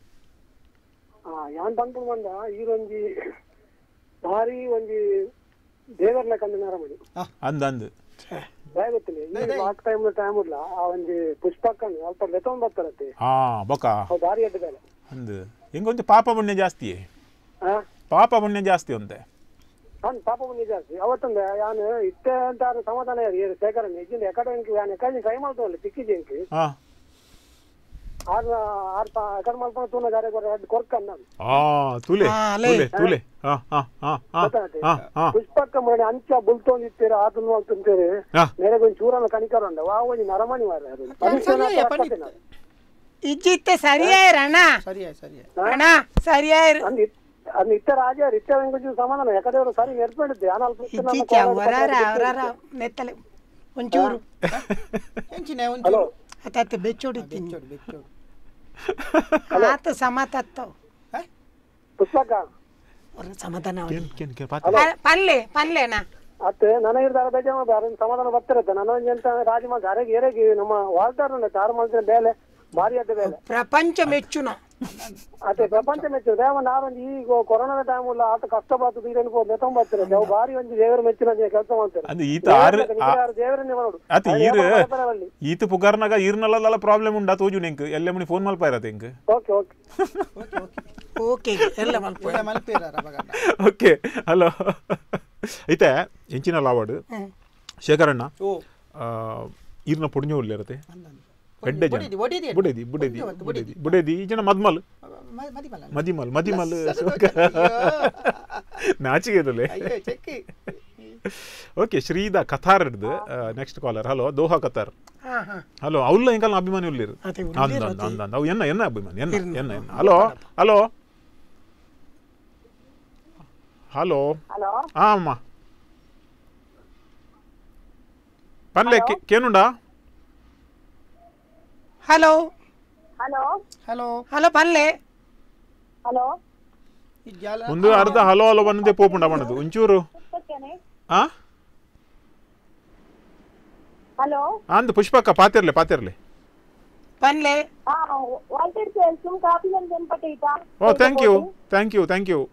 S: ಯಾನ್ ಪಂಪು ಬಂದ ಈರೊಂಜಿ ಭಾರಿ ಒಂಜಿ ದೇವರ್ನ ಕಂದಿನಾರ ಮಾಡಿ
A: ಅಂದ್ ಅಂದ್
S: ಗೊತ್ತಿಲ್ಲ ಲಾಸ್ಟ್ ಟೈಮ್ ಟೈಮ್ ಇಲ್ಲ ಆ ಒಂಜಿ ಪುಷ್ಪಕ್ಕನ್ ಅಲ್ಪ ಲೆತೊಂಡ್ ಬರ್ತಾರತ್ತೆ
A: ಹಾ ಬೊಕ
S: ಭಾರಿ ಎಡ್ಡ ಬೇಲೆ
A: ಅಂದ್ ಹೆಂಗೊಂದು ಪಾಪ ಪುಣ್ಯ ಜಾಸ್ತಿ ಪಾಪ ಪುಣ್ಯ ಜಾಸ್ತಿ ಒಂದೆ
S: ಹನ್ ಪಾಪ ಪುಣ್ಯ ಜಾಸ್ತಿ ಅವತ್ತಂದ ಯಾನ್ ಇತ್ತೆ ಅಂತ ಸಮಾಧಾನ ಯಾರು ಶೇಖರನ್ ಇಜ್ಜಿಂದ ಎಕಡೆ ಯಾನ್ ಎಕಡೆ ಟ್ರೈ ಮಾಡ್ತಾವಲ್ಲ ತಿಕ್ಕಿಜಿ ಅಂಕಿ ಆರ್ ಆರ್ ಎಕಡೆ ಮಾಡ್ಕೊಂಡು ತೂನ ಗಾರೆ ಕೊರ್ಕನ್ನ
A: ಆ ತುಲೆ ತುಲೆ ತುಲೆ ಹಾ ಹಾ ಹಾ ಹಾ ಹಾ
S: ಪುಷ್ಪಕ್ಕ ಮಾಡಿ ಅಂಚ ಬುಲ್ತೊಂದಿತ್ತೀರ ಆತನು ಅಂತಂತೀರಿ ಮೇರೆಗೆ ಒಂದು ಚೂರನ್ನ ಕಣಿಕಾರ ಉಂಡ ವಾ ಒಂಜಿ ನರಮಣಿ ಮಾರ
B: ಇಜ್ಜಿತ್ತೆ ಸರಿಯಾಯ್ರ ಅಣ್ಣ
C: ಸರಿಯಾಯ್ ಸರಿಯಾಯ್
B: ಅಣ್ಣ ಸರಿಯಾಯ್ರು
S: ಅದ್ ಇತ್ತ ರಾಜ ಇತ್ತ ವೆಂಕಟೇಶ್ವರ ಸಮಾಧಾನ ಯಾಕಂದ್ರೆ ಸರಿ ನೆರ್ಕೊಂಡಿದ್ದೆ
B: ಇಜ್ಜಿಚ್ಚ ಅವರಾರ ಅವರಾರ ನೆತ್ತಲೆ ಒಂಚೂರು
C: ಎಂಚಿನೆ ಒಂಚೂರು
B: ಅತ್ತ ಬೆಚ್ಚೋಡಿ
C: ಬೆಚ್ಚೋಡಿ ಬೆಚ್ಚೋಡಿ
B: ಆತ ಸಮಾತತ್ತವ್
S: ಪುಸ್ತಕ
B: ಸಮಾಧಾನ
A: ಕೇನ್
B: ಪಲ್ಲೆ ಪಲ್ಲೆನಾ
S: ಅತ್ತೆ ನನಗಿರ್ದಾರ ಬೇಜಾರ ಬೇರೆ ಸಮಾಧಾನ ಬರ್ತಿರತ್ತೆ ನನಂತ ರಾಜಮ ಗಾರೆಗೆ ಏರೆಗೆ ನಮ್ಮ ವಾಲ್ತಾರ ತಾರು ಮಾಡ್ತೀನಿ ಬೇಲೆ ಭಾರಿ ಅಡ್ಡ ಬೇಲೆ
B: ಪ್ರಪಂಚ ಮೆಚ್ಚುನ
S: ಅದೇ ಪ್ರಪಂಚ ಮೆಚ್ಚು ದೇವ ನಾವೊಂದು ಈಗ ಕೊರೋನಾದ ಟೈಮ್ ಇಲ್ಲ ಆತ ಕಷ್ಟ ಬಾತು ಇದನ್ನು ನೆತೊಂಡ್ ಬರ್ತಿರತ್ತೆ ಅವು ಭಾರಿ ಒಂದು ದೇವರ ಮೆಚ್ಚಿನ ಕೆಲಸ ಮಾಡ್ತಾರೆ ದೇವರನ್ನೇ ಮಾಡೋದು
A: ಅತಿ ಈರ್ ಈತ ಪುಗಾರ್ನಾಗ ಈರ್ನಲ್ಲ ಪ್ರಾಬ್ಲಮ್ ಉಂಡ ತೋಜು ನೆಂಕ್ ಎಲ್ಲ ಮನಿ ಫೋನ್ ಮಲ್ಪ ಇರತ್ತೆ ಎಂಕ್
S: ಓಕೆ ಓಕೆ
B: ಓಕೆ ಎಲ್ಲ ಮಲ್ಪ
C: ಮಲ್ಪೇರ
A: ಓಕೆ ಹಲೋ ಐತೆ ಎಂಚಿನ ಲಾವಾಡು ಶೇಖರಣ್ಣ ಈರ್ನ ಪುಣ್ಯ ಉಳ್ಳೆ ಇರತ್ತೆ ಎಡ್ಡೆ ಜನ ಬುಡೇದಿ ಬುಡೇದಿ ಬುಡೇದಿ ಬುಡೇದಿ ಈ ಜನ ಮದ್ಮಲ್ ಮದಿಮಲ್ ಮದಿಮಲ್ ನಾಚಿಗೆದಲೆ ಓಕೆ ಶ್ರೀದಾ ಕತಾರ್ ಹಿಡ್ದು next caller hello Doha Qatar hello ಅವ್ಲ ಎಂಕಲ್ ಅಭಿಮಾನಿ ಉಳ್ಳಿರು ಅಂದ ಅಂದ ಅಂದ ಅವು ಎನ್ನ ಎನ್ನ ಅಭಿಮಾನಿ ಎನ್ನ ಎನ್ನ ಎನ್ನ ಹಲೋ ಹಲೋ ಹಲೋ ಹಾ ಅಮ್ಮ ಪನ್ಲೆ ಕೇನುಂಡಾ
B: ಹಲೋ
Q: ಹಲೋ
C: ಹಲೋ
B: ಹಲೋ ಪನ್ಲೆ
Q: ಹಲೋ
A: ಒಂದು ಅರ್ಧ ಹಲೋ ಹಲೋ ಬಂದೆ ಪೋಪುಂಡ ಬಂದದು ಒಂಚೂರು ಆ
Q: ಹಲೋ
A: ಅಂದ್ ಪುಷ್ಪಕ್ಕ ಪಾತಿರ್ಲೆ ಪಾತಿರ್ಲೆ
B: ಪನ್ಲೆ
Q: ಆ ವಾಲ್ಟರ್ ಸರ್ ಸುಮ್ ಕಾಫಿ ಒಂದು ನೆನಪಟ್ಟೈತಾ
A: ಓ thank you thank you thank you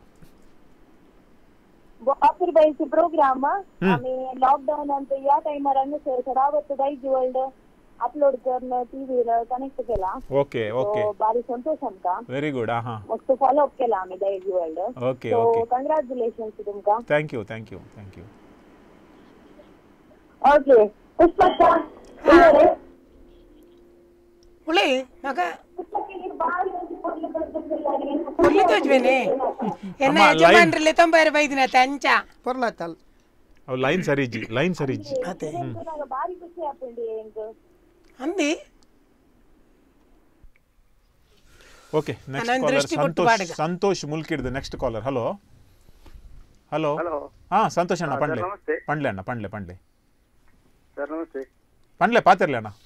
Q: वापर बाईचे प्रोग्राम आम्ही लॉकडाऊन नंतर या टाइमर सर सरावत दाईजी वर्ल्ड अपलोड करणं टीव्हीला कनेक्ट केला
A: ओके ओके
Q: बारी संतोष आमका
A: व्हेरी गुड हा
Q: मस्त फॉलो अप केला आम्ही Daijiworld
A: okay okay
Q: congratulations तुमका
A: thank you thank you thank you
Q: okay Pushpa
B: उळे मगा पुरली तोजवेने ಎನ್ನ ಯಜಮಾನ್ರಲ್ಲಿ ತೊಂಬಾರು ಬೈದಿನ ತಂಚ
C: ಪೊರ್ಲಾತಲ್
A: ಅವ್ ಲೈನ್ ಸರಿಜಿ ಲೈನ್ ಸರಿಜಿ
B: ಅತೆ
Q: ಬಾರಿ ಖುಷಿ ಆಗ್ತದೆ
B: ಅಂದಿ
A: okay next caller Santosh Santosh ಮುಲ್ಕಿಡ್ದು ನೆಕ್ಸ್ಟ್ ಕಾಲರ್ ಹಲೋ ಹಲೋ ಹಾ ಸಂತೋಷ್ ಅಣ್ಣ ಪಂಡ್ಲೆ ಪಂಡ್ಲೆ ಅಣ್ಣ ಪಂಡ್ಲೆ ಪಂಡ್ಲೆ
H: ಸರ್ ನಮಸ್ತೆ
A: ಪಂಡ್ಲೆ ಪಾತಿರ್ಲಿ ಅಣ್ಣ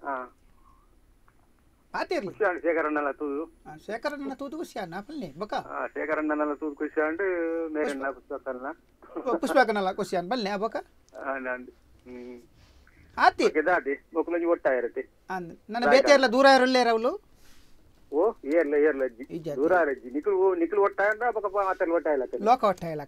C: ಪಾತಿರ್ಲಿ
H: ಶೇಖರಣ್ಣನ ತೂದು
C: ಶೇಖರಣ್ಣನ ತೂದು ಖುಷಿ ಅಣ್ಣ ಪಲ್ಲೆ ಬಕ
H: ಶೇಖರಣ್ಣನ ತೂದು ಖುಷಿ ಅಂಡ್ ಮೇರಣ್ಣ ಪುಸ್ತಕನ
C: ಪುಷ್ಪಕನಲ್ಲ ಖುಷಿ ಅಣ್ಣ ಬಲ್ಲೆ ಬಕ
H: ಹ್ಮ್
C: ಆತಿ
H: ದಾಟಿ ಬೊಕ್ಕಲಂಜಿ ಒಟ್ಟ ಇರುತ್ತೆ
C: ನನ್ನ ಬೇತೆ ಎಲ್ಲ ದೂರ ಇರಲ್ಲೇ ರವಲು
H: ಓ ಏರ್ಲ ಏರ್ಲ ದೂರ ರಜ್ಜಿ ನಿಕಲು ನಿಕಲು ಒಟ್ಟ ಅಂಡ ಬಕ ಮಾತಲ್ಲಿ ಒಟ್ಟ ಇಲ್ಲ
C: ಲೋಕ ಒಟ್ಟ ಇಲ್ಲ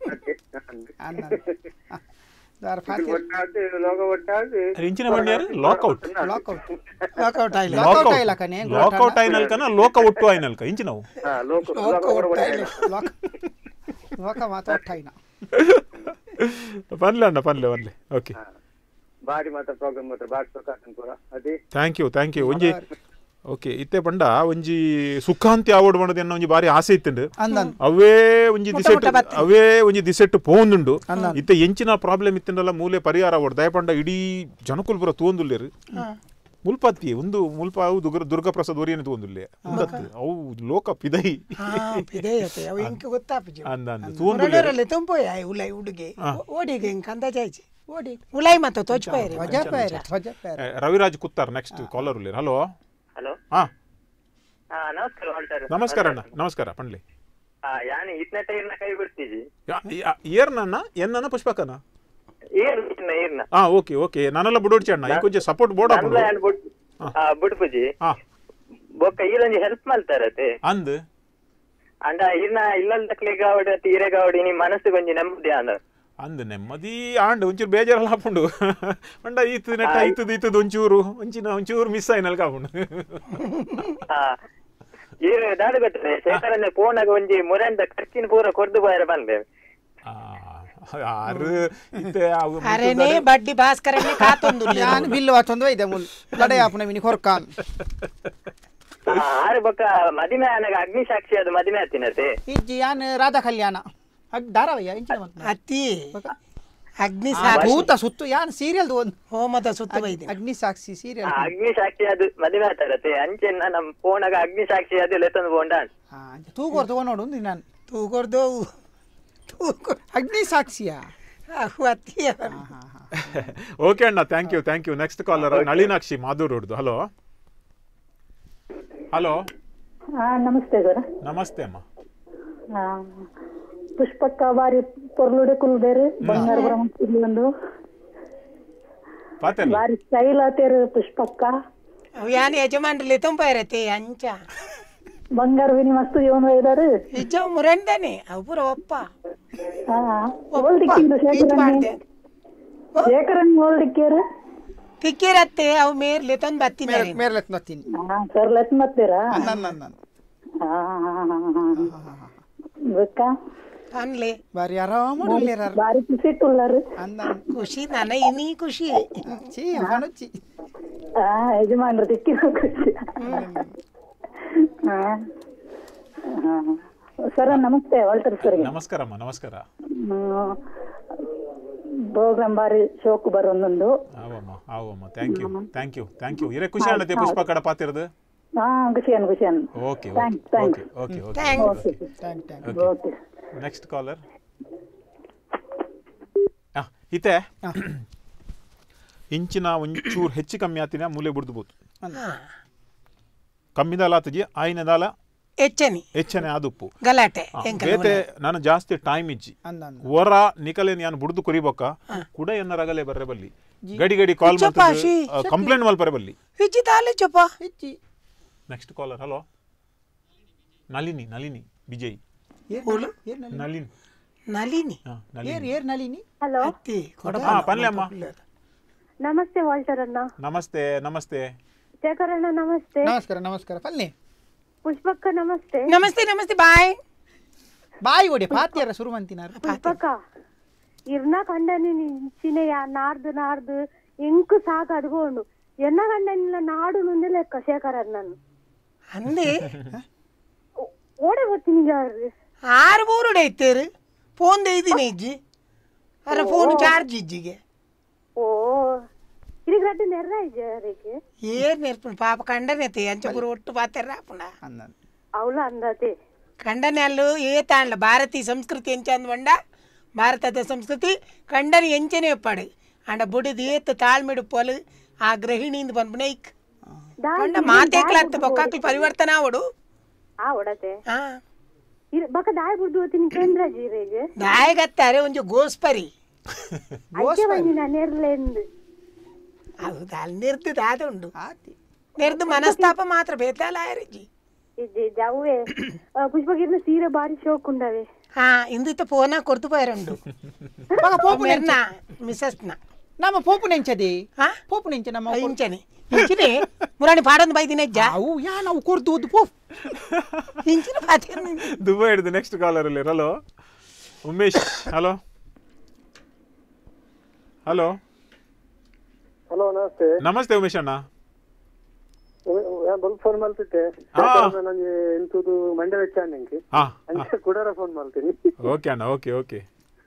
C: ದಾರ ಫಾತಿ
H: ಒಟ್ಟ ಅಂತ ಲೋಕ ಒಟ್ಟ ಅಂತ
A: ರಿಂಚಿನ ಬಂಡ್ಯಾರ ಲಾಕ್ಔಟ್
C: ಲಾಕ್ಔಟ್ ಲಾಕ್ಔಟ್ ಇಲ್ಲ ಲಾಕ್ಔಟ್ ಇಲ್ಲ ಕನೆ
A: ಲಾಕ್ಔಟ್ ಐನಲ್ ಕನ ಲೋಕ ಒಟ್ಟು ಐನಲ್ ಕ ಇಂಚಿನವು
H: ಹಾ ಲೋಕ ಲೋಕ
C: ಲೋಕ ಲೋಕ ಮಾತ ಒಟ್ಟ ಐನ
A: ಪನ್ಲೆ ಅಣ್ಣ ಪನ್ಲೆ ಪನ್ಲೆ ಓಕೆ
H: ಬಾರಿ ಮಾತ ಪ್ರೋಗ್ರಾಮ್ ಮಾತ್ರ ಬಾರಿ ಸೊಕಾಸನ್ ಪೂರ ಅದೇ
A: ಥ್ಯಾಂಕ್ ಯು ಥ್ಯಾಂಕ್ ಯು ಒಂಜಿ ಓಕೆ ಇತ್ತೆ ಪಂಡ ಒಂಜಿ ಸುಖಾಂತಿ ಅವಾರ್ಡ್ ಮಾಡೋದು ಎನ್ನ ಒಂಜಿ ಬಾರಿ ಆಸೆ ಇತ್ತಂಡು ಅವೇ ಒಂಜಿ ದಿಸೆಟ್ ಅವೇ ಒಂಜಿ ದಿಸೆಟ್ ಪೋಂದುಂಡು ಇತ್ತೆ ಎಂಚಿನ ಪ್ರಾಬ್ಲಮ್ ಇತ್ತಂಡಲ್ಲ ಮೂಲೆ ಪರಿಹಾರ ಅವಾರ್ಡ್ ದಯಪಂಡ ಇಡೀ ಜನಕುಲ್ ಪುರ ತೋಂದುಲ್ಲೇರು ಮುಲ್ಪಾತಿ ಒಂದು ಮುಲ್ಪ ಅವು ದುರ್ಗ ದುರ್ಗಾ ಪ್ರಸಾದ್ ಒರಿಯನೆ ತೋಂದುಲ್ಲೆ ಅಂದತ್ತು ಅವು ಲೋಕ ಪಿದೈ
B: ಪಿದೈಯತೆ ಅವು ಇಂಕ ಗೊತ್ತಾಪಜಿ
A: ಅಂದ ಅಂದ ತೋಂದುಲ್ಲೆ
B: ತುಂಪೋಯ ಉಲೈ ಉಡುಗೆ ಓಡಿಗೆ ಇಂಕ ಅಂದ ಜಾಯ್ಜಿ ಓಡಿ ಉಲೈ ಮತ ತೋಚ್ಪೈರೆ
C: ವಜಪೈರೆ ವಜಪೈರೆ
A: ರವಿರಾಜ್ ಕುತ್ತಾರ್ ನೆಕ್ಸ್ಟ್ ಕಾಲರ್ ಉಲ್ಲೇರ್ ಹಲೋ
T: ಹಲೋ
A: ಹಾ
T: ಹಾ ನಮಸ್ಕಾರ ವಾಲ್ಟರ್
A: ನಮಸ್ಕಾರ ಅಣ್ಣ ನಮಸ್ಕಾರ ಪಂಡ್ಲಿ
T: ಹಾ ಯಾನಿ ಇತ್ನ ಟೈರ್ನ ಕೈ ಬಿಡ್ತೀಜಿ
A: ಏರ್ನನ್ನ ಎನ್ನನ ಪುಷ್ಪಕನ
T: ಏರ್ನ ಏರ್ನ
A: ಹಾ ಓಕೆ ಓಕೆ ನಾನೆಲ್ಲ ಬುಡೋಡ್ಚಿ ಅಣ್ಣ ಈ ಕೊಂಚ ಸಪೋರ್ಟ್ ಬೋರ್ಡ್
T: ಹಾಕೊಂಡು ಹಾ ಬುಡ್ಪುಜಿ
A: ಹಾ
T: ಬೊಕ್ಕ ಈಲಂಜಿ ಹೆಲ್ಪ್ ಮಾಡ್ತಾರತೆ
A: ಅಂದ್
T: ಅಂಡ ಇರ್ನ ಇಲ್ಲಲ್ ತಕ್ಲಿಗ ಅವಡ ತೀರೆಗ ಅವಡಿ ನಿ ಮನಸ್ಸು ಕೊಂಚ ನೆಮ್ಮದಿ ಅಂದ
A: ಅಂದ್ ನೆಮ್ಮದಿ ಆಂಡ್ ಒಂಚೂರು ಬೇಜಾರಲ್ಲ ಹಾಕೊಂಡು ಅಂಡ ಈತ್ ನೆಟ್ಟ ಈತದ ಈತದ ಒಂಚೂರು ಒಂಚಿನ ಒಂಚೂರು ಮಿಸ್ ಆಯ್ನಲ್ ಕಾಕೊಂಡು
T: ಏನು ದಾಡು ಗೊತ್ತದೆ ಶೇಖರನ್ನ ಫೋನಾಗ ಒಂಜಿ ಮುರಂದ ಖರ್ಚಿನ ಪೂರ ಕೊರ್ದು ಬಾಯರ ಬಂದೆ
A: ಆರು ಇತ್ತೆ
B: ಅರೆನೇ ಬಡ್ಡಿ ಭಾಸ್ಕರನ್ನೇ ಕಾತೊಂದು
C: ನಾನು ಬಿಲ್ಲು ವಾಚೊಂದು ಐದೆ ಮುಲ್ ಲಡೆ ಆಪನ ವಿನಿ ಕೊರ್ಕಾನ್
T: ಆರು ಬೊಕ್ಕ ಮದಿಮೆ ಆನಾಗ ಅಗ್ನಿ ಸಾಕ್ಷಿ ಅದು ಮದಿಮೆ ಆತಿನತೆ
C: ಇಜ್ಜಿ ಯಾನ್ ರಾಧಾ ಕಲ್ಯಾಣ ಧಾರಾವಾಹಿ ಇಂಚಿನ
B: ಅತ್ತಿ ಅಗ್ನಿ
C: ಭೂತ ಸುತ್ತು ಯಾನ್ ಸೀರಿಯಲ್ ಒಂದು
B: ಹೋಮದ ಸುತ್ತು ಬೈದೆ
C: ಅಗ್ನಿ ಸಾಕ್ಷಿ ಸೀರಿಯಲ್
T: ಅಗ್ನಿ ಸಾಕ್ಷಿ ಅದು ಮದುವೆ ಆತಾರತೆ ಅಂಚೆನ್ನ ನಮ್ ಫೋನಾಗ ಅಗ್ನಿ ಸಾಕ್ಷಿ ಅದು ಲೆತ್ತಂದು ಬೋಂಡಾನ್
C: ತೂಗೋರ್ ತಗೊಂಡು ನೋಡು ಒಂದು ನಾನು
B: ತೂಗೋರ್ದು
C: ಅಗ್ನಿ ಸಾಕ್ಷಿಯ
B: ಅತ್ತಿ
A: ಓಕೆ ಅಣ್ಣ thank you thank you next caller Nalinakshi ಮಾಧೂರ್ ಹುಡ್ದು ಹಲೋ ಹಲೋ
Q: ನಮಸ್ತೆ ಸರ್
A: ನಮಸ್ತೆ ಅಮ್ಮ
Q: ಪುಷ್ಪಕ್ಕ ಬಾರಿ ಪೊರ್ಲುಡೆ ಕುಲ್ದೇರು ಬಂಗಾರ ಇಲ್ಲಿ ಒಂದು ಬಾರಿ ಸ್ಟೈಲ್ ಆತೇರು ಪುಷ್ಪಕ್ಕ
B: ಅವು ಯಾನ್ ಯಜಮಾನ್ರಲ್ಲಿ ತುಂಬ ಇರತ್ತೆ ಅಂಚ
Q: ಬಂಗಾರ ವಿನಿ ಮಸ್ತು ಜೀವನ ಇದಾರು
B: ನಿಜ ಮುರಂಡನೆ ಅವು ಪೂರ ಒಪ್ಪ
Q: ಶೇಖರನ್ ಓಲ್ಡಿಕ್ಕೇರು
B: ತಿಕ್ಕಿರತ್ತೆ ಅವು ಮೇರ್ಲೆ ತಂದು ಬತ್ತೀನಿ
C: ಮೇರ್ಲೆತ್ ಬತ್ತೀನಿ
Q: ಸರ್ ಲೆತ್ ಮತ್ತೀರಾ
B: ಅನ್ಲೆ
C: ಬಾರಿ ಆರಾಮ
Q: ಬಾರಿ ಖುಷಿ ತುಳ್ಳಾರು
B: ಖುಷಿ ನನ್ನ ಇನಿ ಖುಷಿ
C: ಚೀ ಮನುಚಿ
Q: ಹಾ ಯಜಮಾನ್ರು ತಿಕ್ಕಿರೋ ಖುಷಿ ಸರ್ ನಮಸ್ತೆ ವಾಲ್ಟರ್ ಸರ್
A: ನಮಸ್ಕಾರಮ್ಮ ನಮಸ್ಕಾರ
Q: ಪ್ರೋಗ್ರಾಮ್ ಬಾರಿ ಶೋಕು ಬರೋದೊಂದು
A: ಆವಮ್ಮ ಆವಮ್ಮ thank you thank you thank you ಇರೇ ಖುಷಿ ಆಗುತ್ತೆ ಪುಷ್ಪ ಕಡ ಪಾತಿರದು
Q: ಹಾ ಖುಷಿಯನ್ ಖುಷಿಯನ್
A: okay okay okay okay okay next caller ಇತೆ ಇಂಚಿನ ಒಂಚೂರು ಹೆಚ್ಚು ಕಮ್ಮಿ ಆತಿನ ಮೂಲೆ ಬಿಡ್ದುಬೋದು ಕಮ್ಮಿದಾಲ ಆತಜಿ ಆಯ್ನದಾಲ
B: ಹೆಚ್ಚನೆ
A: ಹೆಚ್ಚನೆ ಆದುಪ್ಪು
B: ಗಲಾಟೆ
A: ಬೇತೆ ನಾನು ಜಾಸ್ತಿ ಟೈಮ್ ಇಜ್ಜಿ ವರ ನಿಕಲೆ ನಾನು ಬುಡ್ದು ಕುರಿಬೊಕ್ಕ ಕೂಡ ಎನ್ನ ರಗಲೆ ಬರ್ರೆ ಬಲ್ಲಿ ಗಡಿ ಗಡಿ ಕಾಲ್ ಮಾಡ್ತಾರೆ ಕಂಪ್ಲೇಂಟ್ ಮಲ್ಪರೆ ಬಲ್ಲಿ
B: ಹಿಚ್ಚಿ ತಾಲೆ ಚಪ್ಪ
C: ಹಿಚ್ಚಿ
A: next caller hello Nalini Nalini Vijay Nalini
B: Nalini
C: ಏರ್ ಏರ್ ನಳಿನಿ
Q: ಹಲೋ
B: ಅತ್ತಿ
A: ಹಾ ಪನ್ಲೆ ಅಮ್ಮ
Q: ನಮಸ್ತೆ ವಾಲ್ಟರ್ ಅಣ್ಣ
A: ನಮಸ್ತೆ ನಮಸ್ತೆ
Q: ಶೇಖರ್ ಅಣ್ಣ ನಮಸ್ತೆ
C: ನಮಸ್ಕಾರ ನಮಸ್ಕಾರ ಪನ್ಲೆ
Q: ಪುಷ್ಪಕ್ಕ ನಮಸ್ತೆ
B: ನಮಸ್ತೆ ನಮಸ್ತೆ ಬಾಯ್
C: ಬಾಯ್ ಒಡೆ ಪಾತಿಯರ ಶುರು ಮಂತಿನಾರ
Q: ಪುಷ್ಪಕ್ಕ ಇರ್ನ ಕಂಡನಿ ಚಿನೆಯ ನಾರ್ದು ನಾರ್ದು ಎಂಕು ಸಾಕು ಅದ್ಕೊಂಡು ಎನ್ನ ಕಂಡನಿಲ್ಲ ನಾಡು ಮುಂದೆ ಲೆಕ್ಕ ಶೇಖರ್ ಅಣ್ಣನು
B: ಅಂದೆ
Q: ಓಡೆ ಗೊತ್ತೀನಿ
B: ಆರು ಮೂರುಡೆ ಇತ್ತೇರು ಫೋನ್ ಇದೀನಿ ಇಜ್ಜಿ ಅರ ಫೋನ್ ಚಾರ್ಜ್ ಇಜ್ಜಿಗೆ
Q: ಓ ಇರಿಗೆ ರಡ್ಡು ನೆರ್ರ ಇಜ್ಜಿ
B: ಏನ್ ನೆರ್ಪು ಪಾಪ ಕಂಡನೆತ್ತೆ ಅಂಚ ಪೂರ ಒಟ್ಟು ಪಾತೆರ ಆಪುಂಡ
E: ಅವಳ ಅಂದತೆ
B: ಖಂಡನೆಯಲ್ಲೂ ಏತಾಂಡ್ಲ ಭಾರತೀಯ ಸಂಸ್ಕೃತಿ ಎಂಚಂದ್ ಬಂಡ ಭಾರತದ ಸಂಸ್ಕೃತಿ ಖಂಡನೆ ಎಂಚನೆ ಒಪ್ಪಾಡು ಅಂಡ ಬುಡಿದು ಏತ್ ತಾಳ್ಮೆಡು ಪೊಲು ಆ ಗೃಹಿಣಿಯಿಂದ ಬಂದ್ಬಿನೈಕ್ ಅಂಡ ಮಾತೇಕ್ಲಾತ್ತ ಬೊಕ್ಕಾಕ್ಲು ಪರಿವರ್ತನ ಆವಡು
E: ಆ ಒಡತೆ ಬಕ ದಾಯ ಬುಡ್ದು ತಿನ್ ಚಂದ್ರಜಿ ರೇಗೆ
B: ದಾಯ ಗತ್ತಾರೆ ಒಂಜು ಗೋಸ್ಪರಿ
E: ಗೋಸ್ಪರಿ ನೆರ್ಲೆಂದು
B: ಹೌದಾ ಅಲ್ಲಿ ನಿರ್ದು ಆದುಂಡು ನಿರ್ದು ಮನಸ್ತಾಪ ಮಾತ್ರ ಬೇತಾಲ ಆಯರಜ್ಜಿ
E: ಇಜ್ಜಿ ಜವ್ವೆ ಪುಷ್ಪಗಿರ್ನ ಸೀರೆ ಬಾರಿ ಶೋಕ್ ಉಂಡವೆ
B: ಹಾ ಇಂದಿತ್ತ ಫೋನ ಕೊರ್ತು ಪಾಯರಂಡು
C: ಮಗ ಪೋಪು
B: ನೆರ್ನ ಮಿಸಸ್ನ
C: ನಮ್ಮ ಪೋಪು ನೆಂಚದಿ
B: ಹಾ
C: ಪೋಪು ನೆಂಚ ನಮ್ಮ
B: ಇಂಚನೆ ಇಂಚಿನೆ ಮುರಾಣಿ ಪಾಡೊಂದು ಬೈದಿನ ಅಜ್ಜ
C: ಅವು ಯಾ ನಾವು ಕೊರ್ದು ಉದ್ದು ಪೋಪ್
B: ಇಂಚಿನ ಪಾತಿರ
A: ದುಬೈ ಹಿಡಿದು ನೆಕ್ಸ್ಟ್ ಕಾಲರ್ ಅಲ್ಲಿ hello Umesh hello hello
S: hello ನಮಸ್ತೆ
A: ನಮಸ್ತೆ ಉಮೇಶ್ ಅಣ್ಣ
S: ಬಲ್ಪ್ ಫೋನ್ ಮಾಡ್ತಿದ್ದೆ ನನಗೆ ಎಂತದು ಮಂಡ್ಯ ವೆಚ್ಚ ನಂಗೆ ಅಂಚೆ ಕೂಡ ಫೋನ್ ಮಾಡ್ತೀನಿ
A: ಓಕೆ ಅಣ್ಣ ಓಕೆ ಓಕೆ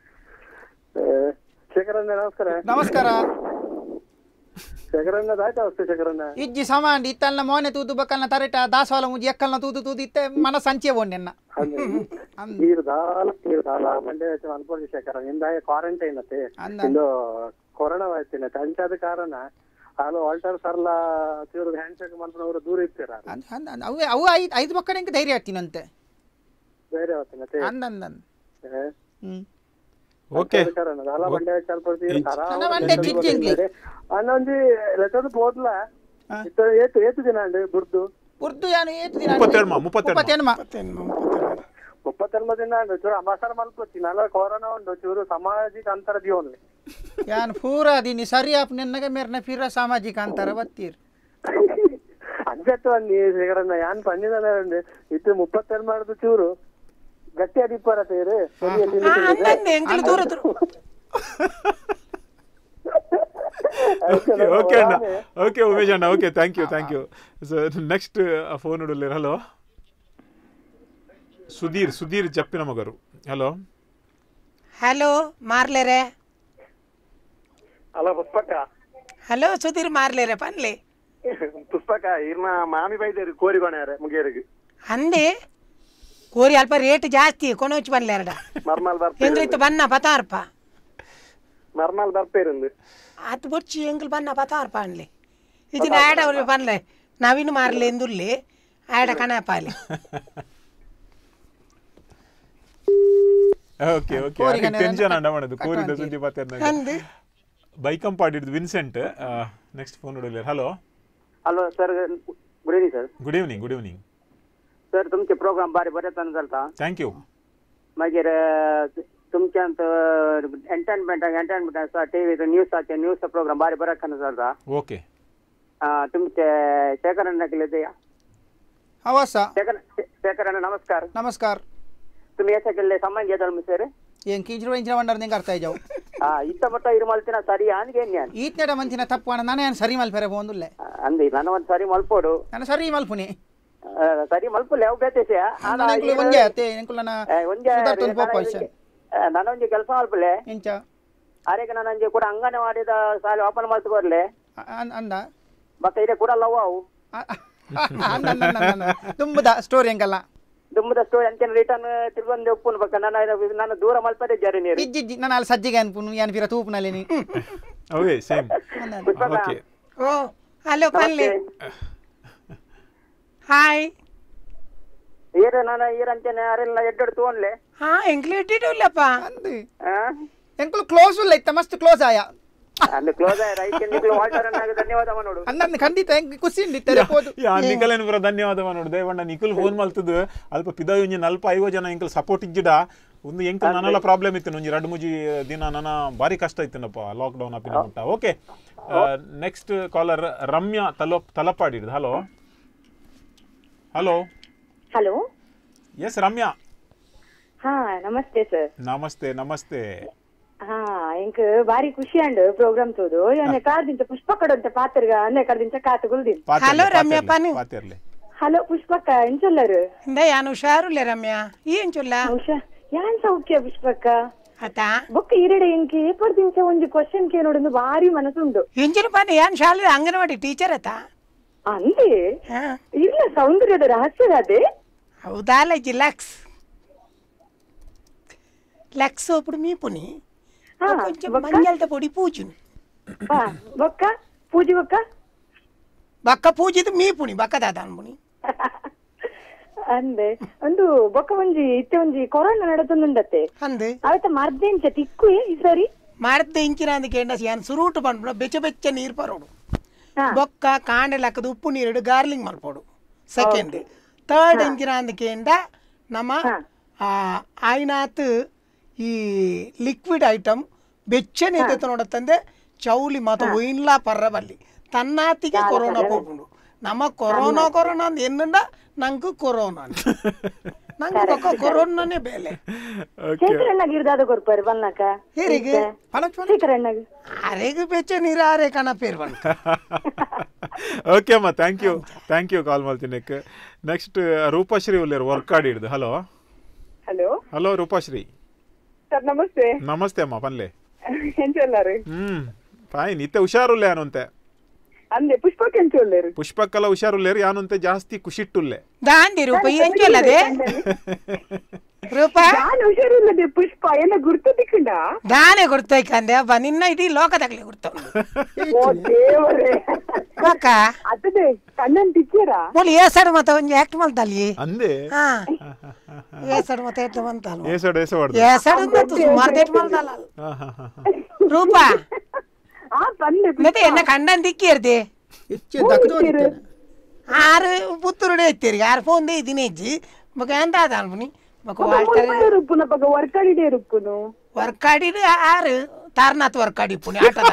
S: ಶೇಖರಣ್ಣ ನಮಸ್ಕಾರ
C: ನಮಸ್ಕಾರ
S: ಶೇಖರಣ್ಣ ಆಯ್ತಾ ಅವಸ್ಥೆ ಶೇಖರಣ್ಣ
C: ಇಜ್ಜಿ ಸಮಾಂಡ್ ಇತ್ತಲ್ನ ಮೋನೆ ತೂದು ಬಕ್ಕಲ್ನ ತರೆಟ ದಾಸವಾಳ ಮುಜಿ ಎಕ್ಕಲ್ನ ತೂದು ತೂದು ಇತ್ತೆ ಮನ ಸಂಚೆ ಬೋಂಡೆನ್ನ
S: ನೀರು ದಾಲ ನೀರು ದಾಲ ಮಂಡ್ಯ ವೆಚ್ಚ ಅನ್ಪೋಡಿ ಶೇಖರ ಇಂದಾಯ ಕ್ವಾರಂಟೈನ್ ಅತ್ತೆ ಇಂದು ಕೊರೋನಾ ಆಯ್ತಿನ ಅಂಚಾದ ಕಾರಣ ಹಾಲು ಆಲ್ಟರ್ ಸರ್ಲ ತಿರುಗ ಹ್ಯಾಂಡ್ ಶೇಕ್ ಮಾಡ್ಕೊಂಡು ದೂರ ಇರ್ತೀರ
C: ಅವು ಅವು ಐದು ಐದು ಮಕ್ಕಳ ಹೆಂಗೆ ಧೈರ್ಯ ಆಗ್ತೀನಂತೆ
S: ಧೈರ್ಯ ಆಗ್ತೀನತ್ತೆ
C: ಅಂದಂದ
A: ಹ್ಮ್ ಓಕೆ
S: ದಾಲ ಮಂಡ್ಯ ವೆಚ್ಚ ಅನ್ಪೋಡಿ ಅನ್ನೊಂದು ಲೆಟರ್ ಹೋದ್ಲ ಏತು ಏತು ದಿನ ಅಂడి ಬುರ್ದು
C: ಬುರ್ದು ಯಾನು ಏತು ದಿನ
A: ಮುಪ್ಪತ್ತೆರಡು
S: ಮುಪ್ಪತ್ತೆರಡು ದಿನ ಅಂಡು ಚೂರು ಅಮಾಸಾರ ಮಲ್ಪೊಚ್ಚಿ ನಲ್ಲ ಕೊರೋನಾ ಉಂಡು ಚೂರು ಸಾಮಾಜಿಕ ಅಂತರ ದಿಯೋನ್ಲಿ
C: ಯಾನ್ ಪೂರಾ ದಿನಿ ಸರಿ ಆಪ್ ನಿನ್ನಗೆ ಮೇರ್ನ ಫಿರ ಸಾಮಾಜಿಕ ಅಂತರ ಬತ್ತೀರ್
S: ಅಂಜತ್ತು ಅನ್ನಿ ಶೇಖರಣ್ಣ ಯಾನ್ ಪಂಡಿದ ಇದು ಮುಪ್ಪತ್ತೆರಡು ಮಾಡುದು ಚೂರು ಗಟ್ಟಿ ಅದಿಪ್ಪರ ಸೇರು
A: ಓಕೆ ಅಣ್ಣ ಓಕೆ ಉಮೇಶ್ ಅಣ್ಣ okay thank you thank you next phone ಇಡಲಿ hello Sudhir Sudhir Jeppinamogaru hello
B: hello ಮಾರ್ಲೇರೆ
N: ಹಲೋ ಪುಷ್ಪಕ್ಕ
B: ಹಲೋ ಸುಧೀರ್ ಮಾರ್ಲೇರೆ ಪನ್ಲೆ
N: ಪುಷ್ಪಕ್ಕ ಇರ್ನ ಮಾಮಿ ಬೈದೇರಿ ಕೋರಿಗೋಣೆಯಾರೆ ಮುಗಿಯರಿಗೆ
B: ಅಂದೆ ಕೋರಿ ಅಲ್ಪ ರೇಟ್ ಜಾಸ್ತಿ ಕೊನೋಚ್ ಬನ್ಲೆ ಎರಡ
N: ಮರ್ಮಾಲ್ ಬರ್ಪೇ
B: ಎಂಗ್ಲಿತ್ತು ಬನ್ನ ಪತಾರ್ಪ
N: ಮರ್ಮಾಲ್ ಬರ್ಪೇರಂದು
B: ಅದು ಬೊಚ್ಚಿ ಎಂಗ್ಲ್ ಬನ್ನ ಪತಾರ್ಪ ಅನ್ಲೆ ಇದನ್ನ ಆಡ ಅವ್ರಿಗೆ ಬನ್ಲೆ ನಾವಿನ್ನು ಮಾರ್ಲೆ ಎಂದುರ್ಲಿ ಆಡ ಕಣಪಾಲಿ
A: ಓಕೆ ಓಕೆ ಟೆನ್ಷನ್ ಅಂಡ ಮಾಡೋದು ಕೋರಿದ ಸುದ್ದಿ ಮಾತಾಡ್ನಾಗ ಬೈಕಂಪಾಡಿದ್ದು ವಿನ್ಸೆಂಟ್ ನೆಕ್ಸ್ಟ್ ಫೋನ್ ಇಡಲಿ hello
K: hello sir good evening sir
A: good evening good evening
K: sir तुमचे प्रोग्राम बारी बरे तन चलता
A: थँक्यू
K: मागीर तुमच्यांत एंटरटेनमेंट एंटरटेनमेंट आसा टीव्ही न्यूजाचे न्यूज प्रोग्राम बारी बरे तन चलता
A: ओके
K: तुमचे शेखर केले ते
C: हवासा
K: शेखर शेखर नमस्कार
C: नमस्कार
K: तुम्ही याच्या केले सामान घेताल मी सर
C: ಏನ್ ಕಿಂಚಿರ ಇಂಚಿನ ಬಂಡರ್ ನಿಂಗೆ ಅರ್ಥ ಆಯ್ಜಾವು
K: ಆ ಇತ್ತ ಮಟ್ಟ ಇರು ಮಲ್ತಿನ ಸರಿ ಆನ್ಗೆ ಏನ್
C: ಈತ್ನೆಟ ಮಂಚಿನ ತಪ್ಪು ಅಣ್ಣ ನಾನೇ ಸರಿ ಮಲ್ಪೆರೆ ಬಂದುಲ್ಲೆ
K: ಅಂದಿ ನಾನು ಒಂದು ಸರಿ ಮಲ್ಪೋಡು
C: ನಾನು ಸರಿ ಮಲ್ಪುನಿ
K: ಸರಿ ಮಲ್ಪುಲೆ ಅವು ಬೇತೇಸೆ
C: ಆನ ಇಂಕ್ಲು ಒಂಜೆ ಅತ್ತೆ ಇಂಕ್ಲು ನಾ
K: ಒಂಜೆ
C: ಸುದರ್ತೊಂದು ಪಾಪೈಸೆ
K: ನಾನು ಒಂಜೆ ಕೆಲಸ ಮಲ್ಪುಲೆ
C: ಇಂಚ
K: ಅರೆಗೆ ನಾನು ಒಂಜೆ ಕೂಡ ಅಂಗನವಾಡಿದ ಸಾಲಿ ಓಪನ್ ಮಾಡ್ತು ಬರ್ಲೆ
C: ಅಂದ
K: ಮತ್ತೆ ಇದೆ ಕೂಡ ಲವ್ ಅವು
C: ತುಂಬದ ಸ್ಟೋರಿ ಹೆಂಗಲ್ಲ
K: ದುಮ್ಮದ ಸ್ಟೋರಿ ಅಂಚೆನ ರಿಟರ್ನ್ ತಿರುವಂದೆ ಉಪ್ಪುನ್ ಬಕ್ಕ ನಾನು ನಾನು ದೂರ ಮಲ್ಪದೆ ಜಾರಿ ನೀರು
C: ಇಜ್ಜಿ ನಾನು ಅಲ್ಲಿ ಸಜ್ಜಿಗೆ ಅನ್ಪುನು ಯಾನ್ ಫಿರ ತೂಪನಲ್ಲಿ ನೀ
A: ಓಕೆ ಸೇಮ್ ಓಕೆ
B: ಓ ಹಲೋ ಪಲ್ಲೆ ಹಾಯ್
K: ಏರ ನಾನು ಏರ ಅಂಚೆನ ಅರೆಲ್ಲ ಎಡ್ಡೆಡ್ ತೋನ್ಲೆ
B: ಹಾ ಎಂಕ್ಲು ಎಡ್ಡಿಡಲ್ಲಪ್ಪ
C: ಅಂದಿ ಎಂಕ್ಲು ಕ್ಲೋಸ್ ಇಲ್ಲ ಇತ್ತ ಮಸ್ತ್ ಕ್ಲೋಸ್ ಆಯ
K: ಅಂದು ಕ್ಲೋಸ್ ಆಯ ರೈಟ್ ನಿಕ್ಲು ವಾಲ್ಟರ್ ಅನ್ನಾಗ ಧನ್ಯವಾದ ಮನೋಡು
C: ಅನ್ನ ಖಂಡಿತ ಖುಷಿ ಇಂದಿತ್ತೆ ಪೋದು
A: ಯಾ ನಿಕಲೆನ್ ಪುರ ಧನ್ಯವಾದ ಮನೋಡು ದೇವಣ್ಣ ನಿಕಲ್ ಫೋನ್ ಮಲ್ತದು ಅಲ್ಪ ಪಿದ ಒಂಜಿ ನಲ್ಪ ಐವ ಜನ ಎಂಕಲ್ ಸಪೋರ್ಟ್ ಇಜ್ಜಿಡ ಒಂದು ಎಂಕಲ್ ನನಲ ಪ್ರಾಬ್ಲಮ್ ಇತ್ತು ಒಂಜಿ ಎರಡು ಮೂಜಿ ದಿನ ನನ್ನ ಬಾರಿ ಕಷ್ಟ ಇತ್ತನಪ್ಪ ಲಾಕ್ ಡೌನ್ ಅಪಿನ ಮುಟ್ಟ ಓಕೆ ನೆಕ್ಸ್ಟ್ ಕಾಲರ್ ರಮ್ಯಾ ತಲಪ್ ತಲಪಾಡಿದ್ದು hello hello
E: hello
A: yes Ramya
E: ಹಾ ನಮಸ್ತೆ ಸರ್
A: ನಮಸ್ತೆ ನಮಸ್ತೆ
E: ಹಾ ಇಂಕ ಬಾರಿ ಖುಷಿ ಅಂಡ್ ಪ್ರೋಗ್ರಾಮ್ ತೋದು ಯಾನೆ ಕಾರ್ದಿಂಚ ಪುಷ್ಪ ಕಡಂತ ಪಾತ್ರಗ ಅನ್ನೆ ಕರ್ದಿಂಚ ಕಾತು ಗುಲ್ದಿನ್
B: ಹಲೋ ರಮ್ಯಾ ಪಾನು
A: ಪಾತೆರ್ಲೆ
E: ಹಲೋ ಪುಷ್ಪಕ್ಕ ಎಂಚಲ್ಲರು
B: ಇಂದ ಯಾನು ಹುಷಾರುಲೆ ರಮ್ಯಾ ಏನ್ ಚೊಲ್ಲ
E: ಹುಷಾರ್ ಯಾನ್ ಸೌಖ್ಯ ಪುಷ್ಪಕ್ಕ
B: ಆತಾ
E: ಬೊಕ್ಕ ಇರಡೆ ಇಂಕಿ ಏಪರ್ದಿಂಚ ಒಂಜಿ ಕ್ವೆಶ್ಚನ್ ಕೇಳೋಡು ಬಾರಿ ಮನಸುಂಡು
B: ಎಂಚಿನ ಪಾನು ಯಾನ್ ಶಾಲೆ ಅಂಗನವಾಡಿ ಟೀಚರ್ ಆತಾ
E: ಅಂದೆ ಇಲ್ಲ ಸೌಂದರ್ಯದ ರಹಸ್ಯ ಅದೇ
B: అవుదాల ఇది లక్స్ లక్స్ ఇప్పుడు మీ పుని కొంచెం మంగళత పొడి పూజుని
J: బొక్క పూజి బొక్క
B: బక్క పూಜಿದು మీ ಪುಣಿ ಬಕ್ಕ ದಾದಾನ್ ಪುಣಿ
J: ಅಂದೆ ಒಂದು ಬೊಕ್ಕ ಒಂಜಿ ಇತ್ತೆ ಒಂಜಿ ಕೊರೋನಾ ನಡತುಂಡುಂಡತ್ತೆ
B: ಅಂದೆ
J: ಅವತ್ತ ಮರ್ದೆ ಇಂಚ ತಿಕ್ಕು ಈ ಸರಿ
B: ಮರ್ದೆ ಇಂಚಿನಾಂದಕ್ಕೆ ಎಂಡ ಯಾನ್ ಸುರೂಟು ಪಂಪುನ ಬೆಚ್ಚ ಬೆಚ್ಚ ನೀರು ಪರೋಡು ಬೊಕ್ಕ ಕಾಂಡೆ ಲಕ್ಕದ ಉಪ್ಪು ನೀರು ಗಾರ್ಲಿಂಗ್ ಮಲ್ಪೋಡು ಸೆಕೆಂಡ್ ಥರ್ಡ್ ಇಂಚಿನಾಂದಕ್ಕೆ ಎಂಡ ನಮ್ಮ ಆಯ್ನಾತ್ ಈ ಲಿಕ್ವಿಡ್ ಐಟಮ್ ಬೆಚ್ಚನೆ ಎತ್ತ ನೋಡತ್ತಂದೆ ಚೌಲಿ ಮಾತ ಒಯ್ನ್ಲಾ ಪರ್ರಬಲ್ಲಿ ತನ್ನಾತಿಗೆ ಕೊರೋನಾ ಪೋಪುಂಡು ನಮ್ಮ ಕೊರೋನಾ ಕೊರೋನಾ ಅಂದ್ ಎನ್ನುಂಡ ನಂಗೆ ಕೊರೋನಾ ನಂಗೆ ಬೊಕ್ಕ ಕೊರೋನಾನೇ ಬೇಲೆ
J: ಶೇಖರಣ್ಣಗಿರ್ದಾದ ಕೊರ್ಪಾರಿ ಬನ್ನಕ
B: ಹೇರಿಗೆ
J: ಶೇಖರಣ್ಣಗೆ
B: ಅರೆಗೆ ಬೆಚ್ಚ ನೀರು ಆರೆ ಕಣ ಪೇರ್ ಬಣ್ಣ
A: ಓಕೆ ಅಮ್ಮ thank you thank you call ಮಾಡ್ತೀನಿ ನೆಕ್ಸ್ಟ್ ರೂಪಶ್ರೀ ಉಲ್ಲೇರು ವರ್ಕ್ ಆಡಿ ಹಿಡ್ದು hello
U: hello
A: hello Rupashree
U: sir ನಮಸ್ತೆ
A: ನಮಸ್ತೆ ಅಮ್ಮ ಪನ್ಲೆ
U: ಎಂಚಲ್ಲಾರಿ
A: ಹ್ಮ್ ಫೈನ್ ಇತ್ತೆ ಹುಷಾರುಲ್ಲೆ ಯಾನುಂತೆ
U: ಅಂದೆ ಪುಷ್ಪಕ್ಕೆ ಎಂಚೊಲ್ಲೇರು
A: ಪುಷ್ಪಕ್ಕೆಲ್ಲ ಹುಷಾರುಲ್ಲೇರು ಯಾನುಂತೆ ಜಾಸ್ತಿ ಖುಷಿಟ್ಟುಲ್ಲೆ
B: ದಾಂಡಿ ರೂಪ ಎಂಚೊಲ್ಲದೆ ರೂಪ
U: ನಾನು ಹುಷಾರಿಲ್ಲದೆ ಪುಷ್ಪ ಎಲ್ಲ ಗುರ್ತು ತಿಕ್ಕಂಡ
B: ದಾನೆ ಗುರ್ತೈಕಂದೆ ಅಬ್ಬ ನಿನ್ನ ಇಡೀ ಲೋಕದಾಗ್ಲಿ ಗುರ್ತ
U: ಓ ದೇವರೇ
B: ಬಕ್ಕ
U: ಅದೇ ಕಣ್ಣನ್ ತಿಕ್ಕಿರ
B: ಬೋಲಿ ಏಸಡು ಮತ್ತೆ ಒಂಜಿ ಆಕ್ಟ್ ಮಾಡ್ತಲ್ಲಿ
A: ಅಂದೆ
B: ಹಾ ಏಸಡು ಮತ್ತೆ ಎಟ್ಟು ಬಂತಲ್ಲ
A: ಏಸಡು ಏಸಡು
B: ಏಸಡು ಮತ್ತೆ ಸುಮಾರು ದೇಟ್ ಮಾಡ್ತಲ್ಲ ರೂಪ
U: ಆ ಬಂದೆ
B: ಮತ್ತೆ ಎನ್ನ ಕಂಡನ್ ದಿಕ್ಕಿರ್ದೆ ಆರು ಪುತ್ತೂರುಡೆ ಎತ್ತೀರಿ ಆರು ಫೋನ್ ದೇ ಇದ್ದೀನಿ ಇಜ್ಜಿ ಮಗ ಎಂತ ಅದಾನ್ಬುನಿ ಮಗ ವಾಲ್ಟರ್
U: ರುಪ್ಪುನ ಪಕ್ಕ ವರ್ಕಾಡಿಡೆ ರುಪ್ಪುನು
B: ವರ್ಕಾಡಿಡು ಆರು ತಾರ್ನಾಥ್ ವರ್ಕಾಡಿ ಪುಣಿ ಆಟದ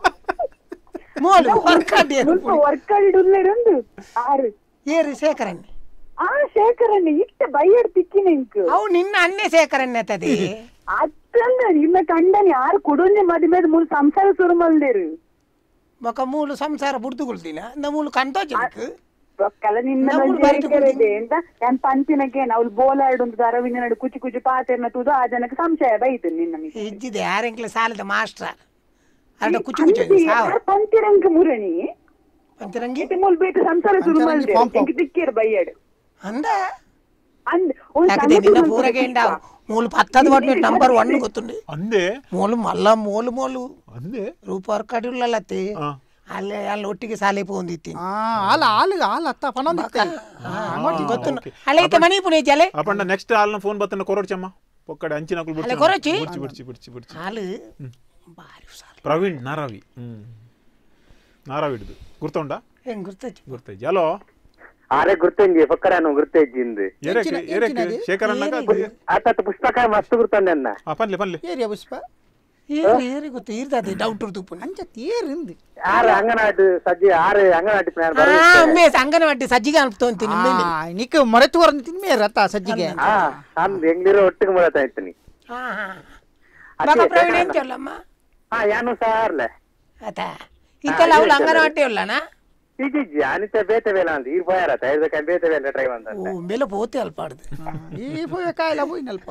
B: ಮೋಲು ವರ್ಕಾಡಿ
U: ವರ್ಕಾಡಿಡುಲ್ಲೇರಂದು ಆರು
B: ಏರು ಶೇಖರಣ್ಣೆ
U: ಆ ಶೇಖರಣ್ಣೆ ಇಷ್ಟ ಬೈಯಡ್ ತಿಕ್ಕಿನ ಇಂಕು
B: ಅವು ನಿನ್ನ ಅಣ್ಣೆ ಶೇಖರಣ್ಣೆ ತದಿ
U: ಅತ್ತಂದ ನಿನ್ನ ಕಂಡನಿ ಆರು ಕೊಡೊಂದೆ ಮದುವೆ ಮೂಲ ಸಂಸಾರ ಶುರು ಮಲ್ದೇರು
B: ಮಕ ಮೂಲು ಸಂಸಾರ ಬುಡ್ದುಗುಳ್ದಿನ ನ ಮೂಲು ಕಂಟೋ ಜನಕ್
U: ಒಕ್ಕಲ ನಿನ್ನ ಇದೆ ಅಂತ ನಾನು ಪಂಚಿನಕ್ಕೆ ಅವ್ಳು ಬೋಲಾಡು ಒಂದು ಅರವಿನ ನಡು ಕುಚಿ ಕುಚಿ ಪಾತೆರ್ನ ತೂದು ಆ ಜನಕ್ಕೆ ಸಂಶಯ ಬೈತು ನಿನ್ನ
B: ಇಜ್ಜಿದೆ ಯಾರೆಂಕ್ಲೆ ಸಾಲದ ಮಾಸ್ಟ್ರ ಅರ್ಧ ಕುಚಿ ಕುಚಿ
U: ಪಂಚಿರಂಗ ಮುರಣಿ
B: ಪಂಚರಂಗಿ
U: ಮೂಲ ಬೇಕು ಸಂಸಾರ ಶುರು ಮಲ್ದೆ ದಿಕ್ಕೇರು ಬೈಯಾಡು
B: ಅಂದ ಯಾಕದೆ ನಿನ್ನ ಪೂರಗೆ ಎಂಡಾವು ಮೂಲು ಪತ್ತದ ವಾಟ್ ನಂಬರ್ ಒನ್ ಗೊತ್ತುಂಡು
A: ಅಂದೆ
B: ಮೂಲು ಮಲ್ಲ ಮೂಲು ಮೂಲು
A: ಅಂದೆ
B: ರೂಪ ವರ್ಕಾಡಿ ಉಳ್ಳಲ್ಲತ್ತೆ ಅಲ್ಲೇ ಅಲ್ಲಿ ಒಟ್ಟಿಗೆ ಸಾಲೆ ಪೋಂದಿತ್ತಿ
C: ಆಲ ಆಲ ಆಲ ಅತ್ತ ಪನೊಂದಿತ್ತೆ
B: ಗೊತ್ತುಂಡು ಅಲ್ಲೇ ಇತ್ತೆ ಮನಿ ಪುಣೆ ಜಲೆ
A: ಅಪಂಡ ನೆಕ್ಸ್ಟ್ ಆಲ್ನ ಫೋನ್ ಬತ್ತನ ಕೊರೊಡ್ಚಮ್ಮ ಪೊಕ್ಕಡೆ ಅಂಚಿನಕುಲು ಬಿಡ್ಚಿ
B: ಅಲ್ಲೇ ಕೊರಚಿ
A: ಬಿಡ್ಚಿ ಬಿಡ್ಚಿ ಬಿಡ್ಚಿ ಬಿಡ್ಚಿ
B: ಹಾಲು ಬಾರಿ ಸಾಲೆ
A: ಪ್ರವೀಣ್ ನಾರಾವಿ ಹ್ಮ್ ನಾರಾವಿಡ್ದು ಗುರ್ತೊಂಡ
B: ಹೆಂಗ್ ಗುರ್ತೈತಿ
A: ಗುರ್ತೈತಿ ಹಲೋ
K: ಆರೆ ಗುರ್ತಂಜಿ ಪಕ್ಕಡನು ಗುರ್ತೈಜಿಂದು
A: ಏರಕ್ಕೆ ಏರಕ್ಕೆ ಶೇಖರಣ್ಣಗ
K: ಆತ ಪುಸ್ತಕ ಮಸ್ತ್ ಗುರ್ತಂದೆ ಅನ್ನ
A: ಆ ಪನ್ಲೆ ಪನ್ಲೆ
C: ಏರಿಯ ಪುಷ್ಪ
B: ಏರಿ ಏರಿ ಗೊತ್ತು ಇರ್ದದೆ ಡೌಟ್ ತುಪ್ಪು
C: ಅಂಚ ಏರಿಂದು
K: ಆರು ಅಂಗನವಾಡಿ ಸಜ್ಜಿ ಆರು ಅಂಗನವಾಡಿ ಪ್ಲಾನ್
B: ಆ ಮೇಸ್ ಅಂಗನವಾಡಿ ಸಜ್ಜಿಗೆ ಅನ್ತೋಂತೀನಿ
C: ಆ ನಿಕ ಮರೆತು ವರನ್ ತಿನ್ಮೆ ರತ ಸಜ್ಜಿಗೆ
K: ಆ ಅಂದ್ ಎಂಗ್ಲಿರೋ ಒಟ್ಟಿಗೆ ಮಾಡತಾ ಇತ್ತೀನಿ
B: ಹಾ ಹಾ ಬಾಬಾ ಪ್ರವೀಣ್ ಎಂಚಲ್ಲಮ್ಮ
K: ಹಾ ಯಾನು ಸಾರ್ಲೆ
B: ಅತ ಇತಲ ಅವಳು ಅಂಗನವಾಡಿ ಉಳ್ಳನ
K: ಇಜಿ ಅನಿತ ಬೇತೆ ವೇಲ ಅಂತ ಈ ಬಯರ ತೈದಕ ಬೇತೆ ವೇಲ ಟ್ರೈ ಬಂದ
B: ಓ ಮೇಲ ಪೋತೆ ಅಲ್ಪಾಡ್ದು
C: ಈ ಪೋಯ ಕಾಯಲ ಹೋಯ್ನಲ್ಪ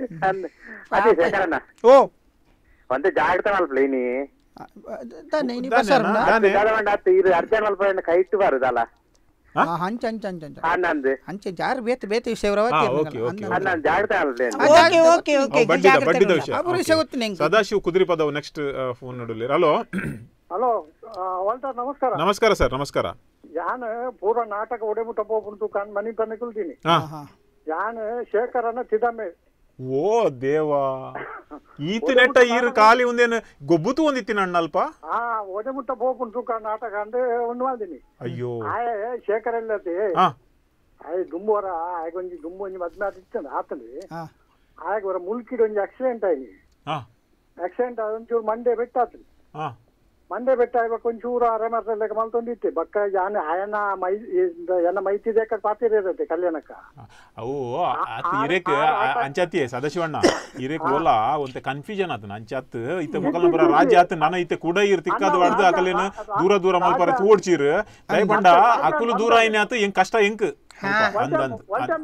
K: ಅದೇ ಶೇಖರಣ್ಣ
A: ಓ
K: ಒಂದೇ ಜಾಗ್ರತ ಮಲ್ಪಲೆ ನೀ
C: ತಾನೆ ನೀ ಬಸರ್ನ
K: ಜಾಗವಂಡ ಅತ್ತ ಇದು ಅರ್ಜನ್ ಮಲ್ಪ ಕೈಟ್ಟು ಬಾರುದಲ್ಲ
C: ಹಂಚ ಹಂಚ ಹಂಚ ಹಂಚ
K: ಅನ್ನಂದು
C: ಹಂಚ ಜಾರ್ ಬೇತೆ ಬೇತೆ ವಿಷಯ ವರವತಿ
K: ಅನ್ನಂದು ಜಾಗ್ರತ ಮಲ್ಪಲೆ
B: ಓಕೆ ಓಕೆ ಓಕೆ
A: ಬಡ್ಡಿದ ಬಡ್ಡಿದ ವಿಷಯ
C: ಅಪರ ವಿಷಯ ಗೊತ್ತಿನ
A: ಸದಾಶಿವ ಕುದುರೆ ಪದವು ನೆಕ್ಸ್ಟ್ ಫೋನ್ ನೋಡಲಿ ಹಲೋ
S: ಹಲೋ ವಾಲ್ಟರ್ ನಮಸ್ಕಾರ
A: ನಮಸ್ಕಾರ ಸರ್ ನಮಸ್ಕಾರ
S: ಯಾನ್ ಪೂರ ನಾಟಕ ಒಡೆಮುಟ್ಟ ಪೋಪುಂಟು ಕಾಣ್ ಮನಿ ತನ್ನ ಕುಲ್ತೀನಿ ಯಾನ್ ಶೇಖರನ ತಿದಮೆ
A: ಓ ದೇವಾ ಈತ ನೆಟ್ಟ ಈರ್ ಕಾಲಿ ಒಂದೇನು ಗೊಬ್ಬುತು ಒಂದಿತ್ತಿನ ಅಣ್ಣಲ್ಪ
S: ಆ ಒಡೆಮುಟ್ಟ ಪೋಪುಂಟು ಕಾಣ್ ನಾಟಕ ಅಂದ್ರೆ ಒಂದು ಮಾಡಿದೀನಿ
A: ಅಯ್ಯೋ
S: ಆಯ್ ಶೇಖರ ಇಲ್ಲತಿ ಆಯ್ ದುಂಬು ವರ ಆಯ್ಗ ಒಂಜಿ ದುಂಬು ಒಂಜಿ ಮದ್ಮೆ ಆತಿತ್ತಂದ ಆತಂದು ಆಯ್ಗ ವರ ಮುಲ್ಕಿಡ್ ಒಂಜಿ ಆಕ್ಸಿಡೆಂಟ್ ಆಯ್ನಿ ಆಕ್ಸಿಡೆಂಟ್ ಆದ ಒಂಚೂರು ಮಂಡೆ ಬೆಟ್ಟ ಆತಂದು ಮಂಡೆ ಬೆಟ್ಟ ಆಗ್ಬೇಕು ಒಂಚೂರು ಅರೆಮರ್ಸಲ್ಲೆಕ್ಕ ಮಲ್ತೊಂದಿತ್ತೆ ಬಕ್ಕ ಯಾನ ಆಯನ ಮೈ ಎನ್ನ ಮೈತಿ ದೇಕ ಪಾತಿರತ್ತೆ ಕಲ್ಯಾಣಕ್ಕ
A: ಅವು ಆತ ಇರೇಕ್ ಅಂಚಾತಿ ಸದಾಶಿವಣ್ಣ ಇರೇಕ್ ಓಲ ಒಂತೆ ಕನ್ಫ್ಯೂಷನ್ ಆತನ ಅಂಚಾತ್ ಇತ್ತೆ ಮುಕಲ್ನ ಬರ ರಾಜ್ಯ ಆತ ನಾನ ಇತ್ತೆ ಕೂಡ ಇರ್ ತಿಕ್ಕಾದ ವಾಡ್ದು ಅಕಲೇನ ದೂರ ದೂರ ಮಲ್ಪರ ತೋಡ್ಚೀರ್ ದೈ ಬಂಡ ಅಕುಲು ದೂರ ಐನೆ ಆತ ಹೆಂಗ್ ಕಷ್ಟ ಹೆಂಗ್ ಅಂದ್ ಅಂದ್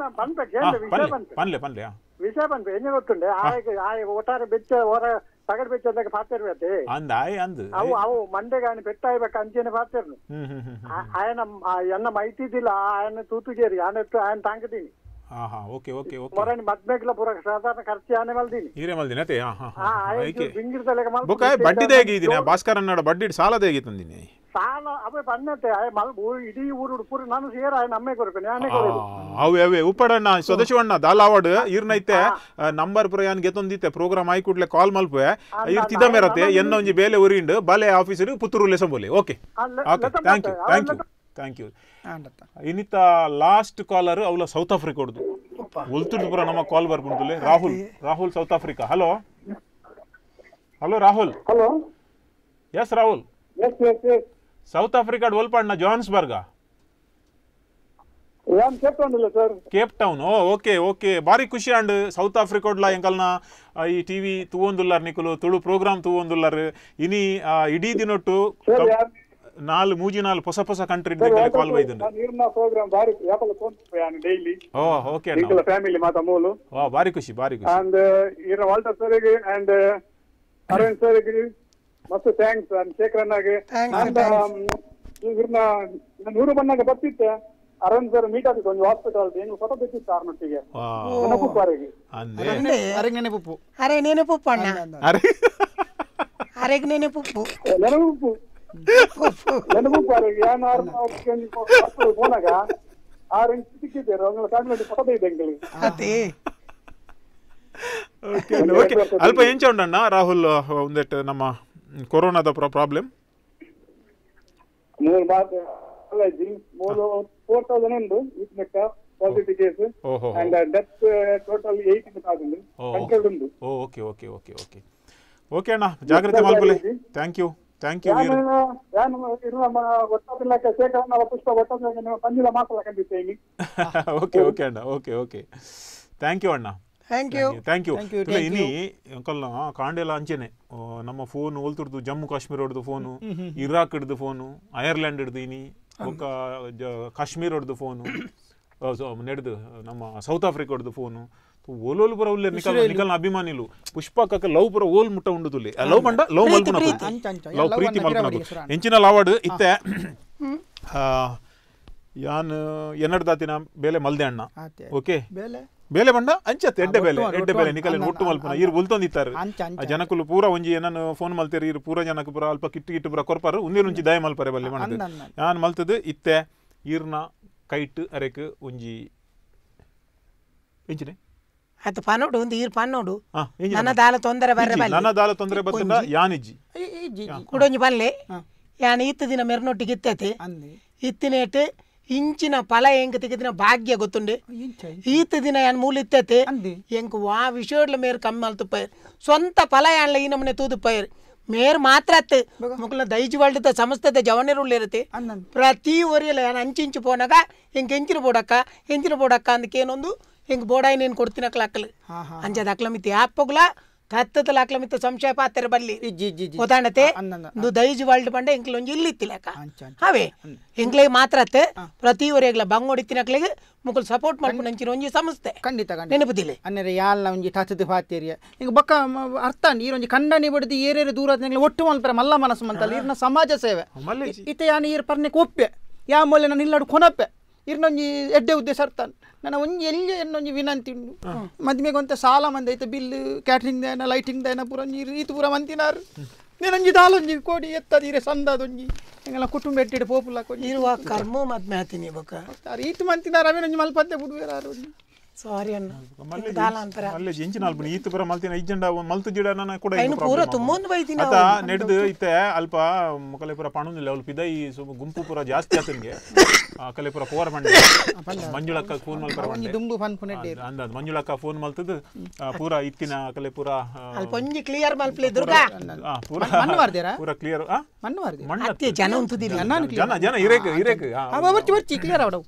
A: ಪನ್ಲೆ ಪನ್ಲೆ
S: ವಿಷಯ ಬಂತು ಹೆಂಗೆ ಗೊತ್ತುಂಡೆ ಆಯ್ಕೆ ಆಯ್ ಒಟ್ಟಾರೆ ಬೆಚ್ಚ ಹೊರ ತಗಡ್ ಬೆಚ್ಚದಾಗ ಪಾತಿರ್ಬೇತೆ
A: ಅಂದ್ ಆಯ್ ಅಂದ್
S: ಅವು ಅವು ಮಂಡೆಗಾನಿ ಬೆಟ್ಟ ಆಗ್ಬೇಕು ಅಂಚೆನೆ ಪಾತಿರ್ನು ಆಯನ ಎನ್ನ ಮೈತಿದ್ದಿಲ್ಲ ಆಯನ ತೂತುಗೇರಿ ಆನೆತ್ತು ಆಯನ ತಾಂಕದೀನಿ
A: ಹಾ ಹಾ ಓಕೆ ಓಕೆ ಓಕೆ
S: ಮೊರನಿ ಮದ್ಮೆಗ್ಲ ಪೂರ ಸಾಧಾರಣ ಖರ್ಚು ಆನೆ ಮಲ್ದಿನಿ
A: ಈರೆ ಮಲ್ದಿನ ಅತೆ ಹಾ ಹಾ
S: ಹಾ ಆಯ್ತು ಬಿಂಗಿರ್ದಲೆಗ ಮಲ್
A: ಬೊಕ ಬಡ್ಡಿ ದೇಗಿದಿನ ಭಾಸ್ಕರ್ ಅನ್ನಡ ಬಡ್ಡಿ ಸಾಲ ದೇಗಿ ತಂದಿನಿ
S: ಸಾಲ ಅವೇ ಬನ್ನತೆ ಆಯ್ ಮಲ್ ಇಡೀ ಊರು ಪೂರ ನಾನು ಸೇರ ಆಯ್ ನಮ್ಮೆ ಕೊರಪೆ ನಾನೇ ಕೊರದು
A: ಅವೆ ಅವೆ ಉಪ್ಪಡಣ್ಣ ಸ್ವದೇಶವಣ್ಣ ದಾಲಾವಡ್ ಇರ್ನೈತೆ ನಂಬರ್ ಪುರ ಯಾನ್ ಗೆತೊಂದಿತ್ತೆ ಪ್ರೋಗ್ರಾಮ್ ಆಯ್ ಕೂಡ್ಲೆ ಕಾಲ್ ಮಲ್ಪೆ ಇರ್ ತಿದ ಮೇರತೆ ಎನ್ನ ಒಂಜಿ ಬೇಲೆ ಉರಿಂಡ್ ಬಾಲೆ ಆಫೀಸರ್ ಪುತ್ತೂರು ಲೆಸಂಬೋಲಿ okay okay thank you thank you thank you ಇನ್ನಿತ್ತ ಲಾಸ್ಟ್ ಕಾಲರ್ ಅವಳ ಸೌತ್ ಆಫ್ರಿಕಾಡ್ದು ಉಲ್ತುರ್ದು ಪುರ ನಮ್ಮ ಕಾಲ್ ಬರ್ಬಿಡ್ತುಲೆ Rahul Rahul South Africa hello hello Rahul
S: hello
A: yes Rahul
S: yes yes yes
A: South ಆಫ್ರಿಕಾಡ್ ಒಲ್ಪಣ್ಣ ಜೋಹಾನ್ಸ್ಬರ್ಗ
S: ಯಾನ್ ಕೇಪ್ ಟೌನ್ ಇಲ್ಲ ಸರ್
A: ಕೇಪ್ ಟೌನ್ ಓ ಓಕೆ ಓಕೆ ಬಾರಿ ಖುಷಿ ಅಂಡ್ ಸೌತ್ ಆಫ್ರಿಕಾಡ್ಲ ಎಂಕಲ್ನ ಈ ಟಿವಿ ತೂವೊಂದುಲ್ಲಾರ್ ನಿಕುಲು ತುಳು ಪ್ರೋಗ್ರಾಮ್ ತೂವೊಂದುಲ್ಲಾರ್ ಇನಿ ಇಡೀ ದಿನೊಟ್ಟು ನಾಲ್ ಮೂಜಿ ನಾಲ್ ಹೊಸ ಹೊಸ ಕಂಟ್ರಿ ಕಾಲ್ ಬೈದಂಡು
S: ನಿರ್ಮಾ ಪ್ರೋಗ್ರಾಮ್ ಬಾರಿ ಯಾಪಲ ತೋಂತು ಯಾನ್ ಡೈಲಿ
A: ಓ ಓಕೆ ಅಣ್ಣ
S: ನಿಕುಲ ಫ್ಯಾಮಿಲಿ ಮಾತ ಮೂಲು
A: ಓ ಬಾರಿ ಖುಷಿ ಬಾರಿ ಖುಷಿ
S: ಅಂಡ್ ಇರ ವಾಲ್ಟರ್ ಸರ್ಗೆ ಅಂಡ್ ಅರವಿಂದ್ ಸರ್ಗೆ ಮಸ್ತ್ ಥ್ಯಾಂಕ್ಸ್ ಅಂಡ್ ಶೇಖರ್ ಅಣ್ಣಗೆ ಅಂಡ್ ಇರ್ನ ನೂರು ಬಣ್ಣಗೆ ಬರ್ತಿತ್ತೆ ಅರವಿಂದ್ ಸರ್ ಮೀಟ್ ಆಗಿ ಒಂದು ಹಾಸ್ಪಿಟಲ್ ಏನು ಫೋಟೋ ಬೇಕಿತ್ತು ಆರ್ನೊಟ್ಟಿಗೆ ನೆನಪುಪ್ಪಾರಿಗೆ
C: ಅರೆಗ್ ನೆನಪುಪ್ಪು
B: ಅರೆ ನೆನಪುಪ್ಪು ಅಣ್ಣ ಅರೆಗ್ ನೆನಪುಪ್ಪು
S: ನೆನಪುಪ್ಪು ನೆನಪುಪ್ಪಾರಿಗೆ ಯಾನ್ ಆರು ಫೋನಾಗ ಆರು ಇಂಚ್ ಸಿಕ್ಕಿದ್ದೇರು ಅವಗಳ ಫ್ಯಾಮಿಲಿ ಫೋಟೋ ಇದ್ದಂಗೆ
B: ಅದೇ
A: ಓಕೆ ಓಕೆ ಅಲ್ಪ ಎಂಚ ಉಂಡಣ್ಣ ರಾಹುಲ್ ಒಂದೆಟ್ಟು ನಮ್ಮ ಕೊರೋನಾದ ಪ್ರಾಬ್ಲಮ್
S: ಮೂರು ಬಾತ್ ಅಲ್ಲಜಿ ಮೂರು ಫೋರ್ ತೌಸಂಡ್ ಉಂಡು ವಿತ್ ಲೆಕ್ಕ positive case and death total eighteen thousand controlled ಉಂಡು
A: ಓ okay okay okay okay okay ಅಣ್ಣ ಜಾಗ್ರತೆ ಮಲ್ಪಲೆ ಥ್ಯಾಂಕ್ ಯು ಥ್ಯಾಂಕ್ ಯು
S: ಯಾನು ಯಾನು ಇರುವ ಒಟ್ಟದಿಲ್ಲಕ್ಕೆ ಶೇಖರಣ್ಣ ಪುಷ್ಪ ಒಟ್ಟದ ಪಂಜಿಲ ಮಾತಲ್ಲ ಖಂಡಿತೇನಿ
A: ಓಕೆ ಓಕೆ ಅಣ್ಣ ಓಕೆ ಓಕೆ ಥ್ಯಾಂಕ್ ಯು ಅಣ್ಣ
B: ಥ್ಯಾಂಕ್ ಯು
A: ಥ್ಯಾಂಕ್ ಯು ಇನಿ ಅಂಕಲ್ನ ಕಾಂಡೆಲ್ಲ ಅಂಚೆನೆ ನಮ್ಮ ಫೋನ್ ಓಲ್ತುರ್ದು ಜಮ್ಮು ಕಾಶ್ಮೀರ ಹೊಡ್ದು ಫೋನು ಇರಾಕ್ ಹಿಡ್ದು ಫೋನು ಐರ್ಲ್ಯಾಂಡ್ ಹಿಡ್ದು ಇನಿ ಒಕ್ಕ ಕಾಶ್ಮೀರ ಹೊಡ್ದು ಫೋನು ನಡೆದು ನಮ್ಮ ಸೌತ್ ಆಫ್ರಿಕಾ ಹೊಡ್ದು ಫೋನು ಓಲೋಲ್ ಪುರ ಉಲ್ಲೆ ನಿಕಲ್ ನಿಕಲ್ನ ಅಭಿಮಾನಿಲು ಪುಷ್ಪಕ್ಕ ಲವ್ ಪುರ ಓಲ್ ಮುಟ್ಟ ಉಂಡುದುಲಿ ಲವ್ ಬಂಡ ಲವ್ ಮಲ್ಪುನ ಲವ್ ಪ್ರೀತಿ ಮಲ್ಪುನ ಎಂಚಿನ ಲಾವಾಡ್ ಇತ್ತೆ ಯಾನ್ ಎನ್ನಡ್ದಾತಿನ ಬೇಲೆ ಮಲ್ದೆ ಅಣ್ಣ ಓಕೆ ಬೇಲೆ ಬಂಡ ಅಂಚತ್ತೆ ಎಡ್ಡೆ ಬೇಲೆ ಎಡ್ಡೆ ಬೇಲೆ ನಿಕಲ್ ಒಟ್ಟು ಮಲ್ಪುನ ಇರ್ ಉಲ್ತೊಂದಿತ್ತಾರೆ ಜನಕುಲು ಪೂರ ಒಂಜಿ ಏನನ್ನು ಫೋನ್ ಮಲ್ತೇರಿ ಇರು ಪೂರ ಜನಕ್ಕೆ ಪೂರ ಅಲ್ಪ ಕಿಟ್ಟು ಕಿಟ್ಟು ಪೂರ ಕೊರ್ಪಾರು ಉಂದಿನ ಒಂಜಿ ದಯ ಮಲ್ಪರೆ ಬಲ್ಲಿ ಮಾಡದು ಯಾನ್ ಮಲ್ತದು ಇತ್ತೆ ಈರ್ನ ಕೈಟ್ ಅರೆಕ್ ಒಂಜಿ ಎಂಚಿನೆ
B: ಅದು ಪನ್ನೋಡು ಒಂದು ಈರ್ ಪನ್ನೋಡು ನನ್ನ ದಾಲ ತೊಂದರೆ ಬರ್ರೆ ಬಲ್ಲಿ
A: ನನ್ನ ದಾಲ ತೊಂದರೆ ಬರ್ತದ ಯಾನಿಜ್ಜಿ
B: ಕುಡೊಂಜಿ ಬಲ್ಲೆ ಯಾನ್ ಇತ್ತು ದಿನ ಮೆರ್ನೊಟ್ಟಿಗೆ ಇತ್ತತೆ ಇತ್ತಿನೇಟ್ ಇಂಚಿನ ಫಲ ಎಂಕ್ ತೆಗೆದಿನ ಭಾಗ್ಯ ಗೊತ್ತುಂಡೆ ಈತ ದಿನ ಯಾನ್ ಮೂಲ ಇತ್ತತೆ ಎಂಕ್ ವಾ ವಿಷಯಡ್ಲ ಮೇರ್ ಕಮ್ಮಿ ಅಲ್ತುಪ್ಪಯರ್ ಸ್ವಂತ ಫಲ ಯಾನ್ಲ ಈ ನಮ್ಮನೆ ತೂದುಪ್ಪಯರ್ ಮೇರ್ ಮಾತ್ರ ಅತ್ತು ಮುಕ್ಲ ದೈಜಿವರ್ಲ್ಡ್ ಸಂಸ್ಥೆದ ಜವನೇರುಳ್ಳ ಇರುತ್ತೆ ಪ್ರತಿ ಒರಿಯಲ್ಲ ಯಾನ್ ಅಂಚಿಂಚು ಪೋನಾಗ ಎಂಕ್ ಎಂಚಿನ ಬೋಡಕ್ಕ ಎಂಚಿನ ಬೋಡಕ್ಕ ಅಂದಕ್ಕೇನೊಂದು ಹಿಂಗ್ ಬೋಡಾಯಿ ನೀನು ಕೊಡ್ತೀನಕ್ಲ ಅಕ್ಕಲು ಅಂಜದ ಅಕ್ಲ ಮಿತಿ ಆಪ್ಪಗ್ಲ ತತ್ತಲ ಅಕ್ಲ ಮಿತ್ತ ಸಂಶಯ ಪಾತ್ರೆ ಬಲ್ಲಿ ಗೊತ್ತಾಣತೆ ಒಂದು ದೈಜ್ ವರ್ಲ್ಡ್ ಬಂಡೆ ಇಂಕ್ಲೊಂಜಿ ಇಲ್ಲಿ ಇತ್ತಿಲಕ್ಕ ಅವೇ ಇಂಕ್ಲಿಗೆ ಮಾತ್ರ ಅತ್ತೆ ಪ್ರತಿ ಒರೆಗ್ಲ ಬಂಗ್ ಹೊಡಿತಿನಕ್ಲಿಗೆ ಮುಕುಲ್ ಸಪೋರ್ಟ್ ಮಾಡ್ಕೊಂಡು ಅಂಚಿನ ಒಂಜಿ ಸಂಸ್ಥೆ
C: ಖಂಡಿತ
B: ನೆನಪುದಿಲ್ಲ
C: ಅನ್ನರೆ ಯಾಲ್ನ ಒಂಜಿ ತಾತದ ಪಾತ್ಯರಿಯ ಹಿಂಗ ಬೊಕ್ಕ ಅರ್ಥ ಈರೊಂಜಿ ಕಂಡನಿ ಬಡ್ದು ಏರೇರು ದೂರ ಒಟ್ಟು ಮಲ್ಪರೆ ಮಲ್ಲ ಮನಸ್ಸು ಮಂತಲ್ಲ ಈರ್ನ ಸಮಾಜ ಸೇವೆ ಇತ ಯಾನ್ ಈರ್ ಪರ್ನೆ ಕೊಪ್ಪೆ ಯಾ ಮೂಲೆ ನಾನು ಇಲ್ಲಾಡು ಕೊನಪ್ಪೆ ಇರ್ನೊಂಜಿ ಎಡ್ಡೆ ಉದ್ದೇಶ ಅರ್ಥಾನ್ ನನ್ನ ಒಂಜಿ ಎಲ್ಲಿ ಎನ್ನೊಂಜಿ ವಿನಂತಿ ಉಂಡು ಮದ್ಮೆಗೊಂತ ಸಾಲ ಮಂದಿ ಐತೆ ಬಿಲ್ ಕ್ಯಾಟ್ರಿಂಗ್ ದೇನ ಲೈಟಿಂಗ್ ದೇನ ಪೂರ ಈತು ಪೂರ ಮಂತಿನಾರು ನೀನೊಂಜಿ ದಾಲೊಂಜಿ ಕೋಡಿ ಎತ್ತದೀರೆ ಸಂದದೊಂಜಿ ಹಿಂಗೆಲ್ಲ ಕುಟುಂಬ ಎಟ್ಟಿಡು ಪೋಪುಲ
B: ಇರುವ ಕರ್ಮ ಮದ್ಮೆ ಆತೀನಿ ಬೊಕ್ಕ
C: ಈತು ಮಂತಿನಾರು ಅವೇನೊಂಜಿ ಮಲ್ಪದ್ದೆ ಬಿಡುವೇರಾರು
B: ಸಾರಿ ಅಣ್ಣ
A: ಮಲ್ಲೆ ಎಂಚಿನ ಅಲ್ಪ ಈತ ಪುರ ಮಲ್ತಿನ ಐಜೆಂಡ ಮಲ್ತು ಜಿಡ ನನ್ನ ಕೂಡ
B: ಪೂರ ತುಂಬೊಂದು ಬೈತೀನಿ
A: ಅತ ನೆಡ್ದು ಇತ್ತೆ ಅಲ್ಪ ಮಕಲೆ ಪುರ ಪಣುನಿಲ್ಲ ಅವಳು ಪಿದೈ ಗುಂಪು ಪುರ ಜಾಸ್ತಿ ಆತನ್ಗೆ ಕಲೆ ಪುರ ಪೋರ ಬಂಡೆ ಮಂಜುಳಕ್ಕ ಫೋನ್ ಮಲ್ಪರ ಬಂಡೆ
C: ದುಂಬು ಫನ್ ಫುನೆಡ್ಡೆ
A: ಅಂದ ಮಂಜುಳಕ್ಕ ಫೋನ್ ಮಲ್ತದು ಪೂರ ಇತ್ತಿನ ಕಲೆ ಪುರ
B: ಅಲ್ಪ ಒಂಜಿ ಕ್ಲಿಯರ್ ಮಲ್ಪಲೆ ದುರ್ಗಾ
A: ಪೂರ
C: ಮಣ್ಣು ವಾರ್ದೇರಾ
A: ಪೂರ ಕ್ಲಿಯರ್ ಆ
C: ಮಣ್ಣು ವಾರ್ದೆ
B: ಅತ್ತೆ ಜನ ಉಂತುದಿರಿ
A: ಜನ ಜನ ಇರೇಕ ಇರೇಕ
C: ಅವ ವರ್ಚಿ ವರ್ಚಿ ಕ್ಲಿಯರ್ ಅವಡು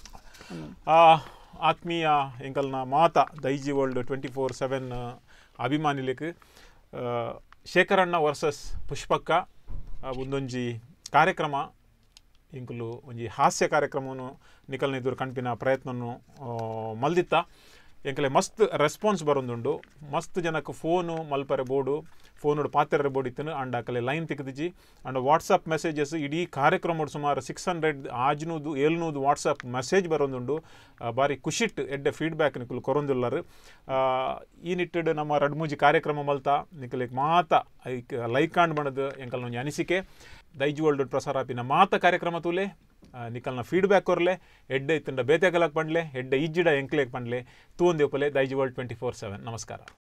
A: ಆ ಆತ್ಮೀಯ ಎಂಕಲ್ನ ಮಾತಾ Daijiworld twenty four seven ಅಭಿಮಾನಿಲಿಕ್ ಶೇಖರಣ್ಣ ವರ್ಸಸ್ ಪುಷ್ಪಕ್ಕ ಒಂದೊಂಜಿ ಕಾರ್ಯಕ್ರಮ ಇಂಕುಲು ಒಂಜಿ ಹಾಸ್ಯ ಕಾರ್ಯಕ್ರಮವನ್ನು ನಿಕಲ್ನ ಎದುರು ಕಣ್ಪಿನ ಪ್ರಯತ್ನವನ್ನು ಮಲ್ದಿತ್ತ ಎಂಕಲೆ ಮಸ್ತ್ ರೆಸ್ಪಾನ್ಸ್ ಬರೋದುಂಡು ಮಸ್ತ್ ಜನಕ್ಕೆ ಫೋನು ಮಲ್ಪರೆ ಬೋರ್ಡು ಫೋನು ಪಾತ್ರೆ ಬೋರ್ಡ್ ಇತ್ತು ಅಂಡ್ ಅಕಲೆ ಲೈನ್ ತಿಕ್ಕಿದಿಜಿ ಅಂಡ್ ವಾಟ್ಸಪ್ ಮೆಸೇಜಸ್ ಇಡೀ ಕಾರ್ಯಕ್ರಮ ಸುಮಾರು ಸಿಕ್ಸ್ ಹಂಡ್ರೆಡ್ ಆಜ್ನೂದು ಏಳ್ನೂದು ವಾಟ್ಸಪ್ ಮೆಸೇಜ್ ಬರೋದುಂಡು ಬಾರಿ ಖುಷಿಟ್ ಎಡ್ಡೆ ಫೀಡ್ಬ್ಯಾಕ್ ನಿಕಲು ಕೊರೊಂದುಲ್ಲರು ಈ ನಿಟ್ಟಿಡ್ ನಮ್ಮ ರಡ್ಮೂಜಿ ಕಾರ್ಯಕ್ರಮ ಮಲ್ತಾ ನಿಕಲಿಗೆ ಮಾತ ಲೈಕ್ ಕಾಂಡ್ ಬಣದು ಎಂಕಲ್ ಒಂಜಿ ಅನಿಸಿಕೆ ದೈಜಿವರ್ಲ್ಡ್ ಪ್ರಸಾರ ಆಪಿನ ಮಾತ ಕಾರ್ಯಕ್ರಮ ತೂಲೆ ನಿಕಲ್ನ ಫೀಡ್ಬ್ಯಾಕ್ ಕೊರಲೆ ಎಡ್ಡೆ ಇತ್ತಂಡ ಬೇತೆಗಲಕ್ ಪಂಡ್ಲೆ ಎಡ್ಡೆ ಇಜ್ಜಿಡ ಎಂಕ್ಲೇಕ್ ಪಂಡ್ಲೆ ತೂಂದೇಪಲೆ ದೈಜಿವರ್ಲ್ಡ್ ಟ್ವೆಂಟಿ ಫೋರ್ ಸೆವೆನ್ ನಮಸ್ಕಾರ.